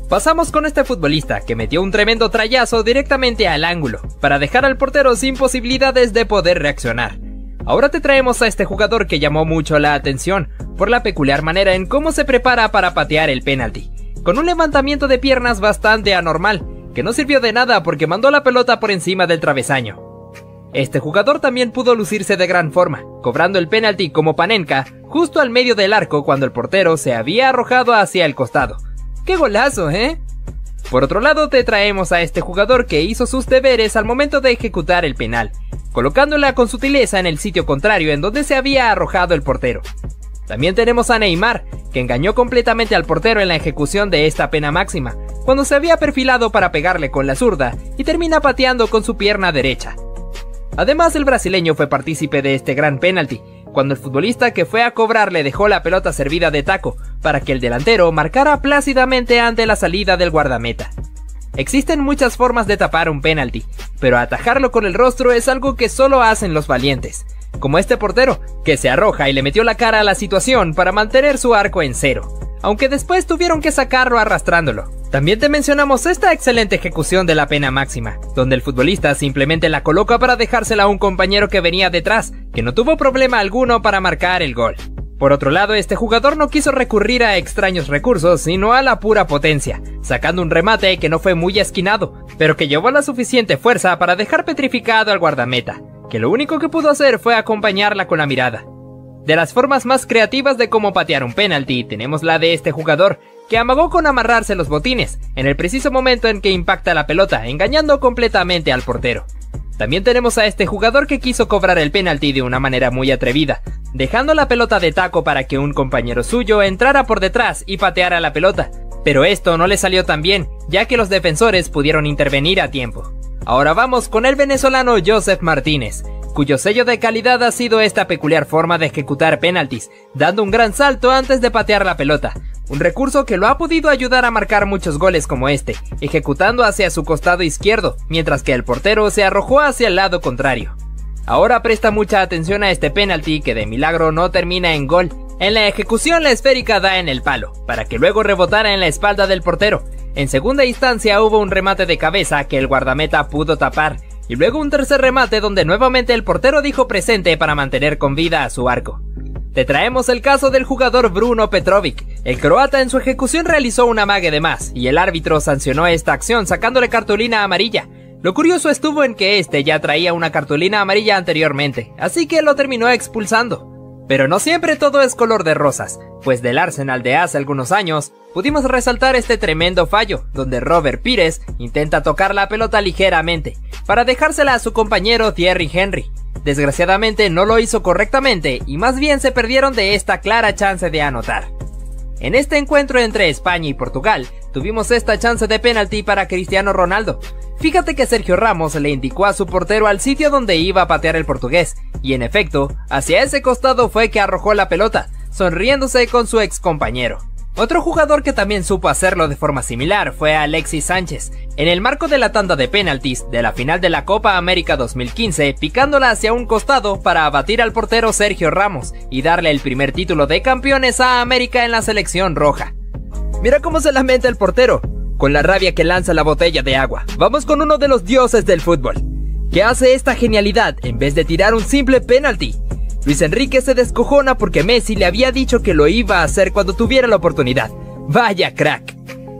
Pasamos con este futbolista que metió un tremendo trayazo directamente al ángulo, para dejar al portero sin posibilidades de poder reaccionar. Ahora te traemos a este jugador que llamó mucho la atención, por la peculiar manera en cómo se prepara para patear el penalti, con un levantamiento de piernas bastante anormal, que no sirvió de nada porque mandó la pelota por encima del travesaño. Este jugador también pudo lucirse de gran forma, cobrando el penalti como Panenka, justo al medio del arco cuando el portero se había arrojado hacia el costado. ¡Qué golazo, eh! Por otro lado te traemos a este jugador que hizo sus deberes al momento de ejecutar el penal, colocándola con sutileza en el sitio contrario en donde se había arrojado el portero. También tenemos a Neymar, que engañó completamente al portero en la ejecución de esta pena máxima, cuando se había perfilado para pegarle con la zurda y termina pateando con su pierna derecha. Además, el brasileño fue partícipe de este gran penalti, cuando el futbolista que fue a cobrar le dejó la pelota servida de taco para que el delantero marcara plácidamente ante la salida del guardameta. Existen muchas formas de tapar un penalti, pero atajarlo con el rostro es algo que solo hacen los valientes, como este portero, que se arroja y le metió la cara a la situación para mantener su arco en cero, aunque después tuvieron que sacarlo arrastrándolo. También te mencionamos esta excelente ejecución de la pena máxima, donde el futbolista simplemente la coloca para dejársela a un compañero que venía detrás, que no tuvo problema alguno para marcar el gol. Por otro lado, este jugador no quiso recurrir a extraños recursos, sino a la pura potencia, sacando un remate que no fue muy esquinado, pero que llevó la suficiente fuerza para dejar petrificado al guardameta, que lo único que pudo hacer fue acompañarla con la mirada. De las formas más creativas de cómo patear un penalti, tenemos la de este jugador, que amagó con amarrarse los botines, en el preciso momento en que impacta la pelota, engañando completamente al portero. También tenemos a este jugador que quiso cobrar el penalti de una manera muy atrevida, dejando la pelota de taco para que un compañero suyo entrara por detrás y pateara la pelota, pero esto no le salió tan bien, ya que los defensores pudieron intervenir a tiempo. Ahora vamos con el venezolano Joseph Martínez, cuyo sello de calidad ha sido esta peculiar forma de ejecutar penaltis, dando un gran salto antes de patear la pelota, un recurso que lo ha podido ayudar a marcar muchos goles como este, ejecutando hacia su costado izquierdo, mientras que el portero se arrojó hacia el lado contrario. Ahora presta mucha atención a este penalti que de milagro no termina en gol. En la ejecución la esférica da en el palo, para que luego rebotara en la espalda del portero. En segunda instancia hubo un remate de cabeza que el guardameta pudo tapar, y luego un tercer remate donde nuevamente el portero dijo presente para mantener con vida a su arco. Te traemos el caso del jugador Bruno Petrovic. El croata en su ejecución realizó un amague de más, y el árbitro sancionó esta acción sacándole cartulina amarilla. Lo curioso estuvo en que este ya traía una cartulina amarilla anteriormente, así que lo terminó expulsando. Pero no siempre todo es color de rosas, pues del Arsenal de hace algunos años, pudimos resaltar este tremendo fallo, donde Robert Pires intenta tocar la pelota ligeramente, para dejársela a su compañero Thierry Henry. Desgraciadamente no lo hizo correctamente y más bien se perdieron de esta clara chance de anotar. En este encuentro entre España y Portugal, tuvimos esta chance de penalti para Cristiano Ronaldo. Fíjate que Sergio Ramos le indicó a su portero al sitio donde iba a patear el portugués, y en efecto, hacia ese costado fue que arrojó la pelota, sonriéndose con su ex compañero. Otro jugador que también supo hacerlo de forma similar fue Alexis Sánchez, en el marco de la tanda de penaltis de la final de la Copa América dos mil quince, picándola hacia un costado para abatir al portero Sergio Ramos y darle el primer título de campeones a América en la selección roja. Mira cómo se lamenta el portero, con la rabia que lanza la botella de agua. Vamos con uno de los dioses del fútbol, que hace esta genialidad en vez de tirar un simple penalti. Luis Enrique se descojona porque Messi le había dicho que lo iba a hacer cuando tuviera la oportunidad. ¡Vaya crack!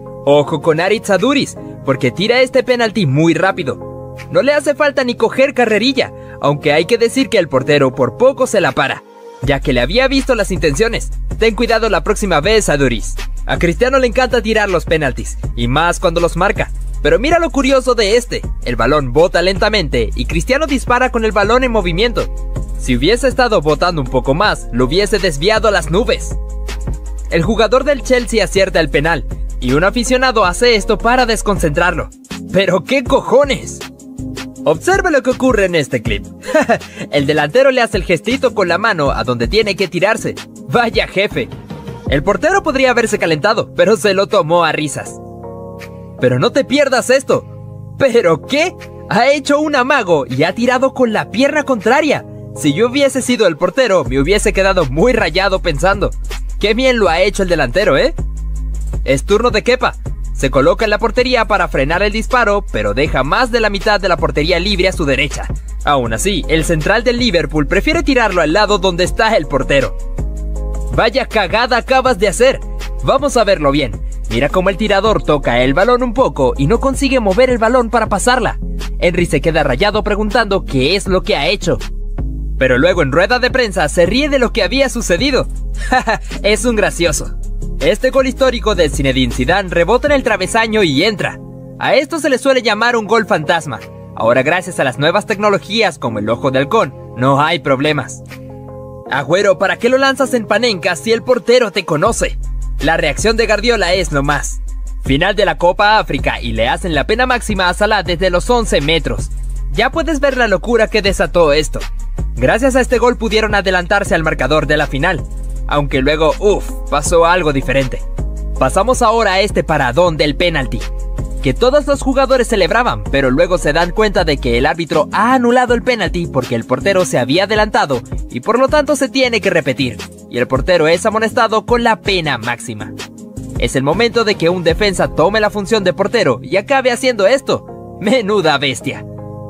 Ojo con Aritz Aduriz, porque tira este penalti muy rápido. No le hace falta ni coger carrerilla, aunque hay que decir que el portero por poco se la para, ya que le había visto las intenciones. Ten cuidado la próxima vez, Aduriz. A Cristiano le encanta tirar los penaltis, y más cuando los marca. Pero mira lo curioso de este, el balón bota lentamente y Cristiano dispara con el balón en movimiento. Si hubiese estado botando un poco más, lo hubiese desviado a las nubes. El jugador del Chelsea acierta el penal, y un aficionado hace esto para desconcentrarlo. ¡Pero qué cojones! Observe lo que ocurre en este clip. El delantero le hace el gestito con la mano a donde tiene que tirarse. ¡Vaya jefe! El portero podría haberse calentado, pero se lo tomó a risas. Pero no te pierdas esto. ¿Pero qué? Ha hecho un amago y ha tirado con la pierna contraria. Si yo hubiese sido el portero, me hubiese quedado muy rayado pensando: qué bien lo ha hecho el delantero, ¿eh? Es turno de Kepa. Se coloca en la portería para frenar el disparo, pero deja más de la mitad de la portería libre a su derecha. Aún así, el central del Liverpool prefiere tirarlo al lado donde está el portero. ¡Vaya cagada acabas de hacer! Vamos a verlo bien. Mira cómo el tirador toca el balón un poco y no consigue mover el balón para pasarla. Henry se queda rayado preguntando qué es lo que ha hecho. Pero luego en rueda de prensa se ríe de lo que había sucedido. Jaja, es un gracioso. Este gol histórico de Zinedine Zidane rebota en el travesaño y entra. A esto se le suele llamar un gol fantasma. Ahora, gracias a las nuevas tecnologías como el ojo de halcón, no hay problemas. Agüero, ¿para qué lo lanzas en Panenka si el portero te conoce? La reacción de Guardiola es lo más. Final de la Copa África y le hacen la pena máxima a Salah desde los once metros. Ya puedes ver la locura que desató esto. Gracias a este gol pudieron adelantarse al marcador de la final. Aunque luego, uff, pasó algo diferente. Pasamos ahora a este paradón del penalti, que todos los jugadores celebraban, pero luego se dan cuenta de que el árbitro ha anulado el penalti porque el portero se había adelantado y por lo tanto se tiene que repetir, y el portero es amonestado con la pena máxima. Es el momento de que un defensa tome la función de portero y acabe haciendo esto. ¡Menuda bestia!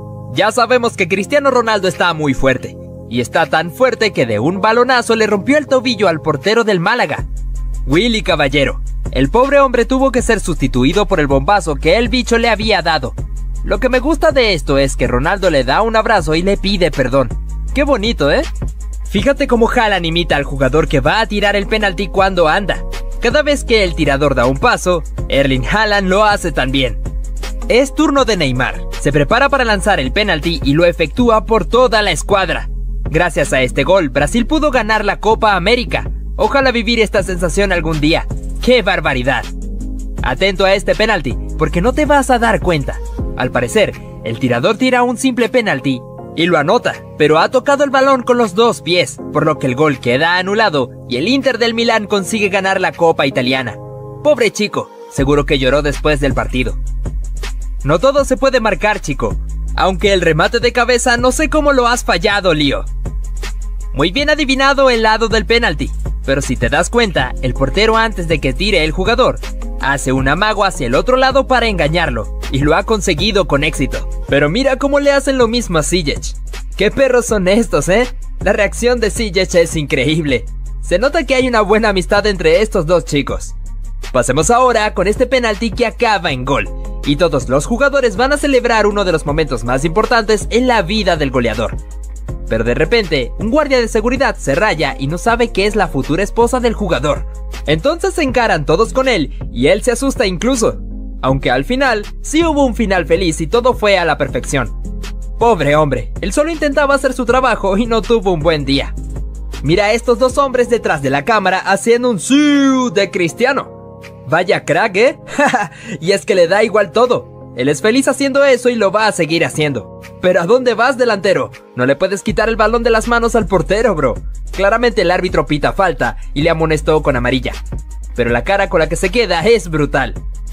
Ya sabemos que Cristiano Ronaldo está muy fuerte, y está tan fuerte que de un balonazo le rompió el tobillo al portero del Málaga. Willy Caballero. El pobre hombre tuvo que ser sustituido por el bombazo que el bicho le había dado. Lo que me gusta de esto es que Ronaldo le da un abrazo y le pide perdón. ¡Qué bonito!, ¿eh? Fíjate cómo Haaland imita al jugador que va a tirar el penalti cuando anda. Cada vez que el tirador da un paso, Erling Haaland lo hace también. Es turno de Neymar. Se prepara para lanzar el penalti y lo efectúa por toda la escuadra. Gracias a este gol, Brasil pudo ganar la Copa América. Ojalá vivir esta sensación algún día. ¡Qué barbaridad! Atento a este penalti, porque no te vas a dar cuenta. Al parecer, el tirador tira un simple penalti y lo anota, pero ha tocado el balón con los dos pies, por lo que el gol queda anulado y el Inter del Milán consigue ganar la Copa Italiana. Pobre chico, seguro que lloró después del partido. No todo se puede marcar, chico. Aunque el remate de cabeza no sé cómo lo has fallado, Lío. Muy bien adivinado el lado del penalti, pero si te das cuenta, el portero antes de que tire el jugador, hace un amago hacia el otro lado para engañarlo, y lo ha conseguido con éxito. Pero mira cómo le hacen lo mismo a Ziyech. ¡Qué perros son estos, eh! La reacción de Ziyech es increíble. Se nota que hay una buena amistad entre estos dos chicos. Pasemos ahora con este penalti que acaba en gol, y todos los jugadores van a celebrar uno de los momentos más importantes en la vida del goleador. Pero de repente, un guardia de seguridad se raya y no sabe que es la futura esposa del jugador. Entonces se encaran todos con él y él se asusta incluso. Aunque al final, sí hubo un final feliz y todo fue a la perfección. Pobre hombre, él solo intentaba hacer su trabajo y no tuvo un buen día. Mira a estos dos hombres detrás de la cámara haciendo un sí de Cristiano. Vaya crack, ¿eh? Y es que le da igual todo. Él es feliz haciendo eso y lo va a seguir haciendo. ¿Pero a dónde vas, delantero? No le puedes quitar el balón de las manos al portero, bro. Claramente el árbitro pita falta y le amonestó con amarilla. Pero la cara con la que se queda es brutal.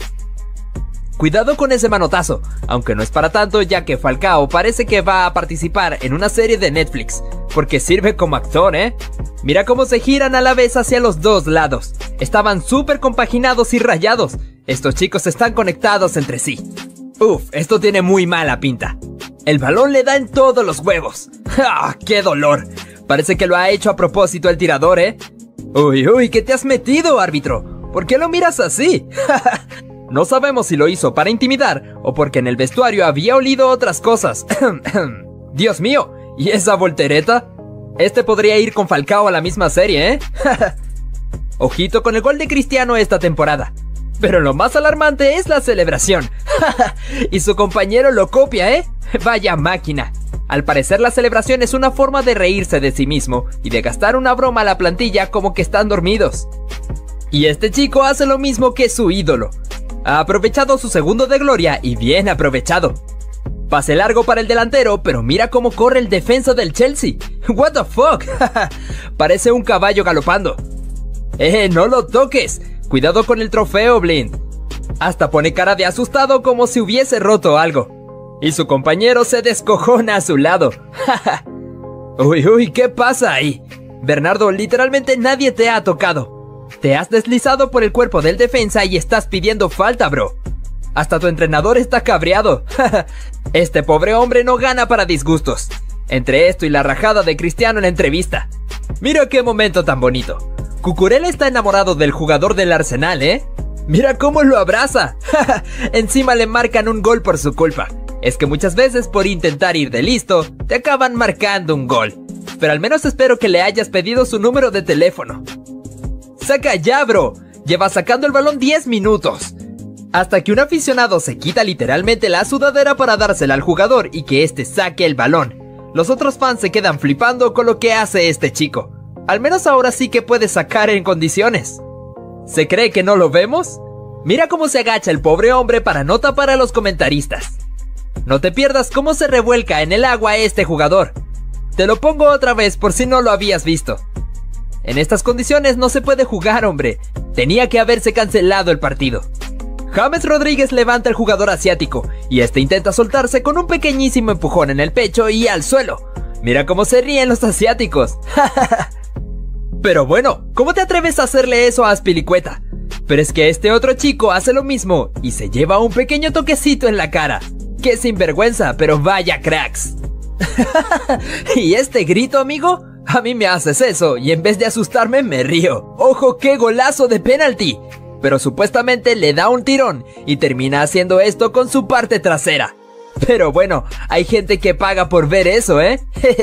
Cuidado con ese manotazo, aunque no es para tanto ya que Falcao parece que va a participar en una serie de Netflix, porque sirve como actor, ¿eh? Mira cómo se giran a la vez hacia los dos lados. Estaban súper compaginados y rayados. Estos chicos están conectados entre sí. Uf, esto tiene muy mala pinta. El balón le da en todos los huevos. ¡Ah, qué dolor! Parece que lo ha hecho a propósito el tirador, ¿eh? Uy, uy, ¿qué te has metido, árbitro? ¿Por qué lo miras así? No sabemos si lo hizo para intimidar o porque en el vestuario había olido otras cosas. Dios mío, ¿y esa voltereta? Este podría ir con Falcao a la misma serie, ¿eh? Ojito con el gol de Cristiano esta temporada. Pero lo más alarmante es la celebración. Y su compañero lo copia, ¿eh? Vaya máquina. Al parecer la celebración es una forma de reírse de sí mismo y de gastar una broma a la plantilla como que están dormidos. Y este chico hace lo mismo que su ídolo. Ha aprovechado su segundo de gloria y bien aprovechado. Pase largo para el delantero, pero mira cómo corre el defensa del Chelsea. What the fuck. Parece un caballo galopando. Eh, no lo toques. Cuidado con el trofeo, Blind. Hasta pone cara de asustado como si hubiese roto algo. Y su compañero se descojona a su lado. Uy, uy, ¿qué pasa ahí? Bernardo, literalmente nadie te ha tocado. Te has deslizado por el cuerpo del defensa y estás pidiendo falta, bro. Hasta tu entrenador está cabreado. Este pobre hombre no gana para disgustos. Entre esto y la rajada de Cristiano en la entrevista. Mira qué momento tan bonito. Cucurella está enamorado del jugador del Arsenal, ¿eh? Mira cómo lo abraza. Encima le marcan un gol por su culpa. Es que muchas veces por intentar ir de listo, te acaban marcando un gol. Pero al menos espero que le hayas pedido su número de teléfono. ¡Saca ya, bro! Lleva sacando el balón diez minutos. Hasta que un aficionado se quita literalmente la sudadera para dársela al jugador y que este saque el balón. Los otros fans se quedan flipando con lo que hace este chico. Al menos ahora sí que puede sacar en condiciones. ¿Se cree que no lo vemos? Mira cómo se agacha el pobre hombre para no tapar a los comentaristas. No te pierdas cómo se revuelca en el agua este jugador. Te lo pongo otra vez por si no lo habías visto. En estas condiciones no se puede jugar, hombre. Tenía que haberse cancelado el partido. James Rodríguez levanta al jugador asiático y este intenta soltarse con un pequeñísimo empujón en el pecho y al suelo. Mira cómo se ríen los asiáticos. Pero bueno, ¿cómo te atreves a hacerle eso a Azpilicueta? Pero es que este otro chico hace lo mismo y se lleva un pequeño toquecito en la cara. ¡Qué sinvergüenza, pero vaya cracks! ¿Y este grito, amigo? A mí me haces eso y en vez de asustarme me río. ¡Ojo, qué golazo de penalti! Pero supuestamente le da un tirón y termina haciendo esto con su parte trasera. Pero bueno, hay gente que paga por ver eso, ¿eh?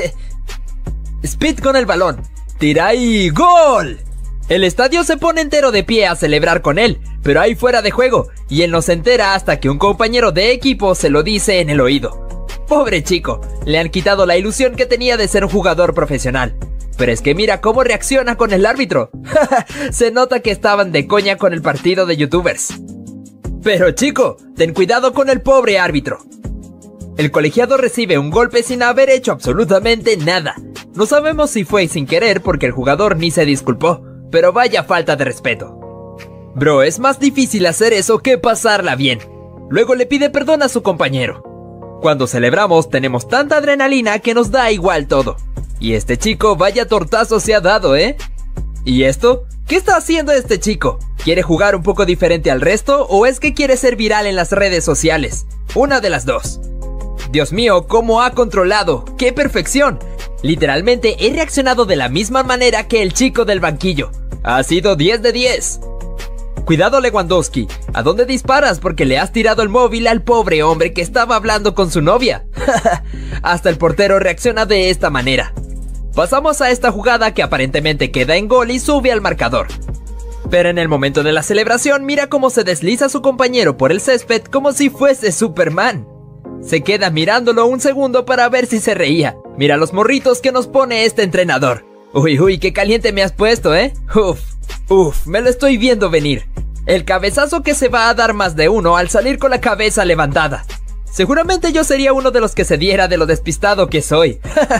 Speed con el balón. Tira y ¡gol! El estadio se pone entero de pie a celebrar con él, pero hay fuera de juego, y él no se entera hasta que un compañero de equipo se lo dice en el oído. Pobre chico, le han quitado la ilusión que tenía de ser un jugador profesional. Pero es que mira cómo reacciona con el árbitro. Se nota que estaban de coña con el partido de youtubers. Pero chico, ten cuidado con el pobre árbitro. El colegiado recibe un golpe sin haber hecho absolutamente nada. No sabemos si fue sin querer porque el jugador ni se disculpó, pero vaya falta de respeto. Bro, es más difícil hacer eso que pasarla bien. Luego le pide perdón a su compañero. Cuando celebramos tenemos tanta adrenalina que nos da igual todo. Y este chico vaya tortazo se ha dado, ¿eh? ¿Y esto? ¿Qué está haciendo este chico? ¿Quiere jugar un poco diferente al resto o es que quiere ser viral en las redes sociales? Una de las dos. Dios mío, cómo ha controlado. ¡Qué perfección! Literalmente he reaccionado de la misma manera que el chico del banquillo. Ha sido diez de diez. Cuidado, Lewandowski. ¿A dónde disparas? Porque le has tirado el móvil al pobre hombre que estaba hablando con su novia. Hasta el portero reacciona de esta manera. Pasamos a esta jugada que aparentemente queda en gol y sube al marcador. Pero en el momento de la celebración mira cómo se desliza su compañero por el césped como si fuese Superman. Se queda mirándolo un segundo para ver si se reía. Mira los morritos que nos pone este entrenador. Uy, uy, qué caliente me has puesto, ¿eh? Uf, uf, me lo estoy viendo venir. El cabezazo que se va a dar más de uno al salir con la cabeza levantada. Seguramente yo sería uno de los que se diera de lo despistado que soy.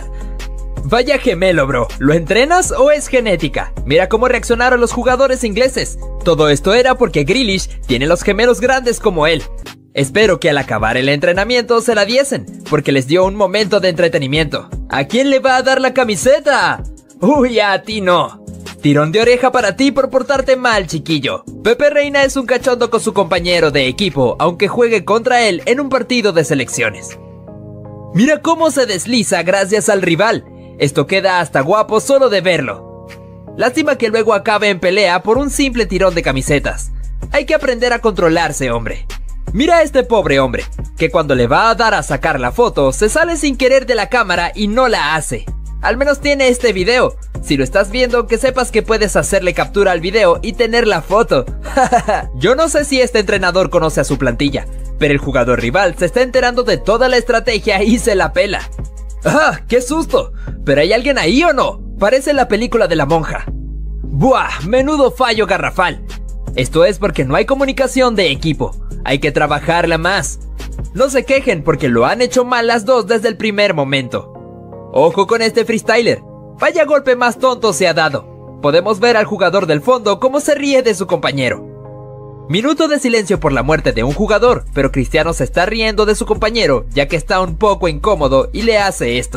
Vaya gemelo, bro. ¿Lo entrenas o es genética? Mira cómo reaccionaron los jugadores ingleses. Todo esto era porque Grealish tiene los gemelos grandes como él. Espero que al acabar el entrenamiento se la diesen, porque les dio un momento de entretenimiento. ¿A quién le va a dar la camiseta? Uy, a ti no. Tirón de oreja para ti por portarte mal, chiquillo. Pepe Reina es un cachondo con su compañero de equipo, aunque juegue contra él en un partido de selecciones. Mira cómo se desliza gracias al rival. Esto queda hasta guapo solo de verlo. Lástima que luego acabe en pelea por un simple tirón de camisetas. Hay que aprender a controlarse, hombre. Mira a este pobre hombre, que cuando le va a dar a sacar la foto, se sale sin querer de la cámara y no la hace. Al menos tiene este video. Si lo estás viendo, que sepas que puedes hacerle captura al video y tener la foto. Yo no sé si este entrenador conoce a su plantilla, pero el jugador rival se está enterando de toda la estrategia y se la pela. ¡Ah! ¡Qué susto! ¿Pero hay alguien ahí o no? Parece la película de la monja. ¡Buah! Menudo fallo garrafal. Esto es porque no hay comunicación de equipo. Hay que trabajarla más. No se quejen porque lo han hecho mal las dos desde el primer momento. Ojo con este freestyler. Vaya golpe más tonto se ha dado. Podemos ver al jugador del fondo cómo se ríe de su compañero. Minuto de silencio por la muerte de un jugador, pero Cristiano se está riendo de su compañero ya que está un poco incómodo y le hace esto.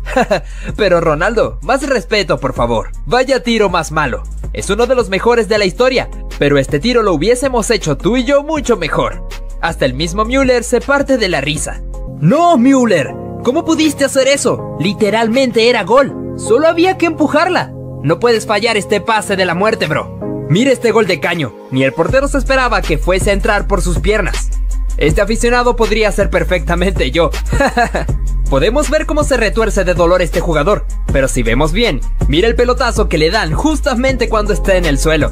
Pero Ronaldo, más respeto por favor. Vaya tiro más malo. Es uno de los mejores de la historia, pero este tiro lo hubiésemos hecho tú y yo mucho mejor. Hasta el mismo Müller se parte de la risa. ¡No, Müller! ¿Cómo pudiste hacer eso? Literalmente era gol. Solo había que empujarla. No puedes fallar este pase de la muerte, bro. Mira este gol de caño. Ni el portero se esperaba que fuese a entrar por sus piernas. Este aficionado podría ser perfectamente yo. Podemos ver cómo se retuerce de dolor este jugador, pero si vemos bien, mira el pelotazo que le dan justamente cuando está en el suelo.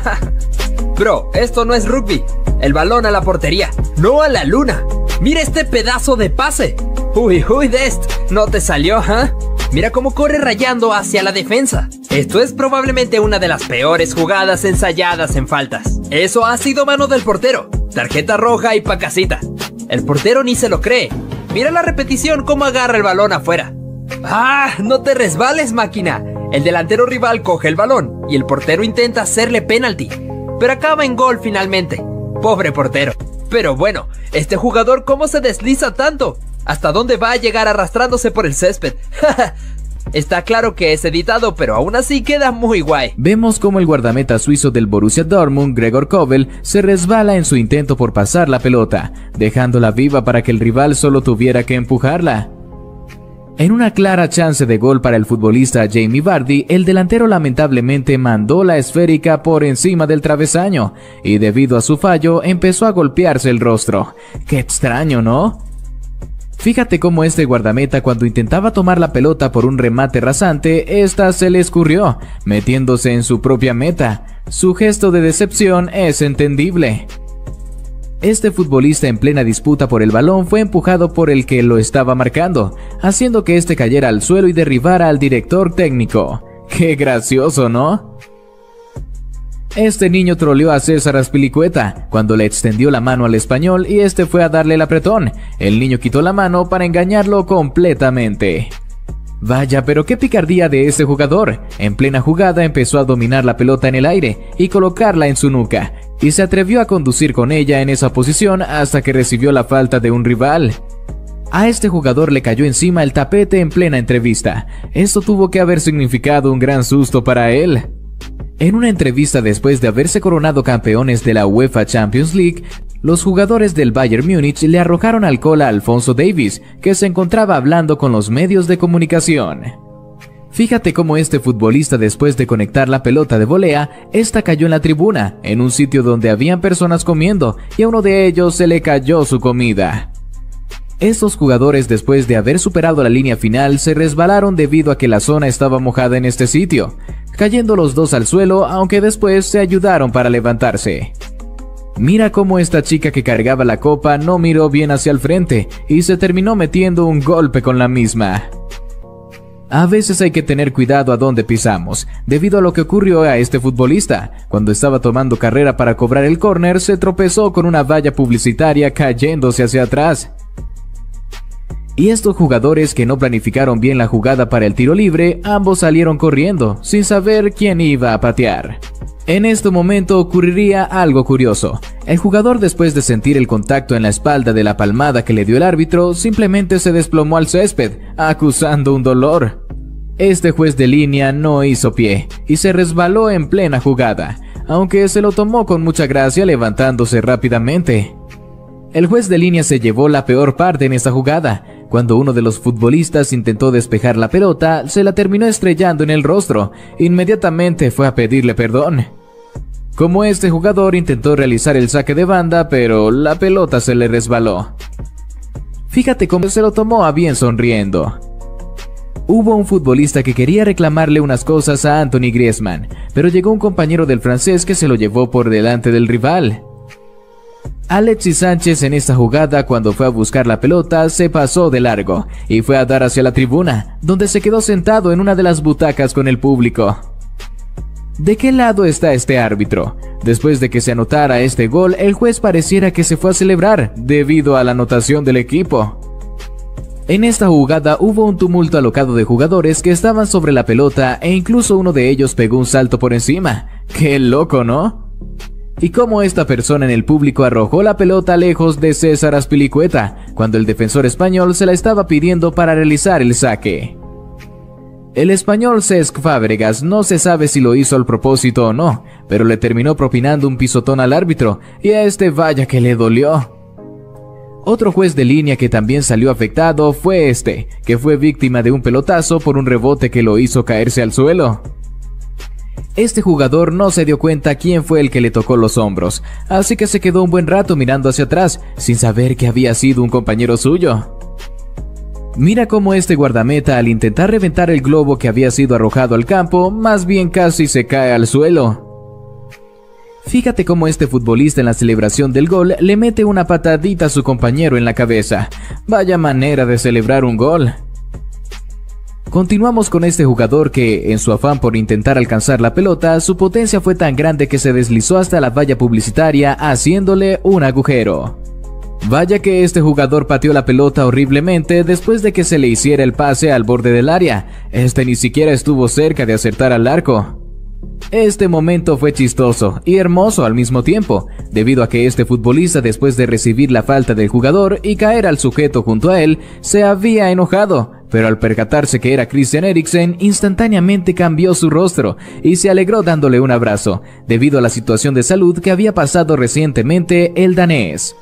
Bro, esto no es rugby. El balón a la portería, no a la luna. Mira este pedazo de pase. Uy, uy, Dest, no te salió, ¿eh? Mira cómo corre rayando hacia la defensa. Esto es probablemente una de las peores jugadas ensayadas en faltas. Eso ha sido mano del portero. Tarjeta roja y pa' casita. El portero ni se lo cree. Mira la repetición cómo agarra el balón afuera. ¡Ah! ¡No te resbales, máquina! El delantero rival coge el balón y el portero intenta hacerle penalti, pero acaba en gol finalmente. Pobre portero. Pero bueno, este jugador ¿cómo se desliza tanto? ¿Hasta dónde va a llegar arrastrándose por el césped? Está claro que es editado, pero aún así queda muy guay.
Vemos cómo el guardameta suizo del Borussia Dortmund, Gregor Kobel, se resbala en su intento por pasar la pelota, dejándola viva para que el rival solo tuviera que empujarla. En una clara chance de gol para el futbolista Jamie Vardy, el delantero lamentablemente mandó la esférica por encima del travesaño, y debido a su fallo empezó a golpearse el rostro. ¡Qué extraño!, ¿no? Fíjate cómo este guardameta, cuando intentaba tomar la pelota por un remate rasante, esta se le escurrió, metiéndose en su propia meta. Su gesto de decepción es entendible. Este futbolista en plena disputa por el balón fue empujado por el que lo estaba marcando, haciendo que este cayera al suelo y derribara al director técnico. ¡Qué gracioso!, ¿no? Este niño troleó a César Azpilicueta cuando le extendió la mano al español y este fue a darle el apretón. El niño quitó la mano para engañarlo completamente. Vaya, pero qué picardía de este jugador. En plena jugada empezó a dominar la pelota en el aire y colocarla en su nuca, y se atrevió a conducir con ella en esa posición hasta que recibió la falta de un rival. A este jugador le cayó encima el tapete en plena entrevista. Esto tuvo que haber significado un gran susto para él. En una entrevista después de haberse coronado campeones de la UEFA Champions League, los jugadores del Bayern Múnich le arrojaron alcohol a Alphonso Davies, que se encontraba hablando con los medios de comunicación. Fíjate cómo este futbolista, después de conectar la pelota de volea, esta cayó en la tribuna, en un sitio donde habían personas comiendo, y a uno de ellos se le cayó su comida. Estos jugadores, después de haber superado la línea final, se resbalaron debido a que la zona estaba mojada en este sitio, cayendo los dos al suelo, aunque después se ayudaron para levantarse. Mira cómo esta chica que cargaba la copa no miró bien hacia el frente y se terminó metiendo un golpe con la misma. A veces hay que tener cuidado a dónde pisamos, debido a lo que ocurrió a este futbolista. Cuando estaba tomando carrera para cobrar el córner, se tropezó con una valla publicitaria cayéndose hacia atrás. Y estos jugadores que no planificaron bien la jugada para el tiro libre, ambos salieron corriendo, sin saber quién iba a patear. En este momento ocurriría algo curioso. El jugador, después de sentir el contacto en la espalda de la palmada que le dio el árbitro, simplemente se desplomó al césped, acusando un dolor. Este juez de línea no hizo pie, y se resbaló en plena jugada, aunque se lo tomó con mucha gracia levantándose rápidamente. El juez de línea se llevó la peor parte en esta jugada. Cuando uno de los futbolistas intentó despejar la pelota, se la terminó estrellando en el rostro. Inmediatamente fue a pedirle perdón. Como este jugador intentó realizar el saque de banda, pero la pelota se le resbaló. Fíjate cómo se lo tomó a bien sonriendo. Hubo un futbolista que quería reclamarle unas cosas a Anthony Griezmann, pero llegó un compañero del francés que se lo llevó por delante del rival. Alexis Sánchez en esta jugada, cuando fue a buscar la pelota, se pasó de largo y fue a dar hacia la tribuna, donde se quedó sentado en una de las butacas con el público. ¿De qué lado está este árbitro? Después de que se anotara este gol, el juez pareciera que se fue a celebrar debido a la anotación del equipo. En esta jugada hubo un tumulto alocado de jugadores que estaban sobre la pelota e incluso uno de ellos pegó un salto por encima. ¡Qué loco!, ¿no? Y cómo esta persona en el público arrojó la pelota lejos de César Azpilicueta, cuando el defensor español se la estaba pidiendo para realizar el saque. El español Cesc Fábregas no se sabe si lo hizo al propósito o no, pero le terminó propinando un pisotón al árbitro, y a este vaya que le dolió. Otro juez de línea que también salió afectado fue este, que fue víctima de un pelotazo por un rebote que lo hizo caerse al suelo. Este jugador no se dio cuenta quién fue el que le tocó los hombros, así que se quedó un buen rato mirando hacia atrás, sin saber que había sido un compañero suyo. Mira cómo este guardameta, al intentar reventar el globo que había sido arrojado al campo, más bien casi se cae al suelo. Fíjate cómo este futbolista en la celebración del gol le mete una patadita a su compañero en la cabeza. Vaya manera de celebrar un gol. Continuamos con este jugador que, en su afán por intentar alcanzar la pelota, su potencia fue tan grande que se deslizó hasta la valla publicitaria haciéndole un agujero. Vaya que este jugador pateó la pelota horriblemente después de que se le hiciera el pase al borde del área. Este ni siquiera estuvo cerca de acertar al arco. Este momento fue chistoso y hermoso al mismo tiempo, debido a que este futbolista, después de recibir la falta del jugador y caer al sujeto junto a él, se había enojado, pero al percatarse que era Christian Eriksen, instantáneamente cambió su rostro y se alegró dándole un abrazo, debido a la situación de salud que había pasado recientemente el danés.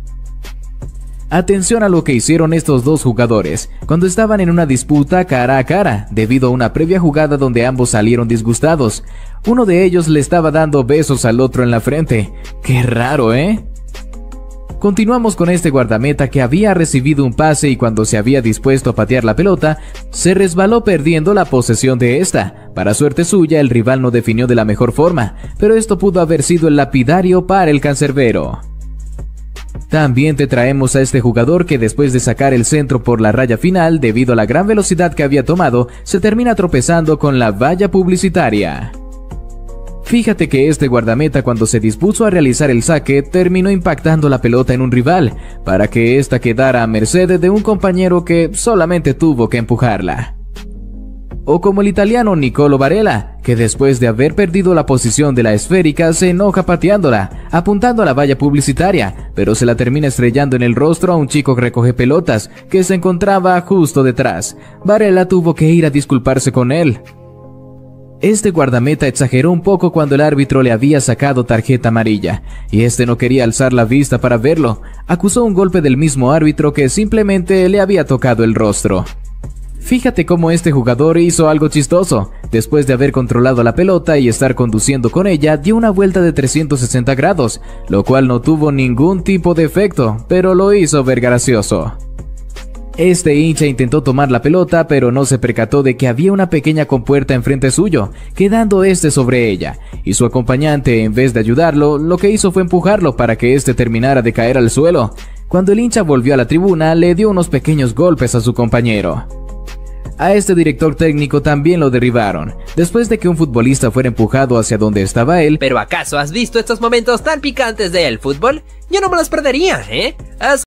Atención a lo que hicieron estos dos jugadores cuando estaban en una disputa cara a cara, debido a una previa jugada donde ambos salieron disgustados. Uno de ellos le estaba dando besos al otro en la frente. ¡Qué raro!, ¿eh? Continuamos con este guardameta que había recibido un pase y cuando se había dispuesto a patear la pelota, se resbaló perdiendo la posesión de esta. Para suerte suya, el rival no definió de la mejor forma, pero esto pudo haber sido el lapidario para el cancerbero. También te traemos a este jugador que después de sacar el centro por la raya final, debido a la gran velocidad que había tomado, se termina tropezando con la valla publicitaria. Fíjate que este guardameta, cuando se dispuso a realizar el saque, terminó impactando la pelota en un rival, para que ésta quedara a merced de un compañero que solamente tuvo que empujarla. O como el italiano Nicolo Barella, que después de haber perdido la posición de la esférica se enoja pateándola, apuntando a la valla publicitaria, pero se la termina estrellando en el rostro a un chico que recoge pelotas, que se encontraba justo detrás. Barella tuvo que ir a disculparse con él. Este guardameta exageró un poco cuando el árbitro le había sacado tarjeta amarilla, y este no quería alzar la vista para verlo. Acusó un golpe del mismo árbitro que simplemente le había tocado el rostro. Fíjate cómo este jugador hizo algo chistoso. Después de haber controlado la pelota y estar conduciendo con ella, dio una vuelta de trescientos sesenta grados, lo cual no tuvo ningún tipo de efecto, pero lo hizo ver gracioso. Este hincha intentó tomar la pelota, pero no se percató de que había una pequeña compuerta enfrente suyo, quedando este sobre ella, y su acompañante, en vez de ayudarlo, lo que hizo fue empujarlo para que este terminara de caer al suelo. Cuando el hincha volvió a la tribuna, le dio unos pequeños golpes a su compañero. A este director técnico también lo derribaron, después de que un futbolista fuera empujado hacia donde estaba él.
¿Pero acaso has visto estos momentos tan picantes del fútbol? Yo no me los perdería, ¿eh? Has